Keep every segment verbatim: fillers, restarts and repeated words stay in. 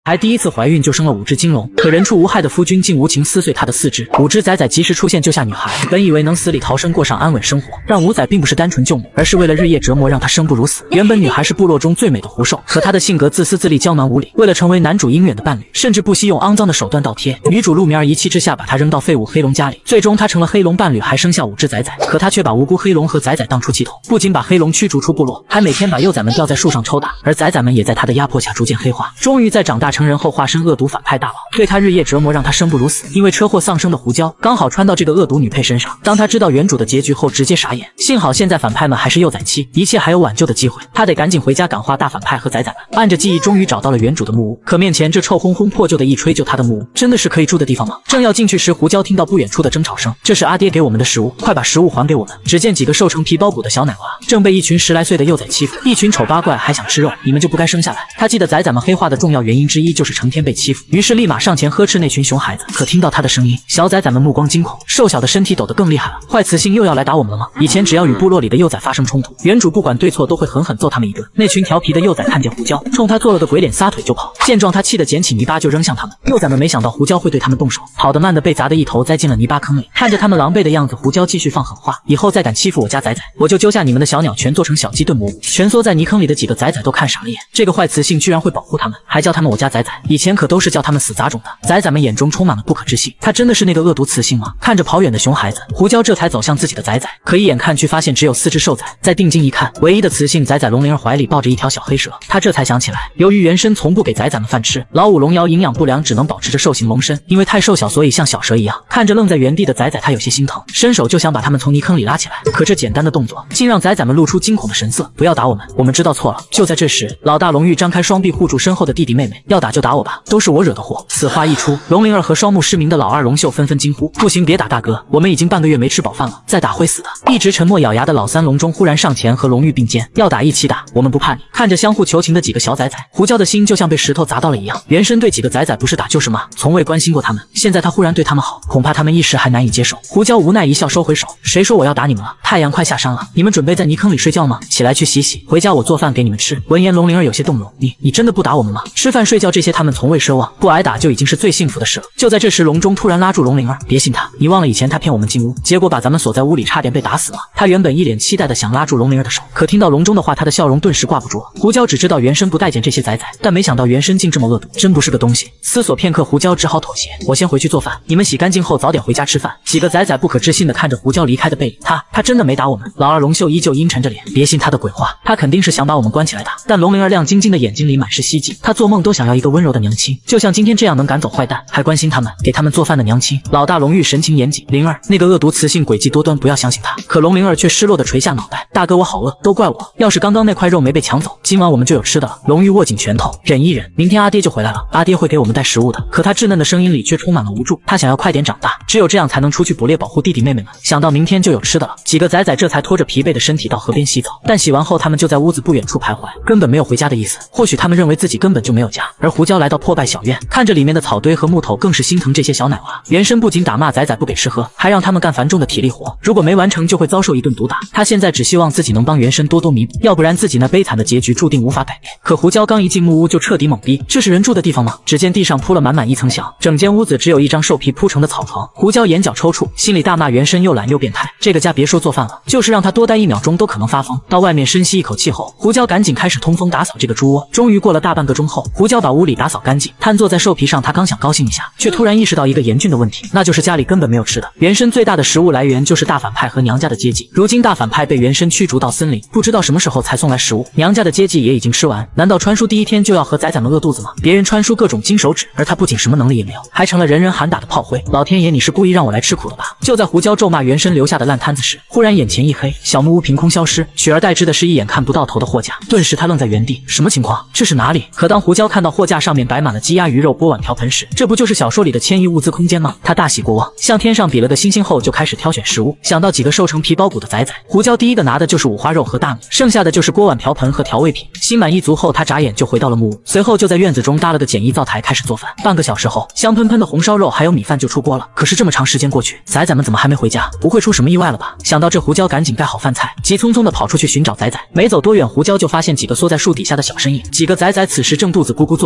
还第一次怀孕就生了五只金龙，可人畜无害的夫君竟无情撕碎她的四肢。五只仔仔及时出现救下女孩，本以为能死里逃生过上安稳生活，让五仔并不是单纯救母，而是为了日夜折磨让她生不如死。原本女孩是部落中最美的狐兽，可她的性格自私自利娇蛮无理，为了成为男主姻远的伴侣，甚至不惜用肮脏的手段倒贴。女主陆明儿一气之下把她扔到废物黑龙家里，最终她成了黑龙伴侣，还生下五只仔仔。可她却把无辜黑龙和仔仔当出气筒，不仅把黑龙驱逐出部落，还每天把幼崽们吊在树上抽打，而仔仔们也在她的压迫下逐渐黑化，终于在长大成人后化身恶毒反派大佬，对她日夜折磨，让她生不如死。因为车祸丧生的胡椒刚好穿到这个恶毒女配身上，当她知道原主的结局后直接傻眼。幸好现在反派们还是幼崽妻，一切还有挽救的机会，她得赶紧回家感化大反派和仔仔们。按着记忆终于找到了原主的木屋，可面前这臭烘烘破旧的一吹就她的木屋真的是可以住的地方吗？正要进去时，胡椒听到不远处的争吵声，这是阿爹给我们的食物，快把食物还给我们。只见几个瘦成皮包骨的小奶娃正被一群十来岁的幼崽欺负，一群丑八怪还想吃肉，你们就不该生下来。他记得仔仔们黑化的重要原因之一就是成天被欺负，于是立马上前呵斥那群熊孩子。可听到他的声音，小崽崽们目光惊恐，瘦小的身体抖得更厉害了。坏雌性又要来打我们了吗？以前只要与部落里的幼崽发生冲突，原主不管对错都会狠狠揍他们一顿。那群调皮的幼崽看见胡椒，冲他做了个鬼脸，撒腿就跑。见状，他气得捡起泥巴就扔向他们。幼崽们没想到胡椒会对他们动手，跑得慢的被砸得一头栽进了泥巴坑里。看着他们狼狈的样子，胡椒继续放狠话：以后再敢欺负我家崽崽，我就揪下你们的小鸟全做成小鸡炖蘑菇。蜷缩在泥坑里的几个崽崽都看傻了眼，这个坏雌性居然会保护他们，还叫他们我家崽崽，以前可都是叫他们死杂种的。崽崽们眼中充满了不可置信，他真的是那个恶毒雌性吗？看着跑远的熊孩子，胡椒这才走向自己的崽崽，可一眼看去发现只有四只瘦崽，再定睛一看，唯一的雌性崽崽龙灵儿怀里抱着一条小黑蛇。他这才想起来，由于原身从不给崽崽们饭吃，老五龙瑶营养不良，只能保持着兽形龙身，因为太瘦小，所以像小蛇一样。看着愣在原地的崽崽，他有些心疼，伸手就想把他们从泥坑里拉起来，可这简单的动作竟让崽崽们露出惊恐的神色。不要打我们，我们知道错了。就在这时，老大龙玉张开双臂护住身后的弟弟妹妹，要打就打我吧，都是我惹的祸。此话一出，龙灵儿和双目失明的老二龙秀纷纷惊呼：不行，别打大哥，我们已经半个月没吃饱饭了，再打会死的。一直沉默咬牙的老三龙中忽然上前和龙玉并肩，要打一起打，我们不怕你。看着相互求情的几个小崽崽，胡椒的心就像被石头砸到了一样。原身对几个崽崽不是打就是骂，从未关心过他们，现在他忽然对他们好，恐怕他们一时还难以接受。胡椒无奈一笑，收回手。谁说我要打你们了？太阳快下山了，你们准备在泥坑里睡觉吗？起来去洗洗，回家我做饭给你们吃。闻言，龙灵儿有些动容，你你真的不打我们吗？吃饭睡觉这些他们从未奢望，不挨打就已经是最幸福的事了。就在这时，龙中突然拉住龙灵儿，别信他，你忘了以前他骗我们进屋，结果把咱们锁在屋里，差点被打死了。他原本一脸期待的想拉住龙灵儿的手，可听到龙中的话，他的笑容顿时挂不住了。胡椒只知道原身不待见这些崽崽，但没想到原身竟这么恶毒，真不是个东西。思索片刻，胡椒只好妥协，我先回去做饭，你们洗干净后早点回家吃饭。几个崽崽不可置信的看着胡椒离开的背影，他他真的没打我们。老二龙秀依旧阴沉着脸，别信他的鬼话，他肯定是想把我们关起来打。但龙灵儿亮晶晶的眼睛里满是希冀，他做梦都想要一个温柔的娘亲，就像今天这样能赶走坏蛋，还关心他们，给他们做饭的娘亲。老大龙玉神情严谨，灵儿，那个恶毒雌性诡计多端，不要相信他。可龙灵儿却失落的垂下脑袋，大哥我好饿，都怪我，要是刚刚那块肉没被抢走，今晚我们就有吃的了。龙玉握紧拳头，忍一忍，明天阿爹就回来了，阿爹会给我们带食物的。可他稚嫩的声音里却充满了无助，他想要快点长大，只有这样才能出去捕猎保护弟弟妹妹们。想到明天就有吃的了，几个崽崽这才拖着疲惫的身体到河边洗澡，但洗完后他们就在屋子不远处徘徊，根本没有回家的意思。或许他们认为自己根本就没有家。而胡椒来到破败小院，看着里面的草堆和木头，更是心疼这些小奶娃。原身不仅打骂崽崽不给吃喝，还让他们干繁重的体力活，如果没完成就会遭受一顿毒打。他现在只希望自己能帮原身多多弥补，要不然自己那悲惨的结局注定无法改变。可胡椒刚一进木屋就彻底懵逼，这是人住的地方吗？只见地上铺了满满一层小，整间屋子只有一张兽皮铺成的草床。胡椒眼角抽搐，心里大骂原身又懒又变态，这个家别说做饭了，就是让他多待一秒钟都可能发疯。到外面深吸一口气后，胡椒赶紧开始通风打扫这个猪窝。终于过了大半个钟后，胡椒把屋里打扫干净，瘫坐在兽皮上，他刚想高兴一下，却突然意识到一个严峻的问题，那就是家里根本没有吃的。原身最大的食物来源就是大反派和娘家的接济，如今大反派被原身驱逐到森林，不知道什么时候才送来食物，娘家的接济也已经吃完。难道川叔第一天就要和崽崽们饿肚子吗？别人川叔各种金手指，而他不仅什么能力也没有，还成了人人喊打的炮灰。老天爷，你是故意让我来吃苦的吧？就在胡椒咒骂原身留下的烂摊子时，忽然眼前一黑，小木屋凭空消失，取而代之的是一眼看不到头的货架。顿时他愣在原地，什么情况？这是哪里？可当胡椒看到货架上面摆满了鸡鸭鱼肉、锅碗瓢盆时，这不就是小说里的千亿物资空间吗？他大喜过望，向天上比了个星星后就开始挑选食物。想到几个瘦成皮包骨的崽崽，胡椒第一个拿的就是五花肉和大米，剩下的就是锅碗瓢盆和调味品。心满意足后，他眨眼就回到了木屋，随后就在院子中搭了个简易灶台开始做饭。半个小时后，香喷喷的红烧肉还有米饭就出锅了。可是这么长时间过去，崽崽们怎么还没回家？不会出什么意外了吧？想到这，胡椒赶紧盖好饭菜，急匆匆地跑出去寻找崽崽。没走多远，胡椒就发现几个缩在树底下的小身影。几个崽崽此时正肚子咕咕作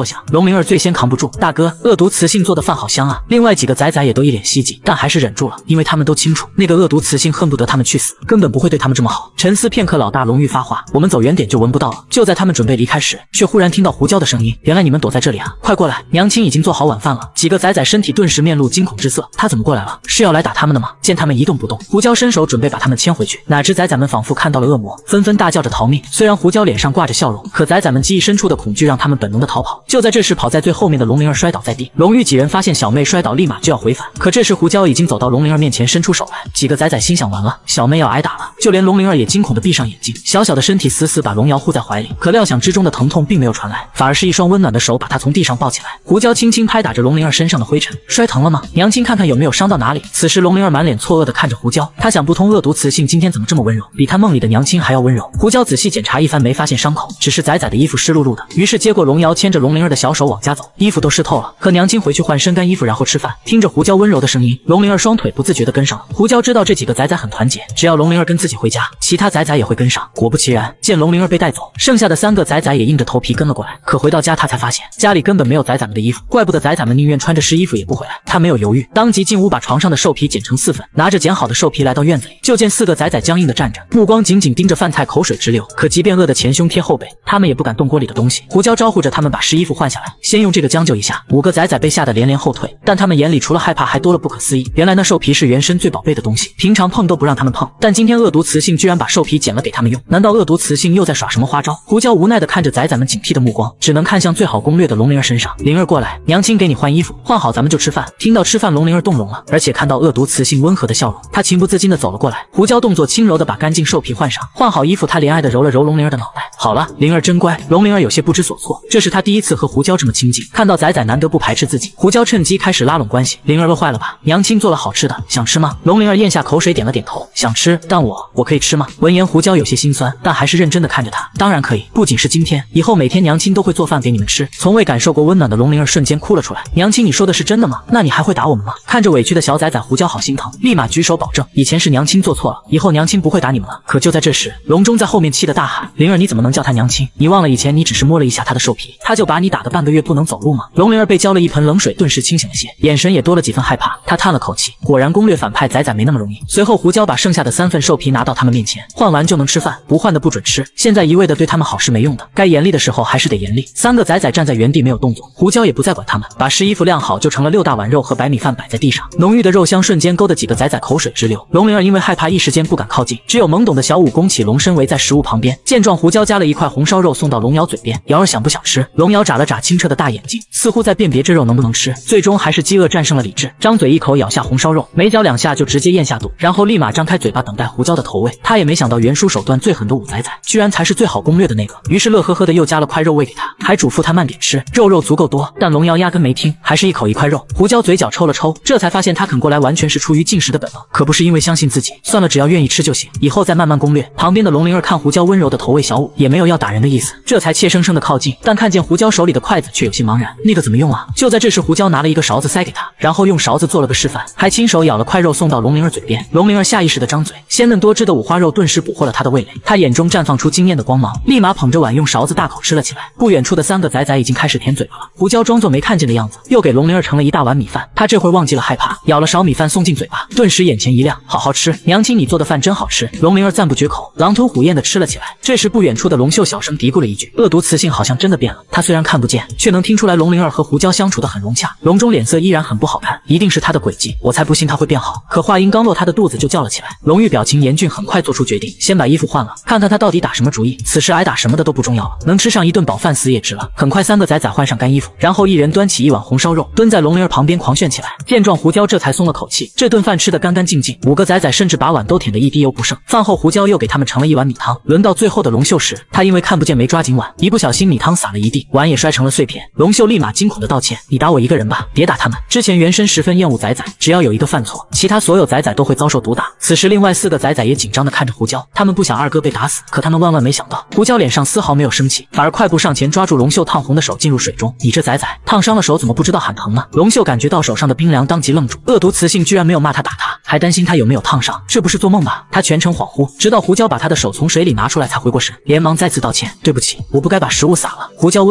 下。龙灵儿最先扛不住，大哥，恶毒雌性做的饭好香啊！另外几个仔仔也都一脸希冀，但还是忍住了，因为他们都清楚，那个恶毒雌性恨不得他们去死，根本不会对他们这么好。沉思片刻，老大龙玉发话：“我们走远点就闻不到了。”就在他们准备离开时，却忽然听到胡椒的声音：“原来你们躲在这里啊！快过来，娘亲已经做好晚饭了。”几个仔仔身体顿时面露惊恐之色，他怎么过来了？是要来打他们的吗？见他们一动不动，胡椒伸手准备把他们牵回去，哪知仔仔们仿佛看到了恶魔，纷纷大叫着逃命。虽然胡椒脸上挂着笑容，可仔仔们记忆深处的恐惧让他们本能的逃跑。就在这时，跑在最后面的龙灵儿摔倒在地，龙玉几人发现小妹摔倒，立马就要回返，可这时胡椒已经走到龙灵儿面前，伸出手来。几个仔仔心想：完了，小妹要挨打了。就连龙灵儿也惊恐的闭上眼睛，小小的身体死死把龙瑶护在怀里。可料想之中的疼痛并没有传来，反而是一双温暖的手把她从地上抱起来。胡椒轻轻拍打着龙灵儿身上的灰尘，摔疼了吗？娘亲看看有没有伤到哪里。此时龙灵儿满脸错愕的看着胡椒，她想不通恶毒雌性今天怎么这么温柔，比她梦里的娘亲还要温柔。胡椒仔细检查一番，没发现伤口，只是仔仔的衣服湿漉漉的，于是接过龙瑶，牵着龙灵儿的小手往家走。衣服都湿透了，可娘亲回去换身干衣服，然后吃饭。听着胡椒温柔的声音，龙灵儿双腿不自觉地跟上了。胡椒知道这几个仔仔很团结，只要龙灵儿跟自己回家，其他仔仔也会跟上。果不其然，见龙灵儿被带走，剩下的三个仔仔也硬着头皮跟了过来。可回到家，他才发现家里根本没有仔仔们的衣服，怪不得仔仔们宁愿穿着湿衣服也不回来。他没有犹豫，当即进屋把床上的兽皮剪成四份，拿着剪好的兽皮来到院子里，就见四个仔仔僵硬地站着，目光紧紧盯着饭菜，口水直流。可即便饿得前胸贴后背，他们也不敢动锅里的东西。胡椒招呼着他们把湿衣服换下来，先用这个将就一下。五个仔仔被吓得连连后退，但他们眼里除了害怕还多了不可思议。原来那兽皮是原身最宝贝的东西，平常碰都不让他们碰，但今天恶毒雌性居然把兽皮剪了给他们用，难道恶毒雌性又在耍什么花招？胡椒无奈地看着仔仔们警惕的目光，只能看向最好攻略的龙灵儿身上。灵儿过来，娘亲给你换衣服，换好咱们就吃饭。听到吃饭，龙灵儿动容了，而且看到恶毒雌性温和的笑容，她情不自禁地走了过来。胡椒动作轻柔地把干净兽皮换上，换好衣服，她怜爱地揉了揉龙灵儿的脑袋。好了，灵儿真乖。龙灵儿有些不知所措，这是她第一次和胡椒这么亲近，看到仔仔难得不排斥自己，胡椒趁机开始拉拢关系。灵儿饿坏了吧？娘亲做了好吃的，想吃吗？龙灵儿咽下口水，点了点头，想吃，但我我可以吃吗？闻言，胡椒有些心酸，但还是认真地看着他。当然可以，不仅是今天，以后每天娘亲都会做饭给你们吃。从未感受过温暖的龙灵儿瞬间哭了出来。娘亲，你说的是真的吗？那你还会打我们吗？看着委屈的小崽崽，胡椒好心疼，立马举手保证，以前是娘亲做错了，以后娘亲不会打你们了。可就在这时，龙中在后面气得大喊：灵儿，你怎么能叫她娘亲？你忘了以前你只是摸了一下她的兽皮，她就把你打得半个月不能走路吗？龙灵儿被浇了一盆冷水，顿时清醒了些，眼神也多了几分害怕。她叹了口气，果然攻略反派崽崽没那么容易。随后胡椒把剩下的三份兽皮拿到他们面前，换完就能吃饭，不换的不准吃。现在一味的对他们好是没用的，该严厉的时候还是得严厉。三个崽崽站在原地没有动作，胡椒也不再管他们，把湿衣服晾好，就成了六大碗肉和白米饭摆在地上。浓郁的肉香瞬间勾得几个崽崽口水直流。龙灵儿因为害怕一时间不敢靠近，只有懵懂的小五弓起龙身围在食物旁边。见状，胡椒夹了一块红烧肉送到龙瑶嘴边，瑶儿想不想吃？龙瑶眨了眨清澈的大眼睛，似乎在辨别这肉能不能吃。最终还是饥饿战胜了理智，张嘴一口咬下红烧肉，没嚼两下就直接咽下肚，然后立马张开嘴巴等待胡椒的投喂。他也没想到袁叔手段最狠的五崽崽居然才是最好攻略的那个，于是乐呵呵的又夹了块肉喂给他，还嘱咐他慢点吃，肉肉足够多。但龙瑶压根没听，还是一口一块肉。胡椒嘴角抽了抽，这才发现他肯过来完全是出于进食的本能，可不是因为相信自己。算了，只要愿意吃就行，以后再慢慢攻略。旁边的龙灵儿看胡椒温柔的投喂小五，也没有要打人的意思，这才怯生生的靠近，但看见胡椒手里的筷子却有些茫然，那个怎么用啊？就在这时，胡椒拿了一个勺子塞给他，然后用勺子做了个示范，还亲手咬了块肉送到龙灵儿嘴边。龙灵儿下意识的张嘴，鲜嫩多汁的五花肉顿时捕获了他的味蕾，他眼中绽放出惊艳的光芒，立马捧着碗用勺子大口吃了起来。不远处的三个崽崽已经开始舔嘴巴了，胡椒装作没看见的样子，又给龙灵儿盛了一大碗米饭。他这会儿忘记了害怕，咬了勺米饭送进嘴巴，顿时眼前一亮，好好吃，娘亲你做的饭真好吃。龙灵儿赞不绝口，狼吞虎咽的吃了起来。这时不远处的龙秀小声嘀咕了一句，恶毒雌性好像真的变了。他虽然看不见，却能听出来龙灵儿和胡椒相处的很融洽。龙中脸色依然很不好看，一定是他的诡计，我才不信他会变好。可话音刚落，他的肚子就叫了起来。龙玉表情严峻，很快做出决定，先把衣服换了，看看他到底打什么主意。此时挨打什么的都不重要了，能吃上一顿饱饭死也值了。很快三个崽崽换上干衣服，然后一人端起一碗红烧肉，蹲在龙灵儿旁边狂炫起来。见状，胡椒这才松了口气，这顿饭吃得干干净净，五个崽崽甚至把碗都舔得一滴油不剩。饭后胡椒又给他们盛了一碗米汤，轮到最后的龙秀时，他因为看不见没抓紧碗，一不小心米汤洒了一地，碗也摔成了碎片。龙秀立马惊恐的道歉，你打我一个人吧，别打他们。之前原身十分厌恶崽崽，只要有一个犯错，其他所有崽崽都会遭受毒打。此时另外四个崽崽也紧张的看着胡椒，他们不想二哥被打死，可他们万万没想到，胡椒脸上丝毫没有生气，反而快步上前抓住龙秀烫红的手进入水中。你这崽崽烫伤了手怎么不知道喊疼呢？龙秀感觉到手上的冰凉，当即愣住，恶毒雌性居然没有骂他打他，还担心他有没有烫伤，这不是做梦吧？他全程恍惚，直到胡椒把他的手从水里拿出来才回过神，连忙再次道歉，对不起，我不该把食物洒了。胡椒温和的笑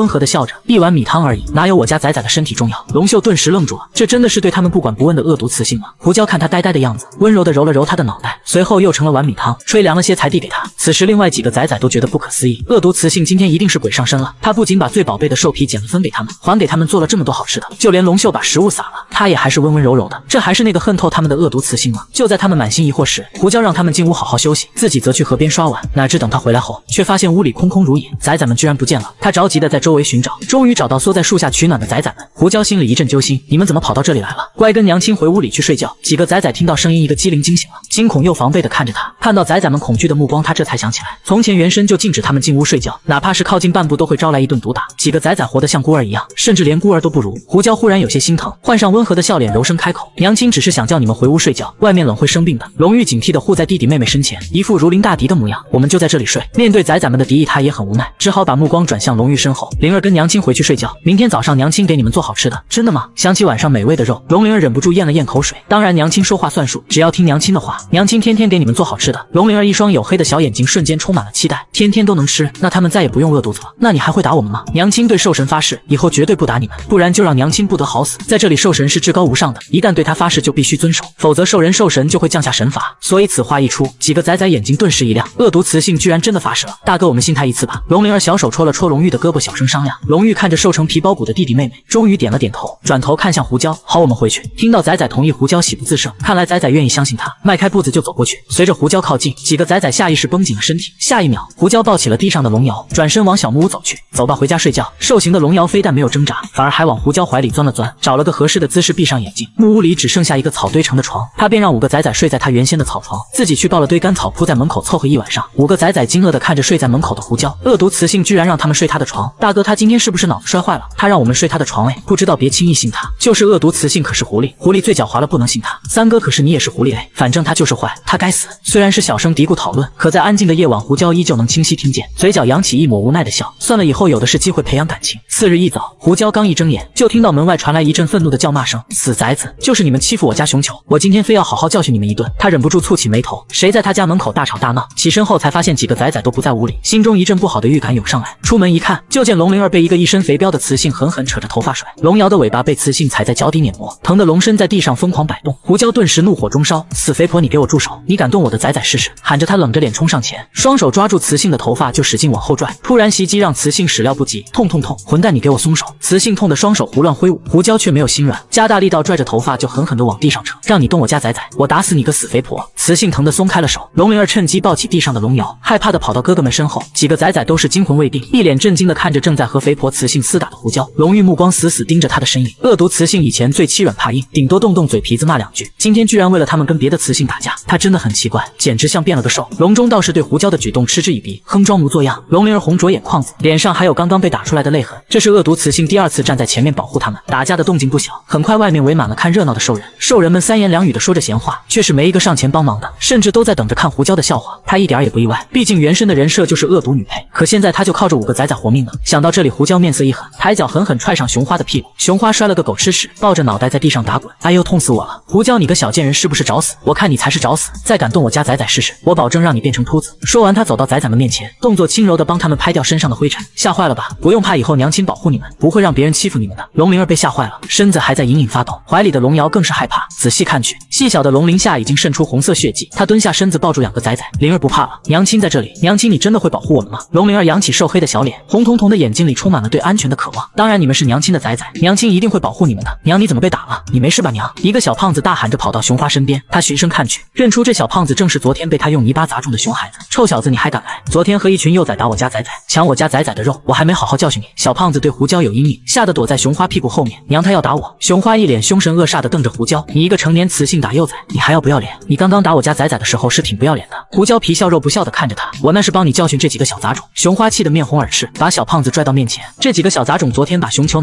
笑着，一碗米汤而已，哪有我家仔仔的身体重要？龙秀顿时愣住了，这真的是对他们不管不问的恶毒雌性吗？胡椒看他呆呆的样子，温柔地揉了揉他的脑袋，随后又盛了碗米汤，吹凉了些才递给他。此时另外几个仔仔都觉得不可思议，恶毒雌性今天一定是鬼上身了。他不仅把最宝贝的兽皮剪了分给他们，还给他们做了这么多好吃的，就连龙秀把食物撒了，他也还是温温柔柔的。这还是那个恨透他们的恶毒雌性吗？就在他们满心疑惑时，胡椒让他们进屋好好休息，自己则去河边刷碗。哪知等他回来后，却发现屋里空空如也，仔仔们居然不见了。他着急的在周围寻找，终于找到缩在树下取暖的仔仔们。胡椒心里一阵揪心，你们怎么跑到这里来了？乖，跟娘亲回屋里去睡觉。几个仔仔听到声音，一个机灵惊醒了，惊恐又防备的看着他。看到仔仔们恐惧的目光，他这才想起来，从前原身就禁止他们进屋睡觉，哪怕是靠近半步都会招来一顿毒打。几个仔仔活得像孤儿一样，甚至连孤儿都不如。胡椒忽然有些心疼，换上温和的笑脸，柔声开口：“娘亲只是想叫你们回屋睡觉，外面冷会生病的。”龙玉警惕地护在弟弟妹妹身前，一副如临大敌的模样。我们就在这里睡。面对仔仔们的敌意，他也很无奈，只好把目光转向龙玉身后。灵儿跟娘亲回去睡觉，明天早上娘亲给你们做好吃的。真的吗？想起晚上美味的肉，龙灵儿忍不住咽了咽口水。当然，娘亲说话算数，只要听娘亲的话，娘亲天天给你们做好吃的。龙灵儿一双黝黑的小眼睛瞬间充满了期待，天天都能吃，那他们再也不用饿肚子了。那你还会打我们吗？娘亲对兽神发誓，以后绝对不打你们，不然就让娘亲不得好死。在这里，兽神是至高无上的，一旦对他发誓就必须遵守，否则兽人兽神就会降下神罚。所以此话一出，几个仔仔眼睛顿时一亮，恶毒雌性居然真的发誓了。大哥，我们信他一次吧。龙灵儿小手戳了戳龙玉的胳膊，小声商量。龙玉看着瘦成皮包骨的弟弟妹妹，终于点了点头，转头看向胡椒，好，我们回去。听到仔仔同意，胡椒喜不自胜，看来仔仔愿意相信他，迈开步子就走过去。随着胡椒靠近，几个仔仔下意识绷紧了身体。下一秒，胡椒抱起了地上的龙瑶，转身往小木屋走去。走吧，回家睡觉。兽形的龙瑶非但没有挣扎，反而还往胡椒怀里钻了钻，找了个合适的姿势闭上眼睛。木屋里只剩下一个草堆成的床，他便让五个仔仔睡在他原先的草床，自己去抱了堆干草铺在门口凑合一晚上。五个仔仔惊愕地看着睡在门口的胡椒，恶毒雌性居然让他们睡他的床。大哥，他今天是不是脑子摔坏了？他让我们睡他的床，哎，不知道别轻易信他。就是恶毒雌性可是狐狸，狐狸最狡猾了，不能信他。三哥，可是你也是狐狸哎，反正他就是坏，他该死。虽然是小声嘀咕讨论，可在安静的夜晚，胡椒依旧能清晰听见，嘴角扬起一抹无奈的笑。算了，以后有的是机会培养感情。次日一早，胡椒刚一睁眼，就听到门外传来一阵愤怒的叫骂声：“死崽子，就是你们欺负我家熊球，我今天非要好好教训你们一顿。”他忍不住蹙起眉头，谁在他家门口大吵大闹？起身后才发现几个仔仔都不在屋里，心中一阵不好的预感涌上来。出门一看，就见龙灵儿被一个一身肥膘的雌性狠狠扯着头发甩，龙瑶的尾巴被雌性踩在脚底碾磨，疼得龙身在地上疯狂摆动。胡椒顿时怒火中烧，死肥婆，你给我住手！你敢动我的仔仔试试！喊着他冷着脸冲上前，双手抓住雌性的头发就使劲往后拽，突然袭击让雌性始料不及，痛痛痛！混蛋，你给我松手！雌性痛得双手胡乱挥舞，胡椒却没有心软，加大力道拽着头发就狠狠地往地上扯，让你动我家仔仔，我打死你个死肥婆！雌性疼得松开了手，龙灵儿趁机抱起地上的龙瑶，害怕地跑到哥哥们身后。几个仔仔都是惊魂未定，一脸震惊地看着正在和肥婆雌性厮打的胡椒。龙玉目光死死盯着他的身影，恶毒雌性以前最欺软怕硬，顶多动动嘴皮子骂两句，今天居然为了他们跟别的雌性打架，他真的很奇怪，简直像变了个兽。龙中倒是对胡椒的举动嗤之以鼻，哼装模作样。龙灵儿红着眼眶子，脸上还有刚刚被打出来的泪痕。这是恶毒雌性第二次站在前面保护他们，打架的动静不小。很快外面围满了看热闹的兽人，兽人们三言两语的说着闲话，却是没一个上前帮忙的，甚至都在等着看胡椒的笑话。他一点也不意外，毕竟原身的人设就是恶毒女配，可现在他就靠着五个仔仔活命呢。想到这里，胡椒面色一狠，抬脚狠狠踹上熊花的屁股，熊花摔了个狗吃屎，抱着脑袋在地上打滚。哎呦，痛死我了！胡椒，你个小贱人是不是找死？我看你才是找死！再敢动我家仔仔试试，我保证让你变成秃子！说完，他走到仔仔们面前，动作轻柔的帮他们拍掉身上的灰尘。吓坏了吧？不用怕，以后娘亲保护你们，不会让别人欺负你们的。龙灵儿被吓坏了，身子还在隐隐发抖，怀里的龙瑶更是害怕。仔细看去，细小的龙鳞下已经渗出红色血迹。他蹲下身子抱住两个仔仔，灵儿不怕了，娘亲在这里。娘亲，你真的会保护我们吗？龙灵儿扬起瘦黑的小脸，红彤彤的眼睛里充满了对安全的渴望。当然，你们是娘亲的仔仔，娘亲一定会保护你们的。娘，你怎么被打了？你没事吧，娘？一个小胖子大喊着跑到熊花身边，他循声看去，认出这小胖子正是昨天被他用泥巴砸中的熊孩子。臭小子，你还敢来？昨天和一群幼崽打我家仔仔，抢我家仔仔的肉，我还没好好教训你。小胖子对胡椒有阴影，吓得躲在熊花屁股后面。娘，他要打我！熊花一脸凶神恶煞的瞪着胡椒，你一个成年雌性打幼崽，你还要不要脸？你刚刚打我家仔仔的时候是挺不要脸的。胡椒皮笑肉不笑的看着他，我那是帮你教训这几个小杂种。熊花气得面红耳赤，把小胖子拽到面前。这几个小杂种昨天把熊球脑袋砸破了。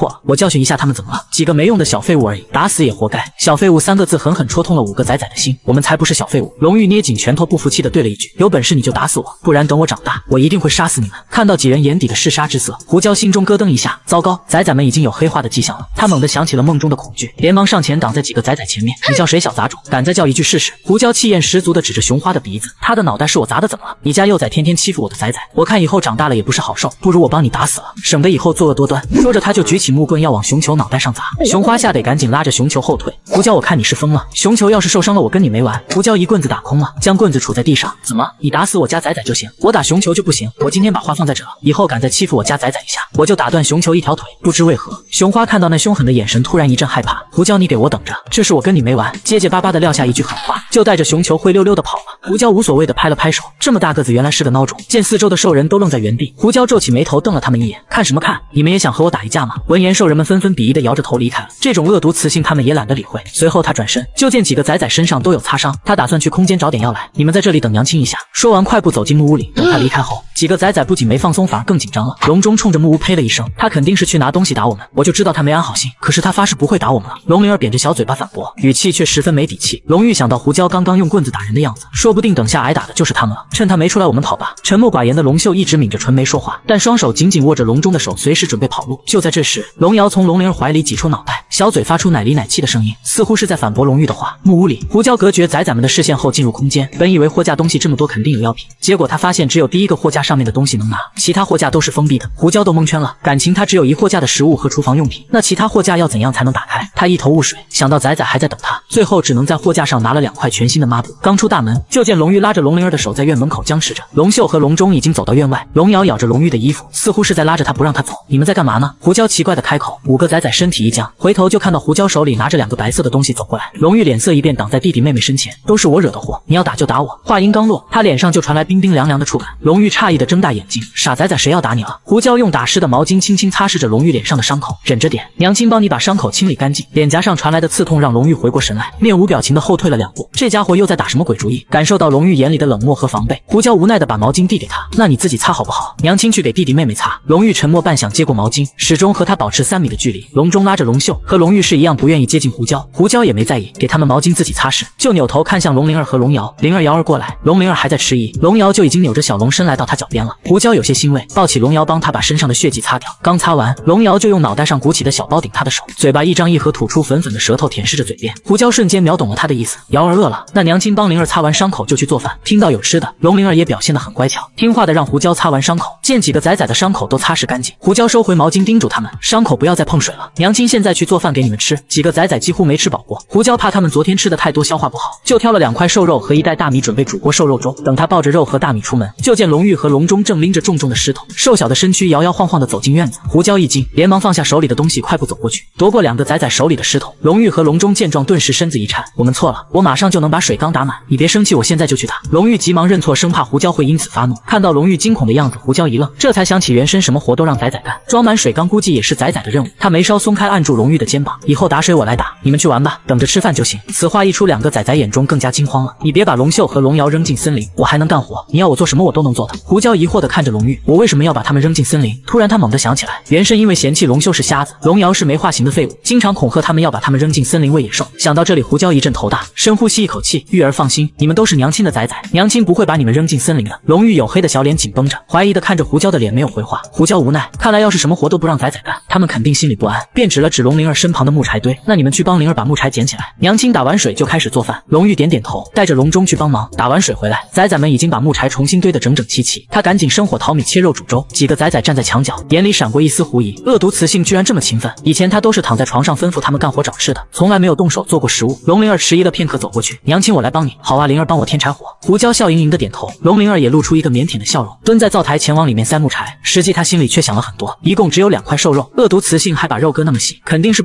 了，我教训一下他们怎么了？几个没用的小废物而已，打死也活该。小废物三个字狠狠戳痛了五个仔仔的心。我们才不是小废物。龙玉捏紧拳头，不服气的对了一句：有本事你就打死我，不然等我长大，我一定会杀死你们。看到几人眼底的嗜杀之色，胡椒心中咯噔一下，糟糕，仔仔们已经有黑化的迹象了。他猛地想起了梦中的恐惧，连忙上前挡在几个仔仔前面。你叫谁小杂种？敢再叫一句试试？胡椒气焰十足的指着熊花的鼻子，他的脑袋是我砸的，怎么了？你家幼崽天天欺负我的仔仔，我看以后长大了也不是好受，不如我帮你打死了，省得以后作恶多端。说着他就举起木棍要往熊球脑袋上砸，熊花吓得赶紧拉着熊球后退。胡椒，我看你是疯了，熊球要是受伤了我跟你没完。胡椒一棍子打空了，将棍子杵在地上。怎么？你打死我家仔仔就行，我打熊球就不行？我今天把话放在这了，以后敢再欺负我家仔仔一下，我就打断熊球一条腿。不知为何，熊花看到那凶狠的眼神，突然一阵害怕。胡椒，你给我等着，这是我跟你没完。结结巴巴的撂下一句狠话，就带着熊球灰溜溜的跑了。胡椒无所谓的拍了拍手，这么大个子原来是个孬种。见四周的兽人都愣在原地，胡椒皱起眉头瞪了他们一眼，看什么看？你们也想和我打一架吗？闻言，兽人们纷纷鄙夷的摇着头离开了。这种恶毒雌性他们也懒得理会。随后他转身，就见几个仔仔身上都有擦伤，他打算去空间找点药来。你们在这里等娘亲一下。说完快步走进木屋里。等他离开后，几个仔仔不仅没放松，反而更紧张了。龙中冲着木屋呸了一声，他肯定是去拿东西打我们，我就知道他没安好心，可是他发誓不会打我们了。龙灵儿扁着小嘴巴反驳，语气却十分没底气。龙玉想到胡椒刚刚用棍子打人的样子，说不定等下挨打的就是他们了，趁他没出来我们跑吧。沉默寡言的龙秀一直抿着唇没说话，但双手紧紧握着龙中的手，随时准备跑路。就在这时，龙瑶从龙灵儿怀里挤出脑袋，小嘴发出奶里奶气的声音，似乎是在反驳龙玉的话。木屋里，胡椒隔绝仔仔们的视线后进入空间，本以为货架东西这么多肯定有药品，结果他发现只有第一个货架上面的东西能拿，其他货架都是封闭的。胡椒都蒙圈了，感情他只有一货架的食物和厨房用品，那其他货架要怎样才能打开？他一头雾水，想到仔仔还在等他，最后只能在货架上拿了两块全新的抹布。刚出大门，就见龙玉拉着龙灵儿的手在院门口僵持着，龙秀和龙中已经走到院外，龙瑶咬着龙玉的衣服，似乎是在拉着他不让他走。你们在干嘛呢？胡椒奇怪的开口。五个仔仔身体一僵，回头就看到胡椒手里拿着两个白色的东西走过来。龙玉脸色一变，挡在弟弟妹妹身前，都是我惹的祸，你要打就打我。话音刚落，他脸上就传来冰冰凉凉的触感。龙玉诧异的睁大眼睛，傻仔仔，谁要打你了？胡椒用打湿的毛巾轻轻擦拭着龙玉脸上的伤口，忍着点，娘亲帮你把伤口清理干净。脸颊上传来的刺痛让龙玉回过神来，面无表情的后退了两步。这家伙又在打什么鬼主意？感受到龙玉眼里的冷漠和防备，胡椒无奈的把毛巾递给他，那你自己擦好不好？娘亲去给弟弟妹妹擦。龙玉沉默半晌，接过毛巾，始终和他保持三米的距离。龙中拉着龙秀，和龙玉是一样不愿意接近胡椒，胡椒也没在意，给他们毛巾自己擦拭，就扭头看向龙灵儿和龙瑶。灵儿摇儿过来，龙灵儿还在迟疑，龙瑶就已经扭着小龙身来到他脚边了。胡椒有些欣慰，抱起龙瑶帮他把身上的血迹擦掉。刚擦完，龙瑶就用脑袋上鼓起的小包顶他的手，嘴巴一张一合，吐出粉粉的舌头舔舐着嘴边。胡椒瞬间秒懂了他的意思，瑶儿饿了，那娘亲帮灵儿擦完伤口就去做饭。听到有吃的，龙灵儿也表现得很乖巧，听话的让胡椒擦完伤口。见几个仔仔的伤口都擦拭干净，胡椒收回毛巾，叮嘱他们伤口不要再碰水了，娘亲现在去做饭给你们吃。几个仔仔几乎没吃饱过，胡椒怕他们昨天吃的太多消化不好，就挑了两块瘦肉和一袋大米准备煮锅瘦肉粥。等他抱着肉和大米出门，就见龙玉和龙中正拎着重重的石头，瘦小的身躯摇摇晃晃地走进院子。胡椒一惊，连忙放下手里的东西，快步走过去，夺过两个仔仔手里的石头。龙玉和龙中见状，顿时身子一颤，我们错了，我马上就能把水缸打满，你别生气，我现在就去打。龙玉急忙认错，生怕胡椒会因此发怒。看到龙玉惊恐的样子，胡椒一愣，这才想起原身什么活都让仔仔干，装满水缸估计也是仔仔的任务。他眉梢松开，按住龙玉的肩膀，以后打水我来打，你们去玩吧，等着吃饭就行。此话一出，两个仔仔眼中更加惊慌了，你别把龙秀和龙瑶扔进森林，我还能干活，你要我做什么我都能做的。胡椒疑惑地看着龙玉，我为什么要把他们扔进森林？突然他猛地想起来，原身因为嫌弃龙秀是瞎子，龙瑶是没化形的废物，经常恐吓他们要把他们扔进森林喂野兽。想到这里，胡椒一阵头大，深呼吸一口气，玉儿放心，你们都是娘亲的仔仔，娘亲不会把你们扔进森林的。龙玉黝黑的小脸紧绷着，怀疑地看着胡椒的脸，没有回话。胡椒无奈，看来要是什么活都不让仔仔干，他们肯定心里不安，便指了指龙灵儿身旁的木柴堆，那你们去帮灵儿把木柴捡起来，娘亲打完水就开始做饭。龙玉点点头，带着龙中去帮忙。打完水回来，仔仔们已经把木柴重新堆得整整齐齐，他赶紧生火淘米切肉煮粥。几个仔仔站在墙角，眼里闪过一丝狐疑，恶毒雌性居然这么勤奋，以前他都是躺在床上吩咐他们干活找吃的，从来没有动手做过食物。龙灵儿迟疑了片刻走过去，娘亲我来帮你。好啊，灵儿帮我添柴火。胡椒笑盈盈的点头，龙灵儿也露出一个腼腆的笑容，蹲在灶台前往里面塞木柴，实际他心里却想了很多，一共只有两块瘦肉，恶毒雌性还把肉割那么细，肯定是不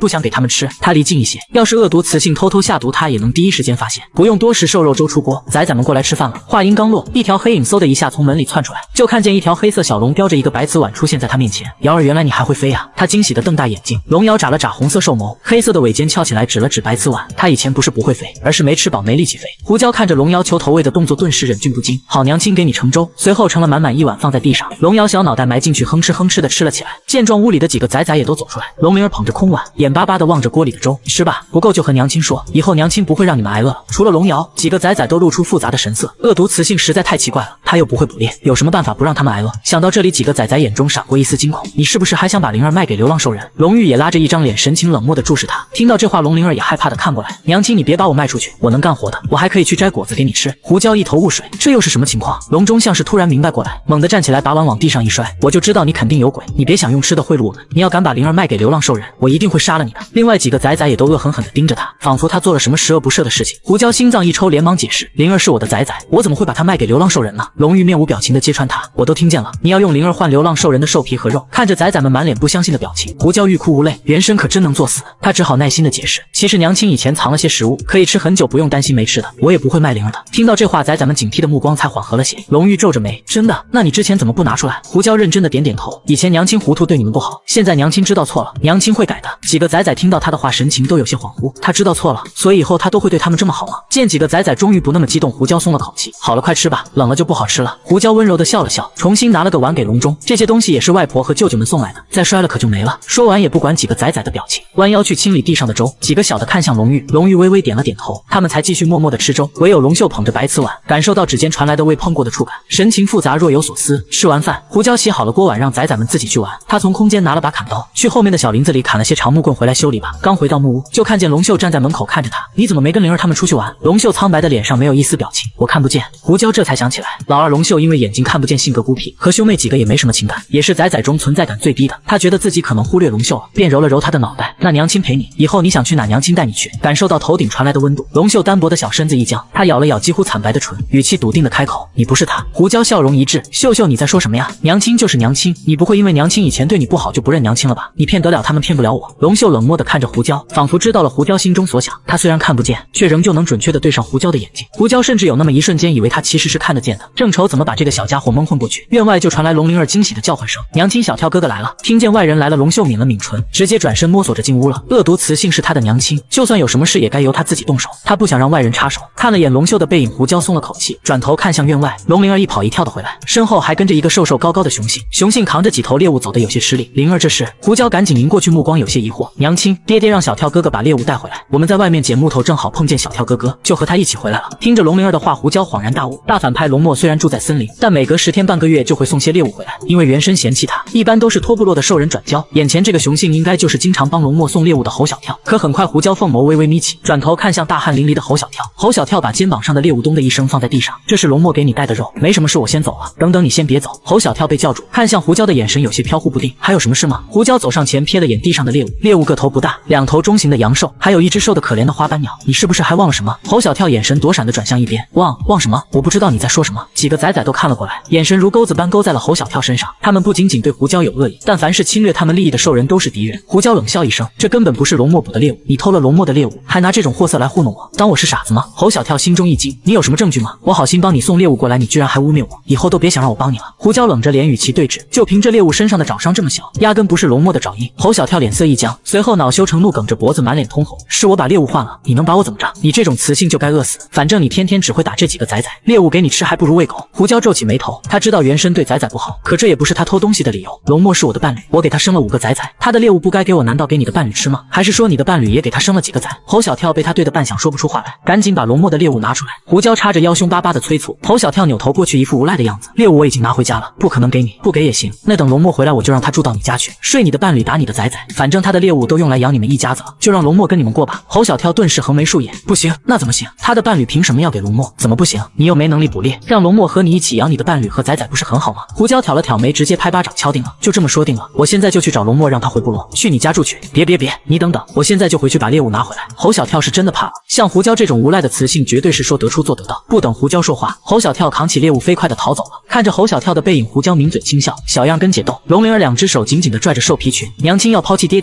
不想给他们吃。他离近一些，要是恶毒雌性偷偷下毒，他也能第一时间发现。不用多时，瘦肉粥出锅，仔仔们过来吃饭了。话音刚落，一条黑影嗖的一下从门里窜出来，就看见一条黑色小龙叼着一个白瓷碗出现在他面前。瑶儿，原来你还会飞呀！他惊喜的瞪大眼睛。龙瑶眨了眨红色兽眸，黑色的尾尖翘起来，指了指白瓷碗。他以前不是不会飞，而是没吃饱没力气飞。胡椒看着龙瑶求投喂的动作，顿时忍俊不禁。好娘亲，给你盛粥。随后盛了满满一碗放在地上，龙瑶小脑袋埋进去，哼哧哼哧的吃了起来。见状，屋里的几个仔仔也都走出来。龙灵儿捧着空碗，眼巴巴的望着锅里的粥，吃吧，不够就和娘亲说，以后娘亲不会让你们挨饿了。除了龙瑶，几个仔仔都露出复杂的神色。恶毒雌性实在太奇怪了，他又不会捕猎，有什么办法不让他们挨饿？想到这里，几个仔仔眼中闪过一丝惊恐。你是不是还想把灵儿卖给流浪兽人？龙玉也拉着一张脸，神情冷漠的注视他。听到这话，龙灵儿也害怕的看过来。娘亲，你别把我卖出去，我能干活的，我还可以去摘果子给你吃。胡椒一头雾水，这又是什么情况？龙中像是突然明白过来，猛地站起来，把碗往地上一摔。我就知道你肯定有鬼，你别想用吃的贿赂我们，你要敢把灵儿卖给流浪兽人，我一定会杀了你的。另外几个仔仔也都恶狠狠地盯着他，仿佛他做了什么十恶不赦的事情。胡椒心脏一抽，连忙解释，灵儿是我的仔仔，我怎么会把他卖给流浪兽人呢？龙玉面无表情地揭穿他，我都听见了，你要用灵儿换流浪兽人的兽皮和肉。看着仔仔们满脸不相信的表情，胡椒欲哭无泪，原身可真能作死。他只好耐心地解释，其实娘亲以前藏了些食物，可以吃很久，不用担心没吃的，我也不会卖灵儿的。听到这话，仔仔们警惕的目光才缓和了些。龙玉皱着眉，真的？那你之前怎么不拿出来？胡椒认真的点点头，以前娘亲糊涂对你们不好，现在娘亲知道错了，娘亲会改的。几个仔仔听到他的话，神情都有些恍惚，他知道错了，所以以后他都会对他们这么好吗？见几个仔仔终于不那么激动，胡椒松了口气，好了，快吃吧，冷了就不好吃了。胡椒温柔的笑了笑，重新拿了个碗给龙中，这些东西也是外婆和舅舅们送来的，再摔了可就没了。说完也不管几个仔仔的表情，弯腰去清理地上的粥。几个小的看向龙玉，龙玉微微点了点头，他们才继续默默的吃粥。唯有龙秀捧着白瓷碗，感受到指尖传来的未碰过的触感，神情复杂，若有所思。吃完饭，胡椒洗好了锅碗，让仔仔们自己去玩。他从空间拿了把砍刀，去后面的小林子里砍了些长木棍回来修理吧。刚回到木屋，就看见龙秀站在门口看着他，你怎么没跟灵儿他们出去玩？龙秀苍白的脸上没有一丝表情，我看不见。胡椒这才想起来，老二龙秀因为眼睛看不见，性格孤僻，和兄妹几个也没什么情感，也是仔仔中存在感最低的。他觉得自己可能忽略龙秀了，便揉了揉他的脑袋，那娘亲陪你，以后你想去哪娘亲带你去。感受到头顶传来的温度，龙秀单薄的小身子一僵，他咬了咬几乎惨白的唇，语气笃定的开口，你不是他。胡椒笑容一滞，秀秀你在说什么呀？娘亲就是娘亲，你不会因为娘亲以前对你不好就不认娘亲了吧？你骗得了他们，骗不了我。龙秀冷漠的看着胡椒，仿佛知道了胡椒心中所想，他虽然看不见，却仍旧能准确的对上胡椒的眼睛。胡椒甚至有那么一瞬间以为他其实是看得见的，正愁怎么把这个小家伙蒙混过去，院外就传来龙灵儿惊喜的叫唤声，娘亲小跳哥哥来了。听见外人来了，龙秀抿了抿唇，直接转身摸索着进屋了。恶毒雌性是他的娘亲，就算有什么事也该由他自己动手，他不想让外人插手。看了眼龙秀的背影，胡椒松了口气，转头看向院外，龙灵儿一跑一跳的回来，身后还跟着一个瘦瘦高高的雄性，雄性扛着几头猎物走得有些吃力。灵儿这是？胡椒赶紧迎过去，目光有些疑惑，娘亲，爹爹让小跳哥哥把猎物带回来，我们在外面捡木头，正好碰见小跳哥哥，就和他一起回来了。听着龙灵儿的话，胡椒恍然大悟，大反派龙墨虽然住在森林，但每隔十天半个月就会送些猎物回来，因为原身嫌弃他，一般都是托部落的兽人转交，眼前这个雄性应该就是经常帮龙墨送猎物的侯小跳。可很快胡椒凤眸微微眯起，转头看向大汗淋漓的侯小跳，侯小跳把肩膀上的猎物咚的一声放在地上，这是龙墨给你带的肉，没什么事，我先走了。等等，你先别走。侯小跳被叫住，看向胡椒的眼神有些飘忽不定，还有什么事吗？胡椒走上前瞥了眼地上的猎物，猎物个头不大，两头中型的阳兽，还有一只瘦的可怜的花斑鸟，你是不是还忘了什么？侯小跳眼神躲闪的转向一边，忘忘什么？我不知道你在说什么。几个仔仔都看了过来，眼神如钩子般勾在了侯小跳身上，他们不仅仅对胡椒有恶意，但凡是侵略他们利益的兽人都是敌人。胡椒冷笑一声，这根本不是龙墨捕的猎物，你偷了龙墨的猎物，还拿这种货色来糊弄我，当我是傻子吗？侯小跳心中一惊，你有什么证据吗？我好心帮你送猎物过来，你居然还污蔑我，以后都别想让我帮你了。胡椒冷着脸与其对峙，就凭这猎物身上的爪伤这么小，压根不是龙墨的爪印。侯小跳脸色一僵，随后恼羞成怒，梗着脖子满脸通红，是我把猎物换了，你能把我怎么着？你这种雌性就该饿死，反正你天天只会打这几个仔仔，猎物给你吃还不如喂狗。胡椒皱起眉头，他知道原身对仔仔不好，可这也不是他偷东西的理由。龙墨是我的伴侣，我给他生了五个仔仔，他的猎物不该给我，难道给你的伴侣吃吗？还是说你的伴侣也给他生了几个仔？侯小跳被他对的半晌说不出话来，赶紧把龙墨的猎物拿出来。胡椒叉着腰凶巴巴的催促，侯小跳扭头过去，一副无赖的样子，猎物我已经拿回家了，不可能给你，不给也行，那等龙墨回来我就让他住到你家去，睡你的伴侣，打你的仔仔，反正他的猎物都用来养你们一家子了，就让龙墨跟你们过吧。侯小跳顿时横眉竖眼，不行，那怎么行？他的伴侣凭什么要给龙墨？怎么不行？你又没能力捕猎，让龙墨和你一起养你的伴侣和仔仔不是很好吗？胡椒挑了挑眉，直接拍巴掌敲定了，就这么说定了，我现在就去找龙墨，让他回部落，去你家住去。别别别，你等等，我现在就回去把猎物拿回来。侯小跳是真的怕了，像胡椒这种无赖的雌性绝对是说得出做得到。不等胡椒说话，侯小跳扛起猎物飞快的逃走了。看着侯小跳的背影，胡椒抿嘴轻笑，小样跟姐斗。龙灵儿两只手紧紧的拽着兽皮裙，娘亲要抛弃爹爹吗？恶毒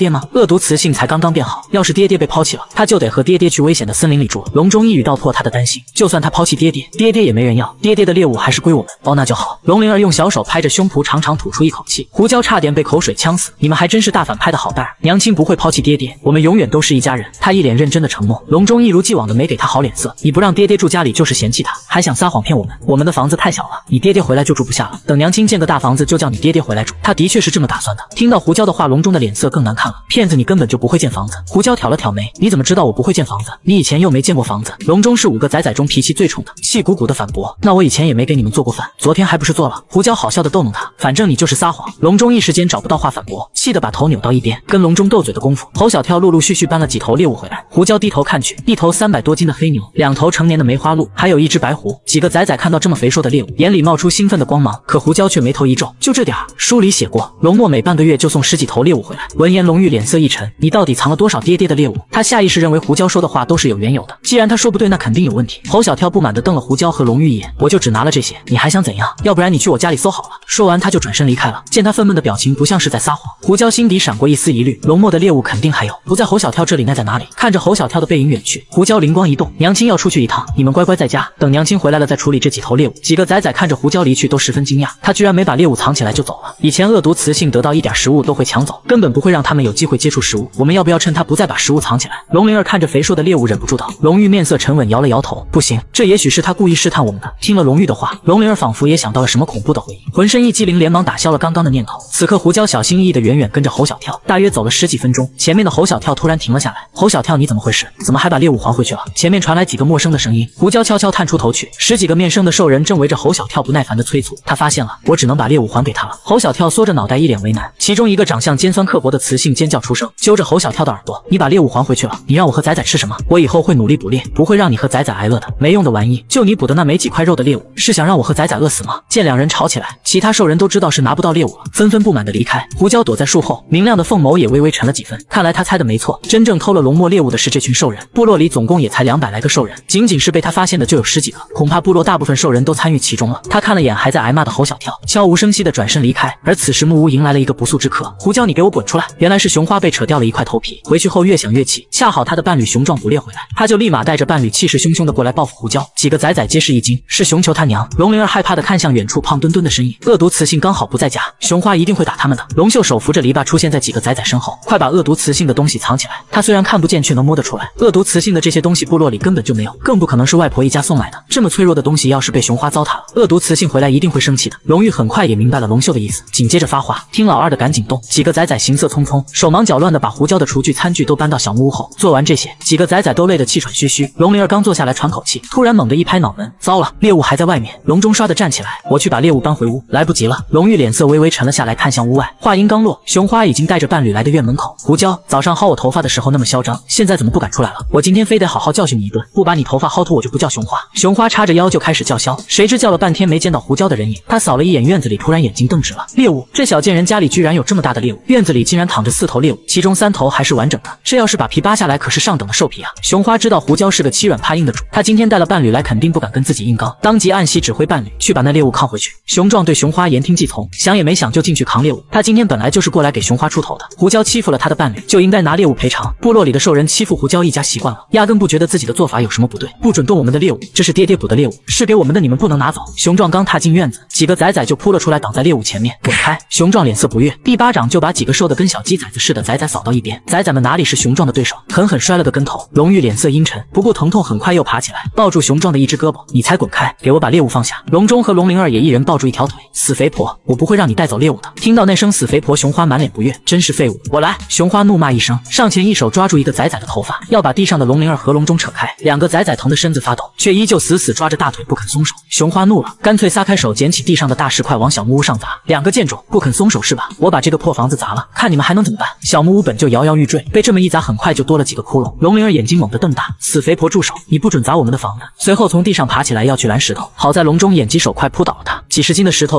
毒雌性才刚刚变好，要是爹爹被抛弃了，他就得和爹爹去危险的森林里住了。笼中一语道破他的担心，就算他抛弃爹爹，爹爹也没人要，爹爹的猎物还是归我们。哦，那就好。龙灵儿用小手拍着胸脯，长长吐出一口气，胡椒差点被口水呛死。你们还真是大反派的好蛋儿，娘亲不会抛弃爹爹，我们永远都是一家人。他一脸认真的承诺。笼中一如既往的没给他好脸色，你不让爹爹住家里就是嫌弃他，还想撒谎骗我们。我们的房子太小了，你爹爹回来就住不下了，等娘亲建个大房子就叫你爹爹回来住。他的确是这么打算的。听到胡椒的话，笼中的脸色更难看了。骗子，你根本就不会建房子。胡椒挑了挑眉，你怎么知道我不会建房子？你以前又没建过房子。笼中是五个仔仔中脾气最冲的，气鼓鼓的反驳，那我以前也没给你们做过饭，昨天还不是做了。胡椒好笑的逗弄他，反正你就是撒谎。笼中一时间找不到话反驳，气得把头扭到一边。跟笼中斗嘴的功夫，侯小跳陆陆续续搬了几头猎物回来。胡椒低头看去，一头三百多斤的黑牛，两头成年的梅花鹿，还有一只白狐。几个仔仔看到这么肥硕的猎物，眼里冒出兴奋的光芒。可胡椒却眉头一皱，就这点儿？书里写过，龙墨每半个月就送十几头猎物回来。闻言，龙玉脸色一沉，你到底藏了多少爹爹的猎物？他下意识认为胡椒说的话都是有缘由的，既然他说不对，那肯定有问题。侯小跳不满地瞪了胡椒和龙玉一眼，我就只拿了这些，你还想怎样？要不然你去我家里搜好了。说完，他就转身离开了。见他愤懑的表情，不像是在撒谎。胡椒心底闪过一丝疑虑，龙墨的猎物肯定还有，不在侯小跳这里，那在哪里？看着侯小跳的背影远去，胡椒灵光一动，娘亲要出去一趟，你们乖乖在家，等娘亲回来了再处理这几头猎物。几个仔仔看着胡椒离去，都十分惊讶，他居然没把猎物藏起来就走了。以前恶毒雌性得到一点食物都会抢走，根本不会让他们有机会接触食物。我们要不要趁他不再把食物藏起来？龙灵儿看着肥硕的猎物，忍不住道。龙玉面色沉稳，摇了摇头，不行，这也许是他故意试探我们的。听了龙玉的话，龙灵儿仿佛也想到了什么恐怖的回忆，浑身一激灵，连忙打消了刚刚的念头。此刻胡椒小心翼翼地远远跟着侯小跳，大约走了十几分钟，前面的侯小跳突然停了下来。侯小跳，你怎么回事？怎么还把猎物还回去了？前面传来几个陌生的声音。胡椒悄悄探出头去，十几个面生的兽人正围着侯小跳不耐烦地催促。他发现了，我只能把猎物还给他了。侯小跳缩着脑袋，一脸为难。其中一个长相尖酸刻薄的雌性尖叫出声，揪着侯小跳的耳朵，你把猎物还回去了，你让我和仔仔吃什么？我以后会努力捕猎，不会让你和仔仔挨饿的。没用的玩意，就你捕的那没几块肉的猎物，是想让我和仔仔饿死吗？见两人吵起来，其他兽人都知道是拿不到猎物了，纷纷不满地离开。胡椒躲在树后，明亮的凤眸也微微沉了几分。看来他猜的没错，真正偷了龙墨猎物的是这群兽人。部落里总共也才两百来个兽人，仅仅是被他发现的就有十几个，恐怕部落大部分兽人都参与其中了。他看了眼还在挨骂的侯小跳，悄无声息地转身离开。而此时木屋迎来了一个不速之客，胡椒，你给我滚出来！原来是熊花被扯掉了一块头皮，回去后越想越气，恰好他的伴侣熊壮捕猎回来，他就立马带着伴侣气势汹汹地过来报复胡椒。几个仔仔皆是一惊，是熊求他娘。龙灵儿害怕地看向远处胖墩墩的身影，恶毒雌性刚好不在家，熊花一定会打他们的。龙秀手扶着篱笆出现在几个仔仔身后，快把恶毒雌性的东西藏起来。他虽然看不见，却能摸得出来，恶毒雌性的这些东西部落里根本就没有，更不可能是外婆一家送来的。这么脆弱的东西，要是被熊花糟蹋了，恶毒雌性回来一定会生气的。龙玉很快也明白了龙秀的意思，紧接着发话，听老二的赶紧动。几个仔仔行色匆匆，手忙脚乱的把胡椒的厨具餐具都搬到小木屋后。做完这些，几个仔仔都累得气喘吁吁。龙灵儿刚坐下来喘口气，突然猛地一拍脑门，糟了，猎物还在外面。笼中唰的站起来，我去把猎物搬回屋。来不及了。龙玉脸色微微沉了下来，看向屋外。话音刚落，熊花已经带着伴侣来的院门口。胡椒，早上薅我头发的时候那么嚣张，现在怎么不敢出来了？我今天非得好好教训你一顿，不把你头发薅秃我就不叫熊花。熊花叉着腰就开始叫嚣，谁知叫了半天没见到胡椒的人影。他扫了一眼院子里，突然眼睛瞪直了。猎物，这小贱人家里居然有这么大的猎物，院子里竟然躺着四头猎物，其中三头还是完整的，这要是把皮扒下来可是上等的兽皮啊。熊花知道胡椒是个欺软怕硬的主，他今天带了伴侣来肯定不敢跟自己硬刚，当即按息指挥伴侣去把那猎物扛回去。熊壮对熊花言听计从，想也没想就进去扛猎物。他今天本来就是过来给熊花出头的，胡椒欺负了他的伴侣，就应该拿猎物赔偿。部落里的兽人欺负胡椒一家习惯了，压根不觉得自己的做法有什么不对。不准动我们的猎物，这是爹爹捕的猎物，是给我们的，你们不能拿走。熊壮刚踏进院子，几个仔仔就扑了出来，挡在猎物前面，滚开！熊壮脸色不悦，一巴掌就把几个瘦得跟小鸡崽子似的仔仔扫到一边。仔仔们哪里是熊壮的对手，狠狠摔了个跟头。龙玉脸色阴沉，不顾疼痛，很快又爬起来，抱住熊壮的一只胳膊，你才滚开，给我把猎物放下。龙中和龙灵儿也一人抱住一条腿，死肥婆，我不会让你带走猎物的。听到那声死肥婆，熊花满脸不悦，真是废物，我来！熊花怒骂一声，上前一手抓住一个仔仔的头发，要把地上的龙灵儿和龙中扯开。两个仔仔疼得身子发抖，却依旧死死抓着大腿不肯松手。熊花怒了，干脆撒开手，捡起地上的大石块往小木屋上砸。两个贱种，不肯松手是吧？我把这个破房子砸了，看你们还能怎么办？小木屋本就摇摇欲坠，被这么一砸，很快就多了几个窟窿。龙灵儿眼睛猛地瞪大，死肥婆住手，你不准砸我们的房子！随后从地上爬起来要去拦石头，好在龙中眼疾手快扑倒了他，几十斤的石头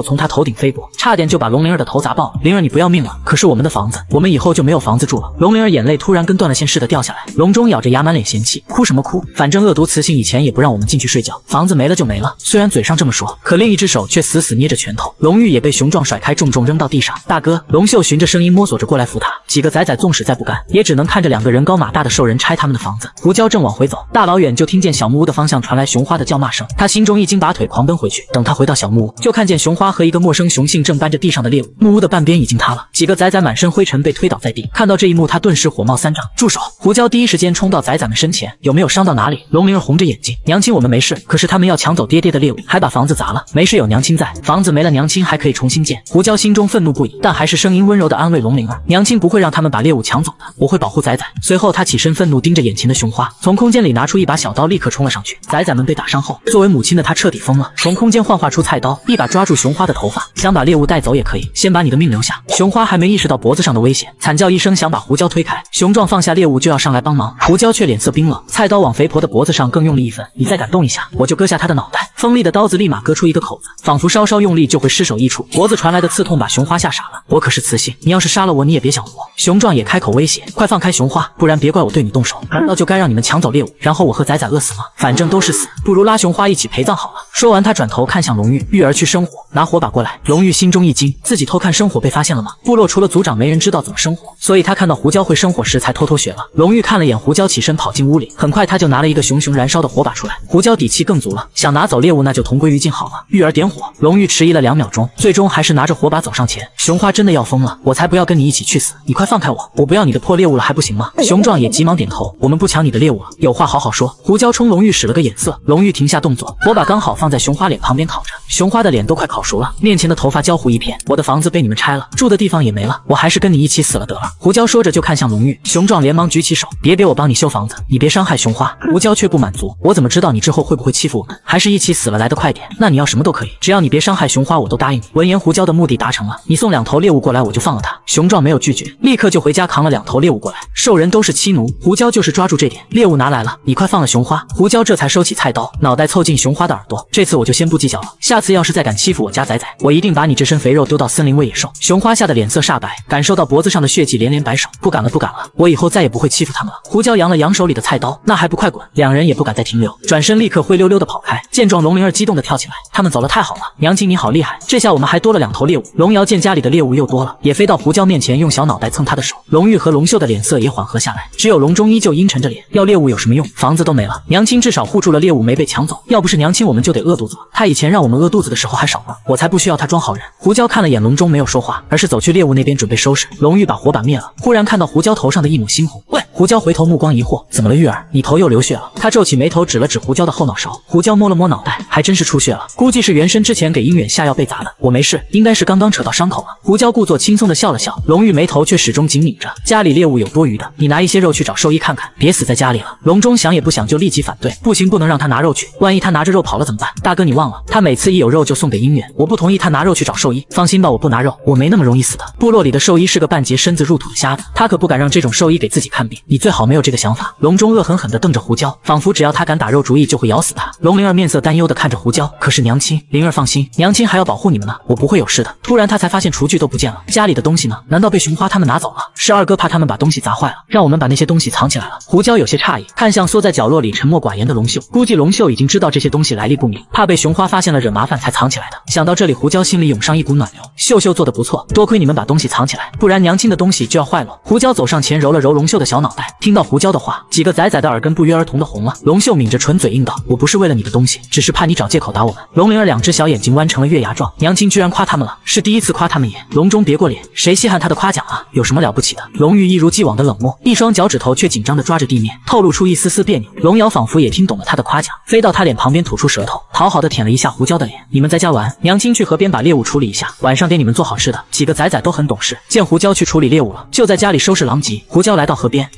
后从他头顶飞过，差点就把龙灵儿的头砸爆。灵儿，你不要命了！可是我们的房子，我们以后就没有房子住了。龙灵儿眼泪突然跟断了线似的掉下来，龙钟咬着牙满脸嫌弃，哭什么哭？反正恶毒雌性以前也不让我们进去睡觉，房子没了就没了。虽然嘴上这么说，可另一只手却死死捏着拳头。龙玉也被雄壮甩开，重重扔到地上。大哥，龙秀循着声音摸索着过来扶他。几个仔仔纵使再不甘，也只能看着两个人高马大的兽人拆他们的房子。胡椒正往回走，大老远就听见小木屋的方向传来熊花的叫骂声，他心中一惊，拔腿狂奔回去。等他回到小木屋，就看见熊花和一个陌生雄性正搬着地上的猎物，木屋的半边已经塌了，几个仔仔满身灰尘被推倒在地。看到这一幕，他顿时火冒三丈，住手！胡椒第一时间冲到仔仔们身前，有没有伤到哪里？龙灵儿红着眼睛，娘亲我们没事，可是他们要抢走爹爹的猎物，还把房子砸了。没事，有娘亲在，房子没了，娘亲还可以重新建。胡椒心中愤怒不已，但还是声音温柔地安慰龙灵儿，娘亲不会让他们把猎物抢走的，我会保护仔仔。随后他起身愤怒盯着眼前的熊花，从空间里拿出一把小刀，立刻冲了上去。仔仔们被打伤后，作为母亲的她彻底疯了，从空间幻化出菜刀，一把抓住熊花的头发，想把猎物带走也可以，先把你的命留下。熊花还没意识到脖子上的危险，惨叫一声想把胡椒推开。雄壮放下猎物就要上来帮忙，胡椒却脸色冰冷，菜刀往肥婆的脖子上更用力一分，你再敢动一下，我就割下他的脑袋。锋利的刀子立马割出一个口子，仿佛稍稍用力就会失手易触。脖子传来的刺痛把熊花吓傻了，我可是雌性，你要是杀了我，你也别想活。雄壮也开口威胁，快放开熊花，不然别怪我对你动手。难道就该让你们抢走猎物，然后我和仔仔饿死吗？反正都是死，不如拉熊花一起陪葬好了。说完，他转头看向龙玉，玉儿去生火，拿火把过来。龙玉心中一惊，自己偷看生火被发现了吗？部落除了族长，没人知道怎么生火，所以他看到胡椒会生火时才偷偷学了。龙玉看了眼胡椒，起身跑进屋里，很快他就拿了一个熊熊燃烧的火把出来。胡椒底气更足了，想拿走猎物那就同归于尽好了。玉儿点火，龙玉迟疑了两秒钟，最终还是拿着火把走上前。熊花真的要疯了，我才不要跟你一起去死，你快放开我，我不要你的破猎物了还不行吗？雄壮也急忙点头，我们不抢你的猎物了，有话好好说。胡椒冲龙玉使了个眼色，龙玉停下动作，火把刚好放在熊花脸旁边烤着，熊花的脸都快烤熟了，面前的头发焦糊一片。我的房子被你们拆了，住的地方也没了，我还是跟你一起死了得了。胡椒说着就看向龙玉，雄壮连忙举起手，别别我帮你修房子，你别伤害熊花。胡椒却不满足，我怎么知道你之后会不会欺负我们？还是一起死了来得快点？那你要什么都可以，只要你别伤害熊花，我都答应你。闻言，胡椒的目的达成了，你送两头猎物过来，我就放了他。雄壮没有拒绝，立刻就回家扛了两头猎物过来。兽人都是妻奴，胡椒就是抓住这点，猎物拿来了，你快放了熊花。胡椒这才收起菜刀，脑袋凑近熊花的耳朵，这次我就先不计较了，下次要是再敢欺负我家仔仔，我一定把你这身肥肉丢到森林喂野兽。熊花吓得脸色煞白，感受到脖子上的血迹，连连摆手，不敢了不敢了，我以后再也不会欺负他们了。胡椒扬了扬手里的菜刀，那还不快滚！两人也不敢再停留，转身立刻灰溜溜的跑开。见状，龙灵儿激动的跳起来，他们走了太好了，娘亲你好厉害，这下我们还多了两头猎物。龙瑶见家里的猎物又多了，也飞到胡椒面前，用小脑袋蹭他的手。龙玉和龙秀的脸色也缓和下来，只有龙钟依旧阴沉着脸，要猎物有什么用？房子都没了，娘亲至少护住了猎物没被抢走，要不是娘亲我们就得饿肚子了。他以前让我们饿肚子的时候还少呢，我才不需要他装好人。胡椒看了眼龙钟，没有说话，而是走去猎物那边准备收拾。龙玉把火把灭了，忽然看到胡椒头上的一抹猩红，喂！胡椒回头目光疑惑，怎么了玉儿？你头又流血了？他皱起眉头指了指胡椒的后脑勺，胡椒摸了摸脑袋，还真是出血了，估计是原身之前给鹰远下药被砸的。我没事，应该是刚刚扯到伤口了。胡椒故作轻松的笑了笑，龙玉眉头却始终紧拧着。家里猎物有多余的，你拿一些肉去找兽医看看，别死在家里了。龙钟想也不想就立即反对，不行，不能让他拿肉去，万一他拿着肉跑了怎么办？大哥你忘了，他每次一有肉就送给鹰远，我不同意他拿肉去找兽医。放心吧，我不拿肉，我没那么容易死的。部落里的兽医是个半截身子入土的瞎子，他可不敢让这种兽医给自己看病，你最好没有这个想法。龙钟恶狠狠地瞪着胡椒，仿佛只要他敢打肉主意就会咬死他。龙灵儿面色担忧地看着胡椒，可是娘亲，灵儿放心，娘亲还要保护你们呢，我不会有事的。突然他才发现厨具都不见了，家里的东西呢？难道被熊花他们拿走了？是二哥怕他们把东西砸坏了，让我们把那些东西藏起来了。胡椒有些诧异，看向缩在角落里沉默寡言的龙秀，估计龙秀已经知道这些东西来历不明，怕被熊花发现了惹麻烦才藏起来的。想到这里，胡椒心里涌上一股暖流，秀秀做得不错，多亏你们把东西藏起来，不然娘亲的东西就要坏了。胡椒走上前揉了揉龙秀的小脑袋，听到胡椒的话，几个仔仔的耳根不约而同的红了。龙秀抿着唇嘴应道，我不是为了你的东西，只是怕你找借口打我们。龙灵儿两只小眼睛弯成了月牙状，娘亲居然夸他们了，是第一次夸他们也。龙钟别过脸，谁稀罕他的夸奖啊？有什么了不起的？龙玉一如既往的冷漠，一双脚趾头却紧张地抓着地面，透露出一丝丝别扭。龙瑶仿佛也听懂了他的夸奖，飞到他脸旁边吐出舌头，讨好的舔了一下胡椒的脸。你们在家玩，娘亲去河边把猎物处理一下，晚上给你们做好吃的。几个仔仔都很懂事，见胡椒去处理猎物了，就在家里收拾狼藉。胡椒来到河边，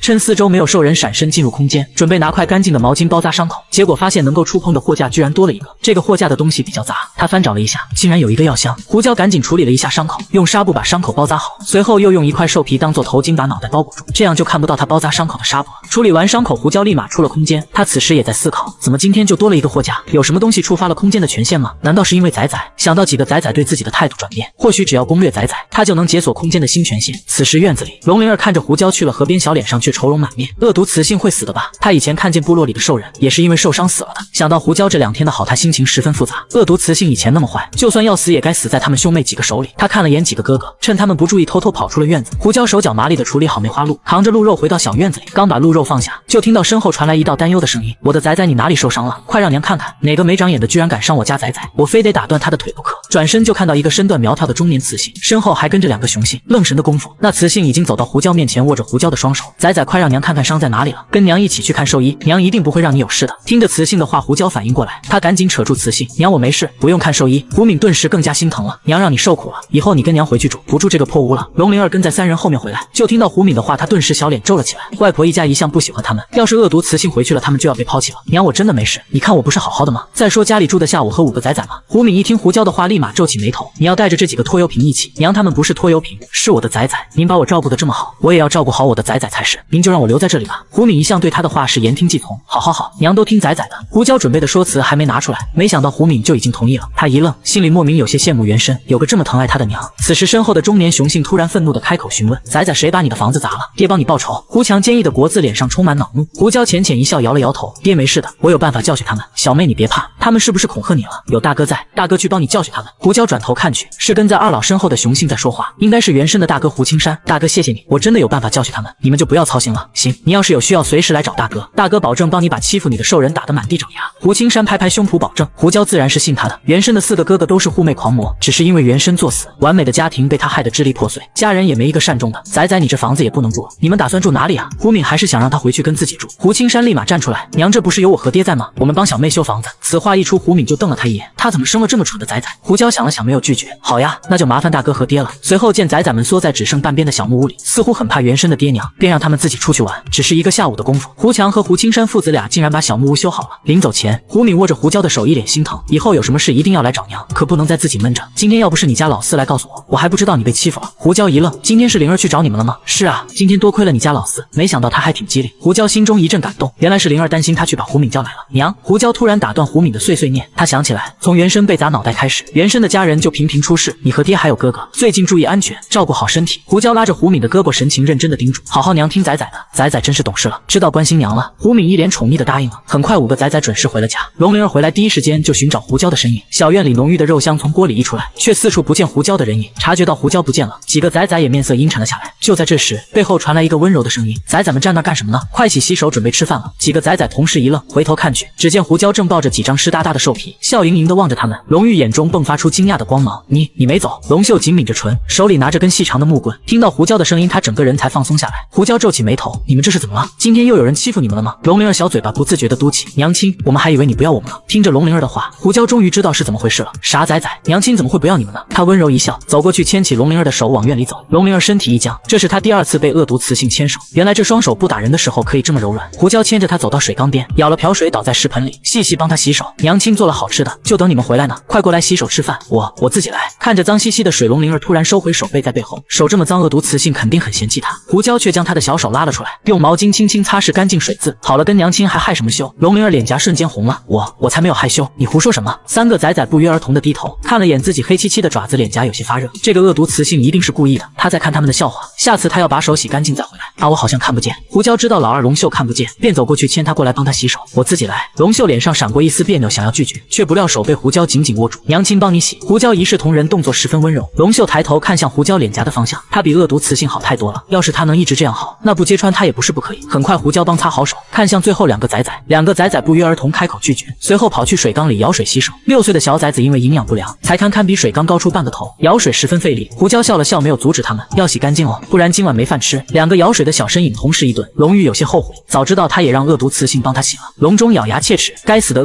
趁四周没有兽人闪身进入空间，准备拿块干净的毛巾包扎伤口，结果发现能够触碰的货架居然多了一个。这个货架的东西比较杂，他翻找了一下，竟然有一个药箱。胡椒赶紧处理了一下伤口，用纱布把伤口包扎好，随后又用一块兽皮当做头巾把脑袋包裹住，这样就看不到他包扎伤口的纱布了。处理完伤口，胡椒立马出了空间。他此时也在思考，怎么今天就多了一个货架？有什么东西触发了空间的权限吗？难道是因为仔仔？想到几个仔仔对自己的态度转变，或许只要攻略仔仔，他就能解锁空间的新权限。此时院子里，龙灵儿看着胡椒去了河边，小脸上却愁容满面。恶毒雌性会死的吧？他以前看见部落里的兽人，也是因为受伤死了的。想到胡椒这两天的好，他心情十分复杂。恶毒雌性以前那么坏，就算要死也该死在他们兄妹几个手里。他看了眼几个哥哥，趁他们不注意，偷偷跑出了院子。胡椒手脚麻利的处理好梅花鹿，扛着鹿肉回到小院子里，刚把鹿肉放下，就听到身后传来一道担忧的声音：“我的仔仔，你哪里受伤了？快让娘看看，哪个没长眼的居然敢伤我家仔仔，我非得打断他的腿不可！”转身就看到一个身段苗条的中年雌性，身后还跟着两个雄性。愣神的功夫，那雌性已经走到胡椒面前，握着胡椒的双手：“仔仔，快让娘看看伤在哪里了，跟娘一起去看兽医，娘一定不会让你有事的。”听着雌性的话，胡椒反应过来，他赶紧扯住雌性：“娘，我没事，不用看兽医。”胡敏顿时更加心疼了：“娘让你受苦了，以后你跟娘回去住，不住这个破屋了。”龙灵儿跟在三人后面回来，就听到胡敏的话，他顿时小脸皱了起来。外婆一家一向不喜欢他们，要是恶毒雌性回去了，他们就要被抛弃了。娘，我真的没事，你看我不是好好的吗？再说家里住得下我和五个仔仔吗？胡敏一听胡椒的话，立马皱起眉头：“你要带着这几个拖油瓶一起？娘，他们不是拖油瓶，是我的仔仔。您把我照顾得这么好，我也要照顾好我的仔仔才是。您就让我留在这里吧。”胡敏一向对他的话是言听计从，好好好，娘都听仔仔的。胡椒准备的说辞还没拿出来，没想到胡敏就已经同意了。他一愣，心里莫名有些羡慕原身，有个这么疼爱他的娘。此时身后的中年雄性突然愤怒的开口询问：“仔仔，谁把你的房子砸了？爹帮你报仇。”胡强坚毅的国字脸上充满恼怒。胡椒浅浅一笑，摇了摇头：“爹没事的，我有办法教训他们。小妹你别怕，他们是不是恐吓你了？有大哥在，大哥去帮你教训他们。”胡椒转头看去，是跟在二老身后的雄性在说话，应该是原身的大哥胡青山。大哥谢谢你，我真的有办法教训他们，你们就不要操心了。行，你要是有需要随时来找大哥，大哥保证帮你把欺负你的兽人打得满地找牙。胡青山拍拍胸脯保证。胡椒自然是信他的，原身的四个哥哥都是护妹狂魔，只是因为原身作死，完美的家庭被他害得支离破碎，家人也没一个善终的。仔仔，你这房子也不能住，你们打算住哪里啊？胡敏还是想让他回去跟自己住。胡青山立马站出来：“娘，这不是有我和爹在吗？我们帮小妹修房子。”此话一出，胡敏就瞪了他一眼，他怎么生了这么蠢的仔仔？胡椒想了想，没有拒绝。好呀，那就麻烦大哥和爹了。随后见仔仔们缩在只剩半边的小木屋里，似乎很怕原身的爹娘，便让他们自己出去玩。只是一个下午的功夫，胡强和胡青山父子俩竟然把小木屋修好了。临走前，胡敏握着胡椒的手，一脸心疼：“以后有什么事一定要来找娘，可不能再自己闷着。今天要不是你家老四来告诉我，我还不知道你被欺负了。”胡椒一愣：“今天是灵儿去找你们了吗？”“是啊，今天多亏了你家老四，没想到他还挺机灵。”胡椒心中一阵感动，原来是灵儿担心他去把胡敏叫来了。娘！胡椒突然打断胡敏的碎碎念，他想起来，从原身被砸脑袋开始，原身的家人就频频出事，你和爹还有哥哥，最近注意安全，照顾好身体。胡椒拉着胡敏的胳膊，神情认真的叮嘱：“好好娘听仔仔的，仔仔真是懂事了，知道关心娘了。”胡敏一脸宠溺的答应了。很快，五个仔仔准时回了家。龙灵儿回来第一时间就寻找胡椒的身影，小院里浓郁的肉香从锅里溢出来，却四处不见胡椒的人影。察觉到胡椒不见了，几个仔仔也面色阴沉了下来。就在这时，背后传来一个温柔的声音：“仔仔们站那干什么呢？快洗洗手，准备吃饭了。”几个仔仔同时一愣，回头看去，只见胡椒正抱着几张湿哒哒的兽皮，笑盈盈的望着他们。龙玉眼中迸发出惊讶的光芒：“你你没走？”龙秀紧抿着唇，手里拿着根细长的木棍。听到胡椒的声音，他整个人才放松下来。胡椒皱起眉头：“你们这是怎么了？今天又有人欺负你们了吗？”龙灵儿小嘴巴不自觉的嘟起：“娘亲，我们还以为你不要我们了。”听着龙灵儿的话，胡椒终于知道是怎么回事了。傻仔仔，娘亲怎么会不要你们呢？他温柔一笑，走过去牵起龙灵儿的手往院里走。龙灵儿身体一僵，这是他第二次被恶毒雌性牵手，原来这双手不打人的时候可以这么柔软。胡椒牵着他走到水缸边，舀了瓢水倒在食盆里，细细帮他洗手。娘亲做了好吃的，就等你们回来呢，快过来洗手吃饭，我我自己来。看着脏兮兮的水，龙灵儿突然收回手背在背后，手这么脏，恶毒雌性肯定很嫌弃他。胡椒却将他的小手拉了出来，用毛巾轻轻擦拭干净水渍。好了，跟娘亲还害什么羞？龙灵儿脸颊瞬间红了，我我才没有害羞，你胡说什么？三个仔仔不约而同的低头，看了眼自己黑漆漆的爪子，脸颊有些发热。这个恶毒雌性一定是故意的，他在看他们的笑话，下次他要把手洗干净再回来。啊，我好像看不见。胡椒知道老二龙秀看不见，便走过去牵他过来帮他洗手。我自己来。龙秀脸上闪过一丝别扭，想要拒绝，却不料手被胡椒紧紧握住。娘亲帮你洗。胡椒一视同仁，动作十分温柔。龙秀抬头看向胡椒脸颊的方向，他比恶毒雌性好太多了。要是他能一直这样好，那不揭穿他也不是不可以。很快，胡椒帮擦好手，看向最后两个仔仔，两个仔仔不约而同开口拒绝，随后跑去水缸里舀水洗手。六岁的小崽子因为营养不良，才堪堪比水缸高出半个头，舀水十分费力。胡椒笑了笑，没有阻止他们，要洗干净哦，不然今晚没饭吃。两个舀水的小身影同时一顿，龙玉有些后悔，早知道他也让恶毒雌性帮他洗了。笼中咬牙切齿，该死的恶毒雌性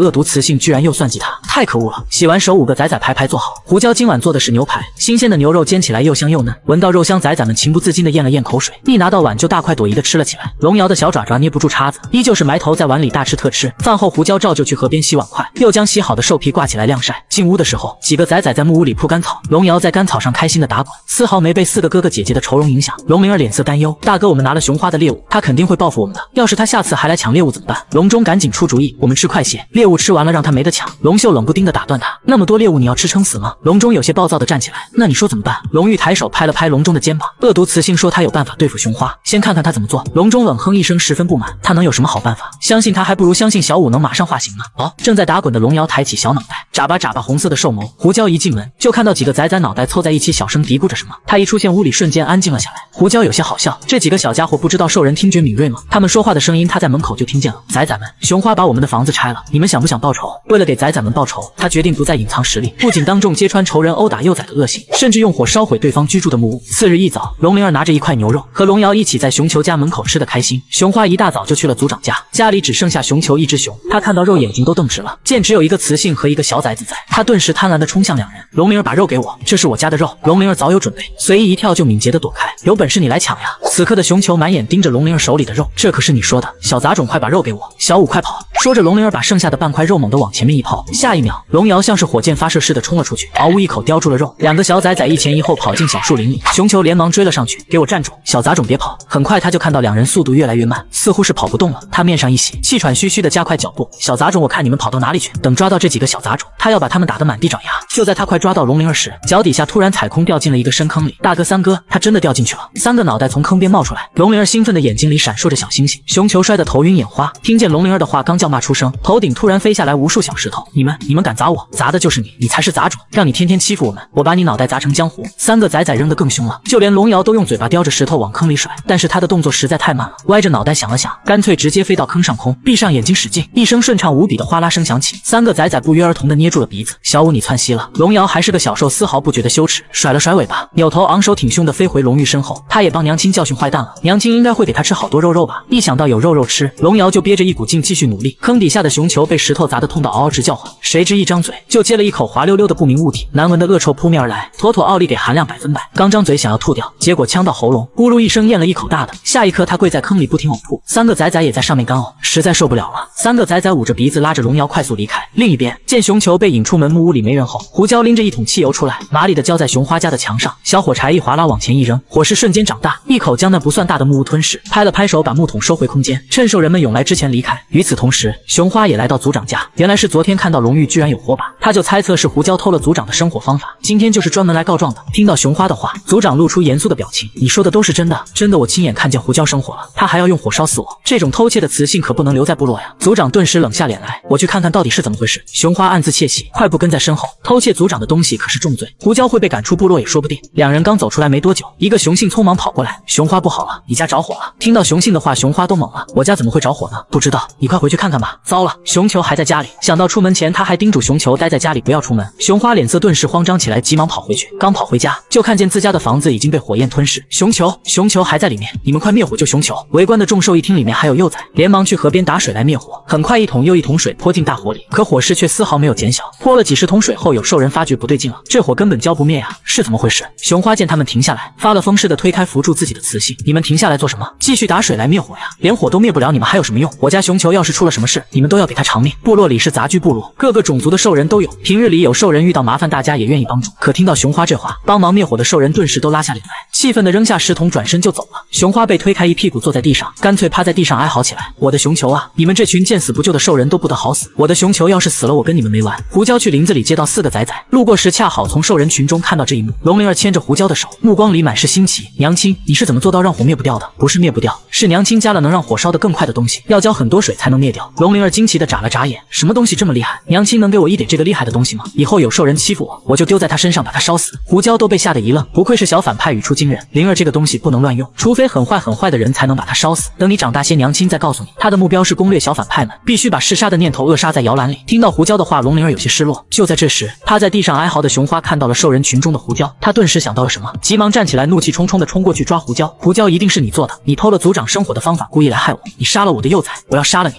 性居然又算计他，太可恶了！洗完手，五个仔仔排排坐好。胡椒今晚做的是牛排，新鲜的牛肉煎起来又香又嫩，闻到肉香，仔仔们情不自禁的咽了咽口水，一拿到碗就大快朵颐的吃了起来。龙瑶的小爪爪捏不住叉子，依旧是埋头在碗里大吃特吃。饭后，胡椒照旧去河边洗碗筷，又将洗好的兽皮挂起来晾晒。进屋的时候，几个仔仔在木屋里铺干草，龙瑶在干草上开心的打滚，丝毫没被四个哥哥姐姐的愁容影响。龙灵儿脸色担忧，大哥，我们拿了熊花的猎物，他肯定会报复我们的，要是他下次还来抢猎物怎么办？龙中赶紧出主意，我们吃快些，猎物吃完了让他没得抢。龙秀冷不丁的打断他，那么多猎物你要吃撑死吗？龙中有些暴躁的站起来，那你说怎么办？龙玉抬手拍了拍龙中的肩膀，恶毒磁性说他有办法对付熊花，先看看他怎么做。龙中冷哼一声，十分不满，他能有什么好办法？相信他还不如相信小五能马上化形呢。哦，正在打滚的龙瑶抬起小脑袋，眨巴眨巴红色的兽眸。胡椒一进门就看到几个仔仔脑袋凑在一起，小声嘀咕着什么。他一出现，屋里瞬间安静了下来。胡椒有些好笑，这几个小家伙不知道兽人听觉敏锐吗？他们说话的声音他在门口就听见了。仔仔们，熊花把我们的房子拆了，你们想不想报仇？为了给仔仔们报仇，他决定不再隐藏实力，不仅当众揭穿仇人殴打幼崽的恶行，甚至用火烧毁对方居住的木屋。次日一早，龙灵儿拿着一块牛肉和龙瑶一起在熊球家门口吃得开心。熊花一大早就去了族长家，家里只剩下熊球一只熊，他看到肉眼睛都瞪直了，见只有一个雌性和一个小崽子在，他顿时贪婪地冲向两人。龙灵儿把肉给我，这是我家的肉。龙灵儿早有准备，随意一跳就敏捷地躲开，有本事你来抢呀！此刻的熊球满眼盯着龙灵儿手里的肉，这可是你说的，小杂种，快把肉给我！小五快跑！说着，龙灵儿把剩下的半块肉猛地往前面一抛，下一秒，龙瑶像是火箭发射似的冲了出去，嗷呜一口叼住了肉。两个小崽崽一前一后跑进小树林里，熊球连忙追了上去，给我站住！小杂种别跑！很快他就看到两人速度越来越慢，似乎是跑不动了。他面上一喜，气喘吁吁的加快脚步。小杂种，我看你们跑到哪里去？等抓到这几个小杂种，他要把他们打得满地找牙。就在他快抓到龙灵儿时，脚底下突然踩空掉进了一个深坑里。大哥三哥，他真的掉进去了！三个脑袋从坑边冒出来，龙灵儿兴奋的眼睛里闪烁着小星星。熊球摔得头晕眼花，听见龙灵儿的话刚叫骂出声，头顶突然飞下来无数小石头。你们你们敢砸我？砸的就是你，你才是杂种！让你天天欺负我们，我把你脑袋砸成浆糊！三个仔仔扔得更凶了，就连龙瑶都用嘴巴叼着石头往坑里甩，但是他的动作实在太慢了，歪着脑袋想了想，干脆直接飞到坑上空，闭上眼睛使劲，一声顺畅无比的哗啦声响起。三个仔仔不约而同的捏住了鼻子。小五你窜稀了！龙瑶还是个小兽，丝毫不觉得羞耻，甩了甩尾巴，扭头昂首挺胸的飞回龙玉身后。他也帮娘亲教训坏蛋了，娘亲应该会给他吃好多肉肉吧？一想到有肉肉吃，龙瑶就憋着一股劲继续努力。坑底下的熊球被石头砸得痛到嗷嗷直叫唤，谁知一张嘴就接了一口滑溜溜的不明物体，难闻的恶臭扑面而来，妥妥奥利给含量百分百。刚张嘴想要吐掉，结果呛到喉咙，咕噜一声咽了一口大的。下一刻他跪在坑里不停呕吐，三个仔仔也在上面干呕，实在受不了了。三个仔仔捂着鼻子拉着龙瑶快速离开。另一边，见熊球被引出门，木屋里没人后，胡椒拎着一桶汽油出来，麻利的浇在熊花家的墙上，小火柴一划拉往前一扔，火势瞬间长大，一口将那不算大的木屋吞噬，拍了拍手把木桶收回空间，趁兽人们涌来之前离开。与此同时，熊花也来到族长家，原来是昨天看到龙玉居然有火把，他就猜测是胡椒偷了族长的生火方法，今天就是专门来告状的。听到熊花的话，族长露出严肃的表情，你说的都是真的？真的，我亲眼看见胡椒生火了，他还要用火烧死我，这种偷窃的雌性可不能留在部落呀！族长顿时冷下脸来，我去看看到底是怎么回事。熊花暗自窃喜，快步跟在身后，偷窃族长的东西可是重罪，胡椒会被赶出部落也说不定。两人刚走出来没多久，一个雄性匆忙跑过来，熊花不好了，你家着火了！听到雄性的话，熊花都懵了，我家怎么会着火呢？不知道，你快回去看看吧。糟了，熊球还在家里。想到出门前他还叮嘱熊球待在家里不要出门，熊花脸色顿时慌张起来，急忙跑回去。刚跑回家，就看见自家的房子已经被火焰吞噬，熊球熊球还在里面，你们快灭火救熊球！围观的众兽一听里面还有幼崽，连忙去河边打水来灭火。很快一桶又一桶水泼进大火里，可火势却丝毫没有减小。泼了几十桶水后，有兽人发觉不对劲了，这火根本浇不灭呀，是怎么回事？熊花见他们停下来，发了疯似的推开扶住自己的雌性，你们停下来做什么？继续打水来灭火呀！连火都灭不了，你们还有什么用？我家熊球要是出了什么事，你们都要给他偿命。部落里是杂居部落，各个种族的兽人都有，平日里有兽人遇到麻烦，大家也愿意帮助。可听到熊花这话，帮忙灭火的兽人顿时都拉下脸来，气愤的扔下石桶，转身就走了。熊花被推开，一屁股坐在地上，干脆趴在地上哀嚎起来：我的熊球啊，你们这群见死不救的兽人都不得好死！我的熊球要是死了，我跟你们没完！胡椒去林子里接到四个仔仔，路过时恰好从兽人群中看到这一幕。龙灵儿牵着胡椒的手，目光里满是新奇。娘亲，你是怎么做到让火灭不掉的？不是灭不掉，是娘亲加了能让火烧得更快的东西，要浇很多水才能灭掉。龙灵儿惊奇的眨了眨眼，什么东西这么厉害？娘亲能给我一点这个厉害的东西吗？以后有兽人欺负我，我就丢在他身上把他烧死。胡椒都被吓得一愣，不愧是小反派，语出惊人。灵儿这个东西不能乱用，除非很坏很坏的人才能把他烧死。等你长大些，娘亲再告诉你。他的目标是攻略小反派们，必须把嗜杀的念头扼杀在摇篮里。听到胡椒的话，龙灵儿有些失落。就在这时，趴在地上哀嚎的熊花看到了兽人群中的胡椒，他顿时想到了什么，急忙站起来，怒气冲冲的冲过去抓胡椒。胡椒，一定是你做的，你偷了族长生火的方法，故意来害我，你杀了我的幼崽，我要杀了你！四个仔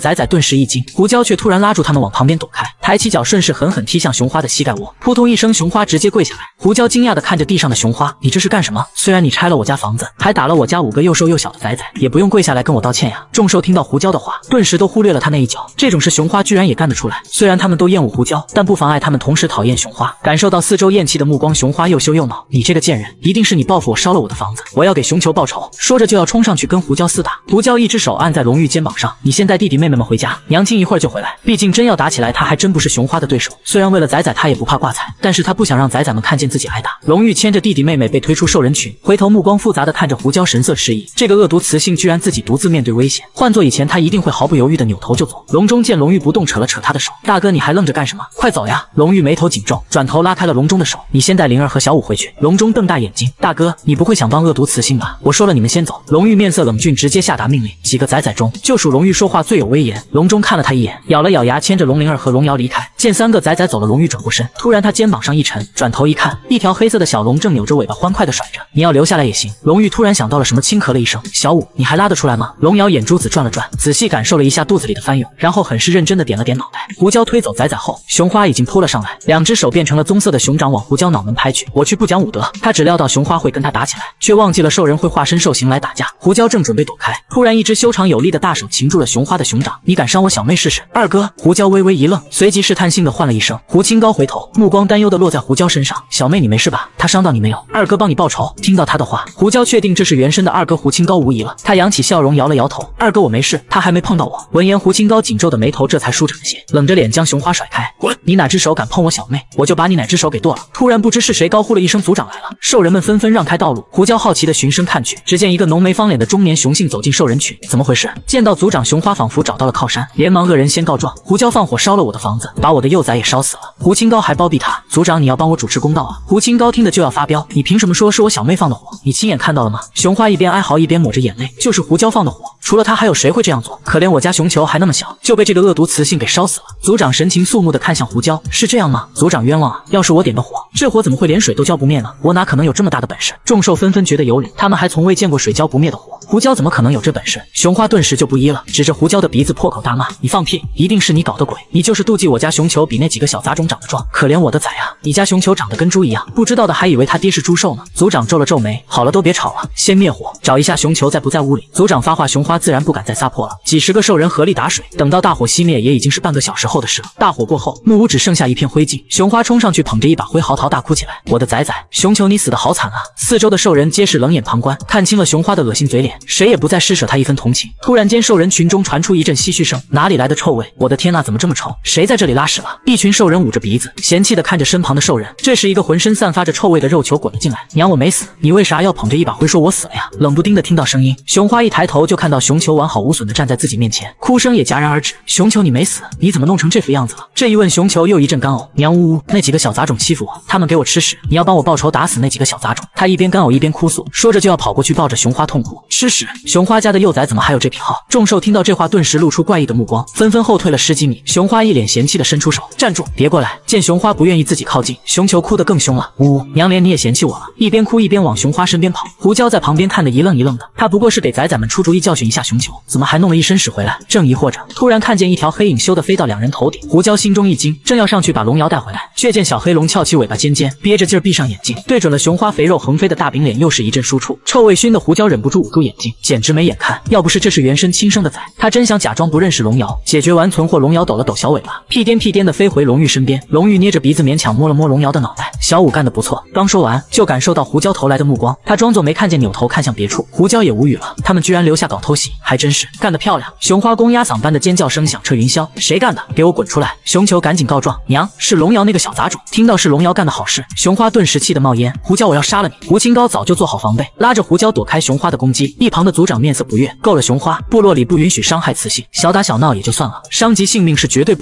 仔仔顿时一惊，胡椒却突然拉住他们往旁边躲开，抬起脚顺势狠狠踢向熊花的膝盖窝，扑通一声，熊花直接跪下来。胡椒惊讶地看着地上的熊花，你这是干什么？虽然你拆了我家房子，还打了我家五个又瘦又小的仔仔，也不用跪下来跟我道歉呀。众兽听到胡椒的话，顿时都忽略了他那一脚，这种事熊花居然也干得出来。虽然他们都厌恶胡椒，但不妨碍他们同时讨厌熊花。感受到四周厌弃的目光，熊花又羞又恼，你这个贱人，一定是你报复我烧了我的房子，我要给熊球报仇。说着就要冲上去跟胡椒厮打。胡椒一只手按在龙玉肩膀上，你先带弟弟妹妹们回家，娘亲一会儿就回来。毕竟真要打起来，他还真不是熊花的对手。虽然为了仔仔他也不怕挂彩，但是他不想让仔仔们看见自己挨打。龙玉牵着弟弟妹妹被推出兽人群，回头目光复杂的看着胡椒，神色迟疑。这个恶毒雌性居然自己独自面对危险，换做以前他一定会毫不犹豫的扭头就走。龙中见龙玉不动，扯了扯他的手，大哥你还愣着干什么？快走呀！龙玉眉头紧皱，转头拉开了龙中的手，你先带灵儿和小五回去。龙中瞪大眼睛，大哥你不会想帮恶毒雌性吧？我说了你们先走。龙玉面色冷峻，直接下达命令。几个仔仔中，就属龙玉说话最有威严。龙中看了他一眼，咬了咬牙，牵着龙灵儿和龙瑶离开。见三个仔仔走了，龙玉转过身，突然他肩膀上一沉，转头一看，一条黑色的小龙正扭着尾巴欢快的甩着。你要留下来也行。龙玉突然想到了什么，轻咳了一声，小五你还拉得出来吗？龙瑶眼珠子转了转，仔细感受了一下肚子里的翻涌，然后很是认真的点了点脑袋。胡椒推走仔仔后，熊花已经扑了上来，两只手变成了棕色的熊掌往胡椒脑门拍去。我去不讲武德，他只料到熊花会跟他打起来，却忘记了兽人会化身兽形来打架。胡椒正准备躲开，突然一只修长有力的大手擒住了熊花的熊掌，你敢伤我小妹试试？二哥！胡椒微微一愣，随即试探性的唤了一声。胡清高回头，目光担忧的落在胡椒身上，小妹你没事吧？他伤到你没有？二哥帮你报仇。听到他的话，胡椒确定这是原身的二哥胡清高无疑了，他扬起笑容摇了摇头，二哥我没事，他还没碰到我。闻言胡清高紧皱的眉头这才舒展些，冷着脸将熊花甩开，滚！你哪只手敢碰我小妹，我就把你哪只手给剁了。突然不知是谁高呼了一声，族长来了。兽人们纷纷让开道路，胡椒好奇的循声看去，只见一个浓眉方脸的中年雄性走进兽人群。怎么回事？见到族长，熊花仿佛找到了靠山，连忙恶人先告状，胡椒放火烧了我的房子，把我的幼崽也烧死了。胡清高还包庇他，族长你要帮我主持公道啊！胡清高听得就要发飙，你凭什么说是我小妹放的火？你亲眼看到了吗？熊花一边哀嚎一边抹着眼泪，就是胡椒放的火，除了他还有谁会这样做？可怜我家熊球还那么小，就被这个恶毒雌性给烧死了。族长神情肃穆的看向胡椒，是这样吗？族长冤枉啊！要是我点的火，这火怎么会连水都浇不灭呢？我哪可能有这么大的本事？众兽纷纷觉得有理，他们还从未见过水浇不灭的火，胡椒怎么可能有这本事？熊花顿时就不依了，指着胡椒的鼻子破口大骂，你放屁，一定是你搞的鬼，你就是妒忌我家熊球比那几个小杂种长得壮，可怜我的崽啊，你家熊球长得跟猪一样，不知道的还以为他爹是猪兽呢。族长皱了皱眉，好了都别吵了，先灭火，找一下熊球在不在屋里。族长发话，熊花自然不敢再撒泼了，几十个兽人合力打水，等到大火熄灭也已经是半个小时后的事了。大火过后，木屋只剩下一片灰烬，熊花冲上去捧着一把灰嚎啕大哭起来，我的崽崽，熊球你死得好惨啊！四周的兽人皆是冷眼旁观，看清了熊花的恶心嘴脸，谁也不再施舍他一分同情。突然间兽人群中传出一阵唏嘘声，哪里来的臭味？我的天呐，怎么这么臭？谁在这里拉屎了？一群兽人捂着鼻子，嫌弃的看着身旁的兽人。这时一个浑身散发着臭味的肉球滚了进来，娘我没死，你为啥要捧着一把灰说我死了呀？冷不丁的听到声音，熊花一抬头就看到熊球完好无损的站在自己面前，哭声也戛然而止。熊球你没死，你怎么弄成这副样子了？这一问熊球又一阵干呕，娘呜呜，那几个小杂种欺负我，他们给我吃屎，你要帮我报仇，打死那几个小杂种。他一边干呕一边哭诉，说着就要跑过去抱着熊花痛哭。吃屎！熊花家的幼崽怎么还有这癖好？众兽听到这话顿时露出怪异的目光，纷纷后退了十几米。熊花一脸嫌弃的伸出手，站住，别过来！见熊花不愿意自己靠近，熊球哭得更凶了，呜呜，娘连你也嫌弃我了，一边哭一边往熊花身边跑。胡椒在旁边看得一愣一愣的，他不过是给崽崽们出主意教训一下熊球，怎么还弄了一身屎回来？正疑惑着，突然看见一条黑影咻的飞到两人头顶，胡椒心中一惊，正要上去把龙瑶带回来，却见小黑龙翘起尾巴尖尖，憋着劲儿闭上眼睛，对准了熊花肥肉横飞的大饼脸，又是一阵输出，臭味熏的胡椒忍不住捂住眼睛，简直没眼看。要不是这是原生亲生的崽，他真想假装不认识龙瑶。解决完存货，龙瑶抖了抖小尾巴，屁颠屁颠的飞回龙玉身边。龙玉捏着鼻子勉强摸了摸龙瑶的脑袋，小五干得不错。刚说完，就感受到胡椒投来的目光，他装作没看见，扭头看向别处。胡椒也无语了，他们居然留下搞偷袭，还真是干得漂亮！熊花公鸭嗓般的尖叫声响彻云霄，谁干的？给我滚出来！熊球赶紧告状，娘，是龙瑶那个小杂种。听到是龙瑶干的好事，熊花顿时气得冒烟，胡椒我要杀了你！胡清高早就做好防备，拉着胡椒躲开熊花的攻击。一旁的族长面色不悦，够了熊花，部落里不允许伤害雌性，小打小闹也就算了，伤及性命是绝对不允许的。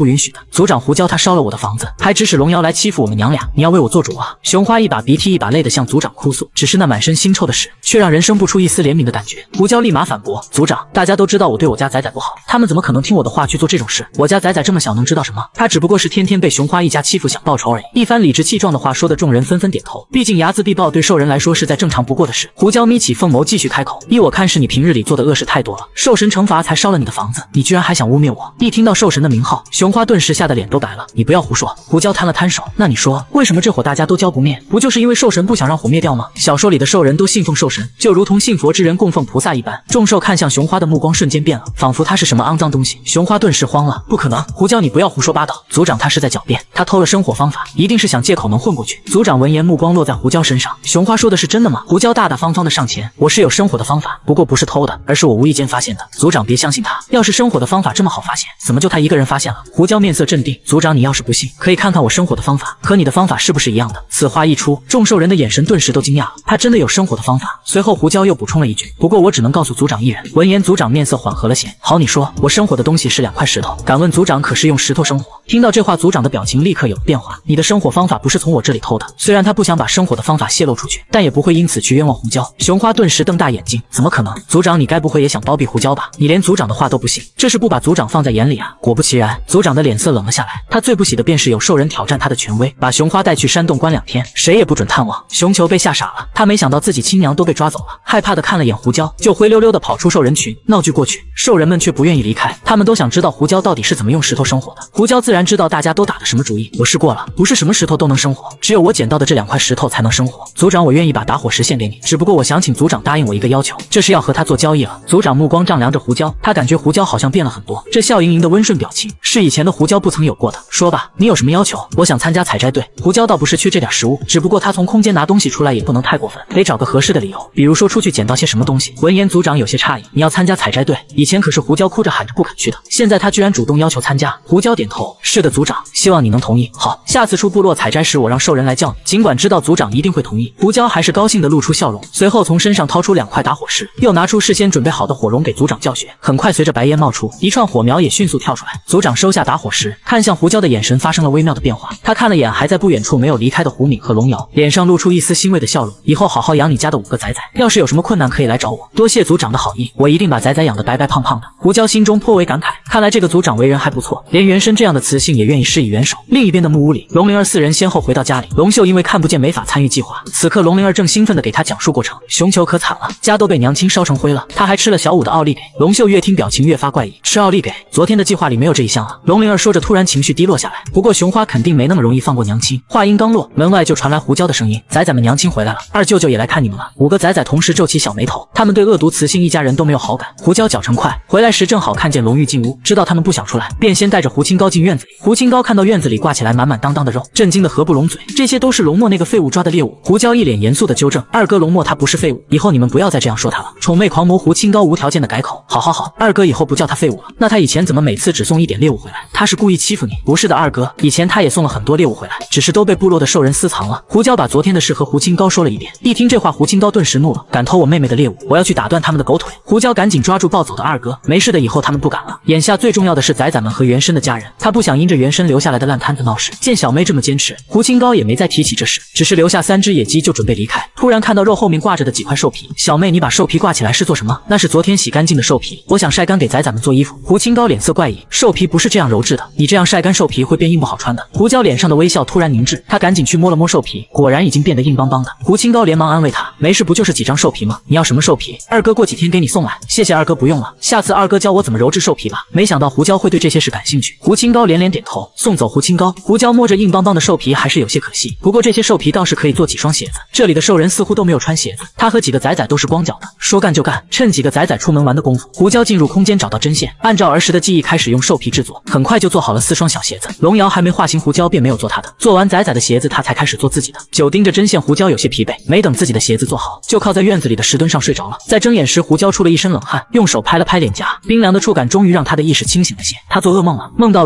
族长胡椒他烧了我的房子，还指使龙瑶来欺负我们娘俩，你要为我做主啊！熊花一把鼻涕一把泪的向族长哭诉，只是那满身腥臭的屎，却让人生不出一丝怜悯的感觉。胡椒立马反驳，族长，大家都知道我对我家仔仔不好，他们怎么可能听我的话去做这种事？我家仔仔这么小，能知道什么？他只不过是天天被熊花一家欺负，想报仇而已。一番理直气壮的话说的众人纷纷点头，毕竟睚眦必报对兽人来说是再正常不过的事。胡椒眯起凤眸继续开口，依我看是你平日里做的恶事太多了，兽神惩罚才烧了你的房子，你居然还想污蔑我！一听到兽神的名号，熊花顿时吓得脸都白了。你不要胡说！胡椒摊了摊手，那你说为什么这火大家都浇不灭？不就是因为兽神不想让火灭掉吗？小说里的兽人都信奉兽神，就如同信佛之人供奉菩萨一般。众兽看向熊花的目光瞬间变了，仿佛他是什么肮脏东西。熊花顿时慌了，不可能！胡椒你不要胡说八道！族长他是在狡辩，他偷了生火方法，一定是想借口能混过去。族长闻言目光落在胡椒身上，熊花说的是真的吗？胡椒大大方方的上前，我是有生火的方法，不过不是偷的，而是我无意间发现的。族长别相信他，要是生火的方法这么好发现，怎么就他一个人发现了？胡椒面色镇定，族长你要是不信，可以看看我生火的方法，和你的方法是不是一样的？此话一出，众兽人的眼神顿时都惊讶了，他真的有生火的方法。随后胡椒又补充了一句，不过我只能告诉族长一人。闻言族长面色缓和了些，好，你说。我生火的东西是两块石头，敢问族长可是用石头生火？听到这话，族长的表情立刻有了变化，你的生火方法不是从我这里偷的。虽然他不想把生火的方法泄露出去，但也不会因此去冤枉胡椒。熊花顿时瞪大眼睛，怎么可能？族长你该不会也想包庇胡椒吧？你连族长的话都不信，这是不把族长放在眼里啊！果不其然，族长的脸色冷了下来，他最不喜的便是有兽人挑战他的权威，把熊花带去山洞关两天，谁也不准探望。熊球被吓傻了，他没想到自己亲娘都被抓走了，害怕的看了眼胡椒，就灰溜溜的跑出兽人群。闹剧过去，兽人们却不愿意离开，他们都想知道胡椒到底是怎么用石头生火的。胡椒自然知道大家都打的什么主意，我试过了，不是什么石头都能生火，只有我捡到的这两块石头才能生火。族长，我愿意把打火石献给你，只不过我想请族长答应我一个要求，这是要和他做交易了。族长目光丈量着胡椒，他感觉胡椒好像变了很多，这笑盈盈的温顺表情是以前的胡椒不曾有过的。说吧，你有什么要求？我想参加采摘队。胡椒倒不是缺这点食物，只不过他从空间拿东西出来也不能太过分，得找个合适的理由，比如说出去捡到些什么东西。闻言族长有些诧异，你要参加采摘队？以前可是胡椒哭着喊着不肯去的，现在他居然主动要求参加。胡椒点头，是的族长，希望你能同意。好，下次出部落采摘时我让兽人来叫你。尽管知道族长一定会同意，胡椒还是高兴地露出笑容，随后从身上掏出两块打火石，又拿出事先准备好的火绒给族长教学。很快随着白烟冒出，一串火苗也迅速跳出来。族长收下打火石，看向胡椒的眼神发生了微妙的变化，他看了眼还在不远处没有离开的胡敏和龙瑶，脸上露出一丝欣慰的笑容，以后好好养你家的五个仔仔，要是有什么困难可以来找我。多谢族长的好意，我一定把仔仔养得白白胖胖的。胡椒心中颇为感慨，看来这个族长为人还不错，连原生这样的雌性也愿意施以援手。另一边的木屋里，龙灵儿四人先后回到家里，龙秀因为看不见没法参与计划，此刻龙灵儿正兴奋地给他讲述过程。熊球可惨了，家都被娘亲烧成灰了，他还吃了小五的奥利给。龙秀越听表情越发怪异，吃奥利给？昨天的计划里没有这一项啊。龙灵儿说着突然情绪低落下来，不过熊花肯定没那么容易放过娘亲。话音刚落，门外就传来胡椒的声音，仔仔们娘亲回来了，二舅舅也来看你们了。五个仔仔同时皱起小眉头，他们对恶毒雌性一家人都没有好感。胡椒脚程快，回来时正好看见龙玉进屋，知道他们不想出来，便先带着胡清高进院子里。胡清高看到院子里挂起来满满当当的肉，震惊的合不拢嘴，这些都是龙墨那个废物抓的猎物。胡椒一脸严肃的纠正，二哥龙墨他不是废物，以后你们不要再这样说他了。宠妹狂魔胡清高无条件的改口，好好好，二哥以后不叫他废物了。那他以前怎么每次只送一点猎物回来？他是故意欺负你？不是的，二哥，以前他也送了很多猎物回来，只是都被部落的兽人私藏了。胡椒把昨天的事和胡清高说了一遍。一听这话，胡清高顿时怒了，敢偷我妹妹的猎物，我要去打断他们的狗腿。胡椒赶紧抓住暴走的二哥，没事的，以后他们不敢了。眼下最重要的是仔仔们和原生的家人，他不想因着原生留下来的烂摊子闹事。见小妹这么坚持，胡清高也没再提起这事，只是留下三只野鸡就准备离开。突然看到肉后面挂着的几块兽皮，小妹你把兽皮挂起来是做什么？那是昨天洗干净的兽皮，我想晒干给仔仔们做衣服。胡清高脸色怪异，兽皮不是这样揉制的，你这样晒干兽皮会变硬不好穿的。胡椒脸上的微笑突然凝滞，他赶紧去摸了摸兽皮，果然已经变得硬邦邦的。胡清高连忙安慰他，没事，不就是几张兽皮吗？你要什么兽皮？二哥过几天给你送来。谢谢二哥，不用了，下次二哥教我怎么揉制兽皮吧。没想到胡椒会对这些事感兴趣。胡清高连连点头，送走胡清高。胡椒摸着硬邦邦的兽皮还是有些可惜，不过这些兽皮倒是可以做几双鞋子。这里的兽人似乎都没有穿鞋子，他和几个仔仔都是光脚的。说干就干，趁几个仔仔出门玩的功夫，胡椒进入空间找到针线，按照儿时的记忆开始用兽皮制作，很快就做好了四双小鞋子。龙瑶还没化形，胡椒便没有做他的，做完仔仔的鞋子，他才开始做自己的。久盯着针线，胡椒有些疲惫，没等自己的鞋子做好，就靠在院子里的石墩上睡着了。在睁眼时，胡椒出了一身冷汗，用手拍了拍脸颊，冰凉的触感终于让他的意识清醒了些。他做噩梦了，梦到龙瑶在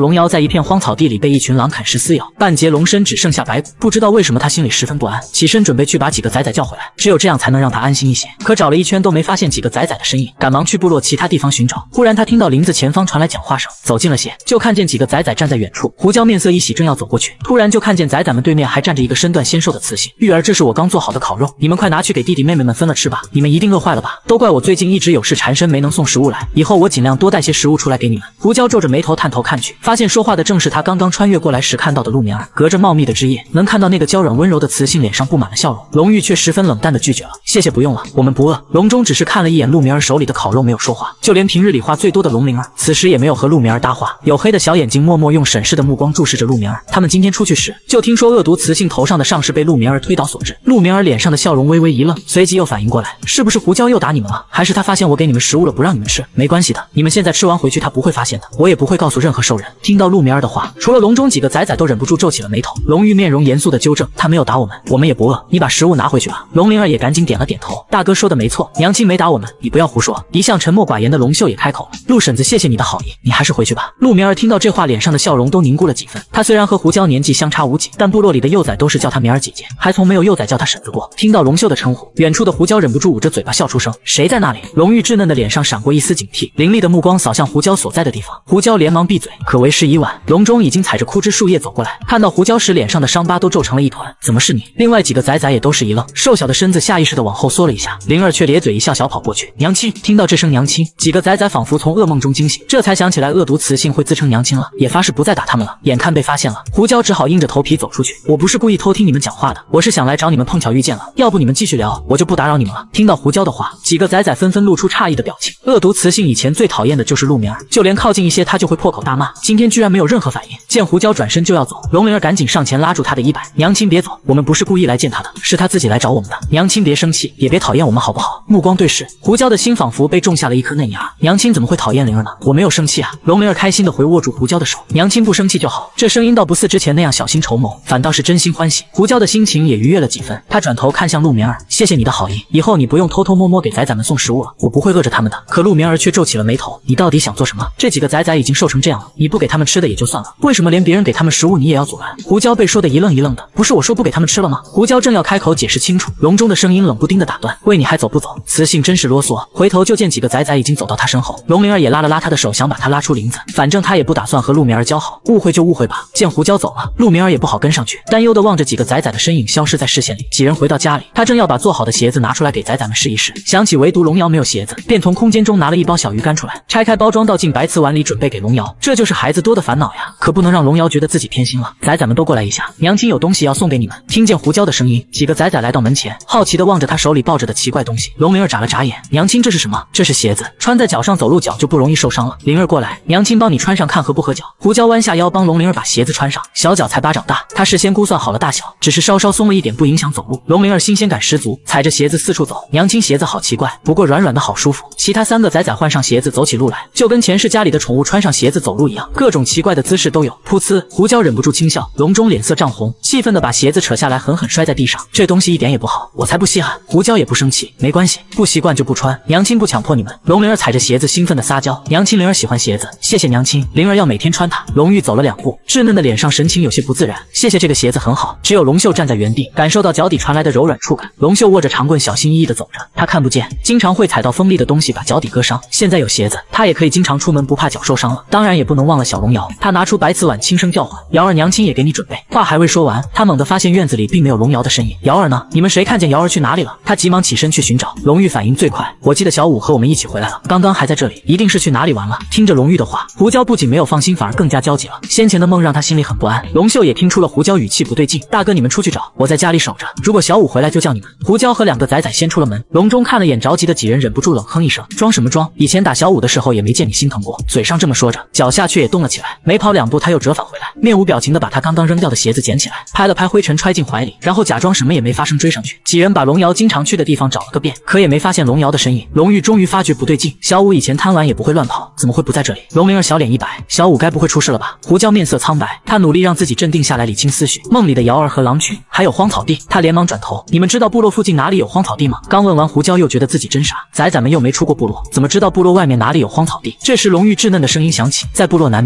一片荒草地里被一群狼啃食撕咬，半截龙身只剩下白骨。不知道为什么他心里十分不安，起身准备去把几个仔仔叫回来，只有这样才能让他安心一些。可找了一圈都没发现几个仔仔的身影，赶忙去部落其他地方寻找。忽然他听到林子前方传来讲话声，走近了些，就看见几个仔仔站在远处。胡椒面色一喜，正要走过去，突然就看见仔仔们对面还站着一个身段纤瘦的雌性。玉儿，这是我刚做好的烤肉，你们快拿去给弟弟妹妹们分了吃吧，你们一定饿坏了吧？都怪我最近一直有事缠身，没能送食物来，以后我尽量多带些食物出来给你们。胡椒皱着眉头探头看去，发现说话的正是他刚刚穿越过来时看到的陆眠儿。隔着茂密的枝叶，能看到那个娇软温柔的雌性脸上布满了笑容。龙玉却十分冷淡地拒绝了，谢谢，不用了，我们不饿。龙中只是看了一眼陆眠儿手里的烤肉，没有说话。就连平日里话最多的龙灵儿，此时也没有和陆眠儿搭话，黝黑的小眼睛默默用审视的目光注视着陆眠儿。他们今天出去时，就听说恶毒雌性头上的上士被陆眠儿推倒所致。陆眠儿脸上的笑容微微一愣，随即又反应过来，是不是胡椒又打你们了？还是他发现我给你们食物了，不让你们吃？没关系的，你们现在吃完回去，他不会发现的，我也不会告诉任何兽人。听到陆眠儿的话，除了龙中几个仔仔都忍不住皱起了眉头。龙玉面容严肃地纠正，他没有打我们，我们也不饿，你把食物拿回去吧。龙灵儿也赶紧点了点头，大哥说的没错，娘亲没打我们，你不要胡说。一向沉默寡言的龙秀也开口了，陆婶子，谢谢你的好意，你还是回去吧。陆眠儿听到这话，脸上的笑容都凝固了几分。他虽然和胡椒年纪相差无几，但部落里的幼崽都是叫他眠儿姐姐，还从没有幼崽叫他婶子过。听到龙秀的称呼，远处的胡椒忍不住捂着嘴巴笑出声。谁在那里？龙玉稚嫩的脸上闪过一丝警惕，凌厉的目光扫向胡椒所在的地方。胡椒连忙闭嘴，可为时已晚。龙中已经踩着枯枝树叶走过来，看到胡椒时脸上的伤疤都皱成了一团。怎么是你？另外几个仔仔也都是一愣，瘦小的身子下意识地往后缩了一下。灵儿却咧嘴一笑，小跑过去。娘亲！听到这声娘亲，几个仔仔仿佛从噩梦中惊醒，这才想起来恶毒雌性会自称娘亲了，也发誓不再打他们了。眼看被发现了，胡椒只好硬着头皮走出去。我不是故意偷听你们讲话的，我是想来找你们碰巧遇见了，要不你们继续聊，我就不打扰你们了。听到胡椒的话，几个仔仔纷纷露出诧异的表情。恶毒雌性以前最讨厌的就是陆眠儿，就连靠近一些他就会破口大骂，今天居然没有任何反应。见胡椒转身就要走，龙灵儿赶紧上前拉住他的衣摆，娘亲别走，我们不是故意来见他的，是他自己来找我们的，娘亲别生气，也别讨厌我们好不好？目光对视，胡椒的心仿佛被种下了一颗嫩芽。娘亲怎么会讨厌灵儿呢？我没有生气啊。龙灵儿开心的回握住胡椒的手，娘亲不生气就好。这声音倒不似之前那样小心筹谋，反倒是真心欢喜。胡椒的心情也愉悦了几分，他转头看向陆眠儿，谢谢你的好意，以后你不用偷偷摸摸给仔仔们送食物了，我不会饿着他们的。可陆眠儿却皱起了眉头，你到底想做什么？这几个仔仔已经瘦成这样了，你不给他们吃的也就算了，为什么连别人给他们食物你也要阻拦？胡椒被说的一愣一愣的，不是我说不给他们吃了吗？胡椒正要开口解释清楚，笼中的声音冷不丁的打断，喂，你还走不走？雌性真是啰嗦。回头就见几个仔仔已经走到他身后，龙灵儿也拉了拉他的手，想把他拉出林子，反正他也不打算和陆眠儿交好，误会就误会吧。见胡椒走了，陆眠儿也不好跟上去，担忧的望着几个仔仔的身影消失在视线里。几人回到家里，他正要把做好的鞋子拿出来给仔仔们试一试，想起唯独龙瑶没有鞋子，便从空间中拿了一包小鱼干出来，拆开包装倒进白瓷碗里，准备给龙瑶。这就是孩子多的烦恼呀，可不能让龙瑶觉得自己偏心了。仔仔们都过来一下，娘亲有东西要送给你们。听见胡椒的声音，几个仔仔来到门前，好奇的望着他手里抱着的奇怪东西。龙灵儿眨了眨眼，娘亲这是什么？这是鞋子，穿在脚上走路脚就不容易受伤了。灵儿过来，娘亲帮你穿上看合不合脚。胡椒弯下腰帮龙灵儿把鞋子穿上，小脚才巴掌大，他事先估算好了大小，只是稍稍松了一点，不影响走路。龙灵儿新鲜感十足，踩着鞋子四处走。娘亲鞋子好奇怪，不过软软的好舒服。其他三个仔仔换上鞋子走起路来，就跟前世家里的宠物穿上鞋子走路一样，各种奇怪的姿势都有。噗呲，胡椒忍不住轻笑，龙中脸色涨红，气愤的把鞋子扯下来，狠狠摔在地上。这东西一点也不好，我才不稀罕。胡椒也不生气，没关系，不习惯就不穿，娘亲不强迫你们。龙灵儿踩着鞋子兴奋的撒娇，娘亲灵儿喜欢鞋子，谢谢娘亲，灵儿要每天穿它。龙玉走了两步，稚嫩的脸上神情有些不自然，谢谢这个鞋子很好。只有龙秀站在原地，感受到脚底传来的柔软触感。龙秀握着长棍，小心翼翼地走着，他看不见，经常会踩到锋利的东西把脚底割伤，现在有鞋子，他也可以经常出门不怕脚受伤了。当然也不能忘了小龙瑶，他拿出白瓷碗轻声叫唤，瑶儿娘亲也给你准备。话还未说完，他猛地发现院子里并没有龙瑶的身影。瑶儿呢？你们谁看见瑶儿去哪里了？他急忙起身去寻找。龙玉反应最快，我记得小五和我们一起回来了，刚刚还在这里，一定是去哪里玩了。听着龙玉的话，胡椒不仅没有放心，反而更加焦急了。先前的梦让他心里很不安。龙秀也听出了胡椒语气不对劲，大哥你们出去找，我在家里守着，如果小五回来就叫你们。胡椒和两个仔仔先出了门，龙中看了眼着急的几人，忍不住冷哼一声，装什么装？以前打小五的时候也没见你心疼过。嘴上这么说着，脚下却也动了起来。没跑两步他又折返回来，面无表情的把他刚刚扔掉的鞋子捡起来，拍了拍灰尘揣进怀里，然后假装什么也没发生追上去。几人把龙瑶经常去的地方找了个遍，可也没发现龙瑶的身影。龙玉终于发觉不对劲，小五以前贪玩也不会乱跑，怎么会不在这里？龙灵儿小脸一摆，小五该不会出事了吧？胡椒面色苍白，他努力让自己镇定下来，理清思绪。梦里的瑶儿和狼群，还有荒草地，他连忙转头，你们知道部落附近哪里有荒草地吗？刚问完，胡椒又觉得自己真傻，仔仔们又没出过部落，怎么知道部落外面哪里有荒草地？这时龙玉稚嫩的声音响起，在部落南边。过了一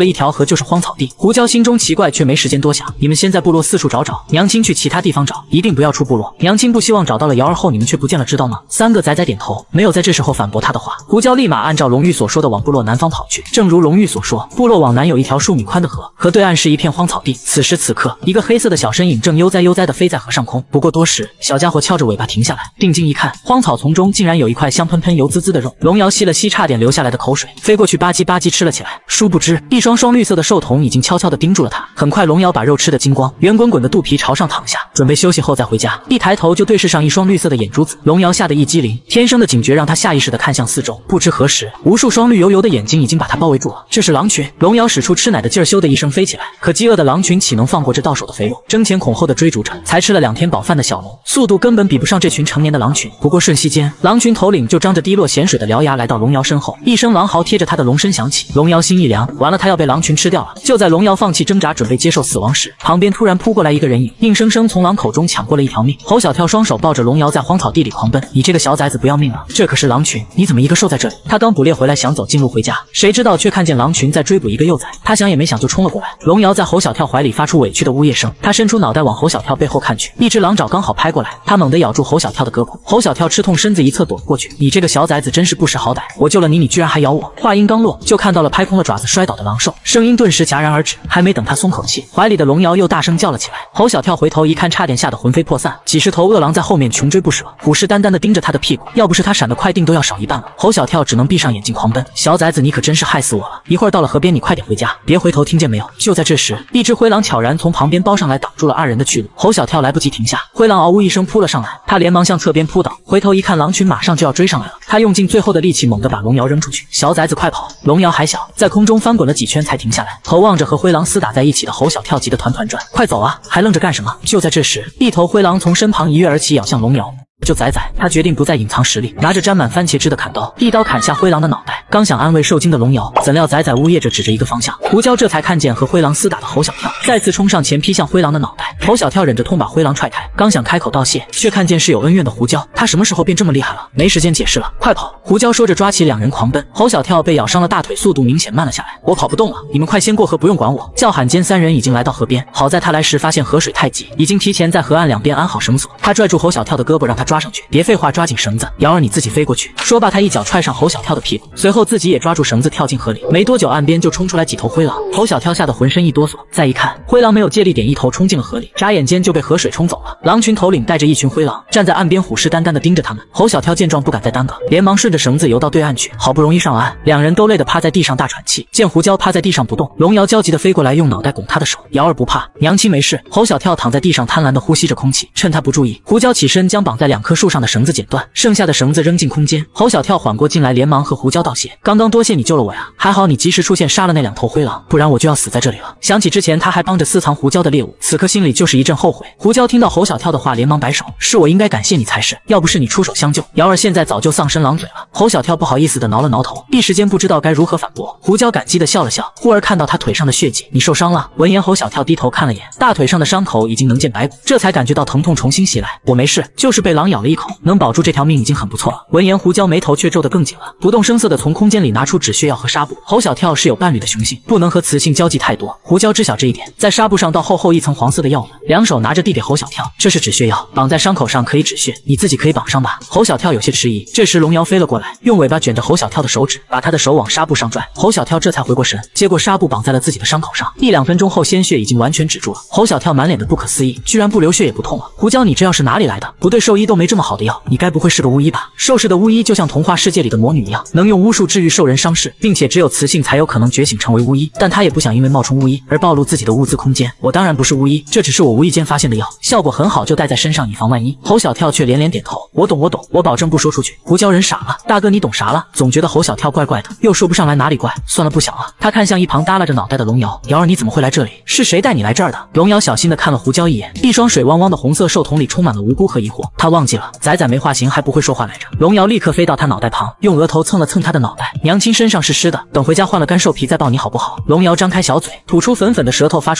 一条河就是荒草地。胡椒心中奇怪，却没时间多想。你们先在部落四处找找，娘亲去其他地方找，一定不要出部落。娘亲不希望找到了瑶儿后你们却不见了，知道吗？三个仔仔点头，没有在这时候反驳他的话。胡椒立马按照龙玉所说的往部落南方跑去。正如龙玉所说，部落往南有一条数米宽的河，河对岸是一片荒草地。此时此刻，一个黑色的小身影正悠哉悠哉地飞在河上空。不过多时，小家伙翘着尾巴停下来，定睛一看，荒草丛中竟然有一块香喷喷、油滋滋的肉。龙瑶吸了吸差点流下来的口水，飞过去吧唧吧唧吃了起来。殊不知，一双双绿色的兽瞳已经悄悄地盯住了他。很快，龙瑶把肉吃得精光，圆滚滚的肚皮朝上躺下，准备休息后再回家。一抬头就对视上一双绿色的眼珠子，龙瑶吓得一激灵，天生的警觉让他下意识地看向四周。不知何时，无数双绿油油的眼睛已经把他包围住了。这是狼群！龙瑶使出吃奶的劲儿，咻的一声飞起来。可饥饿的狼群岂能放过这到手的肥肉？争前恐后的追逐着，才吃了两天饱饭的小龙，速度根本比不上这群成年的狼群。不过瞬息间，狼群头领就张着滴落咸水的獠牙来到龙瑶身后，一声狼嚎贴着他的龙身响起。龙瑶心一凉，完了，他要被狼群吃掉了。就在龙瑶放弃挣扎，准备接受死亡时，旁边突然扑过来一个人影，硬生生从狼口中抢过了一条命。侯小跳双手抱着龙瑶在荒草地里狂奔，你这个小崽子不要命了？这可是狼群，你怎么一个兽在这里？他刚捕猎回来，想走近路回家，谁知道却看见狼群在追捕一个幼崽，他想也没想就冲了过来。龙瑶在侯小跳怀里发出委屈的呜咽声，他伸出脑袋往侯小跳背后看去，一只狼爪刚好拍过来，他猛地咬住侯小跳的胳膊，侯小跳吃痛身子一侧躲过去。你这个小崽子真是不识好歹，我救了你，你居然还咬我！话音刚落，就看到了拍空了爪子摔倒的狼兽，声音顿时戛然而止。还没等他松口气，怀里的龙瑶又大声叫了起来。侯小跳回头一看，差点吓得魂飞魄散，几十头饿狼在后面穷追不舍，虎视眈眈地盯着他的屁股，要不是他闪得快，定都要少一半了。侯小跳只能闭上眼睛狂奔。小崽子，你可真是害死我了！一会儿到了河边，你快点回家，别回头，听见没有？就在这时，一只灰狼悄然从旁边包上来，挡住了二人的去路。侯小跳来不及停下，灰狼嗷呜一声扑了上来，他连忙向侧边扑倒，回头一看，狼群马上就要追上来了。他用尽最后的力气，猛地把龙瑶扔出去。小崽子快跑！龙瑶还小，在空中翻滚了几圈才停下来，头望着和灰狼厮打在一起的侯小跳，急得团团转。快走啊，还愣着干什么？就在这时，一头灰狼从身旁一跃而起，咬向龙瑶。就崽崽，他决定不再隐藏实力，拿着沾满番茄汁的砍刀，一刀砍下灰狼的脑袋。刚想安慰受惊的龙瑶，怎料崽崽呜咽着指着一个方向。胡椒这才看见和灰狼厮打的侯小跳，再次冲上前劈向灰狼的脑袋。侯小跳忍着痛把灰狼踹开，刚想开口道谢，却看见是有恩怨的胡椒。他什么时候变这么厉害了？没时间解释了，快跑！胡椒说着抓起两人狂奔。侯小跳被咬伤了大腿，速度明显慢了下来。我跑不动了，你们快先过河，不用管我！叫喊间，三人已经来到河边。好在他来时发现河水太急，已经提前在河岸两边安好绳索。他拽住侯小跳的胳膊，让他抓上去。别废话，抓紧绳子，瑶儿你自己飞过去。说罢，他一脚踹上侯小跳的屁股，随后自己也抓住绳子跳进河里。没多久，岸边就冲出来几头灰狼，侯小跳吓得浑身一哆嗦。再一看，灰狼没有借力点，一头冲进了河里，眨眼间就被河水冲走了。狼群头领带着一群灰狼站在岸边，虎视眈眈地盯着他们。侯小跳见状不敢再耽搁，连忙顺着绳子游到对岸去。好不容易上岸，两人都累得趴在地上大喘气。见胡椒趴在地上不动，龙瑶焦急地飞过来，用脑袋拱他的手。瑶儿不怕，娘亲没事。侯小跳躺在地上贪婪地呼吸着空气，趁他不注意，胡椒起身将绑在两棵树上的绳子剪断，剩下的绳子扔进空间。侯小跳缓过劲来，连忙和胡椒道谢：刚刚多谢你救了我呀，还好你及时出现，杀了那两头灰狼，不然我就要死在这里了。想起之前他还帮着私藏胡椒的猎物，此刻心里就是一阵后悔。胡椒听到侯小跳的话，连忙摆手：是我应该感谢你才是，要不是你出手相救，瑶儿现在早就丧身狼嘴了。侯小跳不好意思地挠了挠头，一时间不知道该如何反驳。胡椒感激地笑了笑，忽而看到他腿上的血迹，你受伤了？闻言，侯小跳低头看了眼大腿上的伤口，已经能见白骨，这才感觉到疼痛重新袭来。我没事，就是被狼咬了一口，能保住这条命已经很不错了。闻言，胡椒眉头却皱得更紧了，不动声色地从空间里拿出止血药和纱布。侯小跳是有伴侣的雄性，不能和雌性交际太多。胡椒知晓这一点，在纱布上倒厚厚一层黄色的药粉，两手拿着递给侯小跳，这是止血药，绑在伤口上可以止血，你自己可以绑上吧。侯小跳有些迟疑，这时龙瑶飞了过来，用尾巴卷着侯小跳的手指，把他的手往纱布上拽。侯小跳这才回过神，接过纱布绑在了自己的伤口上。一两分钟后，鲜血已经完全止住了。侯小跳满脸的不可思议，居然不流血也不痛了。胡椒，你这药是哪里来的？不对，兽医都没这么好的药，你该不会是个巫医吧？兽氏的巫医就像童话世界里的魔女一样，能用巫术治愈兽人伤势，并且只有雌性才有可能觉醒成为巫医。但他也不想因为冒充巫医而暴露自己的物资空间。我当然不是巫医，这只是我无意间发现的药，效果很好，就带在身上以防万一。侯小跳却连连点头，我懂我懂，我保证不说出去。胡椒人傻了，大哥你懂啥了？总觉得侯小跳怪怪的，又说不上来哪里怪，算了不想了。他看向一旁耷拉着脑袋的龙瑶，瑶儿你怎么会来这里？是谁带你来这儿的？龙瑶小心地看了胡椒一眼，一双水汪汪的红色兽瞳里充满了无辜和疑惑。他忘记了崽崽没化形还不会说话来着。龙瑶立刻飞到他脑袋旁，用额头蹭了蹭他的脑袋，娘亲身上是湿的，等回家换了干兽皮再抱你好不好？龙瑶张开小嘴，吐出粉粉的舌头，发出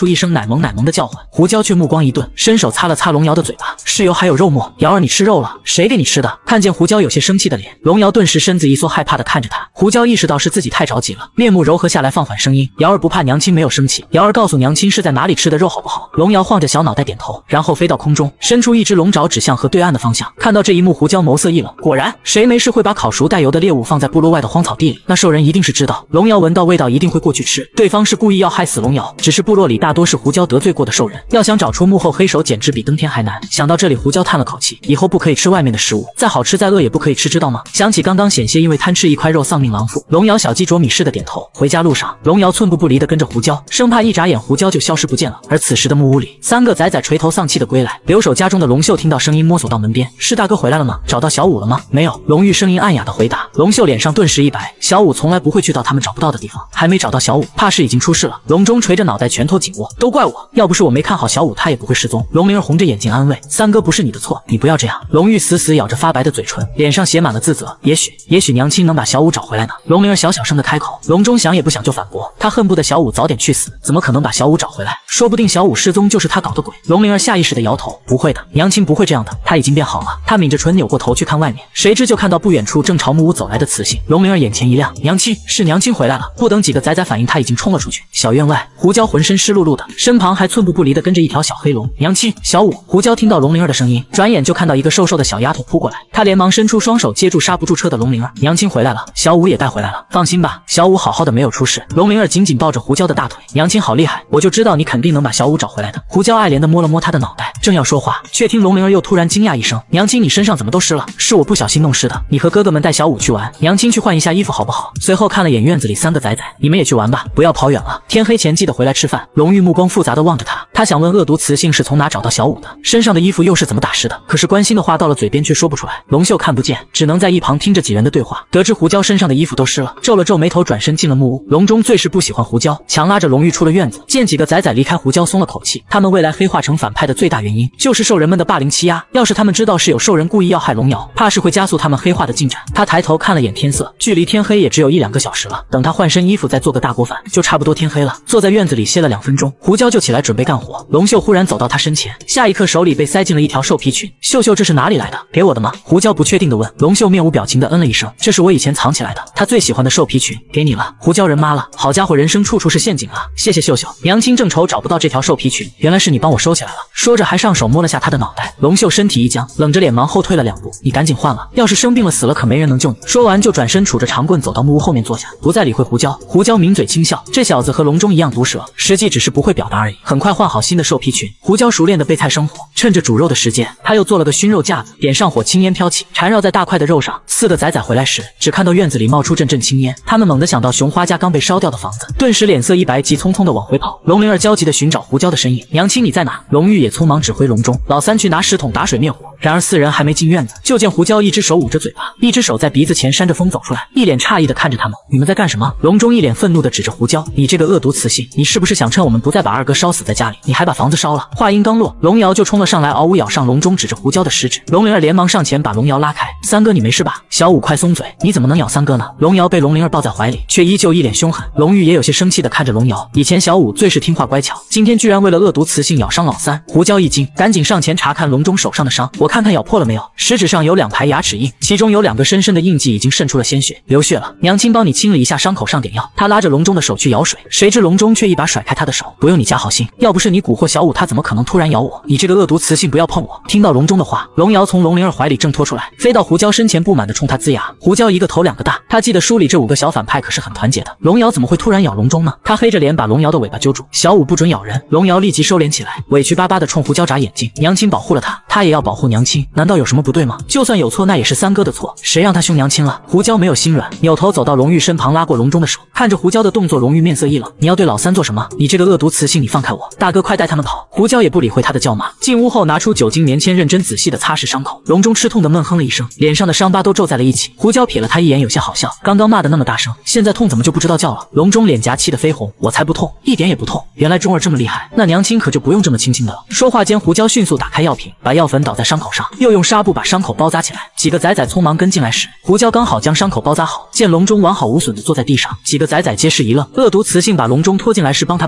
一声奶萌奶萌的叫唤。胡椒却目光一顿，伸手擦了擦龙瑶的嘴巴，是油还有肉末。瑶儿，你吃肉了？谁给你吃的？看见胡椒有些生气的脸，龙瑶顿时身子一缩，害怕的看着他。胡椒意识到是自己太着急了，面目柔和下来，放缓声音：瑶儿不怕娘亲没有生气，瑶儿告诉娘亲是在哪里吃的肉好不好？龙瑶晃着小脑袋点头，然后飞到空中，伸出一只龙爪指向河对岸的方向。看到这一幕，胡椒眸色一冷，果然，谁没事会把烤熟带油的猎物放在部落外的荒草地里？那兽人一定是知道，龙瑶闻到味道一定会过去吃，对方是故意要害死龙瑶。只是部落里大多是胡椒得罪过的兽人，要想找出幕后黑手，简直比登天还难。想到这里，胡椒叹了口气，以后不可以吃外面的食物，再好吃再饿也不可以吃，知道吗？想起刚刚险些因为贪吃一块肉丧命狼妇，龙瑶小鸡啄米似的点头。回家路上，龙瑶寸步不离的跟着胡椒，生怕一眨眼胡椒就消失不见了。而此时的木屋里，三个仔仔垂头丧气的归来。留守家中的龙秀听到声音，摸索到门边，是大哥回来了吗？找到小五了吗？没有。龙玉声音暗哑的回答。龙秀脸上顿时一白，小五从来不会去到他们找不到的地方，还没找到小五，怕是已经出事了。龙中垂着脑袋，拳头紧握，都怪我，要不是我没看好小五，他也不会失踪。龙灵儿红着眼睛安慰：三哥不是你的错，你不要这样。龙玉死死咬着发白的嘴唇，脸上写满了自责。也许，也许娘亲能把小五找回来呢。龙灵儿小小声的开口，龙中想也不想就反驳，他恨不得小五早点去死，怎么可能把小五找回来？说不定小五失踪就是他搞的鬼。龙灵儿下意识的摇头，不会的，娘亲不会这样的，他已经变好了。他抿着唇扭过头去看外面，谁知就看到不远处正朝木屋走来的雌性。龙灵儿眼前一亮，娘亲，是娘亲回来了。不等几个仔仔反应，他已经冲了出去。小院外，胡椒浑身湿漉漉的，身旁还寸步不离的跟着一条小黑龙。娘亲，小五。胡椒听到龙灵儿的声音，转眼就看到一个瘦瘦的小丫头扑过来，他连忙伸出双手接住刹不住车的龙灵儿。娘亲回来了，小五也带回来了，放心吧，小五好好的没有出事。龙灵儿紧紧抱着胡椒的大腿，娘亲好厉害，我就知道你肯定能把小五找回来的。胡椒爱怜的摸了摸他的脑袋，正要说话，却听龙灵儿又突然惊讶一声：娘亲，你身上怎么都湿了？是我不小心弄湿的，你和哥哥们带小五去玩，娘亲去换一下衣服好不好？随后看了眼院子里三个仔仔，你们也去玩吧，不要跑远了，天黑前记得回来吃饭。龙玉目光复杂的望着他，他想问恶毒雌性是从哪找到小五的，身上的衣服又是怎么打湿的，可是关心的话到了嘴边却说不出来。龙秀看不见，只能在一旁听着几人的对话，得知胡椒身上的衣服都湿了，皱了皱眉头，转身进了木屋。龙中最是不喜欢胡椒，强拉着龙玉出了院子。见几个仔仔离开胡椒，松了口气，他们未来黑化成反派的最大原因就是兽人们的霸凌欺压，要是他们知道是有兽人故意要害龙瑶，怕是会加速他们黑化的进展。他抬头看了眼天色，距离天黑也只有一两个小时了，等他换身衣服再做个大锅饭，就差不多天黑了。坐在院子里歇了两分钟，胡椒就起来准备干活。龙秀忽然走到他身前，下一刻手里被塞进了一条兽皮裙。秀秀，这是哪里来的？给我的吗？胡椒不确定的问。龙秀面无表情的嗯了一声，这是我以前藏起来的，他最喜欢的兽皮裙，给你了。胡椒人妈了，好家伙，人生处处是陷阱啊！谢谢秀秀，娘亲正愁找不到这条兽皮裙，原来是你帮我收起来了。说着还上手摸了下他的脑袋。龙秀身体一僵，冷着脸忙后退了两步，你赶紧换了，要是生病了死了可没人能救你。说完就转身杵着长棍走到木屋后面坐下，不再理会胡椒。胡椒抿嘴轻笑，这小子和龙中一样毒舌，实际只是不会表达而已。很快换好新的兽皮裙，胡椒熟练的备菜生火，趁着煮肉的时间，他又做了个熏肉架子，点上火，青烟飘起，缠绕在大块的肉上。四个仔仔回来时，只看到院子里冒出阵阵青烟，他们猛地想到熊花家刚被烧掉的房子，顿时脸色一白，急匆匆的往回跑。龙灵儿焦急的寻找胡椒的身影，娘亲你在哪？龙玉也匆忙指挥龙中、老三去拿石桶打水灭火。然而四人还没进院子，就见胡椒一只手捂着嘴巴，一只手在鼻子前扇着风走出来，一脸诧异的看着他们，你们在干什么？龙中一脸愤怒的指着胡椒，你这个恶毒雌性，你是不是想趁我们不再把二哥烧死在家里，你还把房子烧了？话音刚落，龙瑶就冲了上来，嗷呜咬上龙中指着胡椒的食指。龙灵儿连忙上前把龙瑶拉开，三哥你没事吧？小五快松嘴，你怎么能咬三哥呢？龙瑶被龙灵儿抱在怀里，却依旧一脸凶狠。龙玉也有些生气的看着龙瑶，以前小五最是听话乖巧，今天居然为了恶毒雌性咬伤老三。胡椒一惊，赶紧上前查看龙中手上的伤，我看看咬破了没有？食指上有两排牙齿印，其中有两个深深的印记已经渗出了鲜血，流血了。娘亲帮你清了一下伤口，上点药。他拉着龙中的手去舀水，谁知龙中却一把甩开他的手，不用你加好心，要不是你蛊惑小五，他怎么可能突然咬我？你这个恶毒雌性，不要碰我！听到龙中的话，龙瑶从龙灵儿怀里挣脱出来，飞到胡椒身前，不满地冲他龇牙。胡椒一个头两个大，他记得书里这五个小反派可是很团结的，龙瑶怎么会突然咬龙中呢？他黑着脸把龙瑶的尾巴揪住，小五不准咬人。龙瑶立即收敛起来，委屈巴巴地冲胡椒眨眼睛，娘亲保护了他，他也要保护娘亲，难道有什么不对吗？就算有错，那也是三哥的错，谁让他凶娘亲了？胡椒没有心软，扭头走到龙玉身旁，拉过龙中的手，看着胡椒的动作，龙玉面色一冷，你要对老三做什么？你这个恶毒雌性，你放开我！大哥快带他们跑！胡椒也不理会他的叫骂，进屋后拿出酒精棉签，认真仔细地擦拭伤口。龙中吃痛的闷哼了一声，脸上的伤疤都皱在了一起。胡椒瞥了他一眼，有些好笑，刚刚骂的那么大声，现在痛怎么就不知道叫了？龙中脸颊气得绯红，我才不痛，一点也不痛。原来中儿这么厉害，那娘亲可就不用这么轻轻的了。说话间，胡椒迅速打开药瓶，把药粉倒在伤口上，又用纱布把伤口包扎起来。几个仔仔匆忙跟进来时，胡椒刚好将伤口包扎好，见龙中完好无损地坐在地上，几个仔仔皆是一愣。恶毒雌性把龙中拖进来是帮他包扎伤口，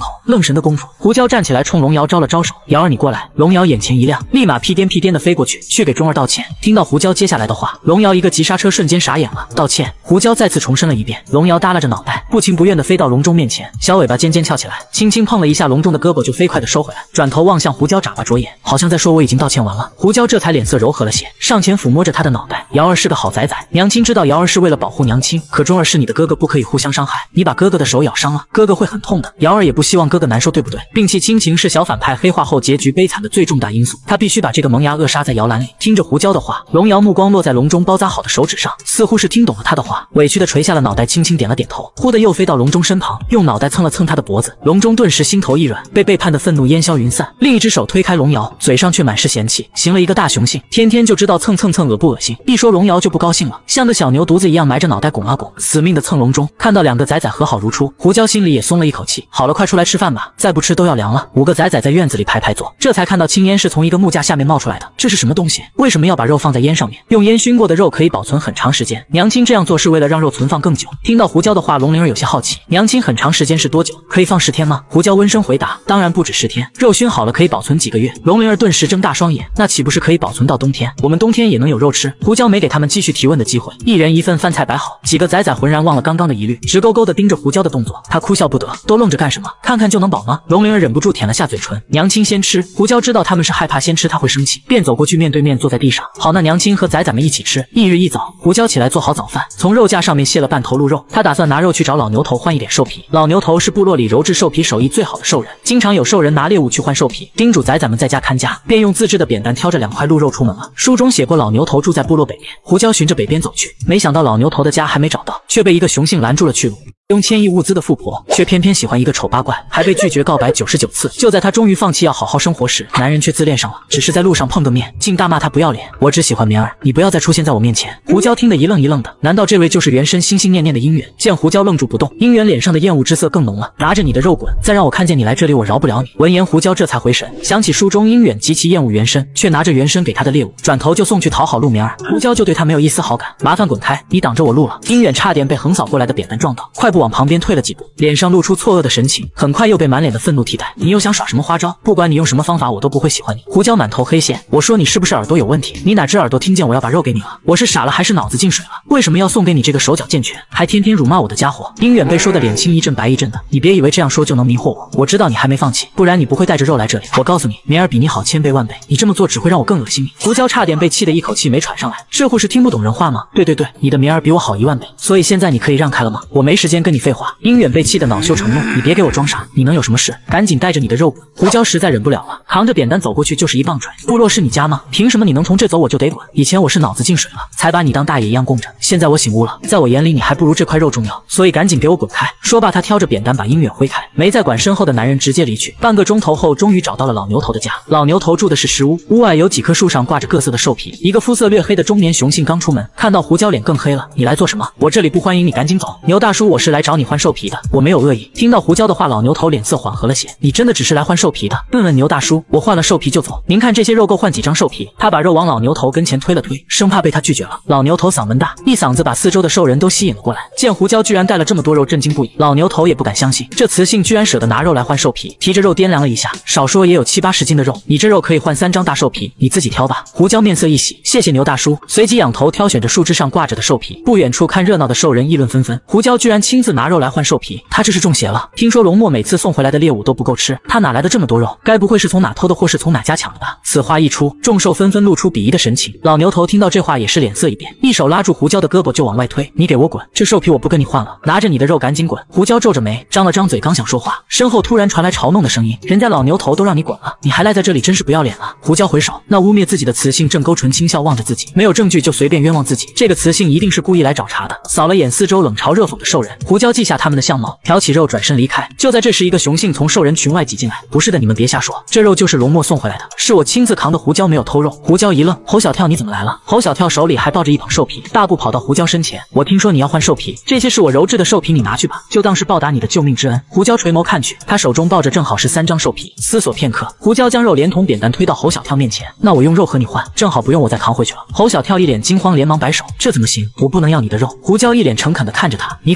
口，愣神的功夫，胡椒站起来冲龙瑶招了招手：“瑶儿，你过来。”龙瑶眼前一亮，立马屁颠屁颠的飞过去，去给钟儿道歉。听到胡椒接下来的话，龙瑶一个急刹车，瞬间傻眼了。道歉？胡椒再次重申了一遍。龙瑶耷拉着脑袋，不情不愿的飞到龙钟面前，小尾巴尖尖翘起来，轻轻碰了一下龙钟的胳膊，就飞快的收回来，转头望向胡椒，眨巴着眼，好像在说我已经道歉完了。胡椒这才脸色柔和了些，上前抚摸着他的脑袋：“瑶儿是个好崽崽，娘亲知道瑶儿是为了保护娘亲，可钟儿是你的哥哥，不可以互相伤害。你把哥哥的手咬伤了，哥哥会很痛的。瑶儿也不希望哥哥难受，对不对？”摒弃亲情是小反派黑化后结局悲惨的最重大因素，他必须把这个萌芽扼杀在摇篮里。听着胡椒的话，龙瑶目光落在龙钟包扎好的手指上，似乎是听懂了他的话，委屈的垂下了脑袋，轻轻点了点头，忽的又飞到龙钟身旁，用脑袋蹭了蹭他的脖子。龙钟顿时心头一软，被背叛的愤怒烟消云散，另一只手推开龙瑶，嘴上却满是嫌弃，行了一个大雄性，天天就知道蹭蹭蹭，恶不恶心？一说龙瑶就不高兴了，像个小牛犊子一样埋着脑袋拱啊拱，死命的蹭龙钟。看到两个崽崽和好如初，胡椒心里也松了一口气。好了，快出来吃饭吧，再不吃都要凉了。五个崽崽在院子里排排坐，这才看到青烟是从一个木架下面冒出来的。这是什么东西？为什么要把肉放在烟上面？用烟熏过的肉可以保存很长时间，娘亲这样做是为了让肉存放更久。听到胡椒的话，龙灵儿有些好奇，娘亲很长时间是多久？可以放十天吗？胡椒温声回答，当然不止十天，肉熏好了可以保存几个月。龙灵儿顿时睁大双眼，那岂不是可以保存到冬天？我们冬天也能有肉吃？胡椒没给他们继续提问的机会，一人一份饭菜摆好，几个崽崽浑然忘了刚刚的疑虑，直勾勾的盯着胡椒的动作。他哭笑不得，都愣着干什么？看看就能饱吗？龙灵儿忍不住舔了下嘴唇，娘亲先吃。胡椒知道他们是害怕先吃他会生气，便走过去面对面坐在地上。好，那娘亲和崽崽们一起吃。翌日一早，胡椒起来做好早饭，从肉架上面卸了半头鹿肉，他打算拿肉去找老牛头换一点兽皮。老牛头是部落里鞣制兽皮手艺最好的兽人，经常有兽人拿猎物去换兽皮，叮嘱崽崽们在家看家，便用自制的扁担挑着两块鹿肉出门了。书中写过老牛头住在部落北边，胡椒循着北边走去，没想到老牛头的家还没找到，却被一个雄性拦住了去路。用千亿物资的富婆，却偏偏喜欢一个丑八怪，还被拒绝告白九十九次。就在他终于放弃要好好生活时，男人却自恋上了，只是在路上碰个面，竟大骂他不要脸。我只喜欢棉儿，你不要再出现在我面前。胡椒听得一愣一愣的，难道这位就是原身心心念念的姻缘？见胡椒愣住不动，姻缘脸上的厌恶之色更浓了。拿着你的肉滚，再让我看见你来这里，我饶不了你。闻言，胡椒这才回神，想起书中姻缘极其厌恶原身，却拿着原身给他的猎物，转头就送去讨好陆棉儿。胡椒就对他没有一丝好感，麻烦滚开，你挡着我路了。姻缘差点被横扫过来的扁担撞到，快步往旁边退了几步，脸上露出错愕的神情，很快又被满脸的愤怒替代。你又想耍什么花招？不管你用什么方法，我都不会喜欢你。胡椒满头黑线，我说你是不是耳朵有问题？你哪只耳朵听见我要把肉给你了？我是傻了还是脑子进水了？为什么要送给你这个手脚健全还天天辱骂我的家伙？姻缘被说的脸青一阵白一阵的，你别以为这样说就能迷惑我，我知道你还没放弃，不然你不会带着肉来这里。我告诉你，棉儿比你好千倍万倍，你这么做只会让我更恶心你。胡椒差点被气得一口气没喘上来，这护士听不懂人话吗？对对对，你的棉儿比我好一万倍，所以现在你可以让开了吗？我没时间跟你废话。姻缘被气得恼羞成怒，你别给我装傻，你能有什么事？赶紧带着你的肉滚！胡椒实在忍不了了，扛着扁担走过去就是一棒槌。部落是你家吗？凭什么你能从这走我就得滚？以前我是脑子进水了，才把你当大爷一样供着，现在我醒悟了，在我眼里你还不如这块肉重要，所以赶紧给我滚开！说罢，他挑着扁担把姻缘挥开，没再管身后的男人，直接离去。半个钟头后，终于找到了老牛头的家。老牛头住的是石屋，屋外有几棵树上挂着各色的兽皮。一个肤色略黑的中年雄性刚出门，看到胡椒脸更黑了。你来做什么？我这里不欢迎你，赶紧走！牛大叔，我是来找你换兽皮的，我没有恶意。听到胡椒的话，老牛头脸色缓和了些。你真的只是来换兽皮的？问问牛大叔，我换了兽皮就走。您看这些肉够换几张兽皮？他把肉往老牛头跟前推了推，生怕被他拒绝了。老牛头嗓门大，一嗓子把四周的兽人都吸引了过来。见胡椒居然带了这么多肉，震惊不已。老牛头也不敢相信，这雌性居然舍得拿肉来换兽皮。提着肉掂量了一下，少说也有七八十斤的肉，你这肉可以换三张大兽皮，你自己挑吧。胡椒面色一喜，谢谢牛大叔，随即仰头挑选着树枝上挂着的兽皮。不远处看热闹的兽人议论纷纷，胡椒居然亲自拿肉来换兽皮，他这是中邪了。听说龙墨每次送回来的猎物都不够吃，他哪来的这么多肉？该不会是从哪偷的，或是从哪家抢的吧？此话一出，众兽纷纷露出鄙夷的神情。老牛头听到这话也是脸色一变，一手拉住胡椒的胳膊就往外推，你给我滚！这兽皮我不跟你换了，拿着你的肉赶紧滚！胡椒皱着眉，张了张嘴，刚想说话，身后突然传来嘲弄的声音，人家老牛头都让你滚了，你还赖在这里，真是不要脸了。胡椒回首，那污蔑自己的雌性正勾唇轻笑望着自己，没有证据就随便冤枉自己，这个雌性一定是故意来找茬的。扫了眼四周冷嘲热讽的兽人，胡椒记下他们的相貌，挑起肉转身离开。就在这时，一个雄性从兽人群外挤进来，不是的，你们别瞎说，这肉就是龙墨送回来的，是我亲自扛的。胡椒没有偷肉。胡椒一愣，侯小跳你怎么来了？侯小跳手里还抱着一捧兽皮，大步跑到胡椒身前，我听说你要换兽皮，这些是我鞣制的兽皮，你拿去吧，就当是报答你的救命之恩。胡椒垂眸看去，他手中抱着正好是三张兽皮，思索片刻，胡椒将肉连同扁担推到侯小跳面前，那我用肉和你换，正好不用我再扛回去了。侯小跳一脸惊慌，连忙摆手，这怎么行？我不能要你的肉。胡椒一脸诚恳地看着他，你可别拒绝。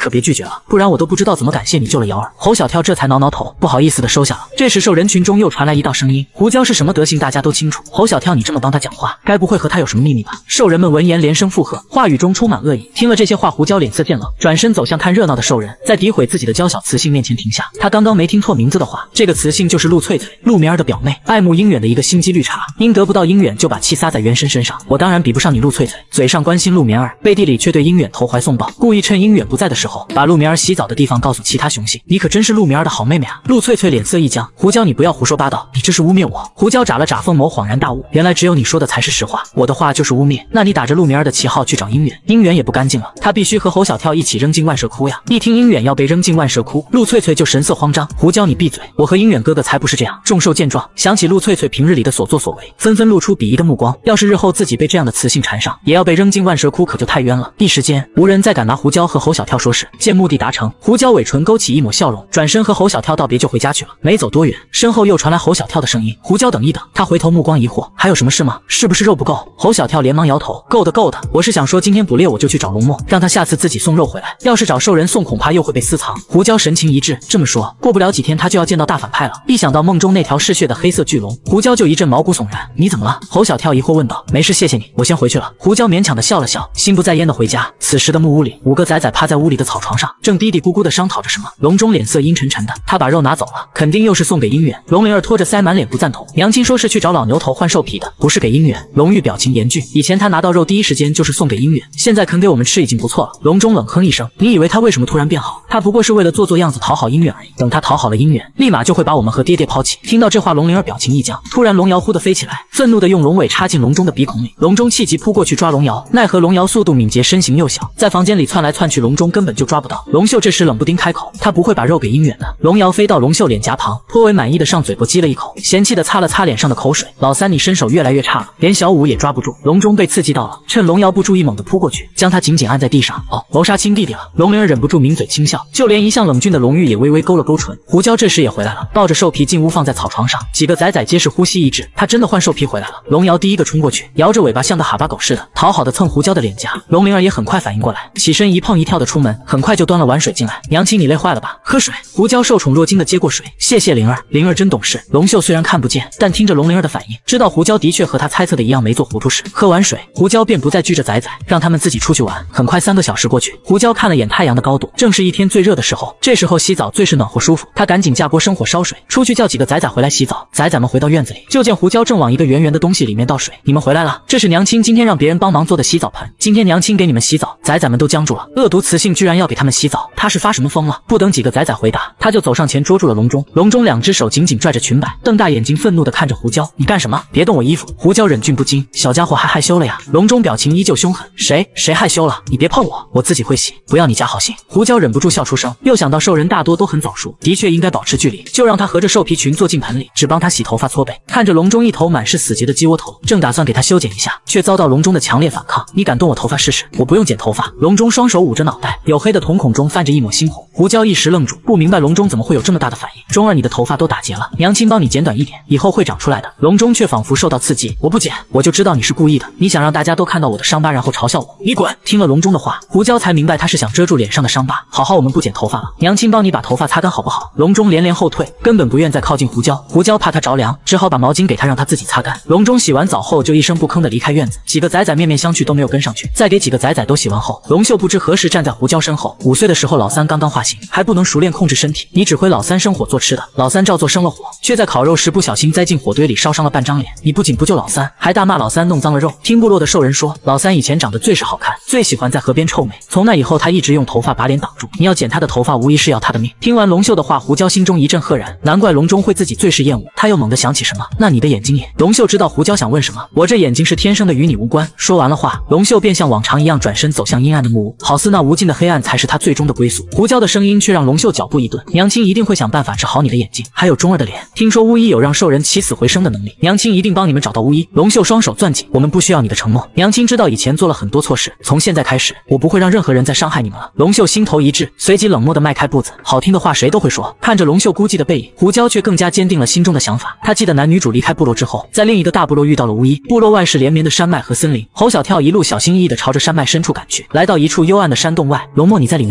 绝了，不然我都不知道怎么感谢你救了瑶儿。侯小跳这才挠挠头，不好意思的收下了。这时兽人群中又传来一道声音：胡椒是什么德行，大家都清楚。侯小跳，你这么帮他讲话，该不会和他有什么秘密吧？兽人们闻言连声附和，话语中充满恶意。听了这些话，胡椒脸色渐冷，转身走向看热闹的兽人，在诋毁自己的娇小雌性面前停下。他刚刚没听错名字的话，这个雌性就是陆翠翠，陆眠儿的表妹，爱慕姻缘的一个心机绿茶。因得不到姻缘，就把气撒在原神身上。我当然比不上你陆翠翠，嘴上关心陆眠儿，背地里却对姻缘投怀送抱，故意趁姻缘不在的时候，把陆眠儿洗澡的地方告诉其他雄性。你可真是陆眠儿的好妹妹啊！陆翠翠脸色一僵，胡椒，你不要胡说八道，你这是污蔑我。胡椒眨了眨凤眸，恍然大悟，原来只有你说的才是实话，我的话就是污蔑。那你打着陆眠儿的旗号去找姻缘，姻缘也不干净了，他必须和侯小跳一起扔进万蛇窟呀！一听姻缘要被扔进万蛇窟，陆翠翠就神色慌张。胡椒，你闭嘴！我和姻缘哥哥才不是这样。众兽见状，想起陆翠翠平日里的所作所为，纷纷露出鄙夷的目光。要是日后自己被这样的雌性缠上，也要被扔进万蛇窟，可就太冤了。一时间，无人再敢拿胡椒和侯小跳说事。见目的达成，胡椒尾唇勾起一抹笑容，转身和侯小跳道别就回家去了。没走多远，身后又传来侯小跳的声音：胡椒，等一等。他回头目光疑惑，还有什么事吗？是不是肉不够？侯小跳连忙摇头，够的够的，我是想说今天捕猎我就去找龙墨，让他下次自己送肉回来。要是找兽人送，恐怕又会被私藏。胡椒神情一致，这么说，过不了几天他就要见到大反派了。一想到梦中那条嗜血的黑色巨龙，胡椒就一阵毛骨悚然。你怎么了？侯小跳疑惑问道。没事，谢谢你，我先回去了。胡椒勉强的笑了笑，心不在焉的回家。此时的木屋里，五个仔仔趴在屋里的草床上，正嘀嘀咕咕的商讨着什么。笼中脸色阴沉沉的，他把肉拿走了，肯定又是送给姻缘。龙灵儿拖着腮，满脸不赞同。娘亲说是去找老牛头换兽皮的，不是给姻缘。龙玉表情严峻，以前他拿到肉第一时间就是送给姻缘，现在肯给我们吃已经不错了。笼中冷哼一声，你以为他为什么突然变好？他不过是为了做做样子讨好姻缘而已。等他讨好了姻缘，立马就会把我们和爹爹抛弃。听到这话，龙灵儿表情一僵，突然龙瑶忽地飞起来，愤怒的用龙尾插进笼中的鼻孔里。笼中气急扑过去抓龙瑶，奈何龙瑶速度敏捷，身形又小，在房间里窜来窜去，笼中根本就抓不到。龙秀这时冷不丁开口，他不会把肉给姻缘的。龙瑶飞到龙秀脸颊旁，颇为满意的上嘴巴击了一口，嫌弃的擦了擦脸上的口水。老三，你身手越来越差了，连小五也抓不住。笼中被刺激到了，趁龙瑶不注意，猛地扑过去，将他紧紧按在地上。哦，谋杀亲弟弟了。龙灵儿忍不住抿嘴轻笑，就连一向冷峻的龙玉也微微勾了勾唇。胡椒这时也回来了，抱着兽皮进屋放在草床上，几个仔仔皆是呼吸一致，他真的换兽皮回来了。龙瑶第一个冲过去，摇着尾巴像个哈巴狗似的，讨好的蹭胡椒的脸颊。龙灵儿也很快反应过来，起身一碰一跳的出门，很快就端了碗水进来。娘亲，你累坏了吧？喝水。胡椒受宠若惊的接过水，谢谢灵儿，灵儿真懂事。龙秀虽然看不见，但听着龙灵儿的反应，知道胡椒的确和他猜测的一样没做糊涂事。喝完水，胡椒便不再拘着仔仔，让他们自己出去玩。很快三个小时过去，胡椒看了眼太阳的高度，正是一天最热的时候，这时候洗澡最是暖和舒服。他赶紧架锅生火烧水，出去叫几个仔仔回来洗澡。仔仔们回到院子里，就见胡椒正往一个圆圆的东西里面倒水。你们回来了，这是娘亲今天让别人帮忙做的洗澡盆，今天娘亲给你们洗澡。仔仔们都僵住了，恶毒雌性居然要给他们洗澡，他是发什么疯了？不等几个仔仔回答，他就走上前捉住了笼中。笼中两只手紧紧拽着裙摆，瞪大眼睛愤怒地看着胡椒，你干什么？别动我衣服！胡椒忍俊不禁，小家伙还害羞了呀。笼中表情依旧凶狠，谁谁害羞了？你别碰我，我自己会洗，不要你假好心。胡椒忍不住笑出声，又想到兽人大多都很早熟，的确应该保持距离，就让他合着兽皮裙坐进盆里，只帮他洗头发搓背。看着笼中一头满是死结的鸡窝头，正打算给他修剪一下，却遭到笼中的强烈反抗。你敢动我头发试试？我不用剪头发。笼中双手捂着脑袋，黝黑的瞳孔中泛着一抹猩红。胡椒一时愣住，不明白笼中怎么会有这么大的反应。中儿，你的头发都打结了，娘亲帮你剪短一点，以后会长出来的。笼中却仿佛受到刺激，我不剪，我就知道你是故意的，你想让大家都看到我的伤疤，然后嘲笑我。你滚！听了笼中的话，胡椒才明白他是想遮住脸上的伤疤。好好，我们不剪头发了，娘亲帮你把头发擦干好不好？笼中连连后退，根本不愿再靠近胡椒。胡椒怕他着凉，只好把毛巾给他，让他自己擦干。笼中洗完澡后就一声不吭的离开院子，几个仔仔面面相觑，都没有跟上去。再给几个仔仔都洗完后，龙秀不知何时站在胡椒身后。五岁的时候，老三刚刚化形，还不能熟练控制身体，你指挥老三生火做吃的，老三照做生了火，却在烤肉时不小心栽进火堆里，烧伤了半张脸。你不仅不救老三，还大骂老三弄脏了肉。听部落的兽人说，老三以前长得最是好看，最喜欢在河边臭美，从那以后他一直用头发把脸挡住，你要剪他的头发，无疑是要他的命。听完龙秀的话，胡椒心中一阵赫然，难怪笼中会自己最是厌恶。他又猛地想起什么，那你的眼睛也……龙秀知道胡椒想问什么，我这眼睛是天生的，与你无关。说完了话，龙秀便像往常一样转身走向阴暗的木屋，好似那无尽的黑暗才是他最终的归宿。胡椒的声音却让龙秀脚步一顿，娘亲一定会想办法治好你的眼睛，还有中儿的脸。听说巫医有让兽人起死回生的能力，娘亲一定帮你们找到巫医。龙秀双手攥紧，我们不需要你的承诺，娘亲知道以前做了很多错事，从现在开始，我不会让任何人再伤害你们了。龙秀心头一滞，随即冷漠地迈开步子。好听的话谁都会说。看着龙秀孤寂的背影，胡椒却更加坚定了心中的想法。他记得男女主离开部落之后，在另一个大部落遇到了巫医。部落外是连绵的山脉和森林，侯小跳一路小心翼翼地朝着山脉深处赶去，来到一处幽暗的山洞外。龙墨，你在里面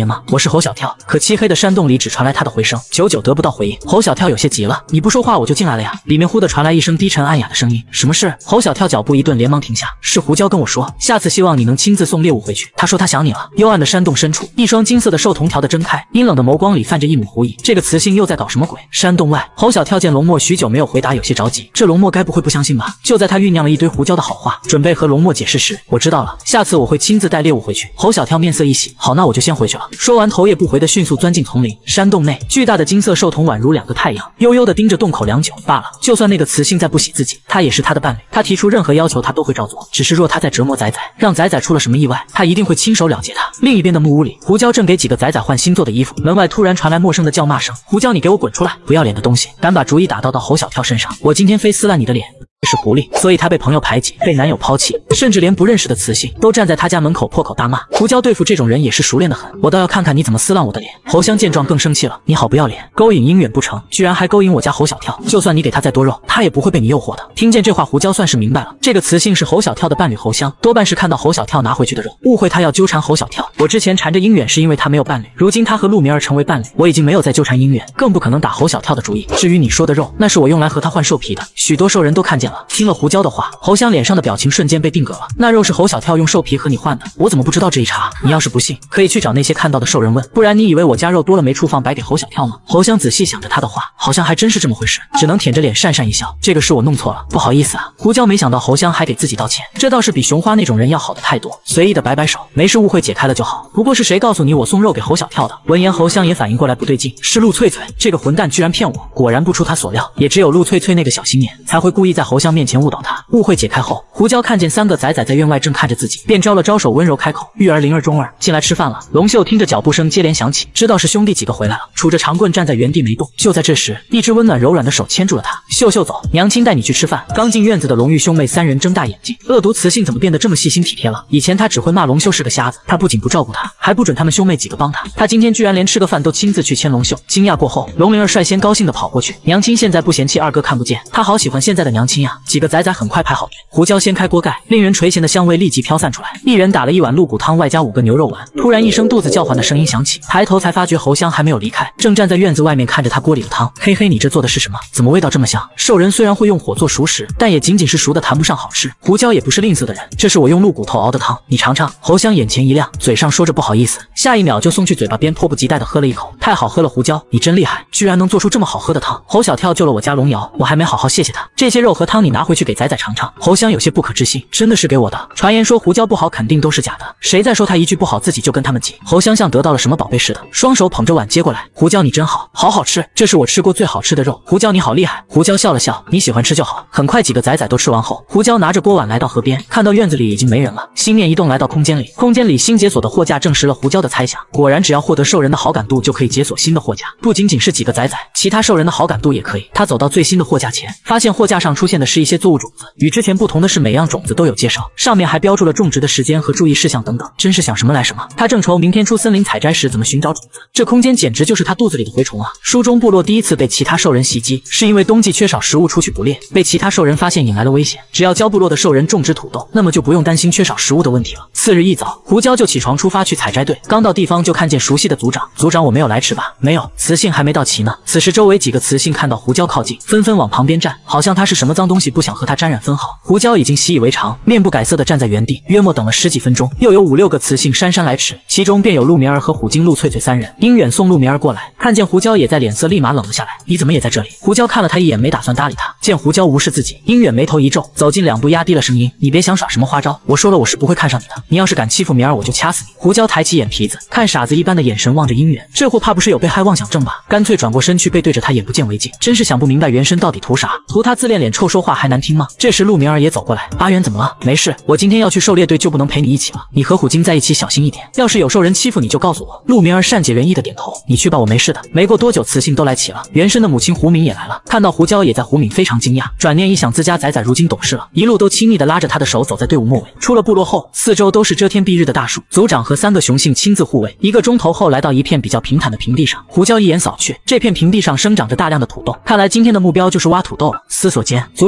面吗？我是侯小跳。可漆黑的山洞里只传来他的回声，久久得不到回应。侯小跳有些急了，你不说话我就进来了呀。里面忽地传来一声低沉暗哑的声音，什么事？侯小跳脚步一顿，连忙停下。是胡椒跟我说，下次希望你能亲自送猎物回去。他说他想你了。幽暗的山洞深处，一双金色的兽瞳条的睁开，阴冷的眸光里泛着一抹狐疑。这个雌性又在搞什么鬼？山洞外，侯小跳见龙墨许久没有回答，有些着急。这龙墨该不会不相信吧？就在他酝酿了一堆胡椒的好话，准备和龙墨解释时，我知道了，下次我会亲自带猎物回去。侯小跳面色一喜，好，那我就先回去了。说完，头也不回的迅速钻进丛林。山洞内，巨大的金色兽瞳宛如两个太阳，悠悠地盯着洞口良久。罢了，就算那个雌性再不喜自己，他也是他的伴侣，他提出任何要求他都会照做。只是若他在折磨仔仔，让仔仔出了什么意外，他一定会亲手了结他。另一边的木屋里，胡椒正给几个仔仔换新做的衣服，门外突然传来陌生的叫骂声：“胡椒，你给我滚出来！不要脸的东西，敢把主意打到到侯小跳身上，我今天非撕烂你的脸！”是狐狸，所以她被朋友排挤，被男友抛弃，甚至连不认识的雌性都站在她家门口破口大骂。胡椒对付这种人也是熟练的很，我倒要看看你怎么撕烂我的脸。侯香见状更生气了，你好不要脸，勾引姻缘不成，居然还勾引我家侯小跳，就算你给他再多肉，他也不会被你诱惑的。听见这话，胡椒算是明白了，这个雌性是侯小跳的伴侣侯香，多半是看到侯小跳拿回去的肉，误会他要纠缠侯小跳。我之前缠着姻缘是因为他没有伴侣，如今他和陆明儿成为伴侣，我已经没有再纠缠姻缘，更不可能打侯小跳的主意。至于你说的肉，那是我用来和他换兽皮的，许多兽人都看见了。听了胡椒的话，侯香脸上的表情瞬间被定格了。那肉是侯小跳用兽皮和你换的，我怎么不知道这一茬？你要是不信，可以去找那些看到的兽人问，不然你以为我家肉多了没处放，白给侯小跳吗？侯香仔细想着他的话，好像还真是这么回事，只能舔着脸讪讪一笑。这个是我弄错了，不好意思啊。胡椒没想到侯香还给自己道歉，这倒是比熊花那种人要好的太多，随意的摆摆手，没事，误会解开了就好。不过是谁告诉你我送肉给侯小跳的？闻言，侯香也反应过来不对劲，是陆翠翠，这个混蛋居然骗我。果然不出他所料，也只有陆翠翠那个小心眼才会故意在侯香面前误导他。误会解开后，胡椒看见三个仔仔在院外正看着自己，便招了招手，温柔开口：“玉儿、灵儿、钟儿，进来吃饭了。”龙秀听着脚步声接连响起，知道是兄弟几个回来了，杵着长棍站在原地没动。就在这时，一只温暖柔软的手牵住了他：“秀秀走，娘亲带你去吃饭。”刚进院子的龙玉兄妹三人睁大眼睛，恶毒雌性怎么变得这么细心体贴了？以前他只会骂龙秀是个瞎子，他不仅不照顾他，还不准他们兄妹几个帮他。他今天居然连吃个饭都亲自去牵龙秀。惊讶过后，龙灵儿率先高兴地跑过去：“娘亲现在不嫌弃二哥看不见，他好喜欢现在的娘亲呀！”几个仔仔很快排好队，胡椒掀开锅盖，令人垂涎的香味立即飘散出来。一人打了一碗鹿骨汤，外加五个牛肉丸。突然一声肚子叫唤的声音响起，抬头才发觉侯香还没有离开，正站在院子外面看着他锅里的汤。嘿嘿，你这做的是什么？怎么味道这么香？兽人虽然会用火做熟食，但也仅仅是熟的，谈不上好吃。胡椒也不是吝啬的人，这是我用鹿骨头熬的汤，你尝尝。侯香眼前一亮，嘴上说着不好意思，下一秒就送去嘴巴边，迫不及待地喝了一口。太好喝了，胡椒，你真厉害，居然能做出这么好喝的汤。侯小跳救了我家龙瑶，我还没好好谢谢他。这些肉和汤你拿回去给仔仔尝尝。侯香有些不可置信，真的是给我的？传言说胡椒不好，肯定都是假的。谁再说他一句不好，自己就跟他们急。侯香像得到了什么宝贝似的，双手捧着碗接过来。胡椒你真好，好好吃，这是我吃过最好吃的肉。胡椒你好厉害。胡椒笑了笑，你喜欢吃就好。很快几个仔仔都吃完后，胡椒拿着锅碗来到河边，看到院子里已经没人了，心念一动来到空间里。空间里新解锁的货架证实了胡椒的猜想，果然只要获得兽人的好感度就可以解锁新的货架，不仅仅是几个仔仔，其他兽人的好感度也可以。他走到最新的货架前，发现货架上出现的是一些作物种子，与之前不同的是每样种子都有介绍，上面还标注了种植的时间和注意事项等等。真是想什么来什么。他正愁明天出森林采摘时怎么寻找种子，这空间简直就是他肚子里的蛔虫啊。书中部落第一次被其他兽人袭击，是因为冬季缺少食物出去捕猎，被其他兽人发现引来了危险。只要教部落的兽人种植土豆，那么就不用担心缺少食物的问题了。次日一早，胡椒就起床出发去采摘队，刚到地方就看见熟悉的族长。族长，我没有来迟吧？没有，雌性还没到齐呢。此时周围几个雌性看到胡椒靠近，纷纷往旁边站，好像他是什么脏东西，不想和他沾染分毫。胡椒已经习以为常，面不改色的站在原地，约莫等了十几分钟，又有五六个雌性姗姗来迟，其中便有陆明儿和虎鲸陆翠翠三人。鹰远送陆明儿过来，看见胡椒也在，脸色立马冷了下来。你怎么也在这里？胡椒看了他一眼，没打算搭理他。见胡椒无视自己，鹰远眉头一皱，走近两步，压低了声音：你别想耍什么花招，我说了我是不会看上你的，你要是敢欺负明儿，我就掐死你。胡椒抬起眼皮子，看傻子一般的眼神望着鹰远，这货怕不是有被害妄想症吧？干脆转过身去，背对着他，眼不见为净。真是想不明白原身到底图啥？图他自恋脸臭，说话还难听吗？这时陆明儿也走过来，阿元怎么了？没事，我今天要去狩猎队，就不能陪你一起了。你和虎鲸在一起小心一点，要是有兽人欺负你就告诉我。陆明儿善解人意的点头，你去吧，我没事的。没过多久，雌性都来齐了，原身的母亲胡敏也来了，看到胡椒也在，胡敏非常惊讶，转念一想，自家仔仔如今懂事了，一路都亲昵的拉着他的手走在队伍末尾。出了部落后，四周都是遮天蔽日的大树，族长和三个雄性亲自护卫。一个钟头后，来到一片比较平坦的平地上，胡椒一眼扫去，这片平地上生长着大量的土豆，看来今天的目标就是挖土豆了。思索间，族长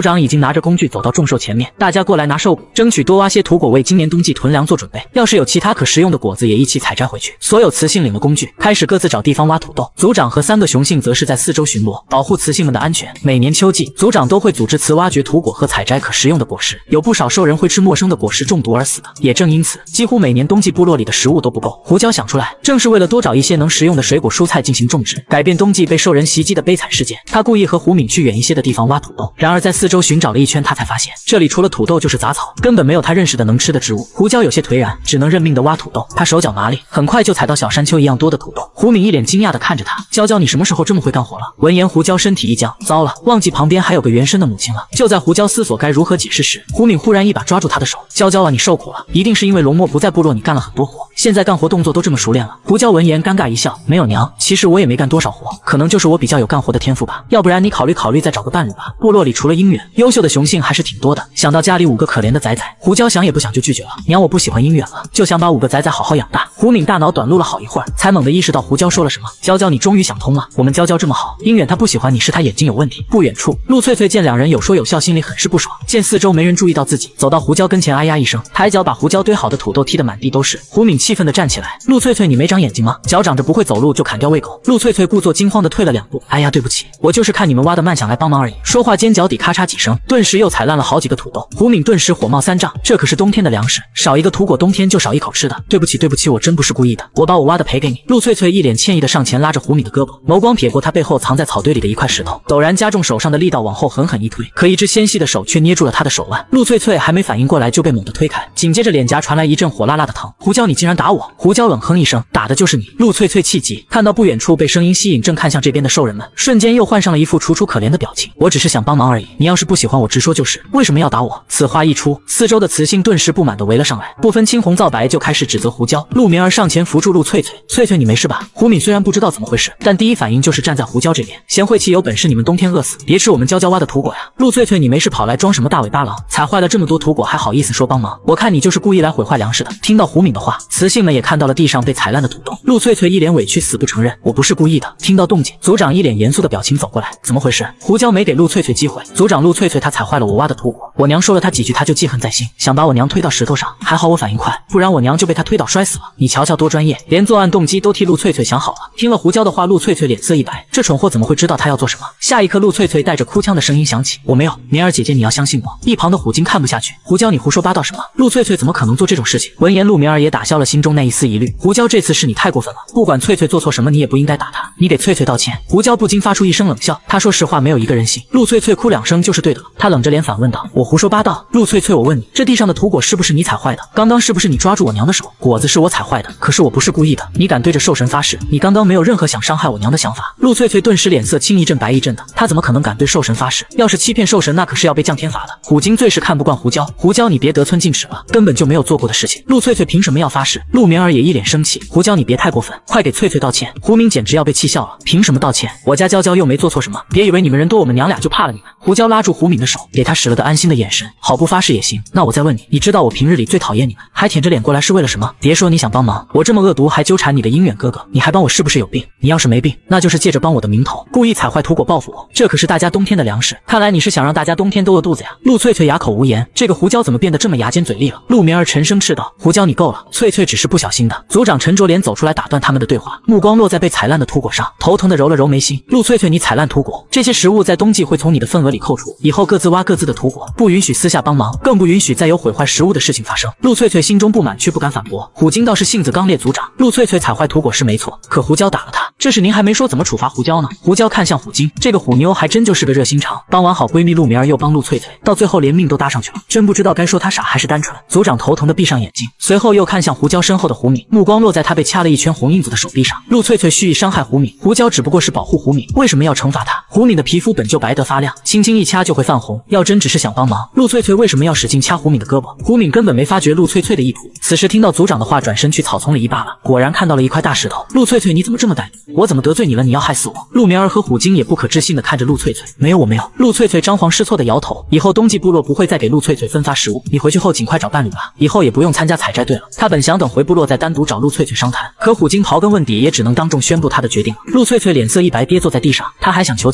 长已经拿着工具走到众兽前面，大家过来拿兽谷，争取多挖些土果为今年冬季囤粮做准备。要是有其他可食用的果子，也一起采摘回去。所有雌性领了工具，开始各自找地方挖土豆。族长和三个雄性则是在四周巡逻，保护雌性们的安全。每年秋季，族长都会组织雌挖掘土果和采摘可食用的果实。有不少兽人会吃陌生的果实中毒而死的，也正因此，几乎每年冬季部落里的食物都不够。胡椒想出来，正是为了多找一些能食用的水果蔬菜进行种植，改变冬季被兽人袭击的悲惨事件。他故意和胡敏去远一些的地方挖土豆，然而在四周寻找了一圈，他才发现这里除了土豆就是杂草，根本没有他认识的能吃的植物。胡椒有些颓然，只能认命的挖土豆。他手脚麻利，很快就采到小山丘一样多的土豆。胡敏一脸惊讶地看着他，娇娇，你什么时候这么会干活了？闻言，胡椒身体一僵，糟了，忘记旁边还有个原生的母亲了。就在胡椒思索该如何解释时，胡敏忽然一把抓住他的手，娇娇啊，你受苦了，一定是因为龙墨不在部落，你干了很多活，现在干活动作都这么熟练了。胡椒闻言尴尬一笑，没有娘，其实我也没干多少活，可能就是我比较有干活的天赋吧，要不然你考虑考虑再找个伴侣吧。部落里除了音远，优秀的雄性还是挺多的。想到家里五个可怜的崽崽，胡椒想也不想就拒绝了，娘我不喜欢音远了，就想把五个崽崽好好养大。胡敏大脑短路了好一会儿，才猛地意识到胡椒说了什么。娇娇，你终于想通了，我们娇娇这么好，音远他不喜欢你是他眼睛有问题。不远处，陆翠翠见两人有说有笑，心里很是不爽，见四周没人注意到自己，走到胡椒跟前，哎呀一声，抬脚把胡椒堆好的土豆踢得满地都是。胡敏气愤地站起来，陆翠翠你没长眼睛吗？脚长着不会走路就砍掉喂狗。陆翠翠故作惊慌地退了两步，哎呀对不起，我就是看你们挖得慢想来帮忙而已。说话间脚底咔嚓几声，顿时又踩烂了好几个土豆。胡敏顿时火冒三丈，这可是冬天的粮食，少一个土果冬天就少一口吃的。对不起对不起，我真不是故意的，我把我挖的赔给你。陆翠翠一脸歉意地上前拉着胡敏的胳膊，眸光瞥过他背后藏在草堆里的一块石头，陡然加重手上的力道往后狠狠一推，可一只纤细的手却捏住了他的手腕。陆翠翠还没反应过来就被猛地推开，紧接着脸颊传来一阵火辣辣的疼。胡椒你竟然打我！胡椒冷哼一声，打的就是你。陆翠翠气急，看到不远处被声音吸引正看向这边的兽人们，瞬间又换上了一副楚楚可怜的表情。我只是想帮忙而已，你要是不喜欢我直说就是，为什么要打我？此话一出，四周的雌性顿时不满地围了上来，不分青红皂白就开始指责胡椒。陆明儿上前扶住陆翠翠，翠翠你没事吧？胡敏虽然不知道怎么回事，但第一反应就是站在胡椒这边，贤惠妻有本事你们冬天饿死，别吃我们娇娇挖的土果呀。陆翠翠你没事跑来装什么大尾巴狼，踩坏了这么多土果还好意思说帮忙，我看你就是故意来毁坏粮食的。听到胡敏的话，雌性们也看到了地上被踩烂的土豆。陆翠翠一脸委屈死不承认，我不是故意的。听到动静，族长一脸严肃的表情走过来，怎么回事？胡椒没给陆翠翠机会，族长陆翠翠她踩坏了我挖的土果，我娘说了她几句她就记恨在心，想把我娘推到石头上，还好我反应快，不然我娘就被她推倒摔死了。你瞧瞧多专业，连作案动机都替陆翠翠想好了。听了胡椒的话，陆翠翠脸色一白，这蠢货怎么会知道她要做什么？下一刻，陆翠翠带着哭腔的声音响起，我没有，明儿姐姐你要相信我。一旁的虎鲸看不下去，胡椒你胡说八道什么？陆翠翠怎么可能做这种事情？闻言，陆明儿也打消了心中那一丝疑虑，胡椒这次是你太过分了，不管翠翠做错什么，你也不应该打她，你给翠翠道歉。胡椒不禁发出一声冷笑，他说实话没有一个人信。陆翠翠哭两声就是对的了，他冷着脸反问道，我胡说八道？陆翠翠我问你，这地上的土果是不是你踩坏的？刚刚是不是你抓住我娘的手？果子是我踩坏的，可是我不是故意的，你敢对着兽神发誓，你刚刚没有任何想伤害我娘的想法？陆翠翠顿时脸色青一阵白一阵的，她怎么可能敢对兽神发誓？要是欺骗兽神，那可是要被降天罚的。虎鲸最是看不惯胡椒，胡椒你别得寸进尺了，根本就没有做过的事情，陆翠翠凭什么要发誓？陆明儿也一脸生气，胡椒你别太过分，快给翠翠道歉。胡明简直要被气笑了，凭什么道歉？我家娇娇又没做错什么，别以为你们人多我们娘俩就怕了你们。胡椒拉住胡敏的手，给他使了个安心的眼神，好不发誓也行。那我再问你，你知道我平日里最讨厌你们，还舔着脸过来是为了什么？别说你想帮忙，我这么恶毒还纠缠你的姻远哥哥，你还帮我是不是有病？你要是没病，那就是借着帮我的名头，故意踩坏土果报复我，这可是大家冬天的粮食，看来你是想让大家冬天都饿肚子呀。陆翠翠哑口无言，这个胡椒怎么变得这么牙尖嘴利了？陆明儿沉声斥道，胡椒你够了，翠翠只是不小心的。族长陈卓莲走出来打断他们的对话，目光落在被踩烂的土果上，头疼的揉了揉眉心。陆翠翠你踩烂土果，这些食物在冬季会从你的份额里扣除，以后各自挖各自的土果，不允许私下帮忙，更不允许再有毁坏食物的事情发生。陆翠翠心中不满却不敢反驳，虎鲸倒是性子刚烈，族长，陆翠翠踩坏土果是没错，可胡椒打了他，这是您还没说怎么处罚胡椒呢？胡椒看向虎鲸，这个虎妞还真就是个热心肠，帮完好闺蜜陆明儿又帮陆翠翠，到最后连命都搭上去了，真不知道该说她傻还是单纯。族长头疼的闭上眼睛，随后又看向胡椒身后的胡敏，目光落在她被掐了一圈红印子的手臂上。陆翠翠蓄意伤害胡敏，胡椒只不过是保护胡敏，为什么要惩罚她？胡敏的皮肤本就白得发亮，轻轻一掐就会泛红，要真只是想帮忙，陆翠翠为什么要使劲掐胡敏的胳膊？胡敏根本没发觉陆翠翠的意图，此时听到族长的话，转身去草丛里一扒拉，果然看到了一块大石头。陆翠翠你怎么这么歹毒？我怎么得罪你了？你要害死我？陆明儿和虎鲸也不可置信的看着陆翠翠，没有我没有。陆翠翠张皇失措的摇头，以后冬季部落不会再给陆翠翠分发食物，你回去后尽快找伴侣吧，以后也不用参加采摘队了。他本想等回部落再单独找陆翠翠商谈，可虎鲸刨根问底，也只能当众宣布他的决定。陆翠翠脸色一白，跌坐在地上，他还想求情，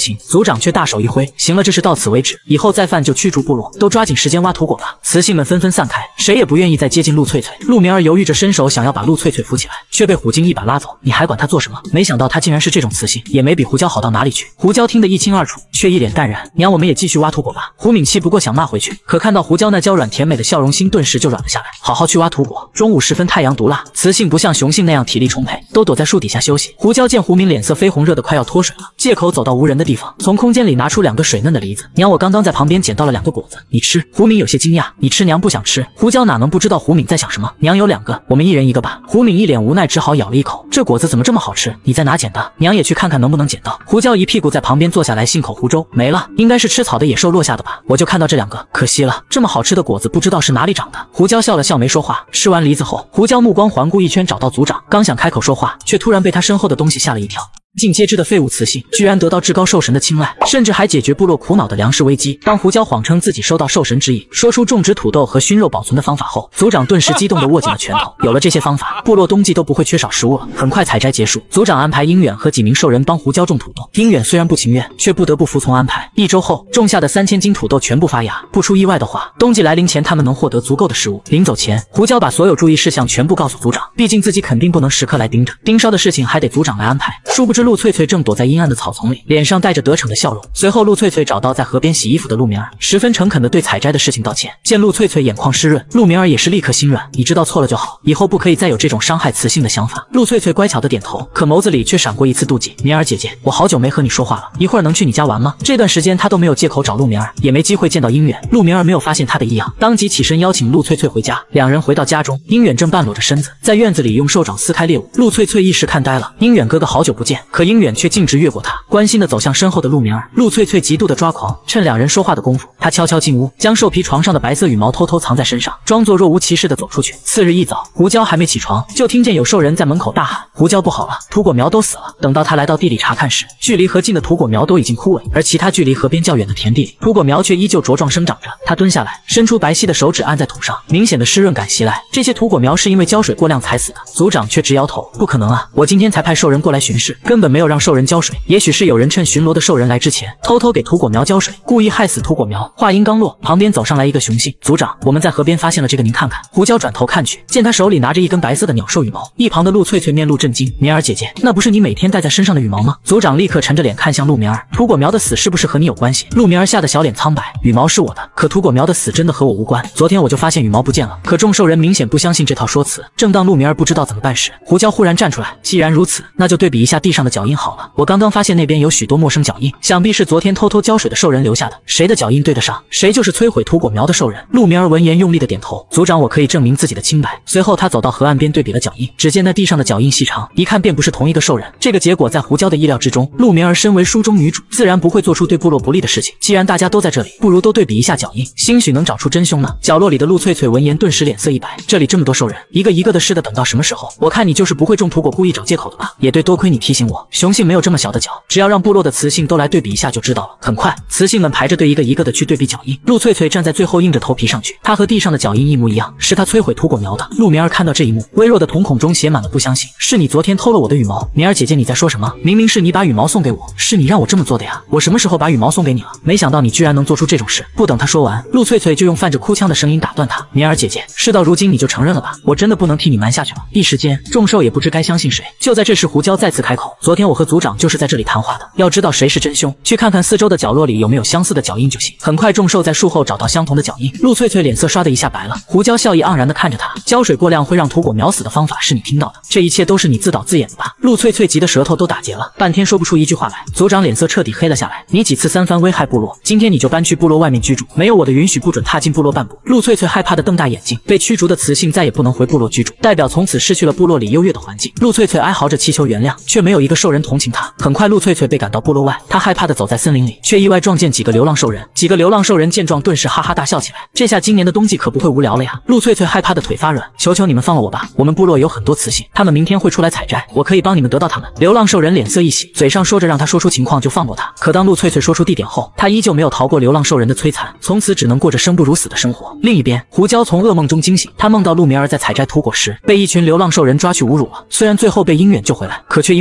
行，族长却大手一挥，行了，这事到此为止，以后再犯就驱逐部落，都抓紧时间挖土果吧。雌性们纷纷散开，谁也不愿意再接近陆翠翠。陆明儿犹豫着伸手想要把陆翠翠扶起来，却被虎鲸一把拉走。你还管他做什么？没想到他竟然是这种雌性，也没比胡椒好到哪里去。胡椒听得一清二楚，却一脸淡然。娘，我们也继续挖土果吧。胡敏气不过想骂回去，可看到胡椒那娇软甜美的笑容，心顿时就软了下来。好好去挖土果。中午时分，太阳毒辣，雌性不像雄性那样体力充沛，都躲在树底下休息。胡椒见胡敏脸色绯红，热得快要脱水了，借口走到无人的地方，从空间里拿出两个水嫩的梨子。娘，我刚刚在旁边捡到了两个果子，你吃。胡敏有些惊讶，你吃？娘不想吃。胡椒哪能不知道胡敏在想什么？娘有两个，我们一人一个吧。胡敏一脸无奈，只好咬了一口。这果子怎么这么好吃？你在哪捡的？娘也去看看能不能捡到。胡椒一屁股在旁边坐下来，信口胡诌。没了，应该是吃草的野兽落下的吧？我就看到这两个，可惜了，这么好吃的果子不知道是哪里长的。胡椒笑了笑，没说话。吃完梨子后，胡椒目光环顾一圈，找到族长，刚想开口说话，却突然被他身后的东西吓了一跳。尽皆知的废物雌性居然得到至高兽神的青睐，甚至还解决部落苦恼的粮食危机。当胡椒谎称自己收到兽神之意，说出种植土豆和熏肉保存的方法后，族长顿时激动地握紧了拳头。有了这些方法，部落冬季都不会缺少食物了。很快采摘结束，族长安排鹰远和几名兽人帮胡椒种土豆。鹰远虽然不情愿，却不得不服从安排。一周后，种下的三千斤土豆全部发芽。不出意外的话，冬季来临前他们能获得足够的食物。临走前，胡椒把所有注意事项全部告诉族长，毕竟自己肯定不能时刻来盯着，盯梢的事情还得族长来安排。殊不知陆翠翠正躲在阴暗的草丛里，脸上带着得逞的笑容。随后，陆翠翠找到在河边洗衣服的陆明儿，十分诚恳地对采摘的事情道歉。见陆翠翠眼眶湿润，陆明儿也是立刻心软，你知道错了就好，以后不可以再有这种伤害雌性的想法。陆翠翠乖巧地点头，可眸子里却闪过一丝妒忌。明儿姐姐，我好久没和你说话了，一会儿能去你家玩吗？这段时间她都没有借口找陆明儿，也没机会见到鹰远。陆明儿没有发现她的异样，当即起身邀请陆翠翠回家。两人回到家中，鹰远正半裸着身子在院子里用兽爪撕开猎物。陆翠翠一时看呆了，鹰远哥哥好久不见，可鹰远却径直越过他，关心地走向身后的陆明儿。陆翠翠极度的抓狂，趁两人说话的功夫，她悄悄进屋，将兽皮床上的白色羽毛偷偷藏在身上，装作若无其事地走出去。次日一早，胡椒还没起床，就听见有兽人在门口大喊：胡椒不好了，土果苗都死了。等到他来到地里查看时，距离河近的土果苗都已经枯萎，而其他距离河边较远的田地里，土果苗却依旧茁壮生长着。他蹲下来，伸出白皙的手指按在土上，明显的湿润感袭来。这些土果苗是因为浇水过量才死的。族长却直摇头，不可能啊，我今天才派兽人过来巡视，根本没有让兽人浇水。也许是有人趁巡逻的兽人来之前，偷偷给土果苗浇水，故意害死土果苗。话音刚落，旁边走上来一个雄性。族长，我们在河边发现了这个，您看看。胡椒转头看去，见他手里拿着一根白色的鸟兽羽毛。一旁的陆翠翠面露震惊，明儿姐姐，那不是你每天戴在身上的羽毛吗？族长立刻沉着脸看向陆明儿，土果苗的死是不是和你有关系？陆明儿吓得小脸苍白，羽毛是我的，可土果苗的死真的和我无关。昨天我就发现羽毛不见了，可众兽人明显不相信这套说辞。正当陆明儿不知道怎么办时，胡椒忽然站出来，既然如此，那就对比一下地上的脚印好了。我刚刚发现那边有许多陌生脚印，想必是昨天偷偷浇水的兽人留下的，谁的脚印对得上，谁就是摧毁土果苗的兽人。陆明儿闻言用力的点头，族长，我可以证明自己的清白。随后他走到河岸边对比了脚印，只见那地上的脚印细长，一看便不是同一个兽人。这个结果在胡椒的意料之中，陆明儿身为书中女主，自然不会做出对部落不利的事情。既然大家都在这里，不如都对比一下脚印，兴许能找出真凶呢。角落里的陆翠翠闻言顿时脸色一白，这里这么多兽人，一个一个的试的，等到什么时候？我看你就是不会种土果，故意找借口的吧？也对，多亏你提醒我，雄性没有这么小的脚，只要让部落的雌性都来对比一下就知道了。很快，雌性们排着队，一个一个的去对比脚印。陆翠翠站在最后，硬着头皮上去，她和地上的脚印一模一样，是她摧毁土果苗的。陆明儿看到这一幕，微弱的瞳孔中写满了不相信。是你昨天偷了我的羽毛？明儿姐姐，你在说什么？明明是你把羽毛送给我，是你让我这么做的呀！我什么时候把羽毛送给你了？没想到你居然能做出这种事！不等他说完，陆翠翠就用泛着哭腔的声音打断他：明儿姐姐，事到如今你就承认了吧？我真的不能替你瞒下去了。一时间，众兽也不知该相信谁。就在这时，胡椒再次开口：昨天我和族长就是在这里谈话的，要知道谁是真凶，去看看四周的角落里有没有相似的脚印就行。很快，众兽在树后找到相同的脚印。陆翠翠脸色唰的一下白了，胡椒笑意盎然地看着他：浇水过量会让土果苗死的方法是你听到的，这一切都是你自导自演的吧？陆翠翠急得舌头都打结了，半天说不出一句话来。族长脸色彻底黑了下来：你几次三番危害部落，今天你就搬去部落外面居住，没有我的允许不准踏进部落半步。陆翠翠害怕的瞪大眼睛，被驱逐的雌性再也不能回部落居住，代表从此失去了部落里优越的环境。陆翠翠哀嚎着祈求原谅，却没有一个兽人同情她。很快，陆翠翠被赶到部落外，她害怕的走在森林里，却意外撞见几个流浪兽人。几个流浪兽人见状，顿时哈哈大笑起来。这下今年的冬季可不会无聊了呀！陆翠翠害怕的腿发软，求求你们放了我吧！我们部落有很多雌性，他们明天会出来采摘，我可以帮你们得到他们。流浪兽人脸色一喜，嘴上说着让他说出情况就放过他。可当陆翠翠说出地点后，他依旧没有逃过流浪兽人的摧残，从此只能过着生不如死的生活。另一边，胡椒从噩梦中惊醒，他梦到陆明儿在采摘土果时被一群流浪兽人抓去侮辱了。虽然最后被鹰远救回来，可却因为郁郁寡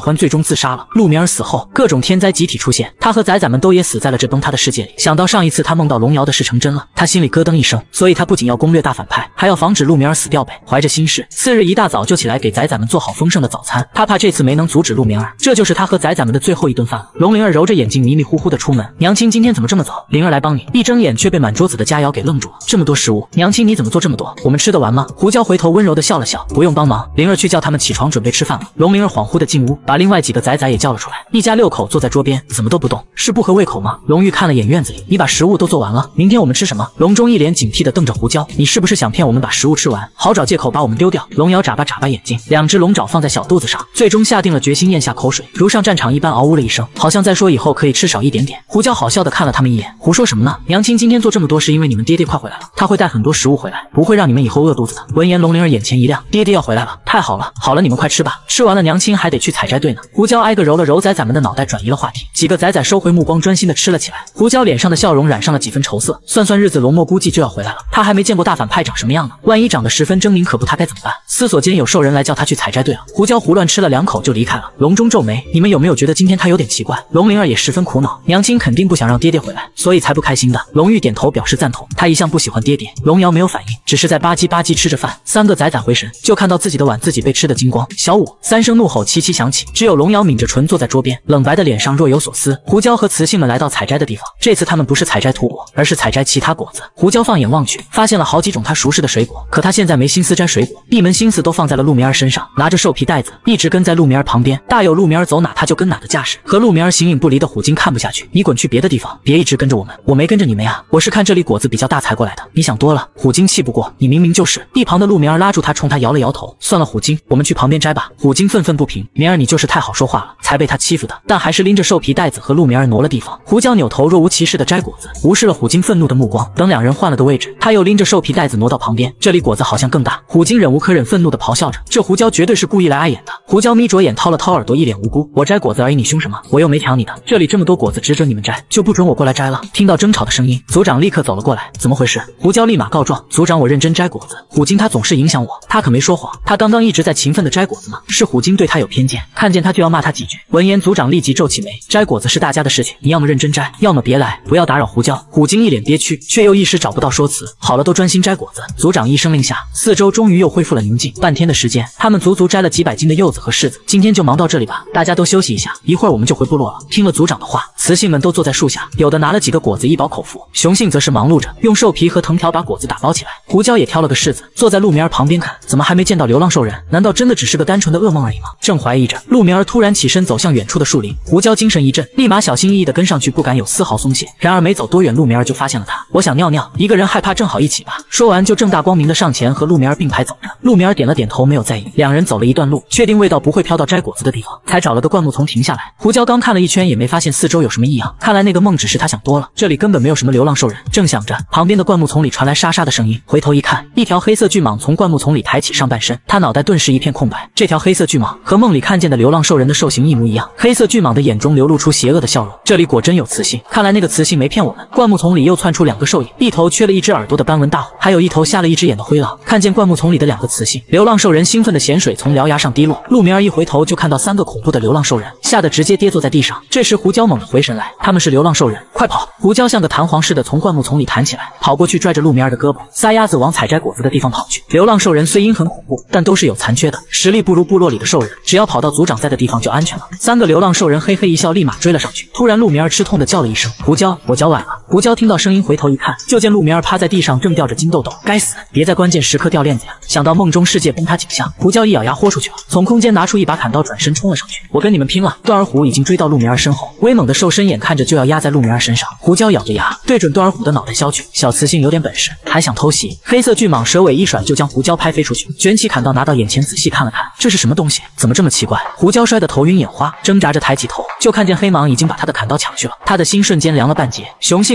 欢最终自杀了。陆明儿死后，各种天灾集体出现，他和仔仔们都也死在了这崩塌的世界里。想到上一次他梦到龙瑶的事成真了，他心里咯噔一声，所以他不仅要攻略大反派，还要防止陆明儿死掉呗。怀着心事，次日一大早就起来给仔仔们做好丰盛的早餐，他怕这次没能阻止陆明儿，这就是他和仔仔们的最后一顿饭了。龙灵儿揉着眼睛迷迷糊糊的出门，娘亲今天怎么这么早？灵儿来帮你。一睁眼却被满桌子的佳肴给愣住了，这么多食物，娘亲你怎么做这么多？我们吃得完吗？胡椒回头温柔的笑了笑，不用帮忙，灵儿去叫他们起床准备吃饭了。龙灵儿恍惚的进屋，把另外几个仔仔也叫了出来，一家六口坐在桌边，怎么都不动，是不合胃口吗？龙玉看了眼院子里，你把食物都做完了，明天我们吃什么？龙中一脸警惕的瞪着胡椒，你是不是想骗我们把食物吃完，好找借口把我们丢掉？龙瑶眨巴眨巴眼睛，两只龙爪放在小肚子上，最终下定了决心，咽下口水，如上战场一般嗷呜了一声，好像在说以后可以吃少一点点。胡椒好笑的看了他们一眼，胡说什么呢？娘亲今天做这么多是因为你们爹爹快回来了，他会带很多食物回来，不会让你们以后饿肚子的。闻言龙灵儿眼前一亮，爹爹要回来了，太好了，好了，你们快吃吧，吃完了娘亲还得去采摘队呢。胡椒挨个揉了揉仔仔们的脑袋，转移了话题，几个仔仔收回目光，专心的吃了起来。胡椒脸上的笑容染上了几分愁色，算算日子，龙墨估计就要回来了，他还没见过大反派长什么样呢，万一长得十分狰狞可怖，他该怎么办？思索间有兽人来叫他去采摘队了，胡椒胡乱吃了两口就离开了。龙中皱眉，你们有没有觉得今天他有点奇怪？龙灵儿也十分苦恼，娘亲肯定不想让爹爹回来，所以才不开心的。龙玉点头表示赞同，他一向不喜欢爹爹。龙瑶没有反应，只是在吧唧吧唧吃着饭。三个仔仔回神，就看到自己的碗自己被吃得精光。小五三声怒吼齐齐响起，只有龙瑶抿着唇坐在桌边，冷白的脸上若有所思。胡椒和雌性们来到采摘的地方，这次他们不是采摘土果，而是采摘其他果子。胡椒放眼望去，发现了好几种他熟识的水果，可他现在没心思摘水果，一门心思都放在了陆明儿身上，拿着兽皮袋子一直跟在陆明儿旁边，大有陆明儿走哪他就跟哪的架势。和陆明儿形影不离的虎鲸看不下去，你滚去别的地方，别一直跟着我们。我没跟着你们呀，我是看这里果子比较大才过来的。你想多了。虎鲸气不过，你明明就是。一旁的陆明儿拉住他，冲他摇了摇头，算了，虎鲸，我们去旁边摘吧。虎鲸愤愤不平，明儿你就是太好说话了，才被他欺负的。但还是拎着兽皮袋子和陆明儿挪了地方。胡椒扭头若无其事的摘果子，无视了虎鲸愤怒的目光。等两人换了个位置，他又拎着兽皮袋子挪到旁边，这里果子好像更大。虎鲸忍无可忍，愤怒的咆哮着，这胡椒绝对是故意来碍眼的。胡椒眯着眼掏了掏耳朵，一脸无辜，我摘果子而已，你凶什么？我又没抢你的，这里这么多果子只准你们摘，就不准我过来摘了。听到争吵的声音，族长立刻走了过来，怎么回事？胡椒立马告状，族长我认真摘果子，虎鲸他总是影响我，他可没说谎，他刚刚一直在勤奋的摘果子呢，是虎鲸对他有偏见，看见他就要骂他几句。闻言族长立即皱起眉，摘果子是大家的事情，你要么认真摘，要么别来，不要打扰胡椒。虎鲸一脸憋屈，却又一时找不到说辞，好了，都专心摘果子。族长一声令下，四周终于又恢复了宁静。半天的时间，他们足足摘了几百斤的柚子和柿子，今天就忙到这里吧，大家都休息一下，一会儿我们就回部落了。听了族长的话，雌性们都坐在树下，有的拿了几个果子一饱口福，雄性则是忙碌着用兽皮和藤条把果子打包起来。胡椒也挑了个柿子，坐在陆明儿旁边看，怎么还没见到流浪兽人？难道真的只是个单纯的噩梦而已吗？正怀疑着，陆明儿突然起身走向远处的树林，胡椒精神一振，立马小心翼翼地跟上去，不敢有丝毫松懈。然而没走多远，陆明儿就发现了他，我想尿尿，一个人害怕，正好一起吧。说完就正大光明的上前和陆明儿并排走着。陆明儿点了点头，没有在意。两人走了一段路，确定味道不会飘到摘果子的地方，才找了个灌木丛停下来。胡椒刚看了一圈，也没发现四周有什么异样，看来那个梦只是他想多了，这里根本没有什么流浪兽人。正想着，旁边的灌木丛里传来沙沙的声音，回头一看，一条黑色巨蟒从灌木丛里抬起上半身，他脑袋顿时一片空白。这条黑色巨蟒和梦里看见的流浪兽人的兽形一模一样，黑色巨蟒的眼中流露出邪恶的笑容。这里果真有雌性，看来那个雌性没骗我们。灌木丛里又窜出两个兽影，一头缺了一只耳朵的斑纹大虎，还有一头瞎了一只眼的灰狼。看见灌木丛里的两个雌性，流浪兽人兴奋的咸水从獠牙上滴落。陆明儿一回头就看到三个恐怖的流浪兽人，吓得直接跌坐在地上。这时胡椒猛地回神来，他们是流浪兽人，快跑！胡椒像个弹簧似的从灌木丛里弹起来，跑过去拽着陆明儿的胳膊，撒丫子往采摘果子的地方跑去。流浪兽人虽阴狠恐怖，但都是有残缺的，实力不如部落里的兽人，只要跑到族长在的地方就安全了。三个流浪兽人嘿嘿一笑，立马追了上去。突然陆明儿吃痛的叫了一声，胡椒，我脚崴了。胡椒听到声音回头一看，就见陆明儿趴在地上正掉着金豆豆，该死，别在关键时刻掉链子呀。想到梦中世界崩塌景象，胡椒一咬牙豁出去了，从空间拿出一把砍刀，转身冲了上去。我跟你们拼了！段儿虎已经追到陆明儿身后，威猛的兽身眼看着就要压在陆明儿身上。胡椒咬着牙对准段儿虎的脑袋削去，小雌性有点本事，还想偷袭。黑色巨蟒蛇尾一甩就将胡椒拍飞出去，卷起砍刀拿到眼前仔细看了看，这是什么东西？怎么这么奇怪？胡椒摔得头晕眼花，挣扎着抬起头，就看见黑蟒已经把他的砍刀抢去了，他的心瞬间凉了半截。雄性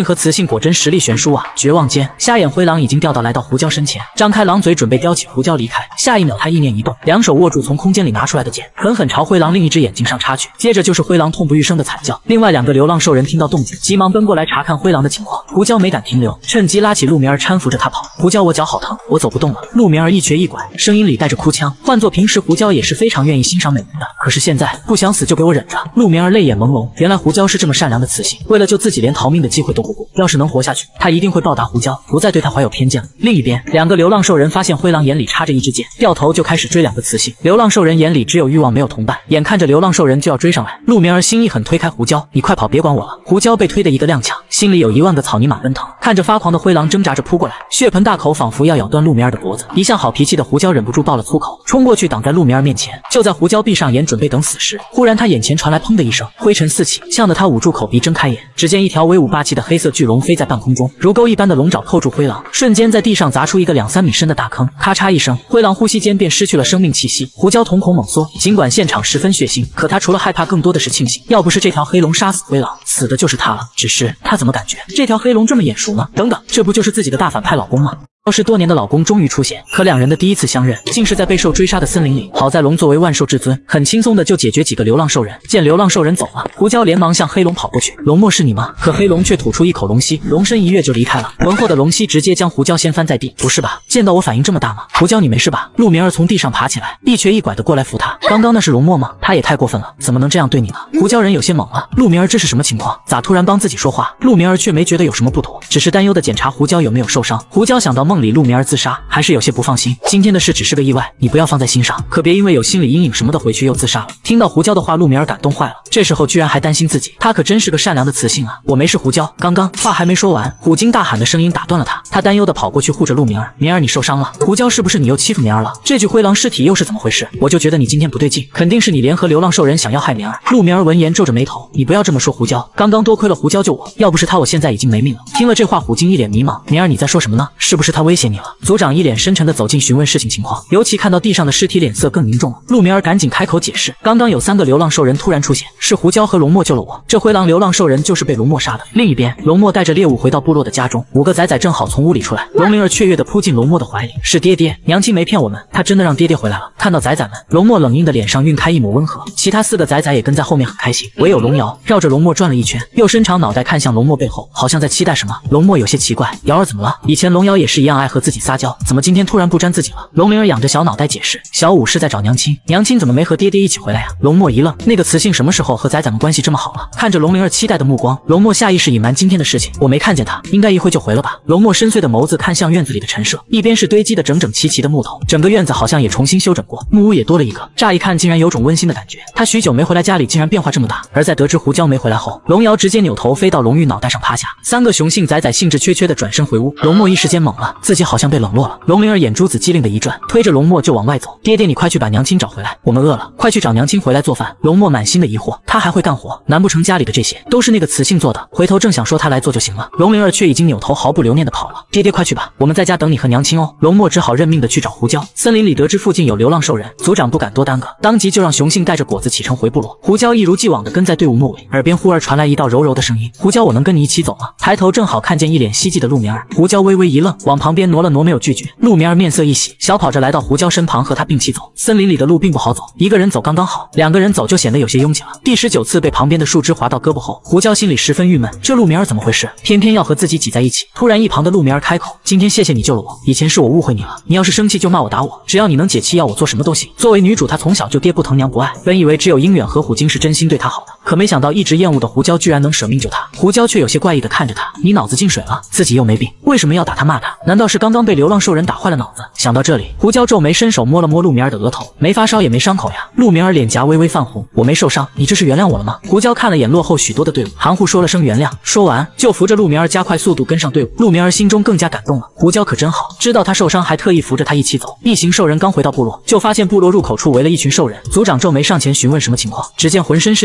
和雌性果真实力悬殊啊！绝望间，瞎眼灰狼已经掉到来到胡椒身前，张开狼嘴准备叼起胡椒离开。下一秒，他意念一动，两手握住从空间里拿出来的剑，狠狠朝灰狼另一只眼睛上插去。接着就是灰狼痛不欲生的惨叫。另外两个流浪兽人听到动静，急忙奔过来查看灰狼的情况。胡椒没敢停留，趁机拉起陆明儿搀扶着他跑。胡椒，我脚好疼，我走不动了。陆明儿一瘸一拐，声音里带着哭腔。换做平时，胡椒也是非常愿意欣赏美人的，可是现在不想死就给我忍着。陆明儿泪眼朦胧，原来胡椒是这么善良的雌性，为了救自己连逃命的机会都不顾。要是能活下去，他一定会报答胡椒，不再对他怀有偏见了。另一边，两个流浪兽人发现灰狼眼里插着一支箭，掉头就开始追两个雌性。流浪兽人眼里只有欲望没有同伴，眼看着流浪兽人就要追上来，陆明儿心一狠推开胡椒，你快跑，别管我了。胡椒被推的一个踉跄，心里有一万个草泥马奔腾，看着发狂的灰狼挣扎着扑过来，血盆大口仿佛要咬断陆明儿的脖子。一向好脾气的胡椒忍不住爆了粗口，冲过去挡在陆明儿面前。就在胡椒闭上眼准备等死时，忽然他眼前传来砰的一声，灰尘四起，呛得他捂住口鼻睁开眼。只见一条威武霸气的黑色巨龙飞在半空中，如钩一般的龙爪扣住灰狼，瞬间在地上砸出一个两三米深的大坑。咔嚓一声，灰狼呼吸间便失去了生命气息。胡椒瞳孔猛缩，尽管现场十分血腥，可他除了害怕更多的是庆幸，要不是这条黑龙杀死灰狼，死的就是他了。只是他怎么感觉这条黑龙这么眼熟呢？等等，这不就是自己的大反派老公吗？消失多年的老公终于出现，可两人的第一次相认竟是在备受追杀的森林里。好在龙作为万兽至尊，很轻松的就解决几个流浪兽人。见流浪兽人走了，胡椒连忙向黑龙跑过去。龙墨是你吗？可黑龙却吐出一口龙息，龙身一跃就离开了。浑厚的龙息直接将胡椒掀翻在地。不是吧？见到我反应这么大吗？胡椒你没事吧？陆明儿从地上爬起来，一瘸一拐的过来扶他。刚刚那是龙墨吗？他也太过分了，怎么能这样对你呢？胡椒人有些懵了。陆明儿这是什么情况？咋突然帮自己说话？陆明儿却没觉得有什么不妥，只是担忧的检查胡椒有没有受伤。胡椒想到梦里陆明儿自杀，还是有些不放心。今天的事只是个意外，你不要放在心上，可别因为有心理阴影什么的回去又自杀了。听到胡椒的话，陆明儿感动坏了，这时候居然还担心自己，他可真是个善良的雌性啊！我没事，胡椒。刚刚话还没说完，虎鲸大喊的声音打断了他，他担忧的跑过去护着陆明儿。明儿你受伤了，胡椒是不是你又欺负明儿了？这具灰狼尸体又是怎么回事？我就觉得你今天不对劲，肯定是你联合流浪兽人想要害明儿。陆明儿闻言皱着眉头，你不要这么说胡椒，刚刚多亏了胡椒救我，要不是他我现在已经没命了。听了这话，虎鲸一脸迷茫，明儿你在说什么呢？是不是他威胁你了？族长一脸深沉的走近询问事情情况，尤其看到地上的尸体，脸色更凝重了。陆明儿赶紧开口解释，刚刚有三个流浪兽人突然出现，是胡椒和龙墨救了我，这灰狼流浪兽人就是被龙墨杀的。另一边，龙墨带着猎物回到部落的家中，五个仔仔正好从屋里出来，龙灵儿雀跃地扑进龙墨的怀里，是爹爹，娘亲没骗我们，他真的让爹爹回来了。看到仔仔们，龙墨冷硬的脸上晕开一抹温和，其他四个仔仔也跟在后面很开心，唯有龙瑶绕着龙墨转了一圈，又伸长脑袋看向龙墨背后，好像在期待什么。龙墨有些奇怪，瑶儿怎么了？以前龙瑶也是一样爱和自己撒娇，怎么今天突然不沾自己了？龙灵儿仰着小脑袋解释，小五是在找娘亲，娘亲怎么没和爹爹一起回来呀？龙墨一愣，那个雌性什么时候和仔仔们关系这么好了？看着龙灵儿期待的目光，龙墨下意识隐瞒今天的事情，我没看见他，应该一会就回了吧。龙墨深邃的眸子看向院子里的陈设，一边是堆积的整整齐齐的木头，整个院子好像也重新修整过，木屋也多了一个，乍一看竟然有种温馨的感觉。他许久没回来，家里竟然变化这么大。而在得知胡椒没回来后，龙瑶直接扭头飞到龙玉脑袋上趴下，三个雄性仔仔兴致缺缺的转身回屋。龙墨一时间懵了，自己好像被冷落了。龙灵儿眼珠子机灵的一转，推着龙墨就往外走，爹爹你快去把娘亲找回来，我们饿了，快去找娘亲回来做饭。龙墨满心的疑惑，他还会干活？难不成家里的这些都是那个雌性做的？回头正想说他来做就行了，龙灵儿却已经扭头毫不留念的跑了。爹爹快去吧，我们在家等你和娘亲哦。龙墨只好认命的去找胡椒。森林里得知附近有流浪兽人，族长不敢多耽搁，当即就让雄性带着果子启程回部落。胡椒一如既往的跟在队伍末尾，耳边忽而传来一道柔柔的声音，胡椒我能跟你一起走吗？抬头正好看见一脸希冀的陆明儿，胡椒微微一愣，往旁边挪了挪没有拒绝。陆明儿面色一喜，小跑着来到胡椒身旁和他并起走。森林里的路并不好走，一个人走刚刚好，两个人走就显得有些拥挤了。第十九次被旁边的树枝划到胳膊后，胡椒心里十分郁闷，这陆明儿怎么回事？偏偏要和自己挤在一起。突然一旁的陆明儿开口，今天谢谢你救了我，以前是我误会你了，你要是生气就骂我打我，只要你能解气，要我做什么都行。作为女主，她从小就爹不疼娘不爱，本以为只有鹰远和虎鲸是真心对她好的，可没想到一直厌恶的胡椒居然能舍命救她。胡椒却有些怪异的看着他，你脑子进水了？自己又没病，为什么要打他骂他？难道是刚刚被流浪兽人打坏了脑子？想到这里，胡椒皱眉伸手摸了摸陆明儿的额头，没发烧也没伤口呀。陆明儿脸颊微微泛红，我没受伤，你这是原谅我了吗？胡椒看了眼落后许多的队伍，含糊说了声原谅，说完就扶着陆明儿加快速度跟上队伍。陆明儿心中更加感动了，胡椒可真好，知道他受伤还特意扶着他一起走。一行兽人刚回到部落，就发现部落入口处围了一群兽人，族长皱眉上前询问什么情况，只见浑身是血的鹰元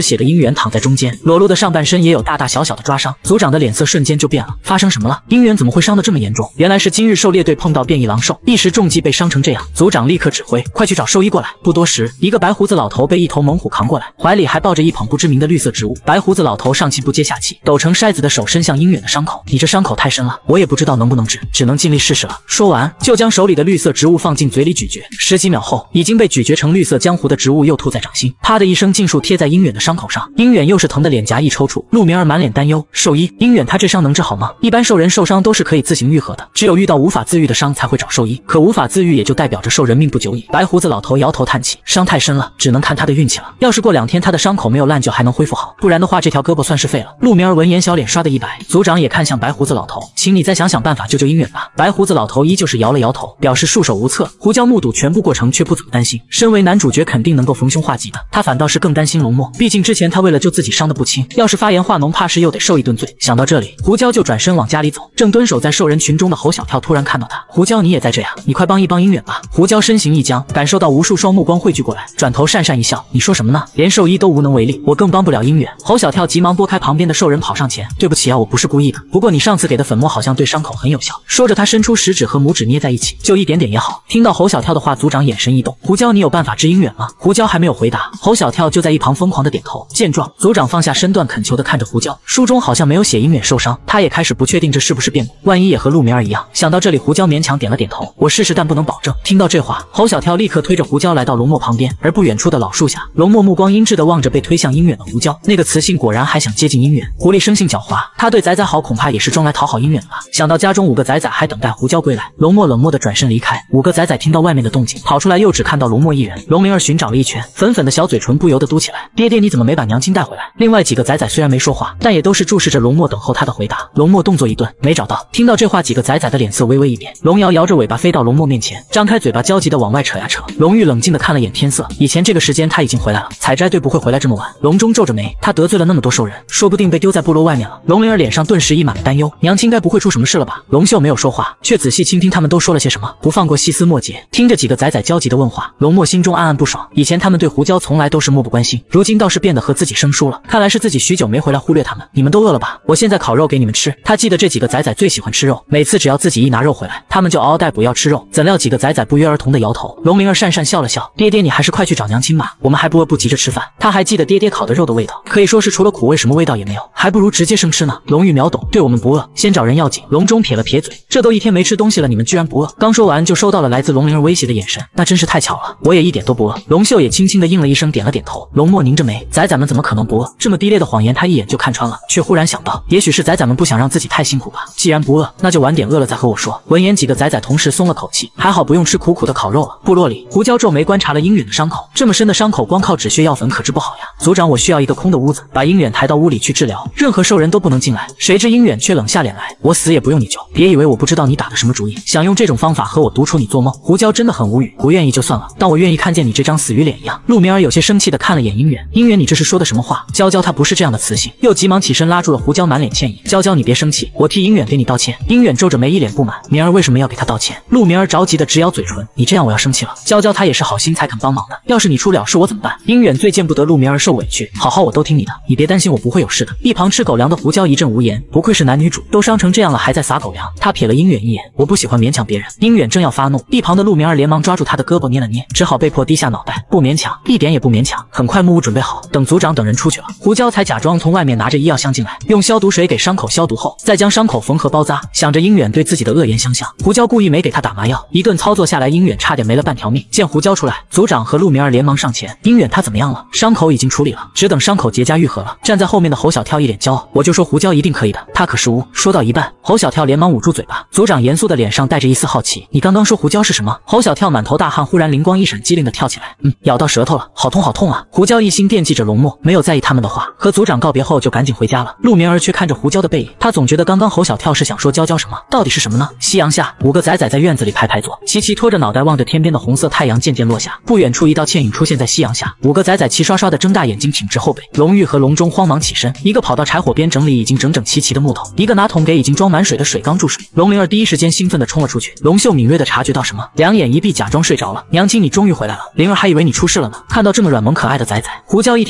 远躺在中间，裸露的上半身也有大大小小的抓伤。族长的脸色瞬间就变了，发生什么了？鹰远怎么会伤得这么严重？原来是今日狩猎队碰到变异狼兽，一时中计被伤成这样。族长立刻指挥，快去找兽医过来。不多时，一个白胡子老头被一头猛虎扛过来，怀里还抱着一捧不知名的绿色植物。白胡子老头上气不接下气，抖成筛子的手伸向鹰远的伤口。你这伤口太深了，我也不知道能不能治，只能尽力试试了。说完，就将手里的绿色植物放进嘴里咀嚼。十几秒后，已经被咀嚼成绿色浆糊的植物又吐在掌心，啪的一声尽数贴在鹰远的伤口上。鹰远又是疼的脸颊一抽搐。陆明儿满脸担忧，兽医，鹰远他这伤能治好吗？一般兽人受伤都是可以自行愈合的，只有遇到无法自愈的伤才会找兽医。可无法自愈也就代表着兽人命不久矣。白胡子老头摇头叹气，伤太深了，只能看他的运气了。要是过两天他的伤口没有烂就还能恢复好，不然的话这条胳膊算是废了。陆明儿闻言小脸刷的一白，族长也看向白胡子老头，请你再想想办法救救鹰远吧。白胡子老头依旧是摇了摇头，表示束手无策。胡椒目睹全部过程却不怎么担心，身为男主角肯定能够逢凶化吉的，他反倒是更担心龙墨，毕竟之前他为了救自己伤得不轻，要是发言化脓怕是又得受一顿罪。想到这里，胡椒就转身往家里走。正蹲守在兽人群中的侯小跳突然看到他，胡椒你也在这呀？你快帮一帮鹰远吧。胡椒身形一僵，感受到无数双目光汇聚过来，转头讪讪一笑，你说什么呢？连兽医都无能为力，我更帮不了鹰远。侯小跳急忙拨开旁边的兽人跑上前，对不起啊，我不是故意的，不过你上次给的粉末好像对伤口很有效。说着他伸出食指和拇指捏在一起，就一点点也好。听到侯小跳的话，族长眼神一动，胡椒你有办法治鹰远吗？胡椒还没有回答，侯小跳就在一旁疯狂的点头。见状，族长放下身段恳求的看着胡椒，书中好像没有写鹰远受伤，他也开始不确定这是不是变故，万一也和陆明儿一样。想到这里，胡椒勉强点了点头，我试试但不能保证。听到这话，侯小跳立刻推着胡椒来到龙墨旁边，而不远处的老树下，龙墨目光阴鸷的望着被推向鹰远的胡椒，那个雌性果然还想接近鹰远。狐狸生性狡猾，他对仔仔好恐怕也是装来讨好鹰远的吧。想到家中五个仔仔还等待胡椒归来，龙墨冷漠的转身离开。五个仔仔听到外面的动静，跑出来又只看到龙墨一人。龙明儿寻找了一圈，粉粉的小嘴唇不由得嘟起来，爹爹你怎么没把娘亲带回来？另外几个仔仔虽然没说话，但也都是注视着龙墨等候他的回答。龙墨动作一顿，没找到。听到这话，几个仔仔的脸色微微一变。龙瑶摇着尾巴飞到龙墨面前，张开嘴巴焦急的往外扯呀扯。龙玉冷静的看了眼天色，以前这个时间他已经回来了，采摘队不会回来这么晚。龙中皱着眉，他得罪了那么多兽人，说不定被丢在部落外面了。龙灵儿脸上顿时溢满了担忧，娘亲该不会出什么事了吧？龙秀没有说话，却仔细倾听他们都说了些什么，不放过细丝末节。听着几个仔仔焦急的问话，龙墨心中暗暗不爽。以前他们对胡椒从来都是漠不关心，如今倒是变得和自己生疏了，看来是自己许久没回来忽略他们。你们都饿了吧？我现在烤肉给你们吃。他记得这几个仔仔最喜欢吃肉，每次只要自己一拿肉回来，他们就嗷嗷待哺要吃肉。怎料几个仔仔不约而同的摇头。龙灵儿讪讪笑了笑，爹爹你还是快去找娘亲吧，我们还不饿，不急着吃饭。他还记得爹爹烤的肉的味道，可以说是除了苦味什么味道也没有，还不如直接生吃呢。龙玉秒懂，对我们不饿，先找人要紧。龙中撇了撇嘴，这都一天没吃东西了，你们居然不饿？刚说完就收到了来自龙灵儿威胁的眼神，那真是太巧了，我也一点都不饿。龙秀也轻轻的应了一声，点了点头。龙墨拧着眉，仔仔们怎么可能不饿？这么低劣的谎言他一眼就看穿了，却忽然想到，也许是仔仔们不想让自己太辛苦吧。既然不饿，那就晚点饿了再和我说。闻言，几个仔仔同时松了口气，还好不用吃苦苦的烤肉了。部落里，胡椒皱眉观察了鹰远的伤口，这么深的伤口，光靠止血药粉可治不好呀。族长，我需要一个空的屋子，把鹰远抬到屋里去治疗，任何兽人都不能进来。谁知鹰远却冷下脸来，我死也不用你救，别以为我不知道你打的什么主意，想用这种方法和我独处你做梦。胡椒真的很无语，不愿意就算了，但我愿意看见你这张死鱼脸一样。陆明儿有些生气的看了眼鹰远，鹰远你这是说的什么话？娇娇她不是这样的雌性。又急忙起身拉住了胡椒，满脸歉意，娇娇你别生气，我替鹰远给你道歉。鹰远皱着眉一脸不满，明儿为什么要给他道歉？陆明儿着急的直咬嘴唇，你这样我要生气了。娇娇她也是好心才肯帮忙的，要是你出了事我怎么办？鹰远最见不得陆明儿受委屈，好好我都听你的，你别担心我不会有事的。一旁吃狗粮的胡椒一阵无言，不愧是男女主，都伤成这样了还在撒狗粮。他瞥了鹰远一眼，我不喜欢勉强别人。鹰远正要发怒，一旁的陆明儿连忙抓住他的胳膊捏了捏，只好被迫低下脑袋，不勉强，一点也不勉强。很快木屋准备好，等族长等人出去了，胡椒才假装从外面拿着医药箱进来，用消毒水给伤口消毒后，再将伤口缝合包扎。想着鹰远对自己的恶言相向，胡椒故意没给他打麻药，一顿操作下来，鹰远差点没了半条命。见胡椒出来，族长和陆明儿连忙上前，鹰远他怎么样了？伤口已经处理了，只等伤口结痂愈合了。站在后面的侯小跳一脸骄傲，我就说胡椒一定可以的，他可是无。说到一半，侯小跳连忙捂住嘴巴，族长严肃的脸上带着一丝好奇，你刚刚说胡椒是什么？侯小跳满头大汗，忽然灵光一闪，机灵的跳起来，嗯，咬到舌头了，好痛好痛啊！胡椒一心惦记着龙墨，没有在意他们的话，和族长告别后就赶紧回家了。陆明儿却看着胡椒的背影，他总觉得刚刚侯小跳是想说娇娇什么，到底是什么呢？夕阳下，五个仔仔在院子里排排坐，齐齐拖着脑袋望着天边的红色太阳渐渐落下。不远处一道倩影出现在夕阳下，五个仔仔齐刷刷的睁大眼睛，挺直后背。龙玉和龙中慌忙起身，一个跑到柴火边整理已经整整齐齐的木头，一个拿桶给已经装满水的水缸注水。龙灵儿第一时间兴奋地冲了出去，龙秀敏锐地察觉到什么，两眼一闭，假装睡着了。娘亲，你终于回来了，灵儿还以为你出事了呢。看到这么软萌可爱的仔仔，胡椒一天的疲惫仿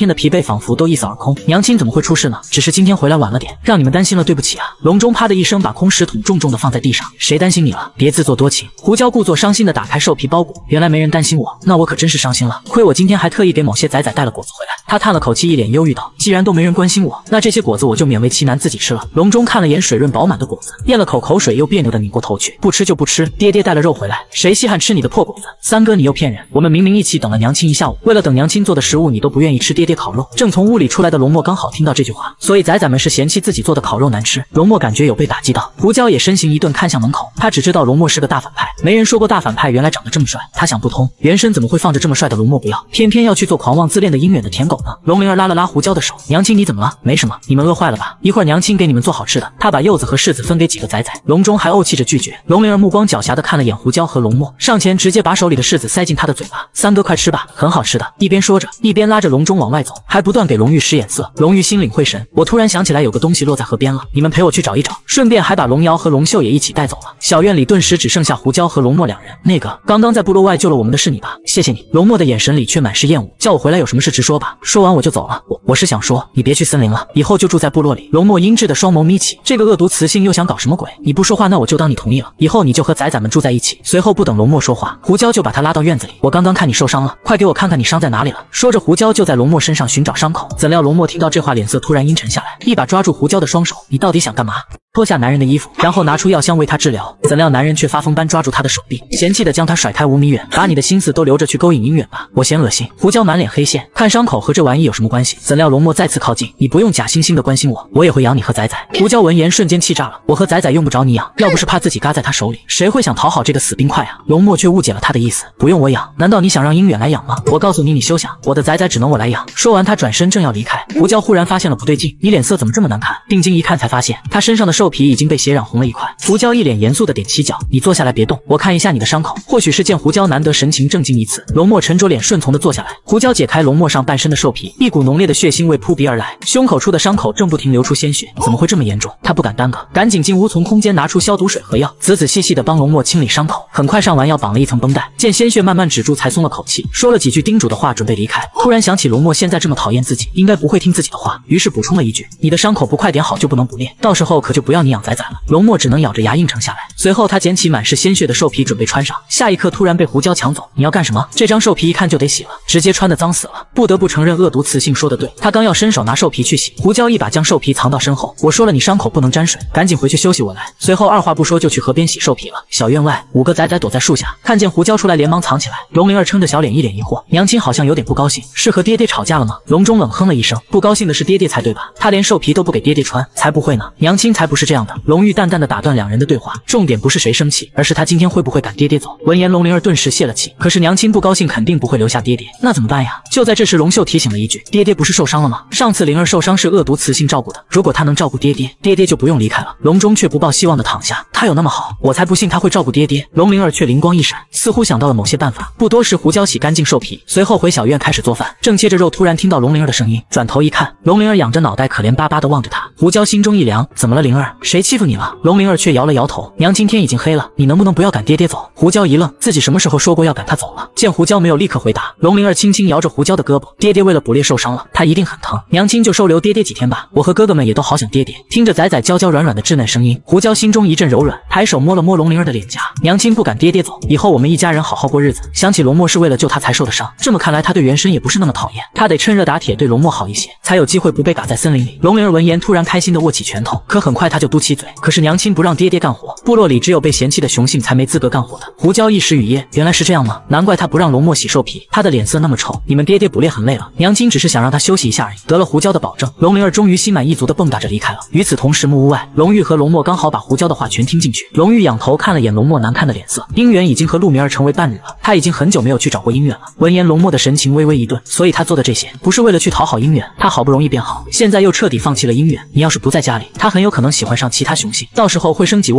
仿佛都一扫而空。娘亲怎么会出事呢？只是今天回来晚了点，让你们担心了，对不起啊。笼中啪的一声把空食桶重重的放在地上。谁担心你了？别自作多情。胡椒故作伤心的打开兽皮包裹，原来没人担心我，那我可真是伤心了。亏我今天还特意给某些仔仔带了果子回来。他叹了口气，一脸忧郁道：既然都没人关心我，那这些果子我就勉为其难自己吃了。笼中看了眼水润饱满的果子，咽了口口水，又别扭的拧过头去，不吃就不吃。爹爹带了肉回来，谁稀罕吃你的破果子？三哥你又骗人，我们明明一起等了娘亲一下午，为了等娘亲做的食物，你都不愿意吃爹爹烤肉。正从屋里出来的龙墨刚好听到这句话，所以仔仔们是嫌弃自己做的烤肉难吃。龙墨感觉有被打击到，胡椒也身形一顿看向门口，他只知道龙墨是个大反派，没人说过大反派原来长得这么帅。他想不通，原身怎么会放着这么帅的龙墨不要，偏偏要去做狂妄自恋的阴远的舔狗呢？龙灵儿拉了拉胡椒的手，娘亲你怎么了？没什么，你们饿坏了吧？一会儿娘亲给你们做好吃的。他把柚子和柿子分给几个仔仔，笼中还怄气着拒绝。龙灵儿目光狡黠的看了眼胡椒和龙墨，上前直接把手里的柿子塞进他的嘴巴。三哥快吃吧，很好吃的。一边说着，一边拉着笼中往外走，还不断给龙玉使眼色。龙玉心领会神，我突然想起来有个东西落在河边了，你们陪我去找一找，顺便还把龙瑶和龙秀也一起带走了。小院里顿时只剩下胡椒和龙墨两人。那个刚刚在部落外救了我们的是你吧？谢谢你。龙墨的眼神里却满是厌恶，叫我回来有什么事直说吧。说完我就走了。我我是想说，你别去森林了，以后就住在部落里。龙墨阴鸷的双眸眯起，这个恶毒雌性又想搞什么鬼？你不说话，那我就当你同意了。以后你就和仔仔们住在一起。随后不等龙墨说话，胡椒就把他拉到院子里。我刚刚看你受伤了，快给我看看你伤在哪里了。说着，胡椒就在龙墨身上寻找伤口。怎料龙墨听到这话，脸色突然阴沉下来，一把抓住胡椒的双手，你到底想干嘛？脱下男人的衣服，然后拿出药箱为他治疗。怎料男人却发疯般抓住他的手臂，嫌弃的将他甩开五米远。把你的心思都留着去勾引姻缘吧，我嫌恶心。胡椒满脸黑线，看伤口和这玩意有什么关系？怎料龙墨再次靠近，你不用假惺惺的关心我，我也会养你和仔仔。胡椒闻言瞬间气炸了，我和仔仔用不着你养，要不是怕自己嘎在他手里，谁会想讨好这个死冰块啊？龙墨却误解了他的意思，不用我养，难道你想让姻缘来养吗？我告诉你，你休想，我的仔仔只能我来养。说完他转身正要离开，胡椒忽然发现了不对劲，你脸色怎么这么难看？定睛一看才发现他身上的兽皮已经被血染红了一块。胡椒一脸严肃的点起脚，你坐下来别动，我看一下你的伤口。或许是见胡椒难得神情正经一次，龙墨沉着脸顺从的坐下来。胡椒解开龙墨上半身的兽皮，一股浓烈的血腥味扑鼻而来，胸口处的伤口正不停流出鲜血，怎么会这么严重？他不敢耽搁，赶紧进屋从空间拿出消毒水和药，仔仔细细的帮龙墨清理伤口。很快上完药，绑了一层绷带，见鲜血慢慢止住，才松了口气，说了几句叮嘱的话，准备离开。突然想起龙墨现在这么讨厌自己，应该不会听自己的话，于是补充了一句：你的伤口不快点好就不能捕猎，到时候可就不要你养仔仔了。龙墨只能咬着牙应承下来。随后他捡起满是鲜血的兽皮准备穿上，下一刻突然被胡椒抢走。你要干什么？这张兽皮一看就得洗了，直接穿得脏死了。不得不承认恶毒雌性说的对，他刚要伸手拿兽皮去洗，胡椒一把将兽皮藏到身后。我说了你伤口不能沾水，赶紧回去休息我来。随后二话不说就去河边洗兽皮了。小院外，五个仔仔躲在树下，看见胡椒出来连忙藏起来。龙灵儿撑着小脸一脸疑惑，娘亲好像有点不高兴，是和爹爹吵架了吗？笼中冷哼了一声，不高兴的是爹爹才对吧？他连兽皮都不给爹爹穿，才不会呢，娘亲才不是这样的。龙玉淡淡的打断两人的对话，重点不是谁生气，而是他今天会不会赶爹爹走。闻言龙灵儿顿时泄了气，可是娘亲不高兴肯定不会留下爹爹，那怎么办呀？就在这时龙秀提醒了一句，爹爹不是受伤了吗？上次灵儿受伤是恶毒雌性照顾的，如果他能照顾爹爹，爹爹就不用离开了。龙中却不抱希望的躺下，他有那么好？我才不信他会照顾爹爹。龙灵儿却灵光一闪，似乎想到了某些办法。不多时，胡椒洗干净兽皮，随后回小院开始做饭，正切着肉，突然听到龙灵儿的声音，转头一看，龙灵儿仰着脑袋可怜巴巴的望着他。胡椒心中一凉，怎么了灵儿？谁欺负你了？龙灵儿却摇了摇头，娘亲天已经黑了，你能不能不要赶爹爹走？胡椒一愣，自己什么时候说过要赶他走了？见胡椒没有立刻回答，龙灵儿轻轻摇着胡椒的胳膊，爹爹为了捕猎受伤了，他一定很疼，娘亲就收留爹爹几天吧，我和哥哥们也都好想爹爹。听着仔仔娇娇软软的稚嫩声音，胡椒心中一阵柔软，抬手摸了摸龙灵儿的脸颊，娘亲不赶爹爹走，以后我们一家人好好过日子。想起龙墨是为了救他才受的伤，这么看来他对原身也不是那么讨厌，他得趁热打铁对龙墨好一些，才有机会不被打在森林里。龙灵儿闻言突然开心的握起拳头，可很快他就嘟起嘴，可是娘亲不让爹爹干活，部落里只有被嫌弃的雄性才没资格干活的。胡椒一时语噎，原来是这样吗？难怪他不让龙墨洗兽皮，他的脸色那么臭，你们爹爹捕猎很累了，娘亲只是想让他休息一下而已。得了胡椒的保证，龙灵儿终于心满意足的蹦跶着离开了。与此同时，木屋外，龙玉和龙墨刚好把胡椒的话全听进去。龙玉仰头看了眼龙墨难看的脸色，姻缘已经和陆明儿成为伴侣了，他已经很久没有去找过姻缘了。闻言，龙墨的神情微微一顿，所以他做的这些不是为了去讨好姻缘，他好不容易变好，现在又彻底放弃了姻缘。你要是不在家里，他很有可能喜欢上其他雄性，到时候会生几窝别的仔仔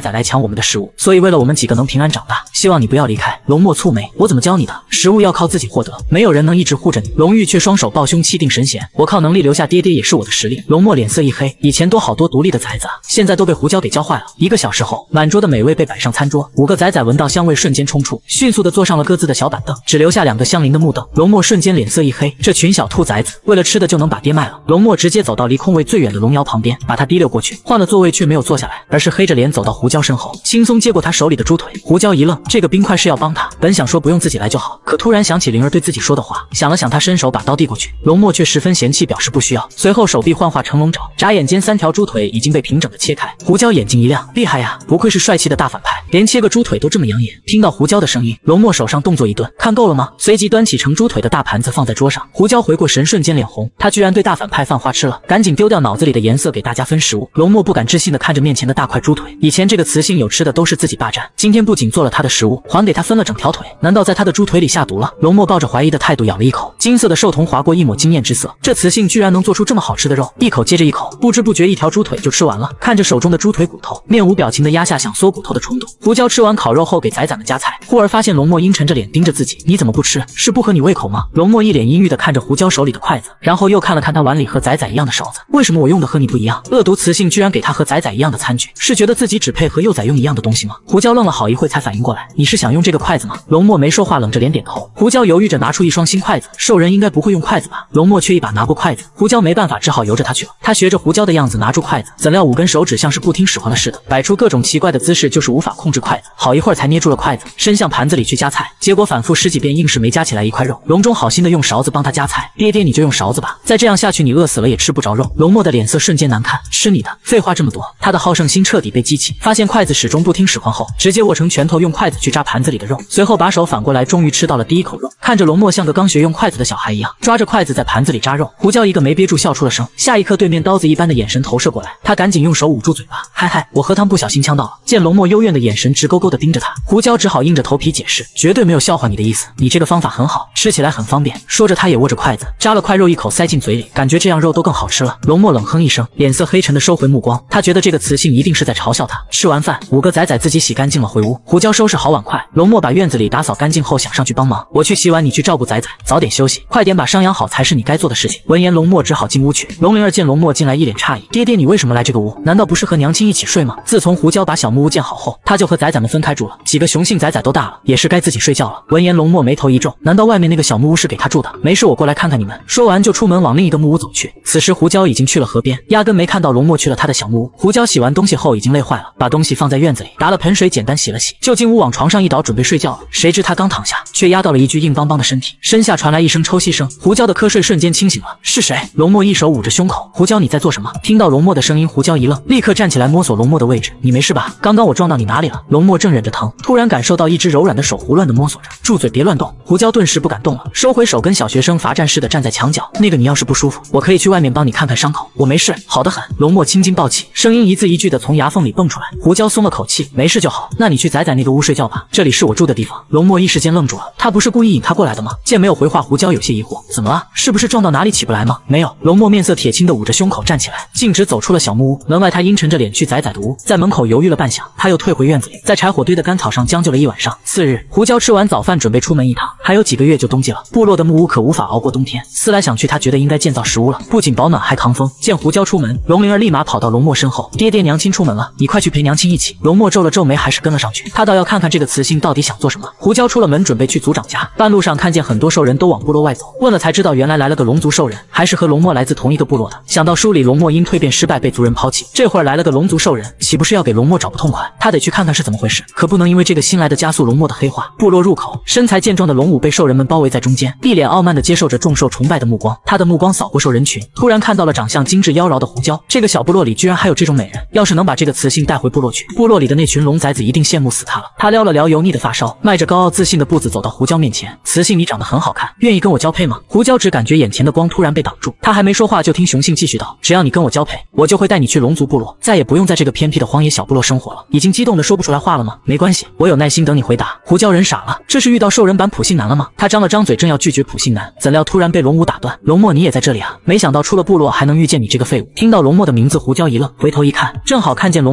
仔来抢我们的食物，所以为了我们几个能平安长大，希望你不要离开。龙墨蹙眉，我怎么教你的？食物要靠自己获得，没有人能一直护着你。龙玉却双手抱胸，气定神闲，我靠能力留下爹爹也是我的实力。龙墨脸色一黑，以前多好多独立的崽子啊，现在都被胡椒给教坏了。一个小时后，满桌的美味被摆上餐桌，五个崽仔闻到香味瞬间冲出，迅速的坐上了各自的小板凳，只留下两个相邻的木凳。龙墨瞬间脸色一黑，这群小兔崽子为了吃的就能把爹卖了。龙墨直接走到离空位最远的龙窑旁边，把他提溜过去，换了座位却没有坐下来，而是黑着脸走到胡椒身后，轻松接过他手里的猪腿。胡椒一愣，这个冰块是要帮他，本想说不用自己来就好，可突然想起灵儿对自己说的话，想了想，他伸手把刀递过去，龙墨却十分嫌弃，表示不需要，随后手臂幻化成龙爪，眨眼间三条猪腿已经被平整的切开。胡椒眼睛一亮，厉害呀，不愧是帅气的大反派，连切个猪腿都这么养眼。听到胡椒的声音，龙墨手上动作一顿，看够了吗？随即端起盛猪腿的大盘子放在桌上。胡椒回过神，瞬间脸红，他居然对大反派犯花痴了，赶紧丢掉脑子里的颜色，给大家分食物。龙墨不敢置信的看着面前的大块猪腿，以前这个雌性有吃的都是自己霸占，今天不仅做了他的食物，还给他分了整条腿，难道在他的猪腿里下毒了？龙墨抱着怀疑的态度咬了一口，金色的兽瞳划过一抹惊艳之色，这雌性居然能做出这么好吃的肉，一口接着一口，不知不觉一条猪腿就吃完了。看着手中的猪腿骨头，面无表情的压下想嗦骨头的冲动。胡椒吃完烤肉后给崽崽们夹菜，忽而发现龙墨阴沉着脸盯着自己，你怎么不吃？是不合你胃口吗？龙墨一脸阴郁的看着胡椒手里的筷子，然后又看了看他碗里和崽崽一样的勺子，为什么我用的和你不一样？恶毒雌性居然给他和崽崽一样的餐具，是觉得自己只配和幼崽用一样的东西吗？胡椒愣了好一会才反应过来，你是想用这个筷子吗？龙墨没说话，冷着脸点头。胡椒犹豫着拿出一双新筷子，兽人应该不会用筷子吧？龙墨却一把拿过筷子，胡椒没办法，只好由着他去了。他学着胡椒的样子拿住筷子，怎料五根手指像是不听使唤了似的，摆出各种奇怪的姿势，就是无法控制筷子。好一会儿才捏住了筷子，伸向盘子里去夹菜，结果反复十几遍，硬是没夹起来一块肉。笼中好心的用勺子帮他夹菜，爹爹你就用勺子吧，再这样下去你饿死了也吃不着肉。龙墨的脸色瞬间难看，吃你的！废话这么多，他的好胜心彻底被激起，发现筷子始终不听使唤后，直接握成拳头，用筷子去扎盘子里的肉，随后把手反过来，终于吃到了第一口肉。看着龙墨像个刚学用筷子的小孩一样，抓着筷子在盘子里扎肉，胡椒一个没憋住笑出了声。下一刻，对面刀子一般的眼神投射过来，他赶紧用手捂住嘴巴，嗨嗨，我喝汤不小心呛到了。见龙墨幽怨的眼神直勾勾的盯着他，胡椒只好硬着头皮解释，绝对没有笑话你的意思，你这个方法很好，吃起来很方便。说着他也握着筷子，扎了块肉一口塞进嘴里，感觉这样肉都更好吃了。龙墨冷哼一声，脸色黑沉的收回目光，他觉得这个雌性一定是在嘲笑他。吃完饭，五个崽崽自己洗干净了回屋，胡椒收拾好碗筷，龙墨把院子里打扫干净后想上去帮忙，我去洗碗，你去照顾崽崽，早点休息，快点把伤养好才是你该做的事情。闻言龙墨只好进屋去。龙灵儿见龙墨进来一脸诧异，爹爹你为什么来这个屋？难道不是和娘亲一起睡吗？自从胡椒把小木屋建好后，他就和崽崽们分开住了，几个雄性崽崽都大了，也是该自己睡觉了。闻言龙墨眉头一皱，难道外面那个小木屋是给他住的？没事，我过来看看你们。说完就出门往另一个木屋走去。此时胡椒已经去了河边，压根没看到龙墨去了他的小木屋。胡椒洗完东西后已经累坏了，把东西放在院子里，打了盆水简单洗了洗，就进屋往床上一倒准备睡觉了。谁知他刚躺下，却压到了一具硬邦邦的身体，身下传来一声抽吸声，胡椒的瞌睡瞬间清醒了。是谁？龙墨一手捂着胸口，胡椒你在做什么？听到龙墨的声音，胡椒一愣，立刻站起来摸索龙墨的位置。你没事吧？刚刚我撞到你哪里了？龙墨正忍着疼，突然感受到一只柔软的手胡乱的摸索着，住嘴别乱动。胡椒顿时不敢动了，收回手，跟小学生罚站似的站在墙角。那个你要是不舒服，我可以去外面帮你看看伤口，我没事，好得很。龙墨青筋暴起，声音一字一句的从牙缝里蹦出来。胡椒松了口气，没事就好，那你去崽崽那个屋睡觉吧，这里是我住的地方。龙墨一时间愣住了，他不是故意引他过来的吗？见没有回话，胡椒有些疑惑，怎么了？是不是撞到哪里起不来吗？没有。龙墨面色铁青的捂着胸口站起来，径直走出了小木屋。门外他阴沉着脸去崽崽的屋，在门口犹豫了半晌，他又退回院子里，在柴火堆的干草上将就了一晚上。次日，胡椒吃完早饭准备出门一趟，还有几个月就冬季了，部落的木屋可无法熬过冬天。思来想去，他觉得应该建造石屋了，不仅保暖还抗风。见胡椒出门，龙灵儿立马跑到龙墨身后，爹爹娘亲出门了，你快去陪娘亲一起。龙墨皱了皱眉，还是跟了上去，他倒要看看这个雌性到底想做什么。胡椒出了门准备去族长家，半路上看见很多兽人都往部落外走，问了才知道原来来了个龙族兽人，还是和龙墨来自同一个部落的。想到书里龙墨因蜕变失败被族人抛弃，这会儿来了个龙族兽人，岂不是要给龙墨找不痛快？他得去看看是怎么回事，可不能因为这个新来的加速龙墨的黑化。部落入口，身材健壮的龙武被兽人们包围在中间，一脸傲慢地接受着众兽崇拜的目光。他的目光扫过兽人群，突然看到了长相精致妖娆的胡椒，这个小部落里居然还有这种美人，要是能把这个雌性带回部落去，部落里的那群龙崽子一定羡慕死他了。他撩了撩油腻的发梢，迈着高傲自信的步子走到胡椒面前，雌性你长得很好看，愿意跟我交配吗？胡椒只感觉眼前的光突然被挡住，他还没说话，就听雄性继续道，只要你跟我交配，我就会带你去龙族部落，再也不用在这个偏僻的荒野小部落生活了。已经激动的说不出来话了吗？没关系，我有耐心等你回答。胡椒人傻了，这是遇到兽人版普信男了吗？他张了张嘴正要拒绝普信男，怎料突然被龙武打断，龙墨你也在这里啊？没想到出了部落还能遇见你这个废物。听到龙墨的名字，胡椒一愣，回头一看，正好看见龙墨脸色阴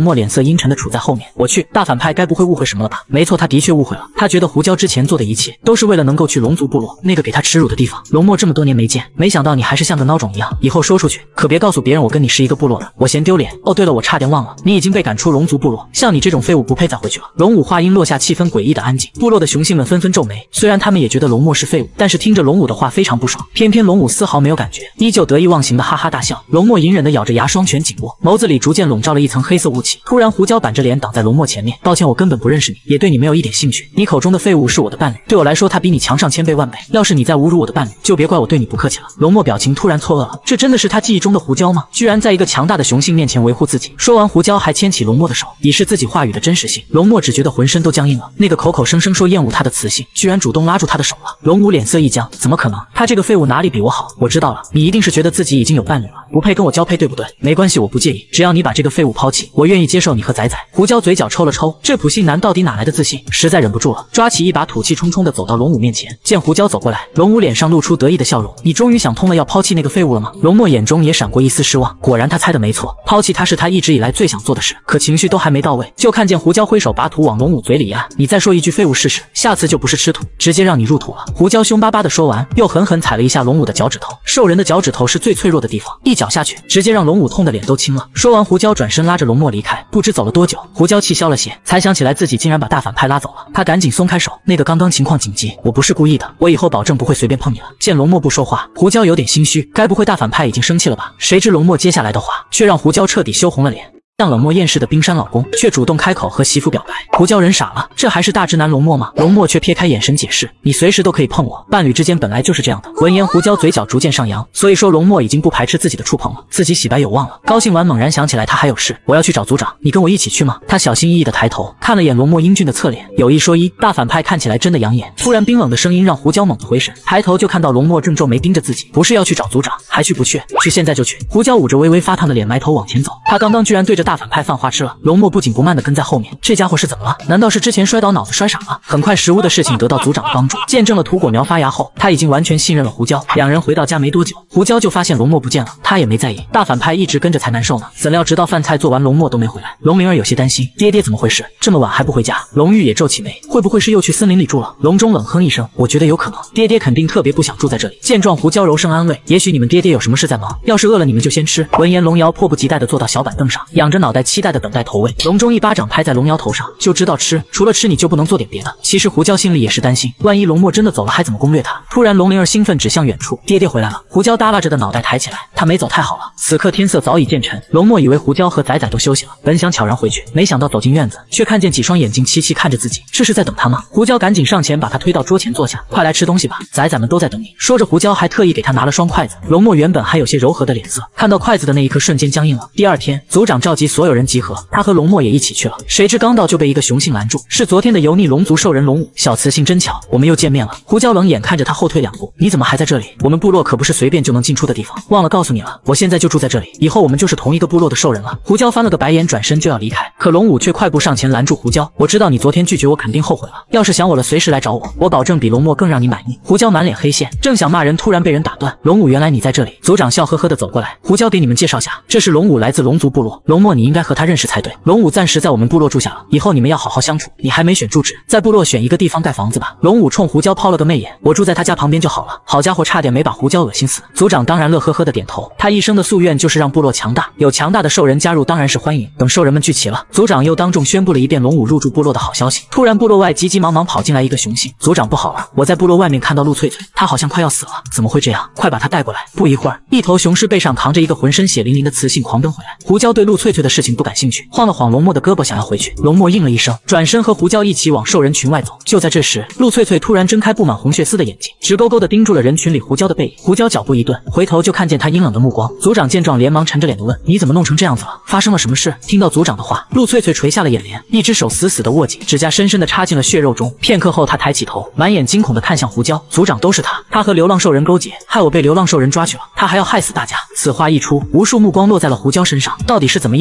阴沉的处在后面。我去，大反派该不会误会什么了吧？没错，他的确误会了。他觉得胡椒之前做的一切都是为了能够去龙族部落那个给他耻辱的地方。龙墨这么多年没见，没想到你还是像个孬种一样。以后说出去可别告诉别人我跟你是一个部落的，我嫌丢脸。哦，对了，我差点忘了，你已经被赶出龙族部落，像你这种废物不配再回去了。龙武话音落下，气氛诡异的安静，部落的雄性们纷纷皱眉。虽然他们也觉得龙墨是废物，但是听着龙武的话非常不爽。偏偏龙武丝毫没有感觉，依旧得意忘形的哈哈大笑。龙墨隐忍的咬着牙，双拳紧握，眸子里逐渐笼罩了一层黑色雾气。突然，胡椒板着脸挡在龙墨前面，抱歉，我根本不认识你，也对你没有一点兴趣。你口中的废物是我的伴侣，对我来说他比你强上千倍万倍。要是你再侮辱我的伴侣，就别怪我对你不客气了。龙墨表情突然错愕了，这真的是他记忆中的胡椒吗？居然在一个强大的雄性面前维护自己。说完，胡椒还牵起龙墨的手，以示自己话语的真实性。龙墨只觉得浑身都僵硬了，那个口口声声说厌恶他的雌性，居然主动拉住他的手了。龙武脸色一僵，怎么可能？他这个废物哪里比我好？我知道了，你一定是觉得自己已经有伴侣了，不配跟我交配，对不对？没关系，我不介意，只要你把这个废物抛弃，我愿意接受你和仔仔。胡椒嘴角抽了抽，这普信男到底哪来的自信？实在忍不住了，抓起一把土气冲冲的走到龙武面前。见胡椒走过来，龙武脸上露出得意的笑容，你终于想通了，要抛弃那个废物了吗？龙墨眼中也闪过一丝失望，果然他猜的没错，抛弃他是他一直以来最想做的事。可情绪都还没到位，就看见胡椒挥手把土往龙武嘴里一按，你再说一句废物试试，下次就不是吃土，直接让你入土了。胡椒凶巴巴的说完，又狠狠踩了一下龙武的脚趾头。兽人的脚趾头是最脆弱的地方，一脚下去，直接让龙武痛的脸都青了。说完，胡椒转身拉着龙墨离开。不知走了多久，胡椒气消了些，才想起来自己竟然把大反派拉走了。他赶紧松开手，那个刚刚情况紧急，我不是故意的，我以后保证不会随便碰你了。见龙墨不说话，胡椒有点心虚，该不会大反派已经生气了吧？谁知龙墨接下来的话却让胡椒彻底羞红了脸。像冷漠厌世的冰山老公，却主动开口和媳妇表白。胡椒人傻了，这还是大直男龙墨吗？龙墨却撇开眼神解释，你随时都可以碰我，伴侣之间本来就是这样的。闻言，胡椒嘴角逐渐上扬，所以说龙墨已经不排斥自己的触碰了，自己洗白有望了。高兴完，猛然想起来他还有事，我要去找族长，你跟我一起去吗？他小心翼翼的抬头看了眼龙墨英俊的侧脸，有一说一，大反派看起来真的养眼。突然冰冷的声音让胡椒猛地回神，抬头就看到龙墨正皱眉盯着自己，不是要去找族长，还去不去？去，现在就去。胡椒捂着微微发烫的脸，埋头往前走。他刚刚居然对着大反派犯花痴了。龙墨不紧不慢地跟在后面，这家伙是怎么了？难道是之前摔倒脑子摔傻了？很快，食物的事情得到族长的帮助，见证了土果苗发芽后，他已经完全信任了胡椒。两人回到家没多久，胡椒就发现龙墨不见了，他也没在意，大反派一直跟着才难受呢。怎料直到饭菜做完，龙墨都没回来。龙灵儿有些担心，爹爹怎么回事？这么晚还不回家？龙玉也皱起眉，会不会是又去森林里住了？龙中冷哼一声，我觉得有可能，爹爹肯定特别不想住在这里。见状，胡椒柔声安慰，也许你们爹爹有什么事在忙，要是饿了你们就先吃。闻言，龙瑶迫不及待地坐到小板凳上，仰着脑袋期待地等待投喂。龙中一巴掌拍在龙瑶头上，就知道吃，除了吃你就不能做点别的。其实胡椒心里也是担心，万一龙墨真的走了，还怎么攻略他？突然，龙灵儿兴奋指向远处，爹爹回来了。胡椒耷拉着的脑袋抬起来，他没走太好了。此刻天色早已渐沉，龙墨以为胡椒和仔仔都休息了，本想悄然回去，没想到走进院子，却看见几双眼睛齐齐看着自己，这是在等他吗？胡椒赶紧上前把他推到桌前坐下，快来吃东西吧，仔仔们都在等你。说着，胡椒还特意给他拿了双筷子。龙墨原本还有些柔和的脸色，看到筷子的那一刻瞬间僵硬了。第二天，族长召集所有人集合，他和龙墨也一起去了。谁知刚到就被一个雄性拦住，是昨天的油腻龙族兽人龙武。小雌性真巧，我们又见面了。胡椒冷眼看着他后退两步，你怎么还在这里？我们部落可不是随便就能进出的地方，忘了告诉你了，我现在就住在这里，以后我们就是同一个部落的兽人了。胡椒翻了个白眼，转身就要离开，可龙武却快步上前拦住胡椒，我知道你昨天拒绝我肯定后悔了，要是想我了随时来找我，我保证比龙墨更让你满意。胡椒满脸黑线，正想骂人，突然被人打断。龙武，原来你在这里。族长笑呵呵地走过来，胡椒给你们介绍下，这是龙武，来自龙族部落。龙墨，你应该和他认识才对。龙武暂时在我们部落住下了，以后你们要好好相处。你还没选住址，在部落选一个地方盖房子吧。龙武冲胡椒抛了个媚眼，我住在他家旁边就好了。好家伙，差点没把胡椒恶心死。族长当然乐呵呵的点头，他一生的夙愿就是让部落强大，有强大的兽人加入当然是欢迎。等兽人们聚齐了，族长又当众宣布了一遍龙武入驻部落的好消息。突然部落外急急忙忙跑进来一个雄性，族长不好了，我在部落外面看到陆翠翠，她好像快要死了，怎么会这样？快把她带过来。不一会儿，一头雄狮背上扛着一个浑身血淋淋的雌性狂奔回来。胡椒对陆翠翠的事情不感兴趣，晃了晃龙墨的胳膊想要回去，龙墨应了一声，转身和胡椒一起往兽人群外走。就在这时，陆翠翠突然睁开布满红血丝的眼睛，直勾勾地盯住了人群里胡椒的背影。胡椒脚步一顿，回头就看见他阴冷的目光。族长见状连忙沉着脸地问，你怎么弄成这样子了？发生了什么事？听到族长的话，陆翠翠垂下了眼帘，一只手死死地握紧，指甲深深地插进了血肉中。片刻后，他抬起头，满眼惊恐地看向胡椒，族长都是他，他和流浪兽人勾结，害我被流浪兽人抓去了，他还要害死大家。此话一出，无数目光落在了胡椒身上，到底是怎么一回事？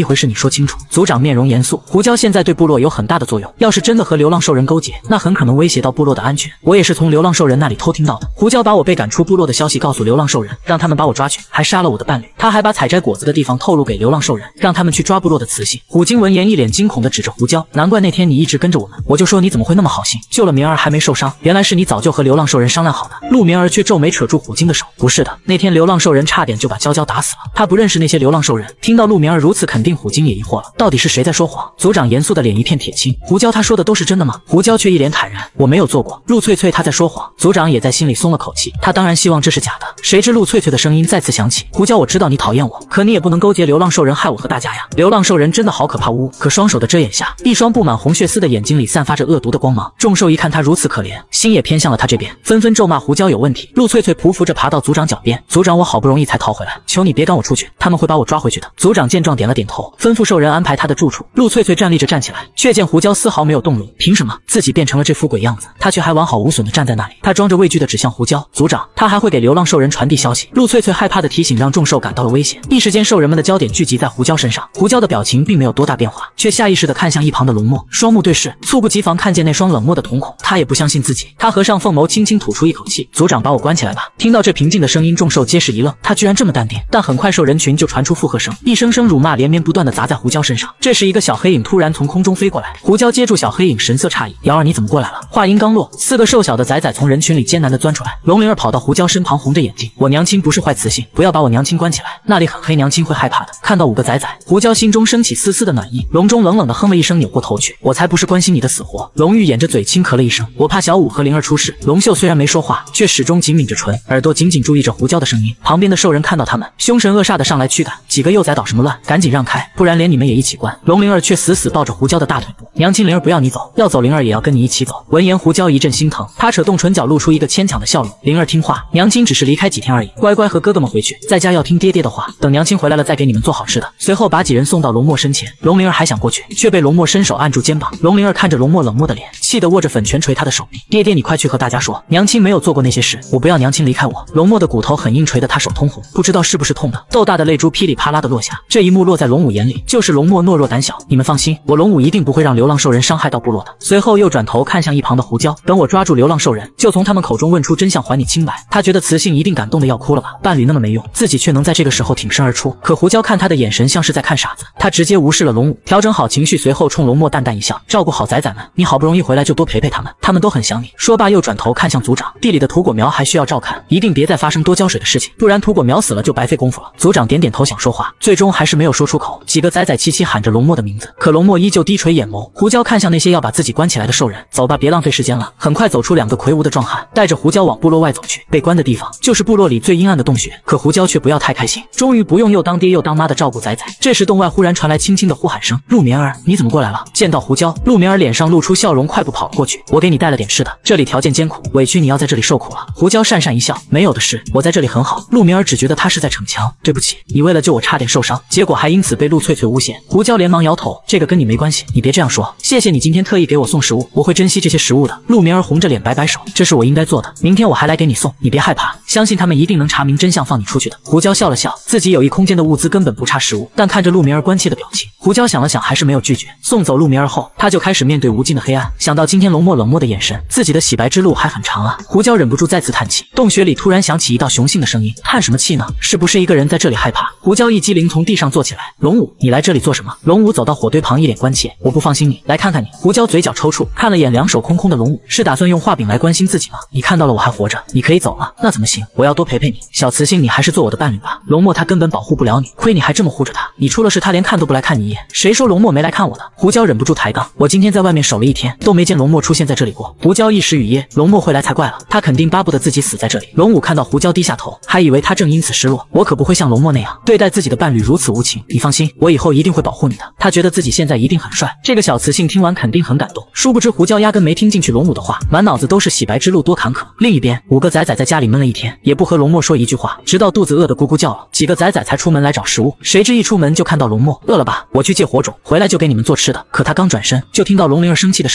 回事？你说清楚。族长面容严肃，胡椒现在对部落有很大的作用，要是真的和流浪兽人勾结，那很可能威胁到部落的安全。我也是从流浪兽人那里偷听到的。胡椒把我被赶出部落的消息告诉流浪兽人，让他们把我抓去，还杀了我的伴侣。他还把采摘果子的地方透露给流浪兽人，让他们去抓部落的雌性。虎鲸闻言一脸惊恐地指着胡椒，难怪那天你一直跟着我们，我就说你怎么会那么好心，救了明儿还没受伤，原来是你早就和流浪兽人商量好的。陆明儿却皱眉扯住虎鲸的手，不是的，那天流浪兽人差点就把娇娇打死了，他不认识那些流浪兽人。听到陆明儿如此肯定，虎鲸也疑惑了，到底是谁在说谎？族长严肃的脸一片铁青，胡椒他说的都是真的吗？胡椒却一脸坦然，我没有做过。陆翠翠他在说谎。族长也在心里松了口气，他当然希望这是假的。谁知陆翠翠的声音再次响起，胡椒我知道你讨厌我，可你也不能勾结流浪兽人害我和大家呀。流浪兽人真的好可怕呜！可双手的遮掩下，一双布满红血丝的眼睛里散发着恶毒的光芒。众兽一看他如此可怜，心也偏向了他这边，纷纷咒骂胡椒有问题。陆翠翠匍匐着爬到族长脚边，族长我好不容易才逃回来，求你别赶我出去，他们会把我抓回去的。族长见状点了点头，吩咐兽人安排他的住处。陆翠翠站立着站起来，却见胡椒丝毫没有动容，凭什么自己变成了这副鬼样子，他却还完好无损地站在那里？他装着畏惧地指向胡椒，族长，他还会给流浪兽人传递消息。陆翠翠害怕的提醒让众兽感到了危险，一时间兽人们的焦点聚集在胡椒身上。胡椒的表情并没有多大变化，却下意识地看向一旁的龙墨，双目对视，猝不及防看见那双冷漠的瞳孔，他也不相信自己。他合上凤眸，轻轻吐出一口气，族长把我关起来吧。听到这平静的声音，众兽皆是一愣，他居然这么淡定。但很快兽人群就传出附和声，一声声辱骂连绵不断地砸在胡椒身上。这时一个小黑影突然从空中飞过来，胡椒接住小黑影，神色诧异，瑶儿你怎么过来了？话音刚落，四个瘦小的崽崽从人群里艰难地钻出来。龙灵儿跑到胡椒身旁，红着眼睛，我娘亲不是坏雌性，不要把我娘亲关起来，那里很黑，娘亲会害怕的。看到五个崽崽，胡椒心中升起丝丝的暖意，笼中冷冷地哼了一声，扭过头去，我才不是关心你的死活。龙玉掩着嘴轻咳了一声，我怕小五和灵儿出事。龙秀虽然没说话，却始终紧抿着唇，耳朵紧紧注意着胡椒的声音。旁边的兽人看到他们，凶神恶煞地上来驱赶，几个幼崽捣什么乱，赶紧让开，不然连你们也一起关。龙灵儿却死死抱着胡椒的大腿部，娘亲灵儿不要你走，要走灵儿也要跟你一起走。闻言胡椒一阵心疼，他扯动唇角露出一个牵强的笑容，灵儿听话，娘亲只是离开几天而已，乖乖和哥哥们回去，在家要听爹爹的话，等娘亲回来了再给你们做好吃的。随后把几人送到龙墨身前，龙灵儿还想过去，却被龙墨伸手按住肩膀。龙灵儿看着龙墨冷漠的脸，气得握着粉拳捶他的手臂，爹爹你快去和大家说，娘亲没有做过那些事，我不要娘亲离开我。龙墨的骨头很硬，捶得他手通红，不知道是不是痛的，豆大的泪珠噼里啪啦的落下。这一幕落在龙武眼里，就是龙墨懦弱胆小，你们放心，我龙武一定不会让流浪兽人伤害到部落的。随后又转头看向一旁的胡椒，等我抓住流浪兽人，就从他们口中问出真相，还你清白。他觉得雌性一定感动的要哭了吧，伴侣那么没用，自己却能在这个时候挺身而出。可胡椒看他的眼神像是在看傻子，他直接无视了龙武，调整好情绪，随后冲龙墨淡淡一笑，照顾好崽崽们，你好不容易回来就多陪陪他们，他们都很想你。说罢又转头看向族长，地里的土果苗还需要照看，一定别再发生多浇水的事情，不然土果苗死了就白费功夫了。族长点点头想说话，最终还是没有说出口。几个崽崽齐齐喊着龙墨的名字，可龙墨依旧低垂眼眸。胡椒看向那些要把自己关起来的兽人，走吧，别浪费时间了。很快走出两个魁梧的壮汉，带着胡椒往部落外走去。被关的地方就是部落里最阴暗的洞穴，可胡椒却不要太开心，终于不用又当爹又当妈的照顾崽崽。这时洞外忽然传来轻轻的呼喊声，陆眠儿你怎么过来了？见到胡椒，陆眠儿脸上露出笑容，快步跑了过去，我给你带了点吃的，这里条件艰苦，委屈你要在这里受苦了。胡椒讪讪一笑，没有的事，我在这里很好。陆眠儿只觉得他是在逞强，对不起，你为了救我差点受伤，结果还因此被陆翠翠诬陷。胡椒连忙摇头，这个跟你没关系，你别这样说，谢谢你今天特意给我送食物，我会珍惜这些食物的。陆眠儿红着脸摆摆手，这是我应该做的，明天我还来给你送，你别害怕，相信他们一定能查明真相，放你出去的。胡椒笑了笑，自己有一空间的物资根本不差食物，但看着陆眠儿关切的表情，胡椒想了想还是没有拒绝。送走陆眠儿后，他就开始面对无尽的黑暗，想到今天龙墨冷漠的眼神，自己的洗白之路还很长啊。胡椒忍不住再次叹气。洞穴里突然响起一道雄性的声音，叹什么气呢？是不是一个人在这里害怕？胡椒一激灵从地上坐起来，龙武你来这里做什么？龙武走到火堆旁一脸关切，我不放心你，来看看你。胡椒嘴角抽搐，看了眼两手空空的龙武，是打算用画饼来关心自己吗？你看到了我还活着，你可以走了。那怎么行？我要多陪陪你。小雌性你还是做我的伴侣吧，龙墨他根本保护不了你，亏你还这么护着他，你出了事他连看都不来看你一眼。谁说龙墨没来看我的？胡椒忍不住抬杠，我今天在外面守了一天，都没见龙墨出现在这里过。胡椒一时语噎，龙墨会来才怪了，他肯定巴不得自己死在这里。龙武看到胡椒低下头，还以为他正因此失落，我可不会像龙墨那样对待自己的伴侣如此无情，你放心，我以后一定会保护你的。他觉得自己现在一定很帅，这个小雌性听完肯定很感动。殊不知胡椒压根没听进去龙武的话，满脑子都是洗白之路多坎坷。另一边，五个崽崽在家里闷了一天，也不和龙墨说一句话，直到肚子饿得咕咕叫了，几个崽崽才出门来找食物。谁知一出门就看到龙墨，饿了吧？我去借火种，回来就给你们做吃的。可他刚转身，就听到龙灵儿生气的声音，我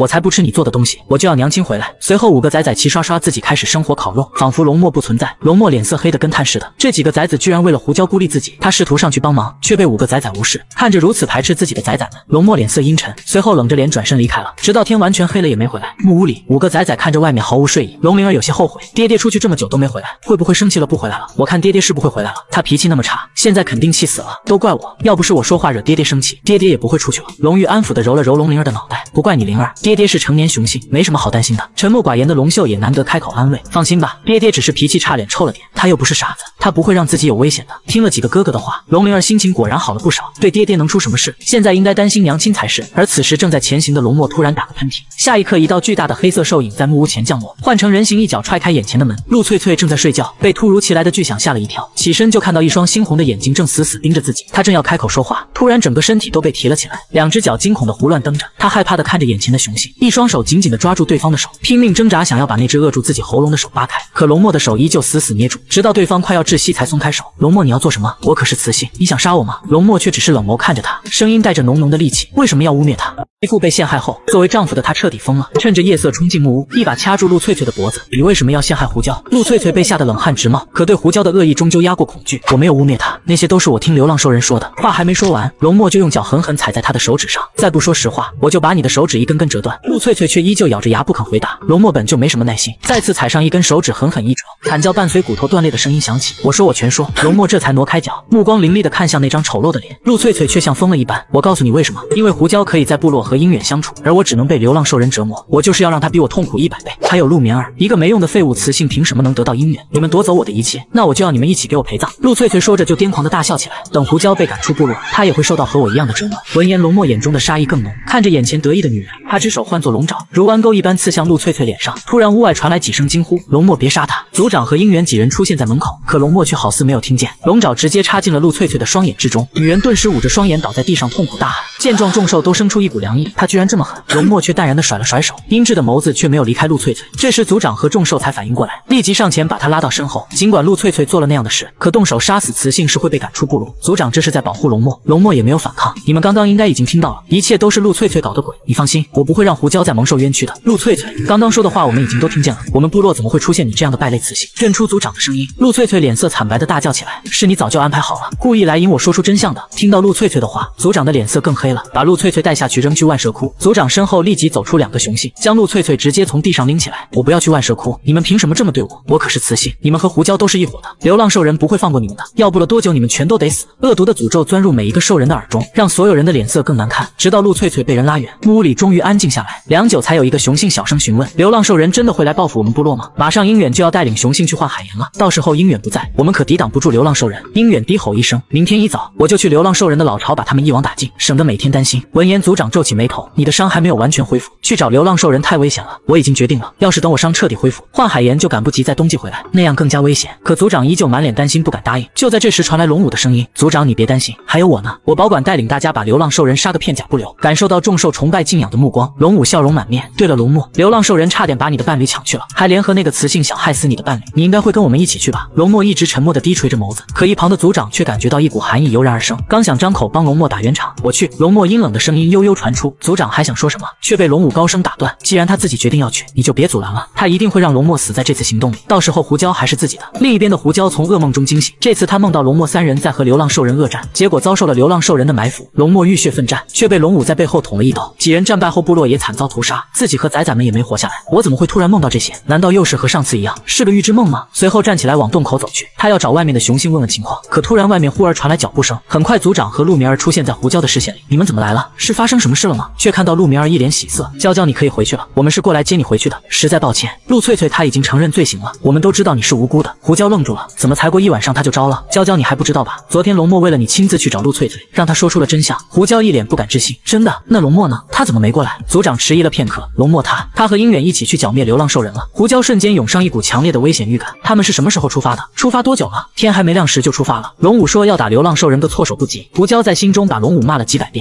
才不吃你做的东西，我就要娘亲回来。随后五个崽崽齐刷刷自己开始生火烤肉，仿佛龙墨不存在。龙墨脸色黑得跟炭似的，这几个崽子居然为了胡椒孤立自己，他试图上去帮忙，却被五个崽崽无视。看着如此排斥自己的崽崽们，龙墨脸色阴沉，随后冷着脸转身离开了，直到天完全黑了也没回来。木屋里，五个崽崽看着外面毫无睡意，龙灵儿有些后悔，爹爹出去这么久都没回来，会不会生气了不回来了？我看爹爹是不会回来了，他脾气那么差，现在肯定气死了，都怪我，要不是我说话惹爹爹生气，爹爹也不会出去了。龙玉安抚地揉了揉龙灵儿的脑袋，不怪你灵儿，爹爹是成年雄性，没什么好担心的。沉默寡言的龙秀也难得开口安慰，放心吧，爹爹只是脾气差，脸臭了点，他又不是傻子，他不会让自己有危险的。听了几个哥哥的话，龙灵儿心情果然好了不少，对爹爹能出什么事？现在应该担心娘亲才是。而此时正在前行的龙墨突然打个喷嚏，下一刻一道巨大的黑色兽影在木屋前降落，换成人形，一脚踹开眼前的门。陆翠翠正在睡觉，被突如其来的巨响吓了一跳，起身就看到一双猩红的眼睛正死死盯着自己，她正要开口说话，突然整个身体都被提了起来，两只脚惊恐的胡乱蹬着，她害怕的看着眼前的雄性，一双手紧紧的抓住对方的手，拼命挣扎想要把那只扼住自己喉咙的手扒开，可龙墨的手依旧死死捏住，直到对方快要窒息才松开手。龙墨，你要做什么？我可是雌性，你想杀我吗？龙墨却只是冷眸看着他，声音带着浓浓的戾气，为什么要污蔑他？妹夫被陷害后，作为丈夫的他彻底疯了，趁着夜色冲进木屋，一把掐住陆翠翠的脖子。你为什么要陷害胡椒？陆翠翠被吓得冷汗直冒，可对胡椒的恶意终究压过恐惧。我没有污蔑他，那些都是我听流浪兽人说的。话还没说完，龙墨就用脚狠狠踩在他的手指上，再不说实话，我就把你的手指一根根折断。陆翠翠却依旧咬着牙不肯回答。龙墨本就没什么耐心，再次踩上一根手指，狠狠一戳，惨叫伴随骨头断裂的声音响起。我说我全说。龙墨这才挪开脚，目光凌厉地看向那张丑陋的脸。陆翠翠却像疯了一般，我告诉你为什么？因为胡椒可以在部落和鹰远相处，而我只能被流浪兽人折磨，我就是要让他比我痛苦一百倍。还有陆眠儿，一个没用的废物雌性，凭什么能得到鹰远？你们夺走我的一切，那我就要你们一起给我陪葬。陆翠翠说着就癫狂地大笑起来，等胡椒被赶出部落，她也会受到和我一样的折磨。闻言，龙墨眼中的杀意更浓，看着眼前得意的女人，他只手换作龙爪，如弯钩一般刺向陆翠翠脸上。突然屋外传来几声惊呼，龙墨别杀他！族长和鹰远几人出现在门口，可龙墨却好似没有听见，龙爪直接插进了陆翠翠的双眼之中，女人顿时捂着双眼倒在地上痛苦大喊。见状，众兽都生出一股凉意，他居然这么狠！龙墨却淡然地甩了甩手，阴鸷的眸子却没有离开陆翠翠。这时族长和众兽才反应过来，立即上前把他拉到身后。尽管陆翠翠做了那样的事，可动手杀死雌性是会被赶出部落，族长这是在保护龙墨，龙墨也没有反抗。你们刚刚应该已经听到了，一切都是陆翠翠搞的鬼，你放心，我不会让胡椒再蒙受冤屈的。陆翠翠刚刚说的话我们已经都听见了，我们部落怎么会出现你这样的败类雌性？认出族长的声音，陆翠翠脸色惨白的大叫起来，是你早就安排好了，故意来引我说出真相的。听到陆翠翠的话，族长的脸色更黑了，把陆翠翠带下去扔去万蛇窟。族长身后立即走出两个雄性，将陆翠翠直接从地上拎起来。我不要去万蛇窟，你们凭什么这么对我？我可是雌性，你们和胡椒都是一伙的，流浪兽人不会放过你们的，要不了多久你们全都得死。恶毒的诅咒钻入每一个兽人的耳中，让所有人的脸色更难看。直到陆翠翠被人拉远，木屋里终于安静下来，良久才有一个雄性小声询问：流浪兽人真的会来报复我们部落吗？马上鹰远就要带领雄性去换海盐了，到时候鹰远不在，我们可抵挡不住流浪兽人。鹰远低吼一声，明天一早我就去流浪兽人的老巢把他们一网打尽，省得每天担心。闻言，族长皱起眉头，你的伤还没有完全恢复，去找流浪兽人太危险了。我已经决定了，要是等我伤彻底恢复，换海盐就赶不及在冬季回来，那样更加危险。可族长依旧满脸担心，不敢答应。就在这时，传来龙武的声音：族长你别担心，还有我呢，我保管带领大家把流浪兽人杀个片甲不留。感受到众兽崇拜敬仰的目光，龙武笑容满面。对了，龙墨，流浪兽人差点把你的伴侣抢去了，还联合那个雌性想害死你的伴侣，你应该会跟我们一起去吧？龙墨一直沉默地低垂着眸子，可一旁的族长却感觉到一股寒意油然而生，刚想张口帮龙墨打圆场，我去。龙墨阴冷的声音悠悠传出，族长还想说什么，却被龙武高声打断。既然他自己决定要去，你就别阻拦了，他一定会让龙墨死在这次行动里，到时候胡椒还是自己的。另一边的胡椒从噩梦中惊醒，这次他梦到龙墨三人在和流浪兽人恶战，结果遭受了流浪兽人的埋伏，龙墨浴血奋战，却被龙武在背后捅了一刀。几人战败后，部落也惨遭屠杀，自己和崽崽们也没活下来。我怎么会突然梦到这些？难道又是和上次一样，是个预知梦吗？随后站起来往洞口走去，他要找外面的雄性问问情况，可突然外面忽而传来脚步声，很快族长和陆眠儿出现在胡椒的视线里。你们怎么来了？是发生什么事了吗？却看到陆眠儿一脸喜色，娇娇你可以回去了，我们是过来接你回去的，实在抱歉。陆翠翠她已经承认罪行了，我们都知道你是无辜的。胡椒愣住了，怎么才过一晚上他就招了？娇娇你还不知道吧？昨天龙墨为了你亲自去找陆翠翠，让他说出了真相。胡椒一脸不敢置信，真的？那龙墨呢？他怎么没过来？族长迟疑了片刻，龙墨他他和鹰远一起去剿灭流浪兽人了。胡椒瞬间涌上一股强烈的危险预感，他们是什么时候出发的？出发多久了？天还没亮时就出发了。龙武说要打流浪兽人个措手不及，胡椒在心中把龙武骂了几百遍。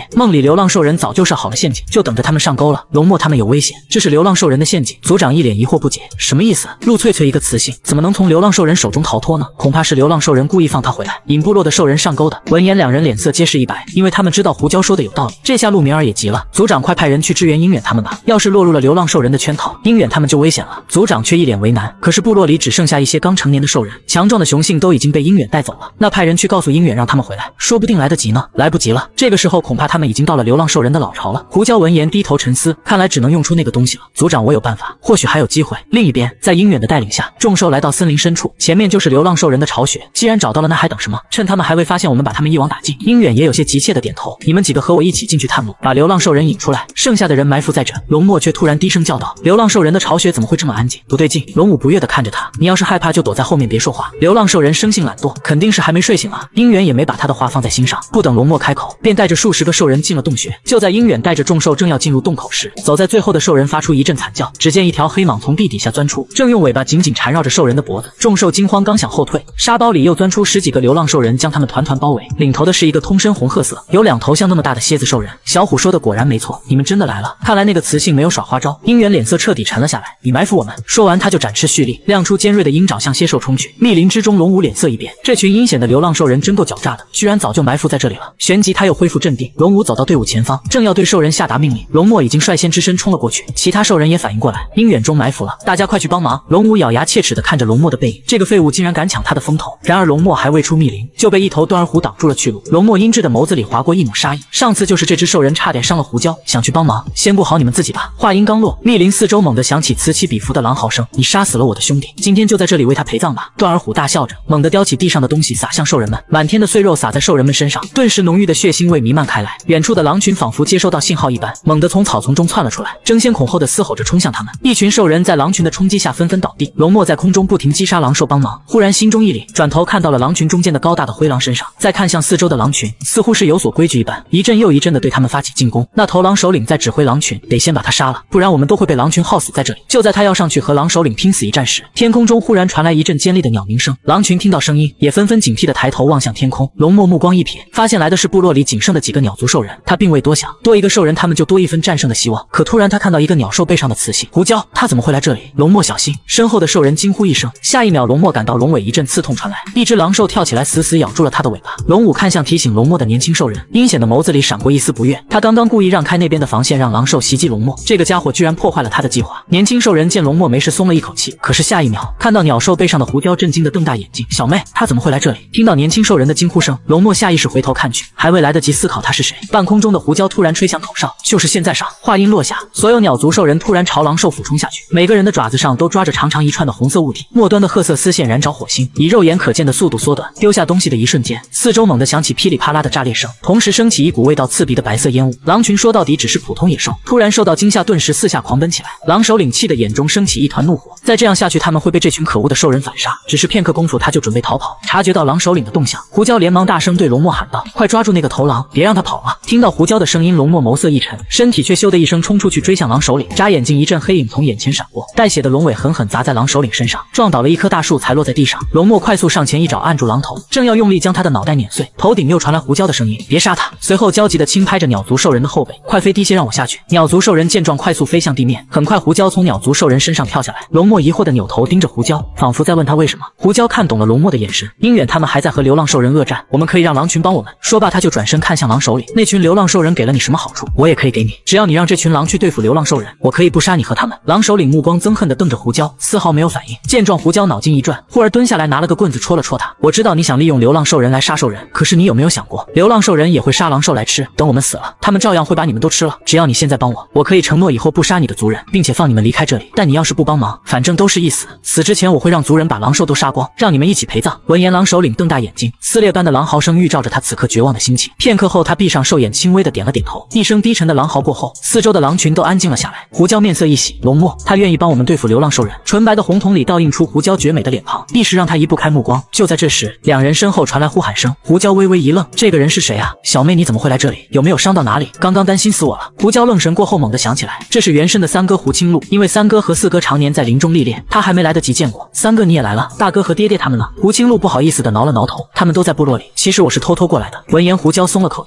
梦里流浪兽人早就设好了陷阱，就等着他们上钩了。龙墨他们有危险，这是流浪兽人的陷阱。族长一脸疑惑不解，什么意思？陆翠翠一个雌性，怎么能从流浪兽人手中逃脱呢？恐怕是流浪兽人故意放他回来，引部落的兽人上钩的。闻言，两人脸色皆是一白，因为他们知道胡椒说的有道理。这下陆明儿也急了，族长快派人去支援鹰远他们吧！要是落入了流浪兽人的圈套，鹰远他们就危险了。族长却一脸为难，可是部落里只剩下一些刚成年的兽人，强壮的雄性都已经被鹰远带走了。那派人去告诉鹰远让他们回来，说不定来得及呢。来不及了，这个时候恐怕他们已经到了流浪兽人的老巢了。胡椒闻言低头沉思，看来只能用出那个东西了。族长，我有办法，或许还有机会。另一边，在鹰远的带领下，众兽来到森林深处，前面就是流浪兽人的巢穴。既然找到了，那还等什么？趁他们还未发现我们，把他们一网打尽。鹰远也有些急切的点头，你们几个和我一起进去探路，把流浪兽人引出来，剩下的人埋伏在这。龙墨却突然低声叫道：流浪兽人的巢穴怎么会这么安静？不对劲！龙武不悦地看着他，你要是害怕就躲在后面别说话。流浪兽人生性懒惰，肯定是还没睡醒啊。鹰远也没把他的话放在心上，不等龙墨开口，便带着数十个兽人进了洞穴。就在鹰远带着众兽正要进入洞口时，走在最后的兽人发出一阵惨叫，只见一条黑蟒从地底下钻出，正用尾巴紧紧缠绕着兽人的脖子。众兽惊慌，刚想后退，沙包里又钻出十几个流浪兽人，将他们团团包围。领头的是一个通身红褐色，有两头像那么大的蝎子兽人。小虎说的果然没错，你们真的来了。看来那个雌性没有耍花招。鹰远脸色彻底沉了下来，你埋伏我们。说完他就展翅蓄力，亮出尖锐的鹰爪向蝎兽冲去。密林之中，龙武脸色一变，这群阴险的流浪兽人真够狡诈的，居然早就埋伏在这里了。旋即他又恢复镇定，龙武走到队伍前方，正要对兽人下达命令，龙墨已经率先只身冲了过去，其他兽人也反应过来，鹰远中埋伏了，大家快去帮忙！龙武咬牙切齿地看着龙墨的背影，这个废物竟然敢抢他的风头。然而龙墨还未出密林，就被一头端儿虎挡住了去路。龙墨阴鸷的眸子里划过一抹杀意，上次就是这只兽人差点伤了胡椒，想去帮忙，先顾好你们自己吧。话音刚落，密林四周猛地响起此起彼伏的狼嚎声，你杀死了我的兄弟，今天就在这里为他陪葬吧！段儿虎大笑着，猛地叼起地上的东西撒向兽人们，满天的碎肉撒在兽人们身上，顿时浓郁的血腥味弥漫开来。远处的狼群仿佛接收到信号一般，猛地从草丛中窜了出来，争先恐后的嘶吼着冲向他们。一群兽人在狼群的冲击下纷纷倒地。龙墨在空中不停击杀狼兽帮忙，忽然心中一凛，转头看到了狼群中间的高大的灰狼身上，再看向四周的狼群，似乎是有所规矩一般，一阵又一阵的对他们发起进攻。那头狼首领在指挥狼群，得先把他杀了，不然我们都会被狼群耗死在这里。就在他要上去和狼首领拼死一战时，天空中忽然传来一阵尖利的鸟鸣声，狼群听到声音，也纷纷警惕地抬头望向天空。龙墨目光一瞥，发现来的是部落里仅剩的几个鸟族兽人，他并未多想，多一个兽人他们就多一分战胜的希望。可突然他看到一个鸟兽背上的雌性胡椒，他怎么会来这里？龙墨小心！身后的兽人惊呼一声，下一秒龙墨感到龙尾一阵刺痛传来，一只狼兽跳起来死死咬住了他的尾巴。龙武看向提醒龙墨的年轻兽人，阴险的眸子里闪过一丝不悦，他刚刚故意让开那边的防线，让狼兽袭击龙墨，这个家伙居然破坏了他的计划。年轻兽人见龙墨没事松了一口气，可是下一秒看到鸟兽背上的胡椒，震惊的瞪大眼睛，小妹，他怎么会来这里？听到年轻兽人的惊呼声，龙墨下意识回头看去，还未来得及思考他是谁，半空中的胡椒突然吹响口哨，就是现在上！话音落下，所有鸟族兽人突然朝狼兽俯冲下去，每个人的爪子上都抓着长长一串的红色物体，末端的褐色丝线燃着火星，以肉眼可见的速度缩短。丢下东西的一瞬间，四周猛地响起噼里啪啦的炸裂声，同时升起一股味道刺鼻的白色烟雾。狼群说到底只是普通野兽，突然受到惊吓，顿时四下狂奔起来。狼首领气的眼中升起一团怒火，再这样下去，他们会被这群可恶的兽人反杀。只是片刻功夫，他就准备逃跑。察觉到狼首领的动向，胡椒连忙大声对龙墨喊道：“快抓住那个头狼，别让他跑了！”听到胡椒的声音，龙墨眸色一沉，身体却咻的一声冲出去追向狼首领，眨眼睛，一阵黑影从眼前闪过，带血的龙尾狠狠砸在狼首领身上，撞倒了一棵大树才落在地上。龙墨快速上前一爪按住狼头，正要用力将他的脑袋碾碎，头顶又传来胡椒的声音：“别杀他！”随后焦急地轻拍着鸟族兽人的后背：“快飞低些，让我下去！”鸟族兽人见状快速飞向地面，很快胡椒从鸟族兽人身上跳下来。龙墨疑惑地扭头盯着胡椒，仿佛在问他为什么。胡椒看懂了龙墨的眼神，鹰远他们还在和流浪兽人恶战，我们可以让狼群帮我们。说罢他就转身看向狼首领，那群流浪兽人给了你什么好处，我也可以给你，只要你让这群狼去对付流浪兽人，我可以不杀你和他们。狼首领目光憎恨地瞪着胡椒，丝毫没有反应。见状胡椒脑筋一转，忽而蹲下来拿了个棍子戳了戳他。我知道你想利用流浪兽人来杀兽人，可是你有没有想过，流浪兽人也会杀狼兽来吃，等我们死了，他们照样会把你们都吃了。只要你现在帮我，我可以承诺以后不杀你的族人，并且放你们离开这里。但你要是不帮忙，反正都是一死。死之前我会让族人把狼兽都杀光，让你们一起陪葬。闻言，狼首领瞪大眼睛，撕裂般的狼嚎声预兆着他此刻绝望的心情。片刻后，他闭上兽眼，轻微的点了点头。一声低沉的狼嚎过后，四周的狼群都安静了下来。胡椒面色一喜，龙墨，他愿意帮我们对付流浪兽人。纯白的红瞳里倒映出胡椒绝美的脸庞，一时让他移不开目光。就在这时，两人身后传来呼喊声，胡椒微微一愣，这个人是谁啊？小妹，你怎么会来这里？有没有伤到哪里？刚刚担心死我了。胡椒愣神过后，猛地想起来，这是原身的三哥胡青鹿，因为三哥和四哥常年在林中历练，他还没来得及见过。三哥你也来了，大哥和爹爹他们呢？胡青鹿不好意思的挠了挠头，他们都在部落里，其实我是偷偷过来的。闻言，胡椒松了口气，他没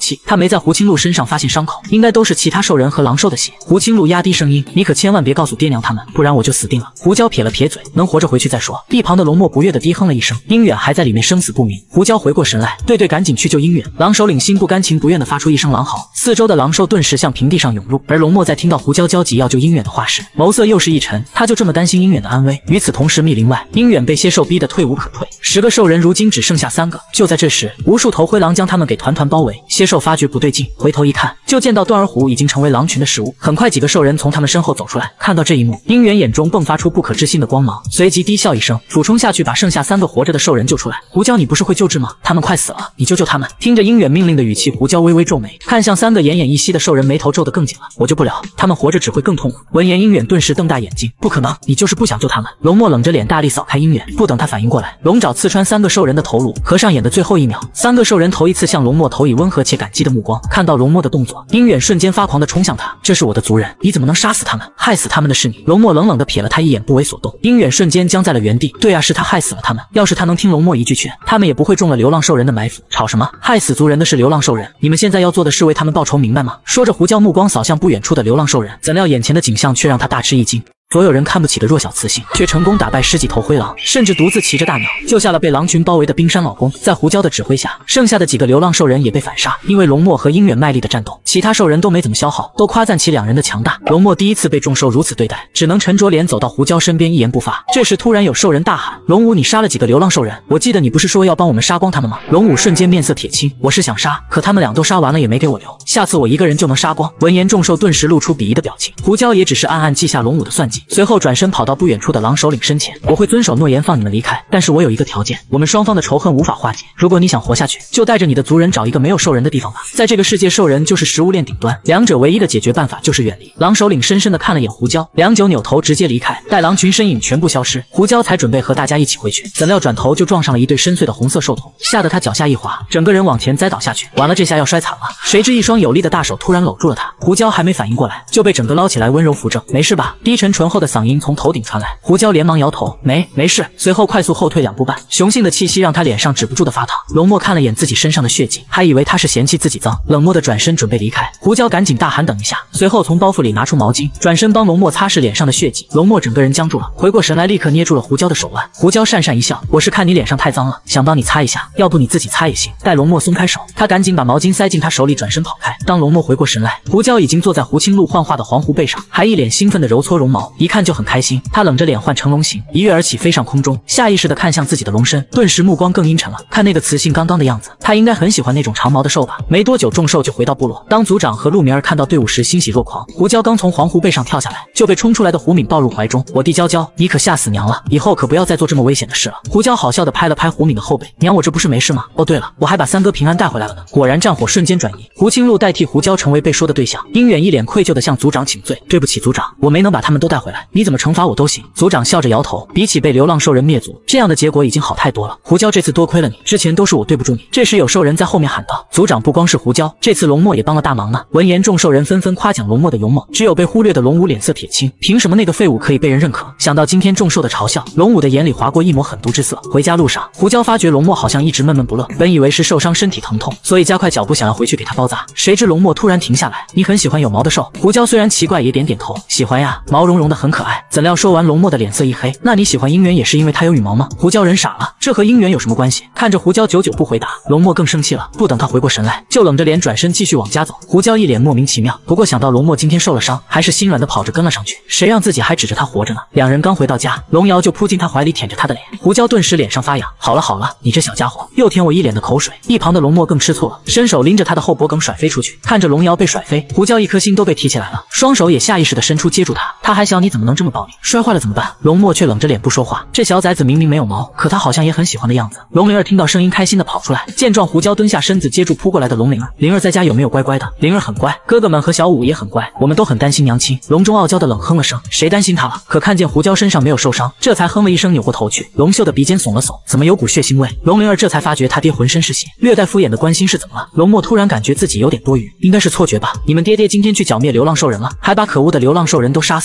在胡青鹿身上发现伤口，应该都是其他兽人和狼兽的血。胡青鹿压低声音：“你可千万别告诉爹娘他们，不然我就死定了。”胡椒撇了撇嘴：“能活着回去再说。”一旁的龙墨不悦地低哼了一声，鹰远还在里面生死不明。胡椒回过神来，对对，赶紧去救鹰远。狼首领心不甘情不愿地发出一声狼嚎，四周的狼兽顿时向平地上涌入。而龙墨在听到胡椒焦急要救鹰远的话时，眸色又是一沉，他就这么担心鹰远的安危。与此同时，密林外，鹰远被蝎兽逼得退无可退，十个兽人如今只剩下三个。就在这时，无数头灰狼将他们给团团包围。蝎兽发觉不对劲，回头一看，就见到段儿虎已经成为狼群的食物。很快，几个兽人从他们身后走出来，看到这一幕，鹰远眼中迸发出不可置信的光芒，随即低笑一声，俯冲下去把剩下三个活着的兽人救出来。胡椒，你不是会救治吗？他们快死了，你救救他们。听着鹰远命令的语气，胡椒微微皱眉，看向三个奄奄一息的兽人，眉头皱得更紧了。我救不了，他们活着只会更痛苦。闻言，鹰远顿时瞪大眼睛，不可能，你就是不想救他们。龙墨冷着脸大力扫开鹰远，不等他反应过来，龙爪刺穿三个兽人的头颅。合上眼的最后一秒，三个兽人头一次向龙墨投以温和且感激的目光。看到龙墨的动作，鹰远瞬间发狂地冲向他，这是我的族人，你怎么能杀死他们？害死他们的是你。龙墨冷冷地瞥了他一眼，不为所动。鹰远瞬间僵在了原地。对啊，是他害死了他们，要是他能听龙墨一句劝，他们也不会中了流浪兽人的埋伏。吵什么？害死族人的是流浪兽人，你们现在要做的是为他们报仇，明白吗？说着，胡椒目光扫向不远处的流浪兽人，怎料眼前的景象却让他大吃一惊。所有人看不起的弱小雌性，却成功打败十几头灰狼，甚至独自骑着大鸟救下了被狼群包围的冰山老公。在胡椒的指挥下，剩下的几个流浪兽人也被反杀。因为龙墨和鹰远卖力的战斗，其他兽人都没怎么消耗，都夸赞起两人的强大。龙墨第一次被众兽如此对待，只能沉着脸走到胡椒身边，一言不发。这时突然有兽人大喊：“龙武，你杀了几个流浪兽人？我记得你不是说要帮我们杀光他们吗？”龙武瞬间面色铁青：“我是想杀，可他们俩都杀完了也没给我留，下次我一个人就能杀光。”闻言，众兽顿时露出鄙夷的表情。胡椒也只是暗暗记下龙武的算计，随后转身跑到不远处的狼首领身前：“我会遵守诺言放你们离开，但是我有一个条件，我们双方的仇恨无法化解。如果你想活下去，就带着你的族人找一个没有兽人的地方吧。在这个世界，兽人就是食物链顶端，两者唯一的解决办法就是远离。”狼首领深深地看了眼胡椒，良久扭头直接离开。待狼群身影全部消失，胡椒才准备和大家一起回去，怎料转头就撞上了一对深邃的红色兽头，吓得他脚下一滑，整个人往前栽倒下去。完了，这下要摔惨了。谁知一双有力的大手突然搂住了他，胡椒还没反应过来，就被整个捞起来，温柔扶正。没事吧？低沉醇厚的嗓音从头顶传来。胡椒连忙摇头，没没事。随后快速后退两步半，雄性的气息让他脸上止不住的发烫。龙墨看了眼自己身上的血迹，还以为他是嫌弃自己脏，冷漠的转身准备离开。胡椒赶紧大喊等一下，随后从包袱里拿出毛巾，转身帮龙墨擦拭脸上的血迹。龙墨整个人僵住了，回过神来立刻捏住了胡椒的手腕。胡椒讪讪一笑，我是看你脸上太脏了，想帮你擦一下，要不你自己擦也行。待龙墨松开手，他赶紧把毛巾塞进他手里，转身跑开。当龙墨回过神来，胡椒已经坐在胡青鹿幻化的黄狐背上，还一脸兴奋的揉搓绒毛，一看就很开心。他冷着脸换成龙形，一跃而起飞上空中，下意识地看向自己的龙身，顿时目光更阴沉了。看那个雌性刚刚的样子，他应该很喜欢那种长毛的兽吧。没多久，众兽就回到部落。当族长和陆明儿看到队伍时，欣喜若狂。胡椒刚从黄狐背上跳下来，就被冲出来的胡敏抱入怀中。我弟娇娇，你可吓死娘了，以后可不要再做这么危险的事了。胡椒好笑地拍了拍胡敏的后背，娘，我这不是没事吗？哦对了，我还把三哥平安带回来了呢。果然战火瞬间转移，胡青鹿代替胡椒成为被说的对象。鹰远一脸愧疚地向族长请罪，对不起族长，我没能把他们都带回来，你怎么惩罚我都行。族长笑着摇头，比起被流浪兽人灭族，这样的结果已经好太多了。胡椒，这次多亏了你，之前都是我对不住你。这时有兽人在后面喊道，族长不光是胡椒，这次龙墨也帮了大忙呢。闻言，众兽人纷纷夸奖龙墨的勇猛，只有被忽略的龙武脸色铁青，凭什么那个废物可以被人认可？想到今天众兽的嘲笑，龙武的眼里划过一抹狠毒之色。回家路上，胡椒发觉龙墨好像一直闷闷不乐，本以为是受伤身体疼痛，所以加快脚步想要回去给他包扎，谁知龙墨突然停下来，你很喜欢有毛的兽？胡椒虽然奇怪也点点头，喜欢呀，毛茸茸的很可爱。怎料说完，龙墨的脸色一黑，那你喜欢鹰远也是因为他有羽毛吗？胡椒人傻了，这和鹰远有什么关系？看着胡椒久久不回答，龙墨更生气了，不等他回过神来，就冷着脸转身继续往家走。胡椒一脸莫名其妙，不过想到龙墨今天受了伤，还是心软的跑着跟了上去。谁让自己还指着他活着呢？两人刚回到家，龙瑶就扑进他怀里舔着他的脸，胡椒顿时脸上发痒。好了好了，你这小家伙又舔我一脸的口水。一旁的龙墨更吃醋了，伸手拎着他的后脖梗甩飞出去。看着龙瑶被甩飞，胡椒一颗心都被提起来了，双手也下意识的伸出接住他。他还小，你怎么能这么暴力？摔坏了怎么办？龙墨却冷着脸不说话。这小崽子明明没有毛，可他好像也很喜欢的样子。龙灵儿听到声音开心的跑出来，见状胡椒蹲下身子接住扑过来的龙灵儿。灵儿在家有没有乖乖的？灵儿很乖，哥哥们和小五也很乖，我们都很担心娘亲。龙中傲娇的冷哼了声，谁担心他了？可看见胡椒身上没有受伤，这才哼了一声扭过头去。龙秀的鼻尖耸了耸，怎么有股血腥味？龙灵儿这才发觉他爹浑身是血，略带敷衍的关心是怎么了。龙墨突然感觉自己有点多余，应该是错觉吧？你们爹爹今天去剿灭流浪兽人了，还把可恶的流浪兽人都杀死了，力不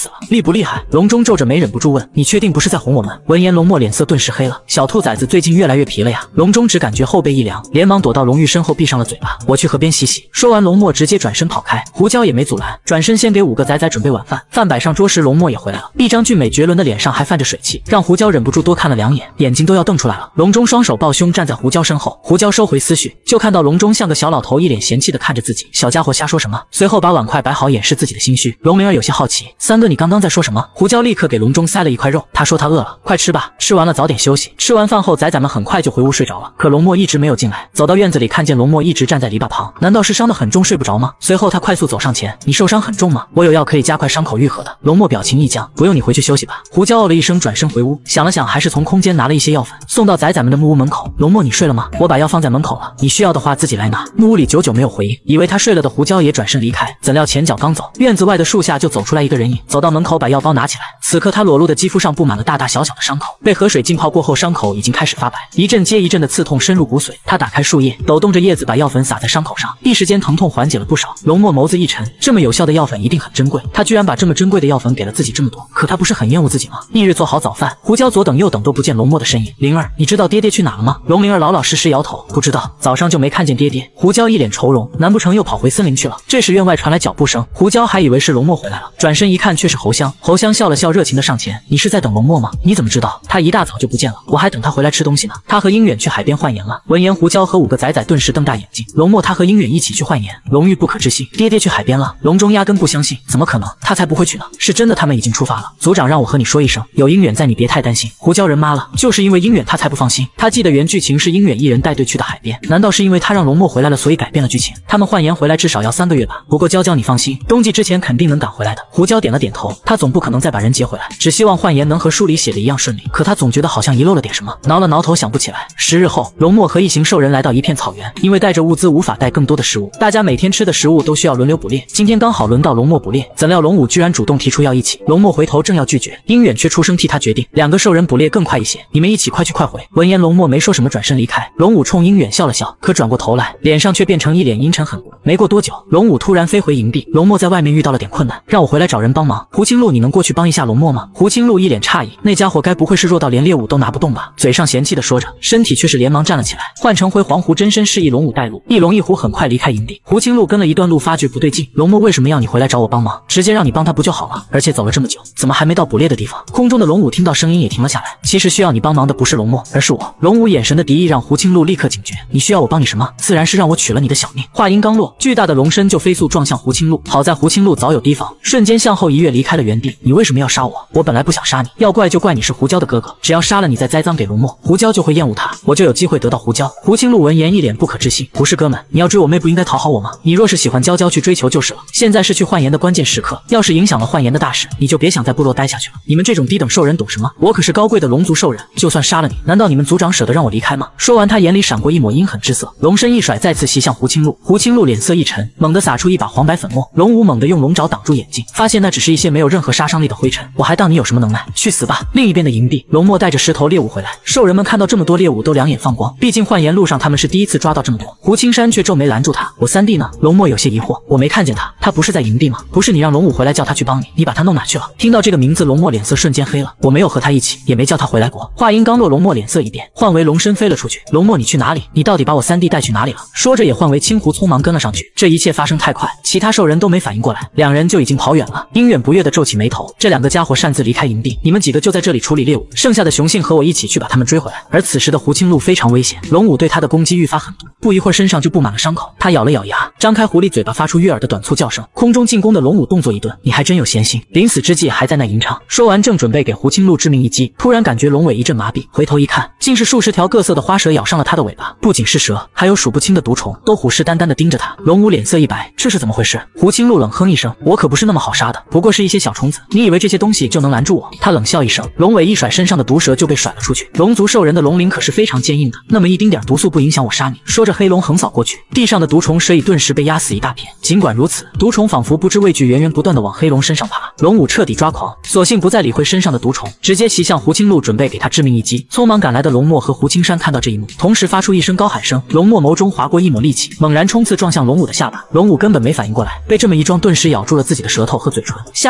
不厉害？龙中皱着眉忍不住问。你确定不是在哄我们？闻言，龙墨脸色顿时黑了。小兔崽子最近越来越皮了呀！龙中只感觉后背一凉，连忙躲到龙玉身后闭上了嘴巴。我去河边洗洗。说完，龙墨直接转身跑开。胡椒也没阻拦，转身先给五个崽崽准备晚饭。饭摆上桌时，龙墨也回来了，一张俊美绝伦的脸上还泛着水汽，让胡椒忍不住多看了两眼，眼睛都要瞪出来了。龙中双手抱胸站在胡椒身后，胡椒收回思绪，就看到龙中像个小老头，一脸嫌弃的看着自己。小家伙瞎说什么？随后把碗筷摆好，掩饰自己的心虚。龙灵儿有些好奇，三哥你刚刚在说什么？胡椒立刻给龙中塞了一块肉，他说他饿了，快吃吧，吃完了早点休息。吃完饭后，崽崽们很快就回屋睡着了，可龙墨一直没有进来。走到院子里，看见龙墨一直站在篱笆旁，难道是伤得很重睡不着吗？随后他快速走上前，你受伤很重吗？我有药可以加快伤口愈合的。龙墨表情一僵，不用你回去休息吧。胡椒哦了一声，转身回屋，想了想，还是从空间拿了一些药粉，送到崽崽们的木屋门口。龙墨你睡了吗？我把药放在门口了，你需要的话自己来拿。木屋里久久没有回应，以为他睡了的胡椒也转身离开，怎料前脚刚走，院子外的树下就走出来一个人影，走到门口把药包拿起来。此刻他裸露的肌肤上布满了大大小小的伤口，被河水浸泡过后，伤口已经开始发白，一阵接一阵的刺痛深入骨髓。他打开树叶，抖动着叶子把药粉撒在伤口上，一时间疼痛缓解了不少。龙墨眸子一沉，这么有效的药粉一定很珍贵，他居然把这么珍贵的药粉给了自己这么多，可他不是很厌恶自己吗？翌日做好早饭，胡椒左等右等都不见龙墨的身影。灵儿，你知道爹爹去哪了吗？龙灵儿老老实实摇头，不知道，早上就没看见爹爹。胡椒一脸愁容，难不成又跑回森林去了？这时院外传来脚步声，胡椒还以为是龙墨回来了，转身一看却是侯香。侯香笑了笑，热情的上前，你是在等龙墨吗？你怎么知道？他一大早就不见了，我还等他回来吃东西呢。他和鹰远去海边换盐了。闻言，胡椒和五个崽崽顿时瞪大眼睛。龙墨他和鹰远一起去换盐？龙玉不可置信，爹爹去海边了？龙中压根不相信，怎么可能？他才不会去呢，是真的，他们已经出发了。族长让我和你说一声，有鹰远在，你别太担心。胡椒人妈了，就是因为鹰远他才不放心。他记得原剧情是鹰远一人带队去的海边，难道是因为他让龙墨回来了，所以改变了剧情？他们换盐回来至少要三个月吧？不过娇娇你放心，冬季之前肯定能赶回来的。胡椒点了点头，他总不可能再把人接回来，只希望换盐能和书里写的一样顺利。可他总觉得好像遗漏了点什么，挠了挠头想不起来。十日后，龙墨和一行兽人来到一片草原，因为带着物资无法带更多的食物，大家每天吃的食物都需要轮流捕猎。今天刚好轮到龙墨捕猎，怎料龙武居然主动提出要一起。龙墨回头正要拒绝，鹰远却出声替他决定，两个兽人捕猎更快一些，你们一起快去快回。闻言，龙墨没说什么，转身离开。龙武冲鹰远笑了笑，可转过头来，脸上却变成一脸阴沉狠毒。没过多久，龙武突然飞回营地，龙墨在外面遇到了点困难，让我回来找人帮忙。胡青鹿，你能过去帮一下龙墨吗？胡青鹿一脸诧异，那家伙该不会是弱到连猎物都拿不动吧？嘴上嫌弃的说着，身体却是连忙站了起来，换成回黄狐真身示意龙武带路。一龙一虎很快离开营地，胡青鹿跟了一段路，发觉不对劲，龙墨为什么要你回来找我帮忙？直接让你帮他不就好了？而且走了这么久，怎么还没到捕猎的地方？空中的龙武听到声音也停了下来，其实需要你帮忙的不是龙墨，而是我。龙武眼神的敌意让胡青鹿立刻警觉，你需要我帮你什么？自然是让我取了你的小命。话音刚落，巨大的龙身就飞速撞向胡青鹿，好在胡青鹿早有提防，瞬间向后一跃离开了原地。你为什么要杀我？我本来不想杀你，要怪就怪你是胡椒的哥哥，只要杀了你再栽赃给龙墨，胡椒就会厌恶他，我就有机会得到胡椒。胡青鹿闻言一脸不可置信，不是哥们，你要追我妹不应该讨好我吗？你若是喜欢娇娇去追求就是了，现在是去换盐的关键时刻，要是影响了换盐的大事，你就别想在部落待下去了。你们这种低等兽人懂什么？我可是高贵的龙族兽人，就算杀了你，难道你们族长舍得让我离开吗？说完，他眼里闪过一抹阴狠之色，龙身一甩，再次袭向胡青鹿。胡青鹿脸色一沉，猛地撒出一把黄白粉末，龙武猛地用龙爪挡住眼睛，发现那只是一些没有任何杀伤力的灰尘。我还当你有什么能耐？去死吧！另一边的营地，龙墨带着十头猎物回来，兽人们看到这么多猎物都两眼放光，毕竟换盐路上他们是第一次抓到这么多。胡青山却皱眉拦住他，我三弟呢？龙墨有些疑惑，我没看见他，他不是在营地吗？不是你让龙武回来叫他去帮你，你把他弄哪去了？听到这个名字，龙墨脸色瞬间黑了，我没有和他一起，也没叫他回来过。话音刚落，龙墨脸色一变，换为龙身飞了出去。龙墨，你去哪里？你到底把我三弟带去哪里了？说着也换为青狐匆忙跟了上去。这一切发生太快，其他兽人都没反应过来，两人就已经跑远了。鹰远不悦地皱起眉头，这两个家伙擅自离开营地，你们几个就在这里处理猎物，剩下的雄性和我一起去把他们追回来。而此时的胡青鹿非常危险，龙武对他的攻击愈发狠毒，不一会儿身上就布满了伤口。他咬了咬牙，张开狐狸嘴巴，发出悦耳的短促叫声。空中进攻的龙武动作一顿，你还真有闲心，临死之际还在那吟唱。说完正准备给胡青鹿致命一击，突然感觉龙尾一阵麻痹，回头一看，竟是数十条各色的花蛇咬上了他的尾巴，不仅是蛇，还有数不清的毒虫，都虎视眈眈地盯着他。龙武脸色一白，这是怎么回事？胡青鹿冷哼一声，我可不是那么好杀的，不过是一些小虫子，你以为这些东西就能拦住我？他冷笑一声，龙尾一甩，身上的毒蛇就被甩了出去。龙族兽人的龙鳞可是非常坚硬的，那么一丁点毒素不影响我杀你。说着，黑龙横扫过去，地上的毒虫蛇蚁顿时被压死一大片。尽管如此，毒虫仿佛不知畏惧，源源不断地往黑龙身上爬。龙武彻底抓狂，索性不再理会身上的毒虫，直接袭向胡青鹿，准备给他致命一击。匆忙赶来的龙墨和胡青山看到这一幕，同时发出一声高喊声。龙墨眸中划过一抹戾气，猛然冲刺撞向龙武的下巴。龙武根本没反应过来，被这么一撞，顿时咬住了自己的舌头和嘴唇。下一刻，龙武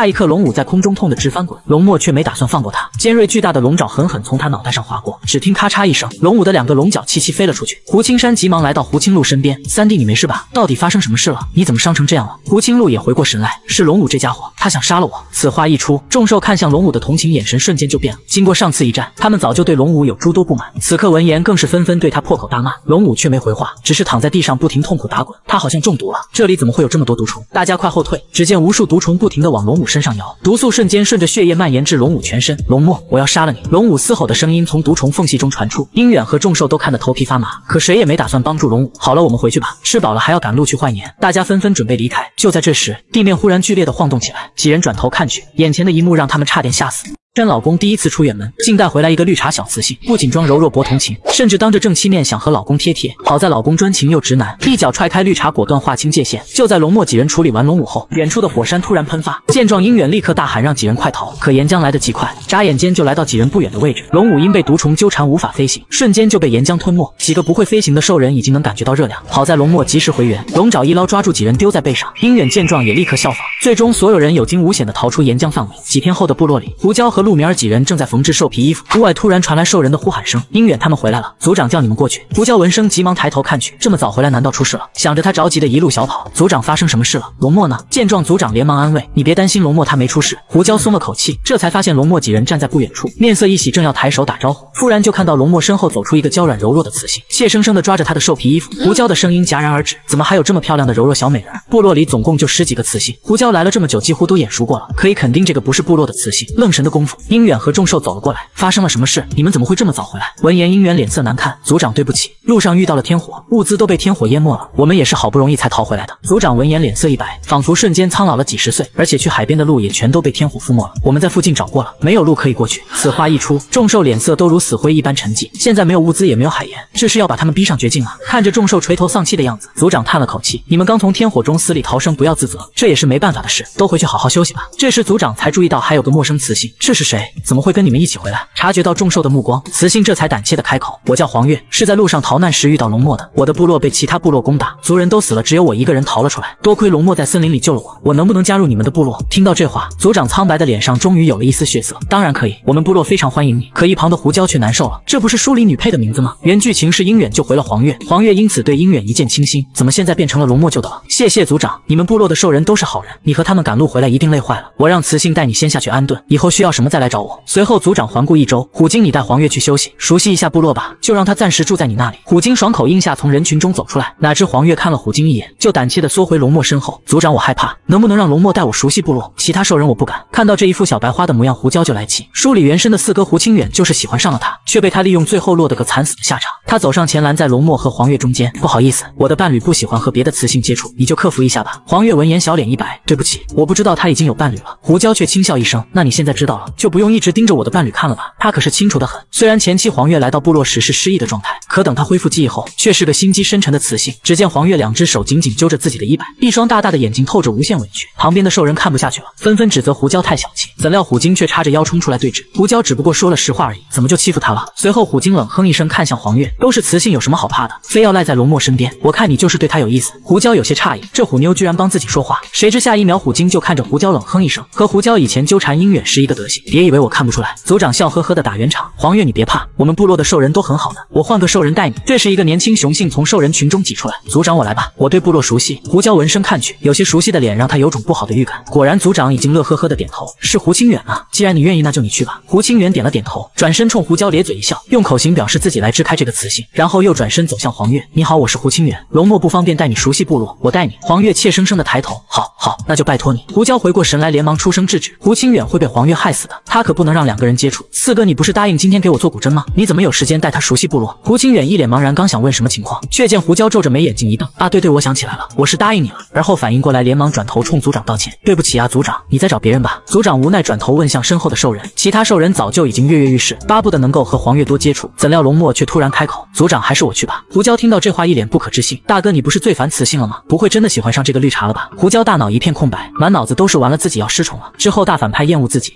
武在空中痛得直翻滚，龙墨却没打算放过他，尖锐巨大的龙爪狠狠从他脑袋上划过，只听咔嚓一声，龙武的两个龙角齐齐飞了出去。胡青山急忙来到胡青鹿身边，三弟你没事吧？到底发生什么事了？你怎么伤成这样了？胡青鹿也回过神来，是龙武这家伙，他想杀了我。此话一出，众兽看向龙武的同情眼神瞬间就变了。经过上次一战，他们早就对龙武有诸多不满，此刻闻言更是纷纷对他破口大骂。龙武却没回话，只是躺在地上不停痛苦打滚。他好像中毒了，这里怎么会有这么多毒虫？大家快后退！只见无数毒虫不停地往龙武身上摇，毒素瞬间顺着血液蔓延至龙武全身。龙墨，我要杀了你！龙武嘶吼的声音从毒虫缝隙中传出，鹰远和众兽都看得头皮发麻，可谁也没打算帮助龙武。好了，我们回去吧，吃饱了还要赶路去换年。大家纷纷准备离开。就在这时，地面忽然剧烈的晃动起来，几人转头看去，眼前的一幕让他们差点吓死。真老公第一次出远门，竟带回来一个绿茶小雌性，不仅装柔弱博同情，甚至当着正妻面想和老公贴贴。好在老公专情又直男，一脚踹开绿茶，果断划清界限。就在龙墨几人处理完龙武后，远处的火山突然喷发，见状，鹰远立刻大喊让几人快逃。可岩浆来得极快，眨眼间就来到几人不远的位置。龙武因被毒虫纠缠无法飞行，瞬间就被岩浆吞没。几个不会飞行的兽人已经能感觉到热量，好在龙墨及时回援，龙爪一捞抓住几人丢在背上。鹰远见状也立刻效仿，最终所有人有惊无险地逃出岩浆范围。几天后的部落里，胡椒和陆明儿几人正在缝制兽皮衣服，屋外突然传来兽人的呼喊声：“鹰远他们回来了，族长叫你们过去。”胡椒闻声急忙抬头看去，这么早回来，难道出事了？想着他着急的一路小跑。族长发生什么事了？龙墨呢？见状，族长连忙安慰：“你别担心，龙墨他没出事。”胡椒松了口气，这才发现龙墨几人站在不远处，面色一喜，正要抬手打招呼，忽然就看到龙墨身后走出一个娇软柔弱的雌性，怯生生地抓着他的兽皮衣服。胡椒的声音戛然而止：“怎么还有这么漂亮的柔弱小美人？部落里总共就十几个雌性，胡椒来了这么久，几乎都眼熟过了，可以肯定这个不是部落的雌性。”愣神的功夫，鹰远和众兽走了过来。发生了什么事？你们怎么会这么早回来？闻言，鹰远脸色难看。族长，对不起，路上遇到了天火，物资都被天火淹没了，我们也是好不容易才逃回来的。族长闻言脸色一白，仿佛瞬间苍老了几十岁，而且去海边的路也全都被天火覆没了。我们在附近找过了，没有路可以过去。此话一出，众兽脸色都如死灰一般沉寂。现在没有物资，也没有海盐，这是要把他们逼上绝境啊！看着众兽垂头丧气的样子，族长叹了口气：“你们刚从天火中死里逃生，不要自责，这也是没办法的事，都回去好好休息吧。”这时族长才注意到还有个陌生雌性，这是谁？怎么会跟你们一起回来？察觉到众兽的目光，雌性这才胆怯的开口：“我叫黄月，是在路上逃难时遇到龙墨的。我的部落被其他部落攻打，族人都死了，只有我一个人逃了出来。多亏龙墨在森林里救了我，我能不能加入你们的部落？”听到这话，族长苍白的脸上终于有了一丝血色：“当然可以，我们部落非常欢迎你。”可一旁的胡椒却难受了：“这不是书里女配的名字吗？”原剧情是鹰远救回了黄月，黄月因此对鹰远一见倾心，怎么现在变成了龙墨救的了？谢谢族长，你们部落的兽人都是好人，你和他们赶路回来一定累坏了，我让雌性带你先下去安顿，以后需要什么再来找我。随后族长环顾一周，虎鲸，你带黄月去休息，熟悉一下部落吧，就让他暂时住在你那里。虎鲸爽口应下，从人群中走出来，哪知黄月看了虎鲸一眼，就胆怯地缩回龙墨身后。族长，我害怕，能不能让龙墨带我熟悉部落？其他兽人我不敢。看到这一副小白花的模样，胡椒就来气。书里原身的四哥胡清远就是喜欢上了他，却被他利用，最后落得个惨死的下场。他走上前拦在龙墨和黄月中间：“不好意思，我的伴侣不喜欢和别的雌性接触，你就克服一下吧。”黄月闻言小脸一白：“对不起，我不知道他已经有伴侣了。”胡椒却轻笑一声：“那你现在知道了，就不用一直盯着我的伴侣看了吧，他可是清楚得很。”虽然前期黄月来到部落时是失忆的状态，可等他恢复记忆后，却是个心机深沉的雌性。只见黄月两只手紧紧揪着自己的衣摆，一双大大的眼睛透着无限委屈。旁边的兽人看不下去了，纷纷指责胡椒太小气。怎料虎鲸却叉着腰冲出来对峙，胡椒只不过说了实话而已，怎么就欺负他了？随后虎鲸冷哼一声，看向黄月：“都是雌性，有什么好怕的？非要赖在龙墨身边，我看你就是对他有意思。”胡椒有些诧异，这虎妞居然帮自己说话。谁知下一秒虎鲸就看着胡椒冷哼一声，和胡椒以前纠缠鹰远是一个德行，别以为我看不出来。族长笑呵呵的打圆场：“黄月你别怕，我们部落的兽人都很好的，我换个兽人带你。”这时一个年轻雄性从兽人群中挤出来：“族长我来吧，我对部落熟悉。”胡椒闻声看去，有些熟悉的脸让他有种不好的预感。果然族长已经乐呵呵的点头：“是胡清远啊，既然你愿意，那就你去吧。”胡清远点了点头，转身冲胡椒咧嘴一笑，用口型表示自己来支开这个雌性，然后又转身走向黄月：“你好，我是胡清远，龙墨不方便带你熟悉部落，我带你。”黄月怯生生的抬头：“好好，那就拜托你。”胡椒回过神来，连忙出声制止：“胡清远会被黄月害死的，他可不能让两个人接触。四哥，你不是答应今天给我做古筝吗？你怎么有时间带他熟悉部落？”胡清远一脸茫然，刚想问什么情况，却见胡椒皱着眉，眼睛一瞪：“啊，对对，我想起来了，我是答应你了。”而后反应过来，连忙转头冲族长道歉：“对不起啊，族长，你再找别人吧。”族长无奈转头问向身后的兽人，其他兽人早就已经跃跃欲试，巴不得能够和黄月多接触。怎料龙墨却突然开口：“族长，还是我去吧。”胡椒听到这话，一脸不可置信：“大哥，你不是最烦雌性了吗？不会真的喜欢上这个绿茶了吧？”胡椒大脑一片空白，满脑子都是完了自己要失宠了，之后大反派厌恶自己，到结局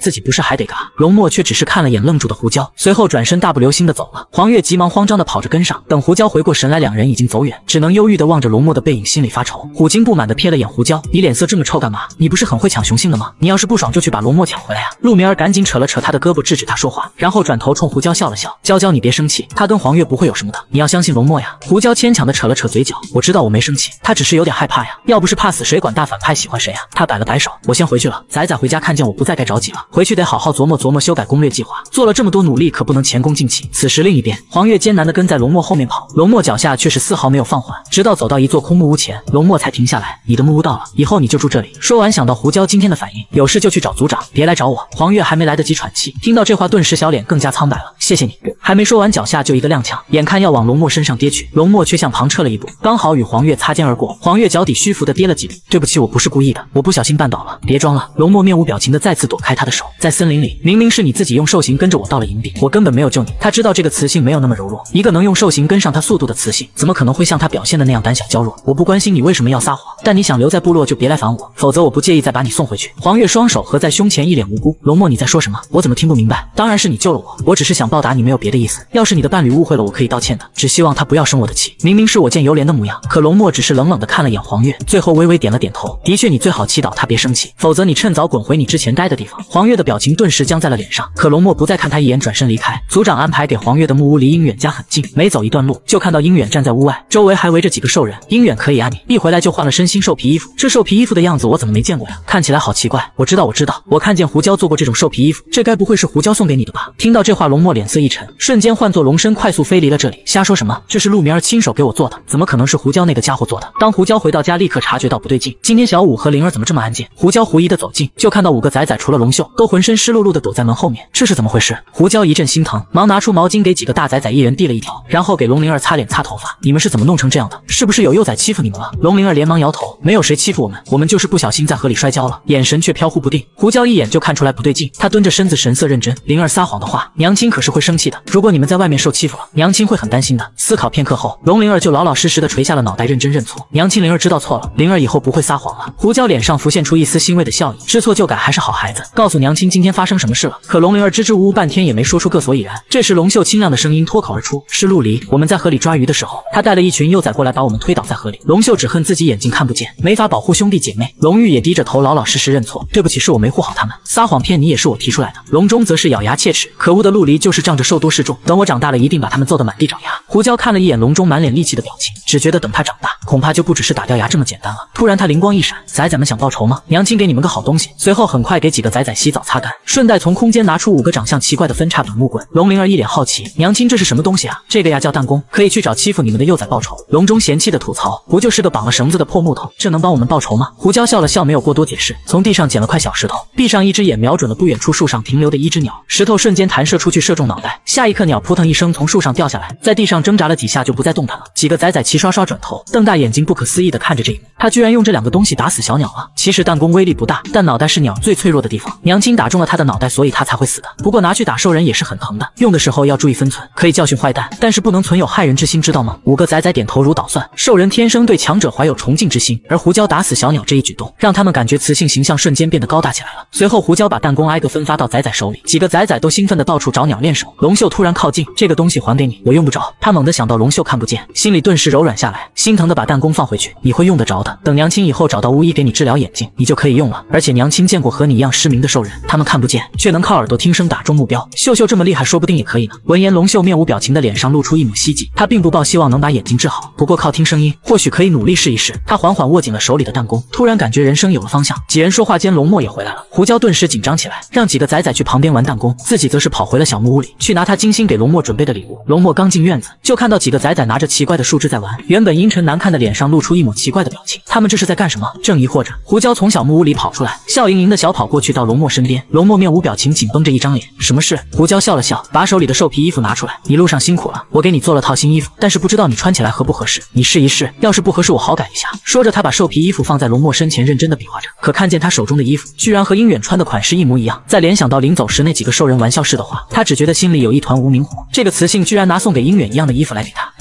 自己不是还得嘎？龙墨却只是看了眼愣住的胡椒，随后转身大步流星的走了。黄月急忙慌张的跑着跟上，等胡椒回过神来，两人已经走远，只能忧郁的望着龙墨的背影，心里发愁。虎鲸不满的瞥了眼胡椒，你脸色这么臭干嘛？你不是很会抢雄性的吗？你要是不爽就去把龙墨抢回来呀！陆明儿赶紧扯了扯他的胳膊制止他说话，然后转头冲胡椒笑了笑，娇娇你别生气，他跟黄月不会有什么的，你要相信龙墨呀。胡椒牵强的扯了扯嘴角，我知道我没生气，他只是有点害怕呀，要不是怕死谁管大反派喜欢谁呀？他摆了摆手，我先回去了。仔仔回家看见我不在该着急了，回去得好好琢磨琢磨修改攻略计划，做了这么多努力可不能前功尽弃。此时另一边，黄月艰难的跟在龙墨后面跑，龙墨脚下却是丝毫没有放缓，直到走到一座空木屋前，龙墨才停下来，你的木屋到了，以后你就住这里。说完想到胡椒今天的反应，有事就去找组长，别来找我。黄月还没来得及喘气，听到这话顿时小脸更加苍白了，谢谢你。还没说完，脚下就一个踉跄，眼看要往龙墨身上跌去，龙墨却向旁撤了一步，刚好与黄月擦肩而过。黄月脚底虚浮的跌了几步，对不起，我不是故意的，我不小心绊倒了，别装了。龙墨面无表情的再次躲开他的手，在森林里，明明是你自己用兽形跟着我到了营地，我根本没有救你。他知道这个雌性没有那么柔弱，一个能用兽形跟上他速度的雌性，怎么可能会像他表现的那样胆小娇弱？我不关心你为什么要撒谎，但你想留在部落就别来烦我，否则我不介意再把你送回去。黄月双手合在胸前，一脸无辜。龙墨，你在说什么？我怎么听不明白？当然是你救了我，我只是想报答你，没有别的意思。要是你的伴侣误会了，我可以道歉的，只希望他不要生我的气。明明是我见犹怜的模样，可龙墨只是冷冷的看了眼黄月，最后微微点了点头。的确，你最好祈祷他别生气，否则你趁早滚回你之前待的地方。黄月的表情顿时僵在了脸上，可龙墨不再看他一眼，转身离开。组长安排给黄月的木屋离鹰远家很近，没走一段路就看到鹰远站在屋外，周围还围着几个兽人。鹰远可以啊，你一回来就换了身新兽皮衣服，这兽皮衣服的样子我怎么没见过呀？看起来好奇怪。我知道我知道，我看见胡椒做过这种兽皮衣服，这该不会是胡椒送给你的吧？听到这话，龙墨脸色一沉，瞬间换作龙身快速飞离了这里。瞎说什么？这是陆明儿亲手给我做的，怎么可能是胡椒那个家伙做的？当胡椒回到家，立刻察觉到不对劲，今天小五和灵儿怎么这么安静？胡椒狐疑的走近，就看到五个崽崽除了龙秀都浑身湿漉漉的躲在门后面，这是怎么回事？胡椒一阵心疼，忙拿出毛巾给几个大崽崽一人递了一条，然后给龙灵儿擦脸擦头发。你们是怎么弄成这样的？是不是有幼崽欺负你们了？龙灵儿连忙摇头，没有谁欺负我们，我们就是不小心在河里摔跤了，眼神却飘忽不定。胡椒一眼就看出来不对劲，他蹲着身子神色认真。灵儿撒谎的话，娘亲可是会生气的，如果你们在外面受欺负了，娘亲会很担心的。思考片刻后，龙灵儿就老老实实的垂下了脑袋，认真认错。娘亲，灵儿知道错了，灵儿以后不会撒谎了。胡椒脸上浮现出一丝欣慰的笑意，知错就改还是好孩子，告诉娘亲今天发生什么事了。可龙灵儿支支吾吾半天也没说出个所以然。这时龙秀清亮的声音脱口而出，是陆离，我们在河里抓鱼的时候，他带了一群幼崽过来把我们推倒在河里。龙秀只恨自己眼睛看不见，没法保护兄弟姐妹。龙玉也低着头老老实实认错，对不起，是我没护好他们，撒谎骗你也是我提出来的。龙中则是咬牙切齿，可恶的陆离就是仗着受多势众，等我长大了一定把他们揍得满地找牙。胡椒看了一眼龙中满脸戾气的表情，只觉得等他长大，恐怕就不只是打掉牙这么简单了。突然他灵光一闪，崽崽们想报仇吗？娘亲给你们个好东西。随后很快给几个崽崽洗澡擦干，顺带从空间拿出五个长相奇怪的分叉短木棍。龙灵儿一脸好奇，娘亲这是什么东西啊？这个呀叫弹弓，可以去找欺负你们的幼崽报仇。龙中嫌弃的吐槽，不就是个绑了绳子的破木头，这能帮我们报仇吗？胡椒笑了笑，没有过多解释，从地上捡了块小石头，闭上一只眼，瞄准了不远处树上停留的一只鸟，石头瞬间弹射出去，射中脑袋。下一刻鸟扑腾一声从树上掉下来，在地上挣扎了几下就不再动弹了。几个崽崽齐刷刷转头，瞪大眼睛不可思议地看着这一幕，他居然用这两个东西打死小鸟了。其实弹弓威力不大，但脑袋是鸟最脆弱的地方，娘亲打中了他的脑袋，所以他才会死的。不过拿去打兽人也是很疼的，用的时候要注意分寸，可以教训坏蛋，但是不能存有害人之心，知道吗？五个崽崽点头如捣蒜，兽人天生对强者怀有崇敬之心，而胡椒打死小鸟这一举动，让他们感觉雌性形象瞬间变得高大起来了。随后胡椒把弹弓挨个分发到崽崽手里，几个崽崽都兴奋地到处找鸟练手。龙秀突然靠近，这个东西还给你，我用不着。他猛地想到龙秀看不见，心里顿时柔软下来，心疼地把弹弓放回去，你会用得着的，等娘亲以后找到巫医给你治疗眼睛，你就可以用了。而且娘亲见过和你一样失明的兽人，他们看不见，却能靠耳朵听声打中目标，秀秀这么厉害，说不定也可以呢。闻言，龙秀面无表情的脸上露出一抹希冀，他并不抱希望能把眼睛治好，不过靠听声音，或许可以努力试一试。他缓缓握紧了手里的弹弓，突然感觉人生有了方向。几人说话间，龙墨也回来了，胡椒顿时紧张起来，让几个崽崽去旁边玩弹弓，自己则是跑回了小木屋里，去拿他精心给龙墨准备的礼物。龙墨刚进院子，就看到几个崽崽拿着奇怪的树枝在玩，原本阴沉难看的脸上露出一抹奇怪的表情，他们这是在干什么？正疑惑着，胡椒从小木屋里跑出来，笑盈盈的小跑过去到龙墨身边。龙墨面无表情，紧绷着一张脸，什么事？胡椒笑了笑，把手里的兽皮衣服拿出来，一路上辛苦了，我给你做了套新衣服，但是不知道你穿起来合不合适，你试一试，要是不合适我好改一下。说着他把兽皮衣服放在龙墨身前，认真的比划着，可看见他手中的衣服居然和鹰远穿的款式一模一样，再联想到临走时那几个兽人玩笑式的话，他只觉得心里有一团无名火，这个雌性居然拿送给鹰远一样的衣服来给他。他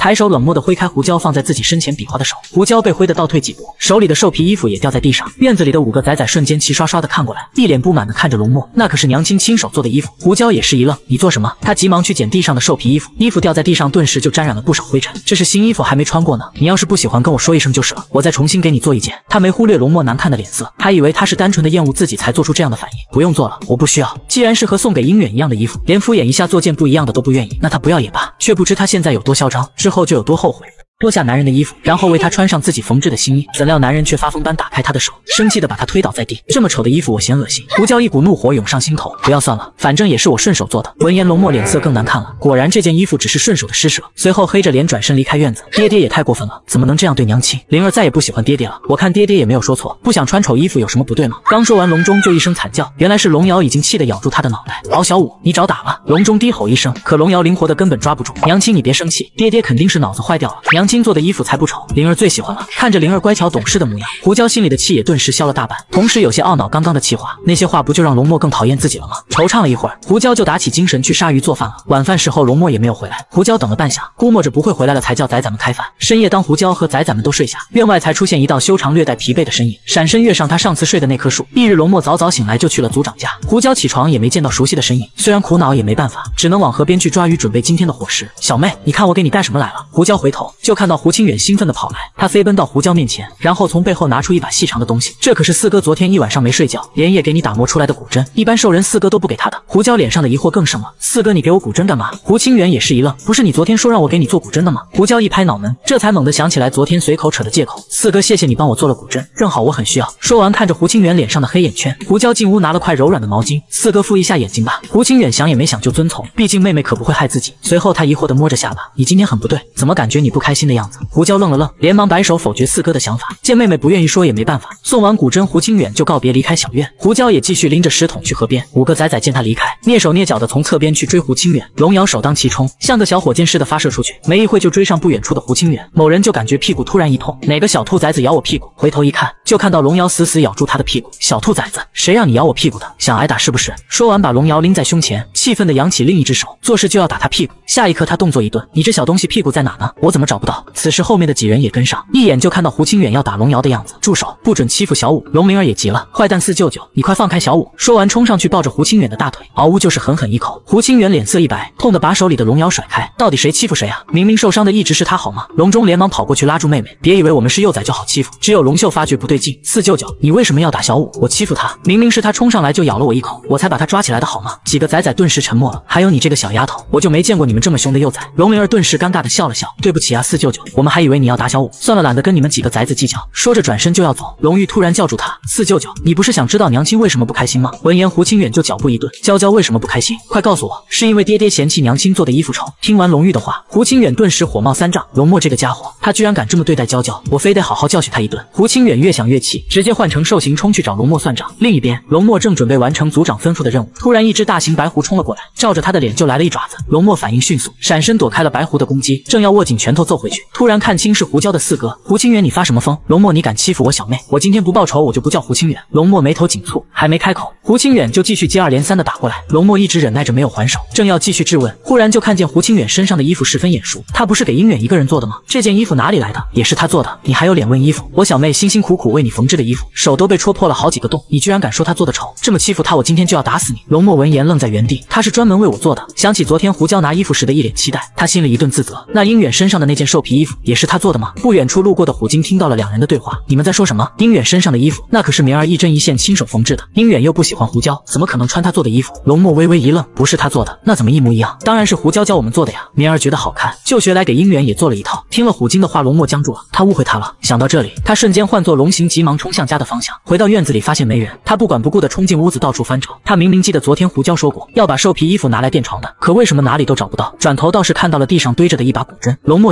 抬手冷漠地挥开胡椒放在自己身前比划的手，胡椒被挥得倒退几步，手里的兽皮衣服也掉在地上。院子里的五个仔仔瞬间齐刷刷地看过来，一脸不满地看着龙墨，那可是娘亲亲手做的衣服。胡椒也是一愣，你做什么？他急忙去捡地上的兽皮衣服，衣服掉在地上，顿时就沾染了不少灰尘。这是新衣服，还没穿过呢。你要是不喜欢，跟我说一声就是了，我再重新给你做一件。他没忽略龙墨难看的脸色，还以为他是单纯的厌恶自己才做出这样的反应。不用做了，我不需要。既然是和送给鹰远一样的衣服，连敷衍一下做件不一样的都不愿意，那他不要也罢。却不知他现在有多嚣张，之后就有多后悔。脱下男人的衣服，然后为他穿上自己缝制的新衣，怎料男人却发疯般打开他的手，生气地把他推倒在地。这么丑的衣服我嫌恶心。胡椒一股怒火涌上心头，不要算了，反正也是我顺手做的。闻言龙墨脸色更难看了，果然这件衣服只是顺手的施舍。随后黑着脸转身离开院子。爹爹也太过分了，怎么能这样对娘亲？灵儿再也不喜欢爹爹了，我看爹爹也没有说错，不想穿丑衣服有什么不对吗？刚说完，龙中就一声惨叫，原来是龙瑶已经气得咬住他的脑袋。敖小五，你找打吧！龙中低吼一声，可龙瑶灵活的根本抓不住。娘亲你别生气，爹爹肯定是脑子坏掉了，娘亲做的衣服才不丑，灵儿最喜欢了。看着灵儿乖巧懂事的模样，胡椒心里的气也顿时消了大半，同时有些懊恼刚刚的气话，那些话不就让龙墨更讨厌自己了吗？惆怅了一会儿，胡椒就打起精神去杀鱼做饭了。晚饭时候龙墨也没有回来，胡椒等了半晌，估摸着不会回来了，才叫仔仔们开饭。深夜当胡椒和仔仔们都睡下，院外才出现一道修长略带疲惫的身影，闪身跃上他上次睡的那棵树。翌日龙墨早早醒来就去了族长家，胡椒起床也没见到熟悉的身影，虽然苦恼也没办法，只能往河边去抓鱼准备今天的伙食。小妹，你看我给你带什么来了？胡椒回头就看到胡清远兴奋地跑来，他飞奔到胡椒面前，然后从背后拿出一把细长的东西，这可是四哥昨天一晚上没睡觉，连夜给你打磨出来的骨针，一般兽人四哥都不给他的。胡椒脸上的疑惑更甚了，四哥你给我骨针干嘛？胡清远也是一愣，不是你昨天说让我给你做骨针的吗？胡椒一拍脑门，这才猛地想起来昨天随口扯的借口，四哥谢谢你帮我做了骨针，正好我很需要。说完看着胡清远脸上的黑眼圈，胡椒进屋拿了块柔软的毛巾，四哥敷一下眼睛吧。胡清远想也没想就遵从，毕竟妹妹可不会害自己。随后他疑惑地摸着下巴，你今天很不对，怎么感觉你不开心的样子？胡椒愣了愣，连忙摆手否决四哥的想法。见妹妹不愿意说也没办法，送完骨针，胡清远就告别离开小院。胡椒也继续拎着石桶去河边。五个仔仔见他离开，蹑手蹑脚的从侧边去追胡清远。龙瑶首当其冲，像个小火箭似的发射出去，没一会就追上不远处的胡清远。某人就感觉屁股突然一痛，哪个小兔崽子咬我屁股？回头一看，就看到龙瑶死死咬住他的屁股。小兔崽子，谁让你咬我屁股的？想挨打是不是？说完把龙瑶拎在胸前，气愤地扬起另一只手，做事就要打他屁股。下一刻他动作一顿，你这小东西屁股在哪呢？我怎么找不到？此时后面的几人也跟上，一眼就看到胡清远要打龙瑶的样子。住手，不准欺负小五！龙灵儿也急了，坏蛋四舅舅，你快放开小五！说完冲上去抱着胡清远的大腿，嗷呜就是狠狠一口。胡清远脸色一白，痛得把手里的龙瑶甩开。到底谁欺负谁啊？明明受伤的一直是他好吗？龙中连忙跑过去拉住妹妹，别以为我们是幼崽就好欺负。只有龙秀发觉不对劲，四舅舅，你为什么要打小五？我欺负他，明明是他冲上来就咬了我一口，我才把他抓起来的好吗？几个仔仔顿时沉默了。还有你这个小丫头，我就没见过你们这么凶的幼崽。龙灵儿顿时尴尬的笑了笑，对不起啊四舅舅，我们还以为你要打小五，算了，懒得跟你们几个崽子计较。说着转身就要走，龙玉突然叫住他，四舅舅，你不是想知道娘亲为什么不开心吗？闻言胡清远就脚步一顿，娇娇为什么不开心？快告诉我，是因为爹爹嫌弃娘亲做的衣服丑？听完龙玉的话，胡清远顿时火冒三丈，龙墨这个家伙，他居然敢这么对待娇娇，我非得好好教训他一顿。胡清远越想越气，直接换成兽形冲去找龙墨算账。另一边，龙墨正准备完成族长吩咐的任务，突然一只大型白狐冲了过来，照着他的脸就来了一爪子。龙墨反应迅速，闪身躲开了白狐的攻击，正要握紧拳头揍回去，突然看清是胡椒的四哥。胡清远，你发什么疯？龙墨，你敢欺负我小妹，我今天不报仇我就不叫胡清远。龙墨眉头紧蹙，还没开口，胡清远就继续接二连三的打过来。龙墨一直忍耐着没有还手，正要继续质问，忽然就看见胡清远身上的衣服十分眼熟，他不是给鹰远一个人做的吗？这件衣服哪里来的？也是他做的，你还有脸问衣服？我小妹辛辛苦苦为你缝制的衣服，手都被戳破了好几个洞，你居然敢说他做的丑？这么欺负他，我今天就要打死你！龙墨闻言愣在原地，他是专门为我做的。想起昨天胡椒拿衣服时的一脸期待，他心里一顿自责。那鹰远身上的那件兽皮衣服也是他做的吗？不远处路过的虎鲸听到了两人的对话，你们在说什么？鹰远身上的衣服那可是明儿一针一线亲手缝制的，鹰远又不喜欢胡椒，怎么可能穿他做的衣服？龙墨微微一愣，不是他做的，那怎么一模一样？当然是胡椒教我们做的呀！明儿觉得好看，就学来给鹰远也做了一套。听了虎鲸的话，龙墨僵住了，他误会他了。想到这里，他瞬间换作龙形，急忙冲向家的方向。回到院子里，发现没人，他不管不顾地冲进屋子，到处翻找。他明明记得昨天胡椒说过要把兽皮衣服拿来垫床的，可为什么哪里都找不到？转头倒是看到了地上堆着的一把骨针。龙墨脚步微微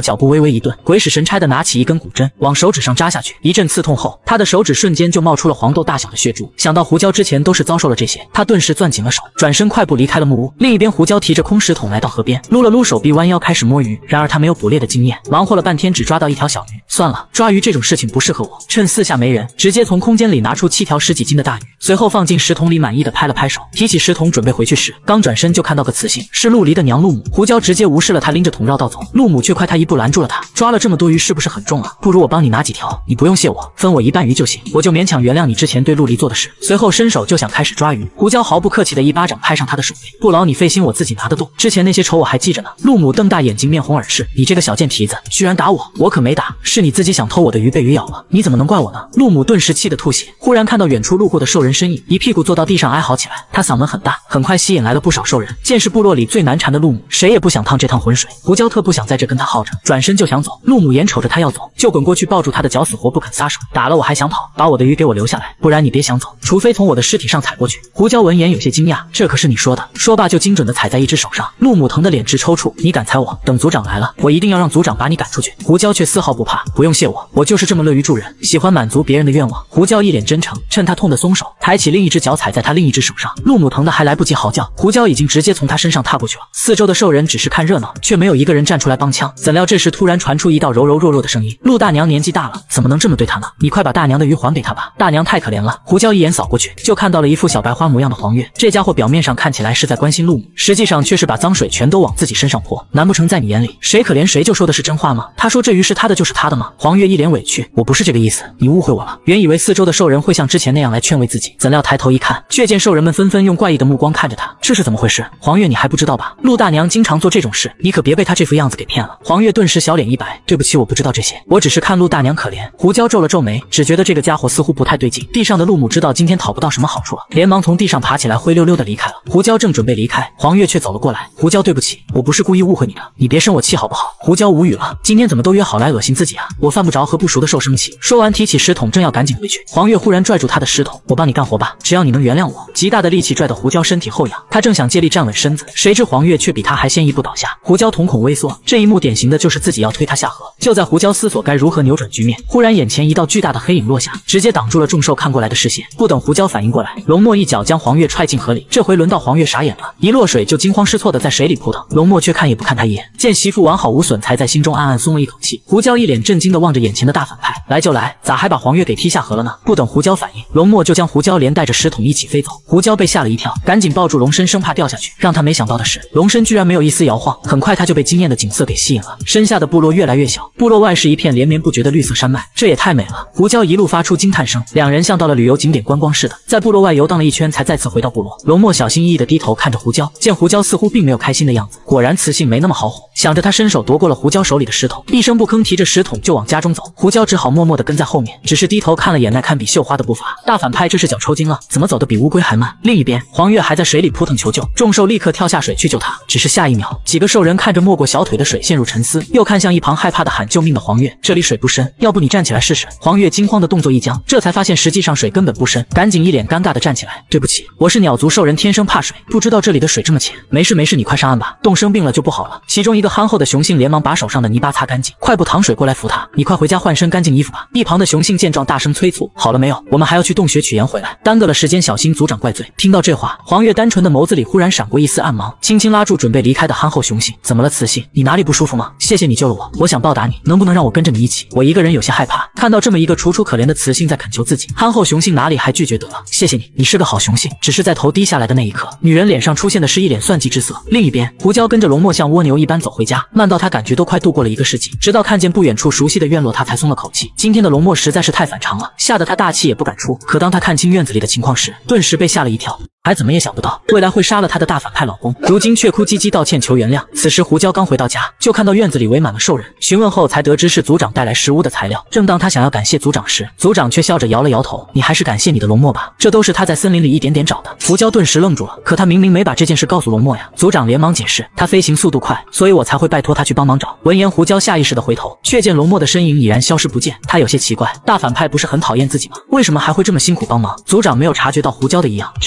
微一顿，鬼使神差的拿起一根骨针往手指上扎下去，一阵刺痛后，他的手指瞬间就冒出了黄豆大小的血珠。想到胡椒之前都是遭受了这些，他顿时攥紧了手，转身快步离开了木屋。另一边，胡椒提着空石桶来到河边，撸了撸手臂，弯腰开始摸鱼。然而他没有捕猎的经验，忙活了半天只抓到一条小鱼。算了，抓鱼这种事情不适合我。趁四下没人，直接从空间里拿出七条十几斤的大鱼，随后放进石桶里，满意的拍了拍手，提起石桶准备回去时，刚转身就看到个雌性，是陆离的娘陆母。胡椒直接无视了他，拎着桶绕道走，陆母却快他一步拦住了他。抓了这么多鱼是不是很重啊？不如我帮你拿几条，你不用谢我，分我一半鱼就行，我就勉强原谅你之前对陆离做的事。随后伸手就想开始抓鱼，胡椒毫不客气的一巴掌拍上他的手背，不劳你费心，我自己拿得动，之前那些仇我还记着呢。陆母瞪大眼睛，面红耳赤，你这个小贱蹄子，居然打我！我可没打，是你自己想偷我的鱼被鱼咬了，你怎么能怪我呢？陆母顿时气得吐血，忽然看到远处路过的兽人身影，一屁股坐到地上哀嚎起来。他嗓门很大，很快吸引来了不少兽人。见是部落里最难缠的陆母，谁也不想趟这趟浑水。胡椒特不想在这跟他耗着，转身就想走。陆母眼瞅着他要走，就滚过去抱住他的脚，死活不肯撒手。打了我还想跑，把我的鱼给我留下来，不然你别想走，除非从我的尸体上踩过去。胡椒闻言有些惊讶，这可是你说的。说罢就精准的踩在一只手上，陆母疼得脸直抽搐。你敢踩我，等族长来了，我一定要让族长把你赶出去。胡椒却丝毫不怕，不用谢我，我就是这么乐于助人，喜欢满足别人的愿望。胡椒一脸真诚，趁他痛得松手，抬起另一只脚踩在他另一只手上。陆母疼得还来不及嚎叫，胡椒已经直接从他身上踏过去了。四周的兽人只是看热闹，却没有一个人站出来帮腔。怎料这时突然传出一道柔柔弱弱的声音：陆大娘年纪大了，怎么能这么对她呢？你快把大娘的鱼还给她吧，大娘太可怜了。胡椒一眼扫过去，就看到了一副小白花模样的黄月。这家伙表面上看起来是在关心陆母，实际上却是把脏水全都往自己身上泼。难不成在你眼里，谁可怜谁就说的是真话吗？他说这鱼是他的就是他的吗？黄月一脸委屈，我不是这个意思，你误会我了。原以为四周的兽人会像之前那样来劝慰自己，怎料抬头一看，却见兽人们纷纷用怪异的目光看着他，这是怎么回事？黄月你还不知道吧？陆大娘经常做这种事，你可别被他这副样子给骗了。黄月顿时小脸一白，对不起，我不知道这些，我只是看陆大娘可怜。胡椒皱了皱眉，只觉得这个家伙似乎不太对劲。地上的陆母知道今天讨不到什么好处了，连忙从地上爬起来，灰溜溜的离开了。胡椒正准备离开，黄月却走了过来。胡椒对不起，我不是故意误会你的，你别生我气好不好？胡椒无语了，今天怎么都约好来恶心自己啊？我犯不着和不熟的兽生气。说完提起石桶正要赶紧回去，黄月忽然拽住他的石桶，我帮你干活吧，只要你能原谅我。极大的力气拽得胡椒身体后仰，他正想借力站稳身子，谁知黄月却比他还先一步倒下。胡椒瞳孔微缩，这一幕典型的就是自己要推他下河。就在胡椒思索该如何扭转局面，忽然眼前一道巨大的黑影落下，直接挡住了众兽看过来的视线。不等胡椒反应过来，龙墨一脚将黄月踹进河里。这回轮到黄月傻眼了，一落水就惊慌失措的在水里扑腾，龙墨却看也不看他一眼。见媳妇完好无损，才在心中暗暗松了一口气。胡椒一脸震惊的望着眼前的大反派，来就来，咋还把黄月给踢下河了呢？不等胡椒反应，龙墨就将胡椒连带着石桶一起飞走。胡椒被吓了一跳，赶紧抱住龙身，生怕掉下去。让他没想到的是，龙身居然没有一丝摇晃，很快他就被惊艳的景色给吸引了。身下的部落越来越小，部落外是一片连绵不绝的绿色山脉，这也太美了。胡椒一路发出惊叹声，两人像到了旅游景点观光似的，在部落外游荡了一圈，才再次回到部落。龙墨小心翼翼地低头看着胡椒，见胡椒似乎并没有开心的样子，果然雌性没那么好哄。想着他伸手夺过了胡椒手里的石头，一声不吭提着石桶就往家中走。胡椒只好默默地跟在后面，只是低头看了眼那堪比绣花的步伐。大反派这是脚抽筋了，怎么走得比乌龟还慢？另一边，黄月还在水里扑腾求救，众兽立刻跳下水去救他。只是下一秒，几个兽人看着没过小腿的水陷入沉思，又看向一旁害怕的喊救命的黄月，这里水不深，要不你站起来试试？黄月惊慌的动作一僵，这才发现实际上水根本不深，赶紧一脸尴尬的站起来，对不起，我是鸟族兽人，天生怕水，不知道这里的水这么浅。没事没事，你快上岸吧，冻生病了就不好了。其中一个憨厚的雄性连忙把手上的泥巴擦干净，快步淌水过来扶他，你快回家换身干净衣服吧。一旁的雄性见状大声催促，好了没有，我们还要去洞穴取盐回来，耽搁了时间，小心族长怪罪。听到这话，黄月单纯的眸子里忽然闪过一丝暗芒，轻轻拉住准备离开的憨厚雄性，怎么了雌性，你哪里不舒服吗？谢谢你救了我，我想报答你，能不能让我跟着你一起？我一个人有些害怕。看到这么一个楚楚可怜的雌性在恳求自己，憨厚雄性哪里还拒绝得了，谢谢你，你是个好雄性。只是在头低下来的那一刻，女人脸上出现的是一脸算计之色。另一边，胡椒跟着龙墨像蜗牛一般走回家，慢到他感觉都快度过了一个世纪，直到看见不远处熟悉的院落，他才松了口气。今天的龙墨实在是太反常了，吓得他大气也不敢出。可当他看清院子里的情况时，顿时被吓了一跳。还怎么也想不到，未来会杀了他的大反派老公，如今却哭唧唧道歉求原谅。此时胡椒刚回到家，就看到院子里围满了兽人，询问后才得知是族长带来食物的材料。正当他想要感谢族长时，族长却笑着摇了摇头，你还是感谢你的龙墨吧，这都是他在森林里一点点找的。胡椒顿时愣住了，可他明明没把这件事告诉龙墨呀。族长连忙解释，他飞行速度快，所以我才会拜托他去帮忙找。闻言，胡椒下意识的回头，却见龙墨的身影已然消失不见。他有些奇怪，大反派不是很讨厌自己吗？为什么还会这么辛苦帮忙？族长没有察觉到胡椒的异样，只是期待的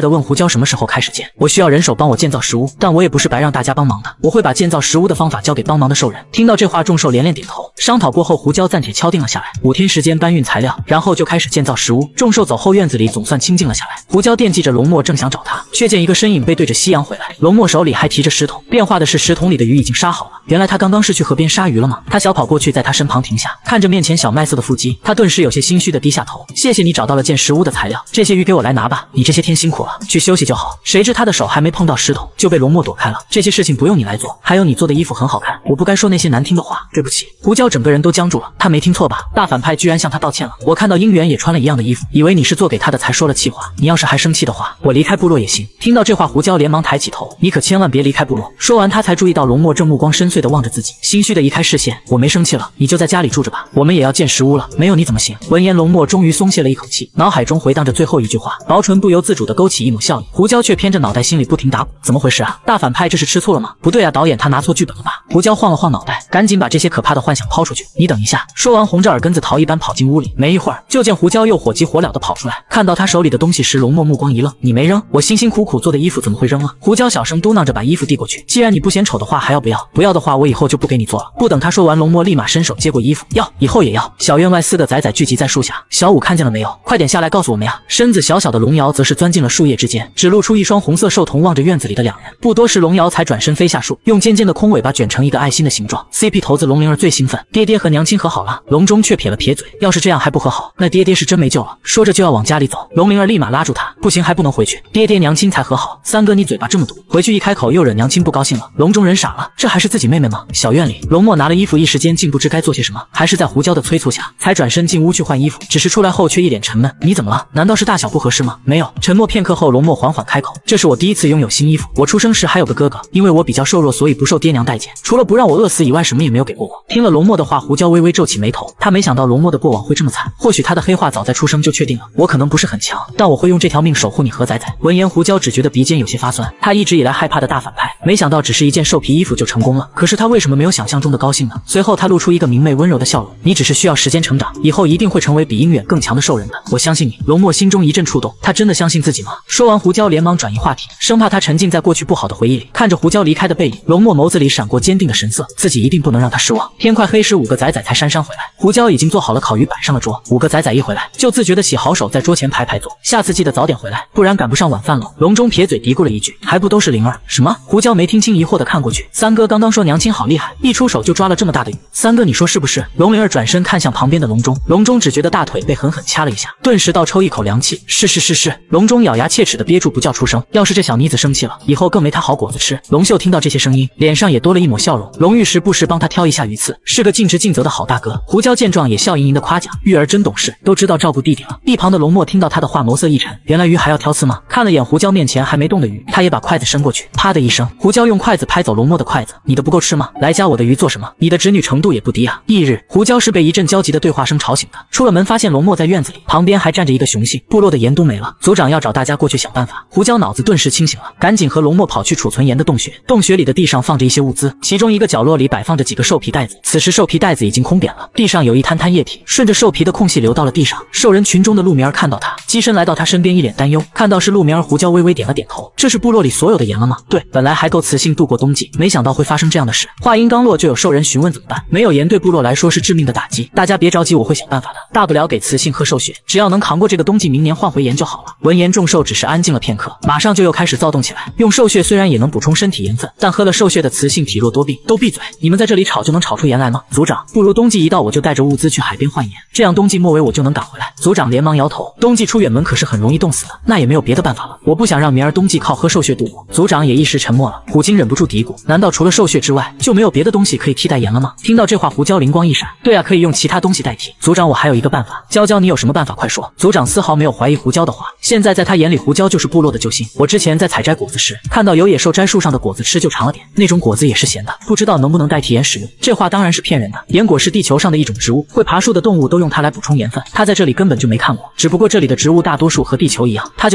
地问胡椒什么时候开始建。我需要人手帮我建造石屋，但我也不是白让大家帮忙的，我会把建造石屋的方法交给帮忙的兽人。听到这话，众兽连连点头。商讨过后，胡椒暂且敲定了下来，五天时间搬运材料，然后就开始建造石屋。众兽走后，院子里总算清静了下来。胡椒惦记着龙墨，正想找他，却见一个身影背对着夕阳回来。龙墨手里还提着石桶，变化的是石桶里的鱼已经杀好了。原来他刚刚是去河边杀鱼了吗？他小跑过去，在他身旁停下，看着面前小麦色的腹肌，他顿时有些心虚的低下头。谢谢你找到了建石屋的材料，这些鱼给我来拿吧，你这些天辛苦了，去休息就好。谁知他的手还没碰到石桶，就被龙墨躲开了。这些事情不用你来做，还有你做的衣服很好看，我不该说那些难听的话，对不起。胡椒整个人都僵住了，他没听错吧？大反派居然向他道歉了。我看到鹰猿也穿了一样的衣服，以为你是做给他的才说了气话，你要是还生气的话，我离开部落也行。听到这话，胡椒连忙抬起头，你可千万别离开部落。说完，他才注意到龙墨正目光深邃地望着自己，心虚地移开视线。我没生气了，你就在家里住着吧，我们也要建石屋了，没有你怎么行？闻言，龙墨终于松懈了一口气，脑海中回荡着最后一句话，薄唇不由自主地勾起一抹笑意。胡椒却偏着脑袋，心里不停打鼓，怎么回事啊？大反派这是吃醋了吗？不对啊，导演他拿错剧本了吧？胡椒晃了晃脑袋，赶紧把这些可怕的幻想抛出去。你等一下！说完，红着耳根子逃一般跑进屋里。没一会儿，就见胡椒又火急火燎地跑出来，看到他手里的东西时，龙墨目光一愣：你没扔？我辛辛苦苦做的衣服怎么会扔了？胡椒小声嘟囔着把衣服递过去。既然你不嫌丑的话，还要不要？不要的话，我以后就不给你做了。不等他说完，龙墨立马伸手接过衣服，要，以后也要。小院外四个崽崽聚集在树下，小五看见了没有？快点下来告诉我们呀！身子小小的龙瑶则是钻进了树叶之间，只露出一双红色兽瞳，望着院子里的两人。不多时，龙瑶才转身飞下树，用尖尖的空尾巴卷成一个爱心的形状。C P 头子龙灵儿最兴奋，爹爹和娘亲和好了。龙中却撇了撇嘴，要是这样还不和好，那爹爹是真没救了。说着就要往家里走，龙灵儿立马拉住他，不行，还不能回去，爹爹娘亲才和好。三哥你嘴巴这么毒，回去一开口又惹娘亲不高兴了。龙中人傻了，这还是自己妹妹吗？小院里，龙墨拿了衣服，一时间竟不知该做些什么，还是在胡椒的催促下，才转身进屋去换衣服。只是出来后却一脸沉闷，你怎么了？难道是大小不合适吗？没有。沉默片刻后，龙墨缓缓开口，这是我第一次拥有新衣服，我出生时还有个哥哥，因为我比较瘦弱，所以不受爹娘待见，除了不让我饿死以外，什么也没有给过我。听了龙墨的话，胡椒微微皱起眉头，他没想到龙墨的过往会这么惨，或许他的黑化早在出生就确定了。我可能不是很强，但我会用这条命守护你和仔仔。闻言，胡椒只觉得鼻尖有些发酸，他一直以来害怕的大反派，没想到只是一件兽皮衣服就成功了。可是他为什么没有想象中的高兴呢？随后他露出一个明媚温柔的笑容，你只是需要时间成长，以后一定会成为比鹰远更强的兽人的，我相信你。龙墨心中一阵触动，他真的相信自己吗？说完，胡椒连忙转移话题，生怕他沉浸在过去不好的回忆里。看着胡椒离开的背影，龙墨眸子里闪过坚定的神色，自己一定不能让他失望。天快黑时，五个崽崽才姗姗回来，胡椒已经做好了烤鱼摆上了桌。五个崽崽一回来，就自觉的洗好手，在桌前排排坐，下次记得早点回来，不然赶不上晚饭了。龙中撇嘴嘀咕了一句，还不都是灵儿？什么？胡椒没听清，疑惑的看过去，三哥刚刚说娘亲好厉害，一出手就抓了这么大的鱼，三哥你说是不是？龙灵儿转身看向旁边的龙中，龙中只觉得大腿被狠狠掐了一下，顿时倒抽一口凉气，是是是是。龙中咬牙切齿的憋住不叫出声，要是这小妮子生气了，以后更没他好果子吃。龙秀听到这些声音，脸上也多了一抹笑容，龙玉时不时帮他挑一下鱼刺，是个尽职尽责的好大哥。胡椒见状也笑盈盈的夸奖，玉儿真懂事，都知道照顾弟弟了。一旁的龙墨听到他的话，眸色一沉，原来鱼还要挑刺吗？看了眼胡椒面前还没动的鱼，他也把筷子伸过去，啪的一声，胡椒用筷子拍走龙墨的筷子，你的不够吃吗？来夹我的鱼做什么？你的侄女程度也不低啊。翌日，胡椒是被一阵焦急的对话声吵醒的，出了门发现龙墨在院子里，旁边还站着一个雄性，部落的盐都没了，族长要找大家过去想办法。胡椒脑子顿时清醒了，赶紧和龙墨跑去储存盐的洞穴。洞穴里的地上放着一些物资，其中一个角落里摆放着几个兽皮袋子，此时兽皮袋子已经空扁了，地上有一滩滩液体，顺着兽皮的空隙流到了地上。兽人群中的陆明儿看到他，机身来到他身边，一脸担忧。看到是陆明儿，胡椒微微点了点头，这是部落里所有的盐了吗？对，本来还够雌性度过冬季，没想到会发生这样的事。话音刚落，就有兽人询问怎么办。没有盐对部落来说是致命的打击，大家别着急，我会想办法的，大不了给雌性喝兽血，只要能扛过这个冬季，明年换回盐就好了。闻言，众兽只是安静了片刻，马上就又开始躁动起来。用兽血虽然也能补充身体盐分，但喝了兽血的雌性体弱多病。都闭嘴！你们在这里吵就能吵出盐来吗？族长，不如冬季一到我就带着物资去海边换盐，这样冬季末尾我就能赶回来。族长连忙摇头，冬季出远门可是很容易冻死的，那也没有别的办法了。我不想让明儿冬季靠喝兽血度过。族长也一时沉默了。虎鲸忍不住嘀咕，难道除了兽血之外就没有别的东西可以替代盐了吗？听到这话，胡椒灵光一闪，对啊，可以用其他东西代替。族长，我还有一个办法，娇娇你有什么办法快说。族长丝毫没有怀疑胡椒的话，现在在他眼里胡椒就是部落的救星。我之前在采摘果子时看到有野兽摘树上的果子吃就尝了点，那种果子也是咸的，不知道能不能代替盐使用。这话当然是骗人的，盐果是地球上的一种植物，会爬树的动物都用它来补充盐分，他在这里根本就没看过，只不过这里的植物大多数和地球一样，他就不信还找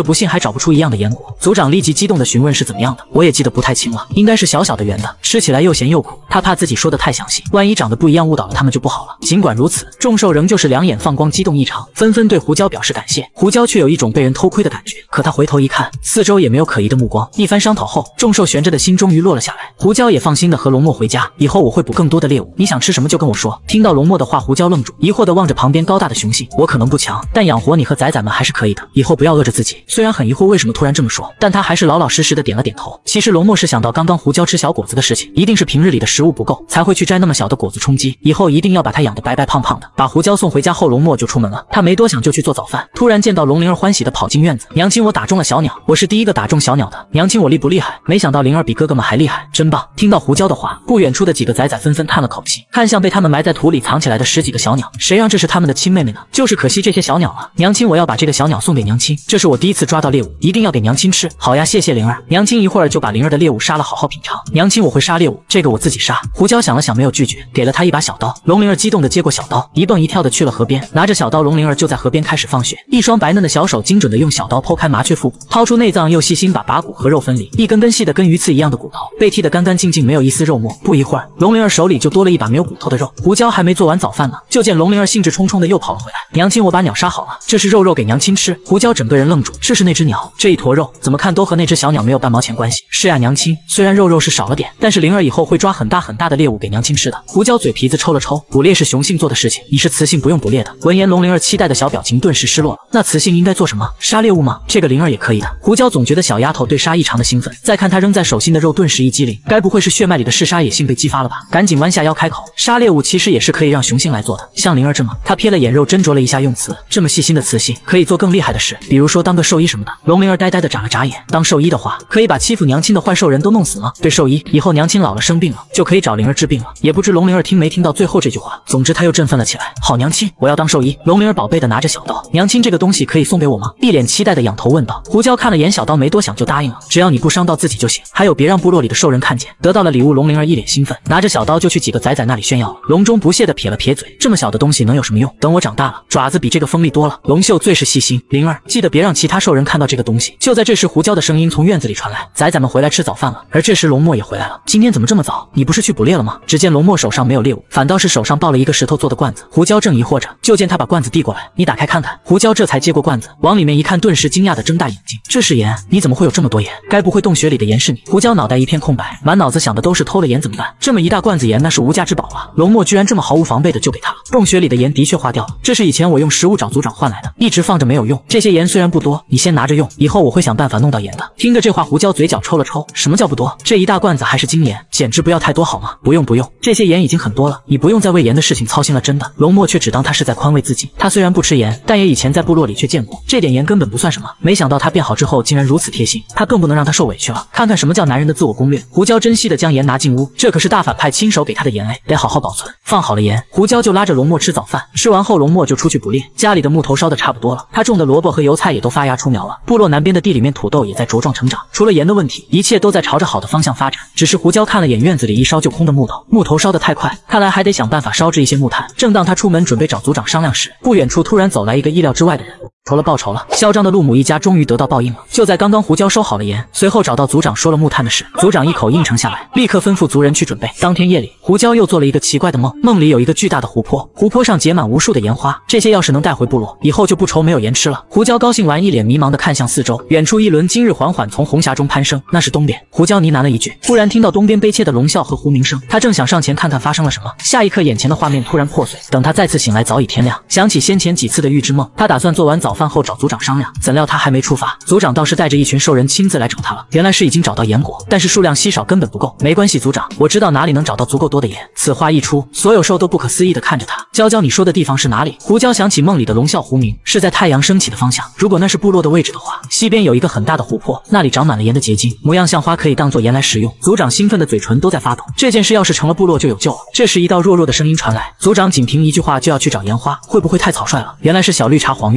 找不出一样的岩果。族长立即激动地询问是怎么样的，我也记得不太清了，应该是小小的圆的，吃起来又咸又苦。他怕自己说的太详细，万一长得不一样误导了他们就不好了。尽管如此，众兽仍旧是两眼放光，激动异常，纷纷对胡椒表示感谢。胡椒却有一种被人偷窥的感觉，可他回头一看，四周也没有可疑的目光。一番商讨后，众兽悬着的心终于落了下来。胡椒也放心的和龙墨回家，以后我会捕更多的猎物，你想吃什么就跟我说。听到龙墨的话，胡椒愣住，疑惑的望着旁边高大的雄性。我可能不强，但养活你和崽崽们还是可以的，以后不要饿着自己。虽然很疑惑为什么突然这么说，但他还是老老实实的点了点头。其实龙墨是想到刚刚胡椒吃小果子的事情，一定是平日里的食物不够，才会去摘那么小的果子充饥，以后一定要把它养得白白胖胖的。把胡椒送回家后，龙墨就出门了。他没多想就去做早饭，突然见到龙灵儿欢喜的跑进院子。娘亲，我打中了小鸟，我是第一个打中小鸟的。娘亲，我厉不厉害？没想到灵儿比哥哥们还厉害，真棒！听到胡椒的话，不远处的几个崽崽纷纷叹了口气，看向被他们埋在土里藏起来的十几个小鸟，谁让这是他们的亲妹妹呢？就是可惜这些小鸟了。娘亲，我要把这个小鸟送给娘亲，这是我第一次抓到猎物，一定要给娘亲吃。好呀，谢谢灵儿。娘亲一会儿就把灵儿的猎物杀了，好好品尝。娘亲，我会杀猎物，这个我自己杀。胡椒想了想，没有拒绝，给了他一把小刀。龙灵儿激动地接过小刀，一蹦一跳地去了河边，拿着小刀，龙灵儿就在河边开始放血。一双白嫩的小手精准地用小刀剖开麻雀腹部，掏出内脏，又细心把把骨和肉分离，一根根细的跟鱼刺一样的骨头被剔得干干净净，没有一丝肉末。不一会儿，龙灵儿手里就多了一把没有骨头的肉。胡椒还没做完早饭呢，就见龙灵儿兴致冲冲的又跑了回来。娘亲，我把鸟杀好了，这是肉肉给娘亲吃。胡椒整个人愣住，这是那只鸟，这一坨肉怎么看都和那只小鸟没有半毛钱关系。是啊，娘亲，虽然肉肉是少了点，但是灵儿以后会抓很大很大的猎物给娘亲吃的。胡椒嘴皮子抽了抽，捕猎是雄性做的事情，你是雌性不用捕猎的。闻言，龙灵儿期待的小表情顿时失落了。那雌性应该做什么？杀猎物吗？这个灵儿也可以的。胡椒总觉得小丫头对杀异常的兴奋，再看她扔在手心的肉，顿时一激灵，该不会是血脉里的嗜杀野性被激发了吧？赶紧弯下腰开口，杀猎物其实也是可以让雄性来做的，像灵儿这么，她瞥了眼肉，斟酌了一下用词，这么细心的雌性可以做更厉害的事，比如说当个兽医什么的。龙灵儿呆呆的眨了眨眼，当兽医的话，可以把欺负娘亲的坏兽人都弄死吗？对，兽医，以后娘亲老了生病了，就可以找灵儿治病了。也不知龙灵儿听没听到最后这句话，总之她又振奋了起来。好，娘亲，我要当兽医。龙灵儿宝贝的拿着小刀，娘亲，这个东西可以送给我吗？一脸期待的仰头问道。胡椒看了眼小刀，没多想就答应了，只要你不伤到自己就行，还有别让部落里的兽人看见。得到了礼物，龙灵儿一脸兴奋，拿着小刀就去几个崽崽那里炫耀了。龙中不屑的撇了撇嘴，这么小的东西能有什么用？等我长大了，爪子比这个锋利多了。龙秀最是细心，灵儿记得别让其他兽人看到这个东西。就在这时，胡椒的声音从院子里传来，崽崽们回来吃早饭了。而这时龙墨也回来了，今天怎么这么早？你不是去捕猎了吗？只见龙墨手上没有猎物，反倒是手上抱了一个石头做的罐子。胡椒正疑惑着，就见他把罐子递过来，你打开看看。胡椒这才接过罐子，往里面一看，顿时惊讶的睁大眼睛，这是盐？你怎么会有这么多盐？该不会洞穴里的盐是你？胡椒脑袋一片空白，满脑子想的都是偷了盐怎么办？这么一大罐子盐，那是无价之宝啊！龙墨居然这么毫无防备的就给他了。洞穴里的盐的确化掉了，这是以前我用食物找族长换来的，一直放着没有用。这些盐虽然不多，你先拿着用，以后我会想办法弄到盐的。听着这话，胡椒嘴角抽了抽，什么叫不多？这一大罐子还是精盐，简直不要太多好吗？不用不用，这些盐已经很多了，你不用再为盐的事情操心了。真的，龙墨却只当他是在宽慰自己。他虽然不吃盐，但也以前在部落里却见过，这点盐根本不算什么。没想到他变好之后竟然如此贴心，他更不能让他受委屈了。看看什么叫男人的自我攻略。胡椒珍惜的将盐拿进屋，这可是大反派亲手给他的盐哎，得好好保存。放好了盐，胡椒就拉着龙墨吃早饭。吃完后，龙墨就出去捕猎，家里的木头烧的差不多了，他种的萝卜和油菜也都发芽出苗了。部落南边的地里面土豆也在茁壮成长，除了盐的问题，一切都在朝着好的方向发展。只是胡椒看了眼院子里一烧就空的木头，木头烧得太快，看来还得想办法烧制一些木炭。正当他出门准备找族长商量时，不远处突然走来一个意料之外的人。仇了报仇了，嚣张的陆母一家终于得到报应了。就在刚刚，胡椒收好了盐，随后找到族长说了木炭的事，族长一口应承下来，立刻吩咐族人去准备。当天夜里，胡椒又做了一个奇怪的梦，梦里有一个巨大的湖泊，湖泊上结满无数的盐花，这些要是能带回部落，以后就不愁没有盐吃了。胡椒高兴完，一脸迷茫的看向四周，远处一轮今日缓缓从红霞中攀升，那是东边。胡椒呢喃了一句，忽然听到东边悲切的龙啸和胡鸣声，他正想上前看看发生了什么，下一刻眼前的画面突然破碎。等他再次醒来，早已天亮。想起先前几次的预知梦，他打算做完早饭后找族长商量，怎料他还没出发，族长倒是带着一群兽人亲自来找他了。原来是已经找到盐果，但是数量稀少，根本不够。没关系，族长，我知道哪里能找到足够多的盐。此话一出，所有兽都不可思议地看着他。娇娇，你说的地方是哪里？胡椒想起梦里的龙啸胡鸣，是在太阳升起的方向。如果那是部落的位置的话，西边有一个很大的湖泊，那里长满了盐的结晶，模样像花，可以当做盐来食用。族长兴奋的嘴唇都在发抖，这件事要是成了部落就有救了。这时一道弱弱的声音传来，族长仅凭一句话就要去找盐花，会不会太草率了？原来是小绿茶黄月，我没有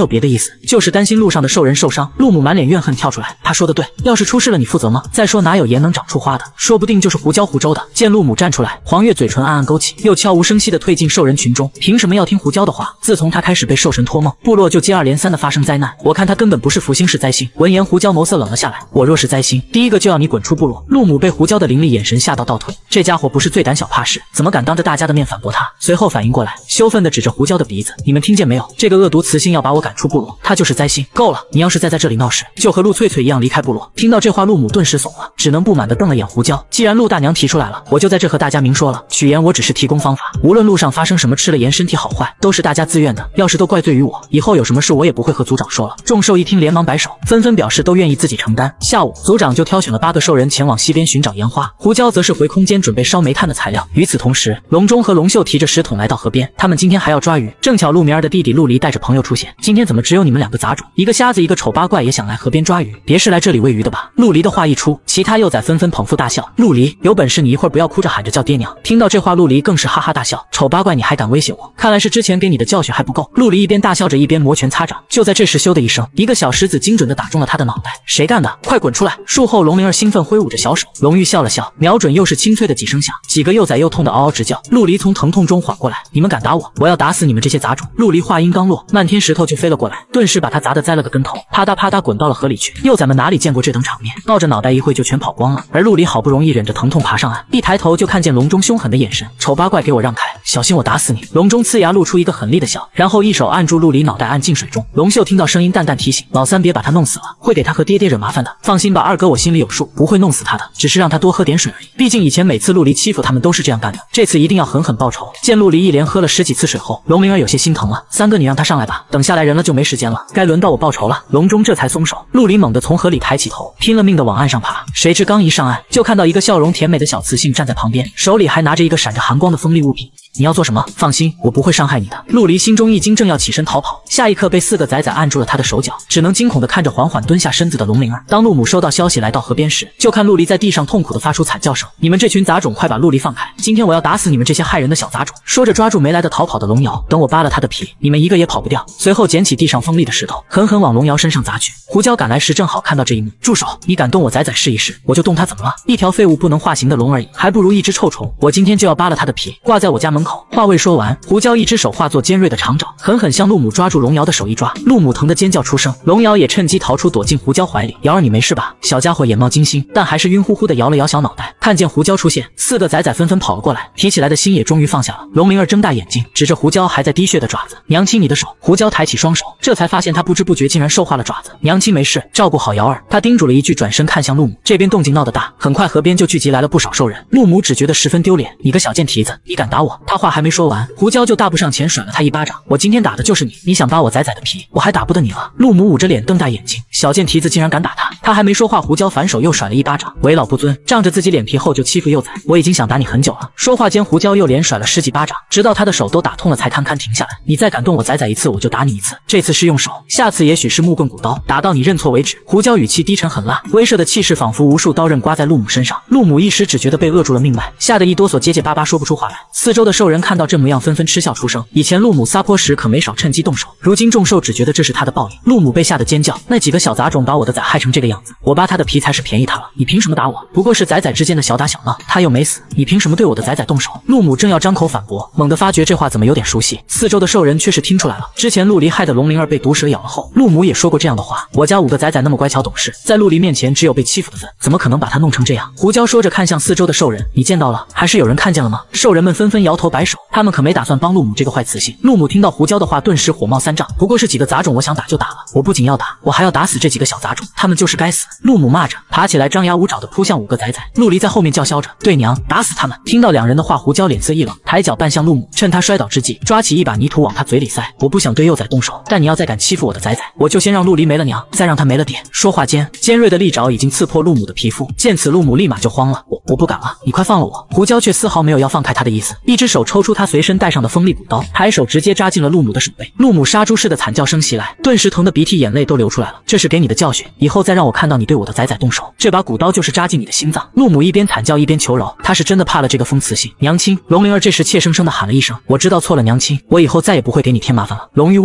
有别的意思，就是担心路上的兽人受伤。陆母满脸怨恨跳出来，他说的对，要是出事了你负责吗？再说哪有盐能长出花的，说不定就是胡椒湖州的。见陆母站出来，黄月嘴唇暗暗勾起，又悄无声息地退进兽人群中。凭什么要听胡椒的话？自从他开始被兽神托梦，部落就接二连三的发生灾难，我看他根本不是福星是灾星。闻言，胡椒眸色冷了下来，我若是灾星，第一个就要你滚出部落。陆母被胡椒的凌厉眼神吓到倒退，这家伙不是最胆小怕事，怎么敢当着大家的面反驳他？随后反应过来，羞愤地指着胡椒的鼻子，你们听见没有？这个恶毒雌性要把我赶出部落，他就是灾星。够了，你要是再在这里闹事，就和陆翠翠一样离开部落。听到这话，陆母顿时怂了，只能不满地瞪了眼胡椒。既然陆大娘提出来了，我就在这和大家明说了，取盐我只是提供方法，无论路上发生什么，吃了盐身体好坏都是大家自愿的，要是都怪罪于我，以后有什么事我也不会和族长说了。众兽一听连忙摆手，纷纷表示都愿意自己承担。下午，族长就挑选了八个兽人前往西边寻找盐花，胡椒则是回空间准备烧煤炭的材料。与此同时，龙中和龙秀提着石桶来到河边，他们今天还要抓鱼。正巧陆明儿的弟弟陆离带着朋友出现，今天怎么只有你们两个杂种？一个瞎子一个丑八怪也想来河边抓鱼，别是来这里喂鱼的吧？陆离的话一出，其他幼崽纷纷捧腹大笑。陆离，有本事你一会儿不要哭着喊着叫爹娘。听到这话，陆离更是哈哈大笑，丑八怪你还敢威胁我？看来是之前给你的教训还不够。陆离一边大笑着一边摩拳擦掌，就在这时咻的一声，一个小石子精准地打中了他的脑袋。谁干的？快滚出来！术后龙灵儿兴奋挥舞着小手，龙玉笑了笑，瞄准又是清脆的几声响，几个幼崽又痛得嗷嗷直叫。陆离从疼痛中缓过来，你们敢打我，我要打死你们这些杂种！陆离话音刚落，漫天石头就飞了过来，顿时把他砸得栽了个跟头，啪嗒啪嗒滚到了河里去。幼崽们哪里见过这等场面，抱着脑袋一会就全跑光了。而陆离好不容易忍着疼痛爬上岸，一抬头就看见龙中凶狠的眼神，丑八怪给我让开，小心我打死你！龙中呲牙露出一个狠厉的笑，然后一手按住陆离脑袋按进水中。龙秀听到声音淡淡提醒，老三别把他弄死了，会给他和爹爹惹麻烦的。放心吧，二哥我心里有数，不会弄死他的，只是让他多喝点水而已。毕竟以前每次陆离欺负他们都是这样干的，这次一定要狠狠报仇。见陆离一连喝了十几次水后，龙灵儿有些心疼了，三哥你让他上来吧，等下来人了就没时间了，该轮到我报仇了。龙中这才松手，陆离猛地从河里抬起头，拼了命的往岸上爬。谁知刚一上岸，就看到一个笑容甜美的小雌性站在旁边，手里还拿着一个闪着寒光的锋利物品。你要做什么？放心，我不会伤害你的。陆离心中一惊，正要起身逃跑，下一刻被四个崽崽按住了他的手脚，只能惊恐地看着缓缓蹲下身子的龙灵儿。当陆母收到消息来到河边时，就看陆离在地上痛苦地发出惨叫声。你们这群杂种，快把陆离放开！今天我要打死你们这些害人的小杂种！说着抓住没来得逃跑的龙瑶，等我扒了他的皮，你们一个也跑不掉。随后捡起地上锋利的石头，狠狠往龙瑶身上砸去。胡椒赶来时正好看到这一幕，住手！你敢动我崽崽试一试，我就动他怎么了？一条废物不能化形的龙而已，还不如一只臭虫！我今天就要扒了他的皮，挂在我家门口。话未说完，胡椒一只手化作尖锐的长爪，狠狠向陆母抓住龙瑶的手一抓，陆母疼得尖叫出声，龙瑶也趁机逃出，躲进胡椒怀里。瑶儿你没事吧？小家伙眼冒金星，但还是晕乎乎的摇了摇小脑袋。看见胡椒出现，四个崽崽纷纷跑了过来，提起来的心也终于放下了。龙灵儿睁大眼睛，指着胡椒还在滴血的爪子，娘亲你的手。胡椒抬起双手，这才发现他不知不觉竟然兽化了爪子。娘亲没事，照顾好瑶儿。他叮嘱了一句，转身看向陆母。这边动静闹得大，很快河边就聚集来了不少兽人。陆母只觉得十分丢脸，你个小贱蹄子，你敢打我？他话还没说完，胡椒就大步上前甩了他一巴掌。我今天打的就是你，你想扒我崽崽的皮，我还打不得你了。陆母捂着脸瞪大眼睛，小贱蹄子竟然敢打他！他还没说话，胡椒反手又甩了一巴掌，为老不尊，仗着自己脸皮厚就欺负幼崽，我已经想打你很久了。说话间，胡椒又连甩了十几巴掌，直到他的手都打痛了才堪堪停下来。你再敢动我崽崽一次，我就打你一次，这次是用手，下次也许是木棍骨刀，打到你认错为止。胡椒语气低沉狠辣，威慑的气势仿佛无数刀刃刮在陆母身上。陆母一时只觉得被扼住了命脉，吓得一哆嗦，结结巴巴说不出话来。四周的兽人看到这模样，纷纷嗤笑出声。以前陆母撒泼时可没少趁机动手，如今众兽只觉得这是他的报应。陆母被吓得尖叫，那几个小杂种把我的崽害成这个样子，我扒他的皮才是便宜他了。你凭什么打我？不过是崽崽之间的小打小闹，他又没死，你凭什么对我的崽崽动手？陆母正要张口反驳，猛地发觉这话怎么有点熟悉，四周的兽人却是听出来了。之前陆离害的龙灵儿被毒蛇咬了后，陆母也说过这样的话，我家五个崽崽那么乖巧懂事，在陆离面前只有被欺负的份，怎么可能把他弄成这样？胡椒说着看向四周的兽人，你见到了？还是有人看见了吗？兽人们纷纷摇头摆手，他们可没打算帮陆母这个坏雌性。陆母听到胡椒的话，顿时火冒三丈，不过是几个杂种，我想打就打了，我不仅要打，我还要打死这几个小杂种，他们就是该死！陆母骂着，爬起来张牙舞爪的扑向五个崽崽。陆离在后面叫嚣着，对娘，打死他们！听到两人的话，胡椒脸色一冷，抬脚绊向陆母，趁他摔倒之际，抓起一把泥土往他嘴里塞。我不想对幼崽动手，但你要再敢欺负我的崽崽，我就先让陆离没了娘，再让他没了爹。说话间，尖锐的利爪已经刺破陆母的皮肤。见此，陆母立马就慌了，我我不敢了，你快放了我！胡椒却丝毫没有要放开他的意思，一只手抽出他随身带上的锋利骨刀，抬手直接扎进了陆母的手背。陆母杀猪似的惨叫声袭来，顿时疼得鼻涕眼泪都流出来了。这是给你的教训，以后再让我看到你对我的崽崽动手，这把骨刀就是扎进你的心脏！陆母一边惨叫一边求饶，她是真的怕了这个疯雌性。娘亲！龙灵儿这时怯生生的喊了一声，我知道错了，娘亲，我以后再也不会给你添麻烦了。龙玉握紧拳头。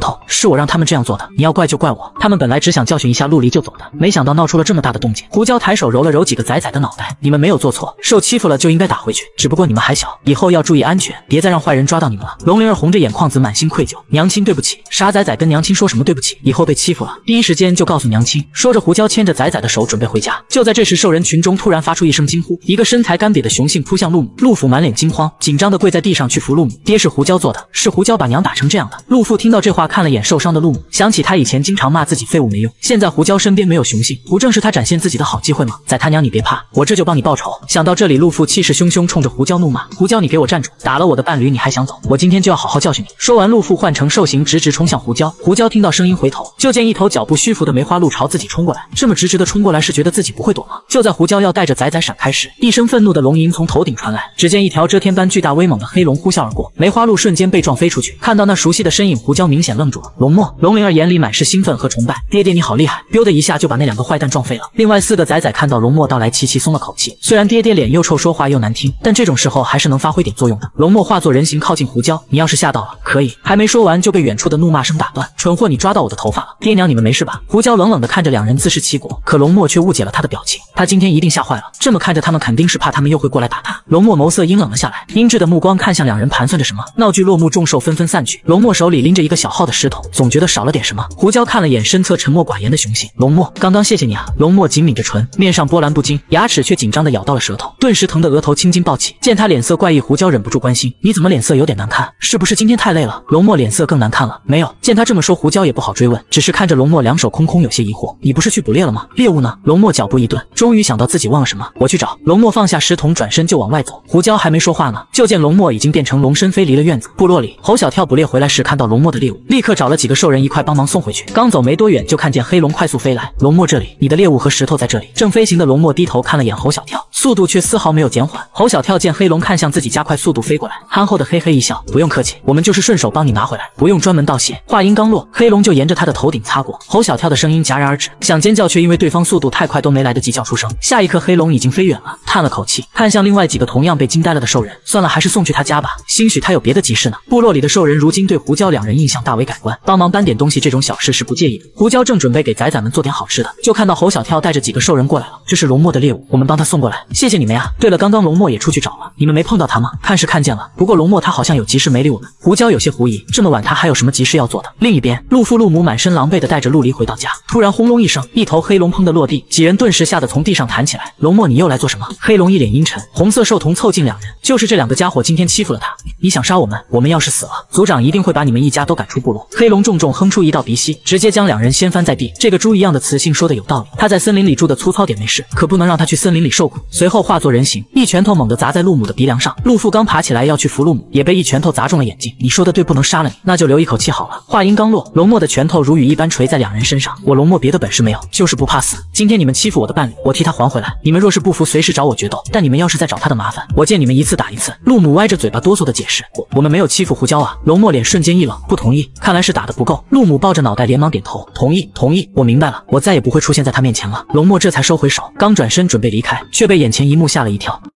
头，是我让他们这样做的，你要怪就怪我。他们本来只想教训一下陆离就走的，没想到闹出了这么大的动静。胡椒抬手揉了揉几个仔仔的脑袋，你们没有做错，受欺负了就应该打回去，只不过你们还小，以后要注意安全，别再让坏人抓到你们了。龙灵儿红着眼眶子，满心愧疚，娘亲对不起。傻仔仔跟娘亲说什么对不起？以后被欺负了，第一时间就告诉娘亲。说着，胡椒牵着仔仔的手准备回家。就在这时，兽人群中突然发出一声惊呼，一个身材干瘪的雄性扑向陆母。陆父满脸惊慌，紧张的跪在地上去扶陆母。爹是胡椒做的，是胡椒把娘打成这样的。陆父听到这话，看了眼受伤的陆母，想起他以前经常骂自己废物没用，现在胡椒身边没有雄性，不正是他展现自己的好机会吗？宰他娘你别怕，我这就帮你报仇。想到这里，陆父气势汹汹冲着胡椒怒骂：胡椒你给我站住！打了我的伴侣你还想走？我今天就要好好教训你！说完，陆父换成兽形，直直冲向胡椒。胡椒听到声音回头，就见一头脚步虚浮的梅花鹿朝自己冲过来。这么直直的冲过来，是觉得自己不会躲吗？就在胡椒要带着仔仔闪开时，一声愤怒的龙吟从头顶传来，只见一条遮天般巨大威猛的黑龙呼啸而过，梅花鹿瞬间被撞飞出去。看到那熟悉的身影，胡椒明显愣住了。龙墨，龙灵儿眼里满是兴奋和崇拜，爹爹你好厉害，biu的一下就把那两个坏蛋撞飞了。另外四个仔仔看到龙墨到来，齐齐松了口气。虽然爹爹脸又臭，说话又难听，但这种时候还是能发挥点作用的。龙墨化作人形靠近胡椒，你要是吓到了，可以。还没说完就被远处的怒骂声打断，蠢货，你抓到我的头发了！爹娘你们没事吧？胡椒冷冷地看着两人自食其果，可龙墨却误解了他的表情，他今天一定吓坏了，这么看着他们肯定是怕他们又会过来打他。龙墨眸色阴冷了下来，阴鸷的目光看向两人，盘算着什么。闹剧落幕，众兽纷纷散去，龙墨手里拎着一个小号的石头，总觉得少了点什么。胡椒看了眼身侧沉默寡言的雄性，龙墨，刚刚谢谢你啊。龙墨紧抿着唇，面上波澜不惊，牙齿却紧张地咬到了舌头，顿时疼得额头青筋暴起。见他脸色怪异，胡椒忍不住关心，你怎么脸色有点难看？是不是今天太累了？龙墨脸色更难看了，没有。见他这么说，胡椒也不好追问，只是看着龙墨两手空空，有些疑惑。你不是去捕猎了吗？猎物呢？龙墨脚步一顿，终于想到自己忘了什么，我去找。龙墨放下石桶，转身就往外走。胡椒还没说话呢，就见龙墨已经变成龙身飞离了院子。部落里，侯小跳捕猎回来时看到龙墨的猎物，立刻找了几个兽人一块帮忙送回去。刚走没多远，就看见黑龙快速飞来。龙墨这里，你的猎物和石头在这里。正飞行的龙墨低头看了眼侯小跳，速度却丝毫没有减缓。侯小跳见黑龙看向自己，加快速度飞过来，憨厚的嘿嘿一笑，不用客气，我们就是顺手帮你拿回来，不用专门道谢。话音刚落，黑龙就沿着他的头顶擦过。侯小跳的声音戛然而止，想尖叫却因为对方速度太快都没来得及叫出声。下一刻黑龙已经飞远了，叹了口气，看向另外几个同样被惊呆了的兽人，算了，还是送去他家吧，兴许他有别的急事呢。部落里的兽人如今对胡椒两人印象大为改观，帮忙搬点东西这种小事是不介意的。胡椒正准备给仔仔们做点好吃的，就看到侯小跳带着几个兽人过来了，这是龙墨的猎物，我们帮他送过来，谢谢你们呀。对了，刚刚龙墨也出去找了，你们没碰到他吗？看是看见了，不过龙墨他好像有急事没理我们。胡椒有些狐疑，这么晚他还有什么急事要做的？另一边，陆父陆母满身狼狈的带着陆离回到家，突然轰隆一声，一头黑龙砰的落地，几人顿时吓得从地上弹起来。龙墨，你又来做什么？黑龙一脸阴沉，红色兽童凑近两人，就是这两个家伙今天欺负了他，你想杀我们？我们要是死了，族长一定会把你们一家都赶出部落。黑龙重重哼出一道鼻息，直接将两人掀翻在地。这个猪一样的雌性说的有道理，他在森林里住的粗糙点没事，可不能让他去森林里受苦。随后化作人形，一拳头猛地砸在陆母的鼻梁上。陆父刚爬起来要去扶陆母，也被一拳头砸中了眼睛。你说的对，不能杀了你，那就留一口气好了。话音刚落，龙墨的拳头如雨一般锤在两人身上。我龙墨别的本事没有，就是不怕死。今天你们欺负我的伴侣，我替他还回来。你们若是不服，随时找我决斗。但你们要是再找他的麻烦，我见你们一次打一次。陆母歪着嘴巴哆嗦的解释，我我们没有欺负胡椒啊。龙墨脸瞬间一冷，不同意，看来是打得不够。陆母抱着脑袋连忙点头，同意同意，我明白了，我再也不会出现在他面前了。龙墨这才收回手，刚转身准备离开，却被眼前一幕吓了一跳。